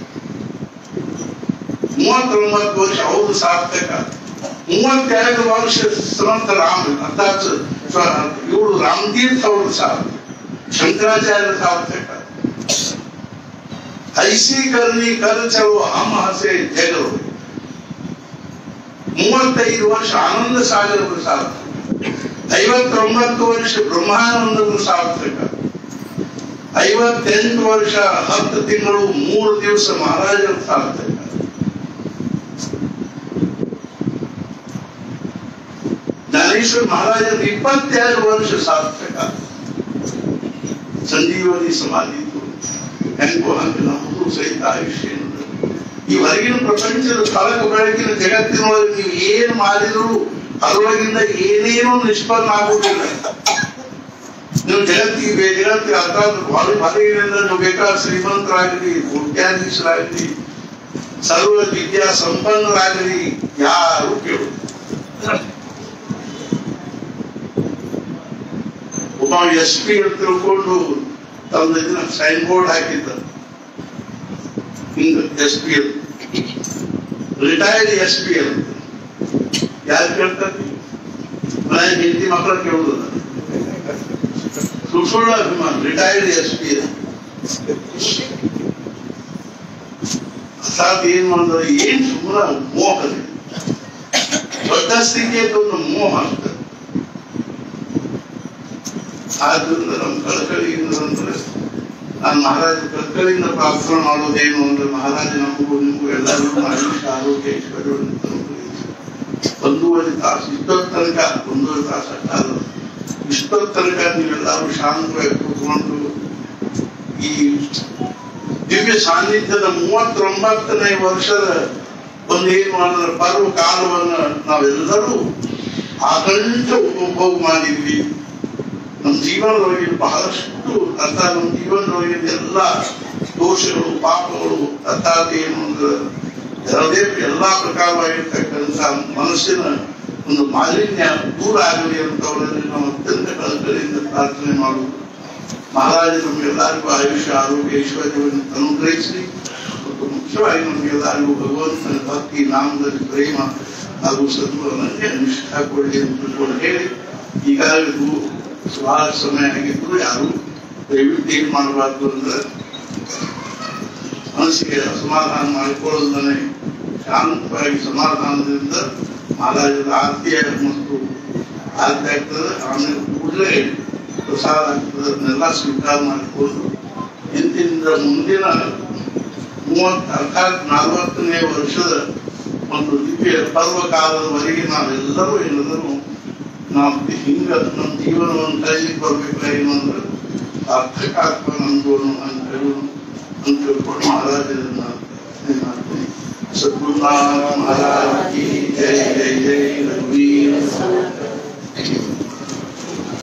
39 ವರ್ಷ ಹೌದು ಸಾರ್ಥಕ. 32 ವರ್ಷ ಸಮರ್ಥ ರಾಮ ಅರ್ಥಾತ್ ಇವರು ರಾಮತೀರ್ಥ ಅವರು ಸಾರ್ಥಕ, ಶಂಕರಾಚಾರ್ಯ ಸಾರ್ಥಕ. ಐಸಿ ಕರ್ನಿ ಕರ್ ಚಲೋ ಹಮ್ ಹಸೆ ಜಗರು. 35 ವರ್ಷ ಆನಂದ ಸಾಗರ ಸಾರ್ಥಕ. 59 ವರ್ಷ ಬ್ರಹ್ಮಾನಂದರು ಸಾರ್ಥಕ. 58 ವರ್ಷ 10 ತಿಂಗಳು 3 ದಿವಸ ಮಹಾರಾಜರು ಸಾರ್ಥಕ. ಜ್ಞಾನೇಶ್ವರ ಮಹಾರಾಜರು 22 ವರ್ಷ ಸಾರ್ಥಕ. ಸಂಜೀವನಿ ಸಮಾಧಿ ಹೆಂಗೋ ಹಂಗೆ ನಮಗೂ ಸಹಿತ ಆಯುಷ್ಯ. ಈ ಹೊರಗಿನ ಪ್ರಪಂಚದ ಫಲಕ ಬೆಳಕಿನ ಜಗತ್ತಿನೊಳಗೆ ನೀವು ಏನ್ ಮಾಡಿದ್ರು ಅದರೊಳಗಿಂದ ಏನೇನೂ ನಿಷ್ಪನ್ನ ಆಗುವುದಿಲ್ಲ. ನೀವು ಜಗತ್ತಿಗೆ ಅರ್ಥಾತ್ ಹೊರಗಿನಿಂದ ನೀವು ಬೇಕಾದ ಶ್ರೀಮಂತರಾಗಲಿ, ಕೋಟ್ಯಾಧೀಶರಾಗಲಿ, ಸರ್ವ ವಿದ್ಯಾ ಸಂಪನ್ನರಾಗಲಿ, ಯಾರು ಕೇಳು ಒಬ್ಬ SP ಅಂತ ತಿಳ್ಕೊಂಡು ತಮ್ಮ ಇದನ್ನ ಸೈನ್ ಬೋರ್ಡ್ ಹಾಕಿದ್ದ ಹಿಂಗ SP ರಿಟೈರ್ಡ್ SP ಅಂತ ಯಾರು ಕೇಳ್ತಾರೆ ಮನೆ ಹೆಂಡತಿ ಮಕ್ಕಳ ಕೇಳುವುದಿಲ್ಲ ಸುಳ್ಳು ಅಭಿಮಾನ ರಿಟೈರ್ಡ್ SP ಅರ್ಥಾತ್ ಏನ್ ಮಾಡಿದ್ರೆ ಏನ್ ಸುಮ್ಮನೆ ಮೋಹನೆ ದೊಡ್ಡಸ್ತಿಗೆ ಒಂದು ಮೋಹ ಆಗ್ತದೆ ಆದ್ರಿಂದ ನಮ್ಮ ಕಳಕಳಿಯಿಂದ ಅಂದ್ರೆ ನಾನು ಮಹಾರಾಜ ಕಳಕಳಿಯಿಂದ ಪ್ರಾರ್ಥನೆ ಮಾಡೋದೇನು ಅಂದ್ರೆ ಮಹಾರಾಜ ನಮಗೂ ನಿಮಗೂ ಎಲ್ಲರಿಗೂ ಆಯುಷ್ಯ ಆರೋಗ್ಯ ಐಶ್ವರ್ಯವನ್ನು ಒಂದೂವರೆ ತಾಸು ಇಷ್ಟೊತ್ತು ತನಕ ಒಂದೂವರೆ ತಾಸು ಅಷ್ಟಾದ್ರು ಇಷ್ಟೊತ್ತು ತನಕ ನೀವೆಲ್ಲರೂ ಶಾಂತವಾಗಿ ಕೂತ್ಕೊಂಡು ಈ ದಿವ್ಯ ಸಾನ್ನಿಧ್ಯದ 39ನೇ ವರ್ಷದ ಒಂದೇನು ಮಾಡಿದ್ರೆ ಪರ್ವ ಕಾಲವನ್ನ ನಾವೆಲ್ಲರೂ ಆಕಂಠ ಉಪಭೋಗ ಮಾಡಿದ್ವಿ. ನಮ್ಮ ಜೀವನದೊಳಗೆ ಬಹಳಷ್ಟು ಅರ್ಥಾತ್ ನಮ್ಮ ಜೀವನದೊಳಗೆ ಎಲ್ಲ ದೋಷಗಳು ಪಾಪಗಳು ಅರ್ಥಾತ್ ಏನು ಅಂದ್ರೆ ಎಲ್ಲಾ ಪ್ರಕಾರವಾಗಿರ್ತಕ್ಕಂಥ ಮನಸ್ಸಿನ ಒಂದು ಮಾಲಿನ್ಯ ದೂರ ಆಗಲಿ ಅಂತವರಲ್ಲಿ ನಾವು ಅತ್ಯಂತ ಕಳಕಳಿಯಿಂದ ಪ್ರಾರ್ಥನೆ ಮಾಡುವುದು. ಮಹಾರಾಜ ನಮಗೆಲ್ಲರಿಗೂ ಆಯುಷ್ಯ ಆರೋಗ್ಯ ಐಶ್ವರ್ಯವನ್ನು ಅನುಗ್ರಹಿಸಿ ಮತ್ತು ಮುಖ್ಯವಾಗಿ ನಮಗೆಲ್ಲರಿಗೂ ಭಗವಂತನ ಭಕ್ತಿ ನಾಮದಲ್ಲಿ ಪ್ರೇಮ ಹಾಗೂ ಸದ್ಗುಣಕ್ಕೆ ನಿಷ್ಠಾ ಕೊಡಲಿ ಅಂತ ಹೇಳಿ ಈಗಾಗಲೇ ಬಹಳ ಸಮಯ ಆಗಿದ್ರು ಯಾರು ದಯವಿಟ್ಟು ಏನ್ ಮಾಡಬಾರ್ದು ಅಂದ್ರೆ ಮನಸ್ಸಿಗೆ ಅಸಮಾಧಾನ ಮಾಡಿಕೊಳ್ಳೋದನ್ನೇ ಶಾಂತವಾಗಿ ಸಮಾಧಾನದಿಂದ ಮಹಾರಾಜರ ಆರತಿ ಮತ್ತು ಆರತಿ ಆಗ್ತದೆ. ಆಮೇಲೆ ಕೂಡಲೇ ಪ್ರಸಾದ ಆಗ್ತದೆ. ಅದನ್ನೆಲ್ಲ ಸ್ವೀಕಾರ ಮಾಡಿಕೊಂಡು ಇಂತಿನಿಂದ ಮುಂದಿನ 30 ಅರ್ಥಾತ್ 40ನೇ ವರ್ಷದ ಒಂದು ದಿವ್ಯ ಪರ್ವಕಾಲದವರೆಗೆ ನಾವೆಲ್ಲರೂ ಏನಾದರೂ ನಾವು ಹಿಂಗ ನಮ್ಮ ಜೀವನವನ್ನು ಕಲಿಲಿಕ್ಕೆ ಬರ್ಬೇಕಲ್ಲ ಏನು ಅಂದ್ರೆ ಸಾರ್ಥಕಾತ್ಮ ನಂದೋನು ಅಂತ ತಿಳ್ಕೊಂಡು ಮಹಾರಾಜರನ್ನ ಮಾಡ್ತೀನಿ. ಸದ್ಗುರುನಾಥ ಮಹಾರಾಜ್ ಕಿ ಜೈ ಜೈ ಜೈ ರಘುವೀರ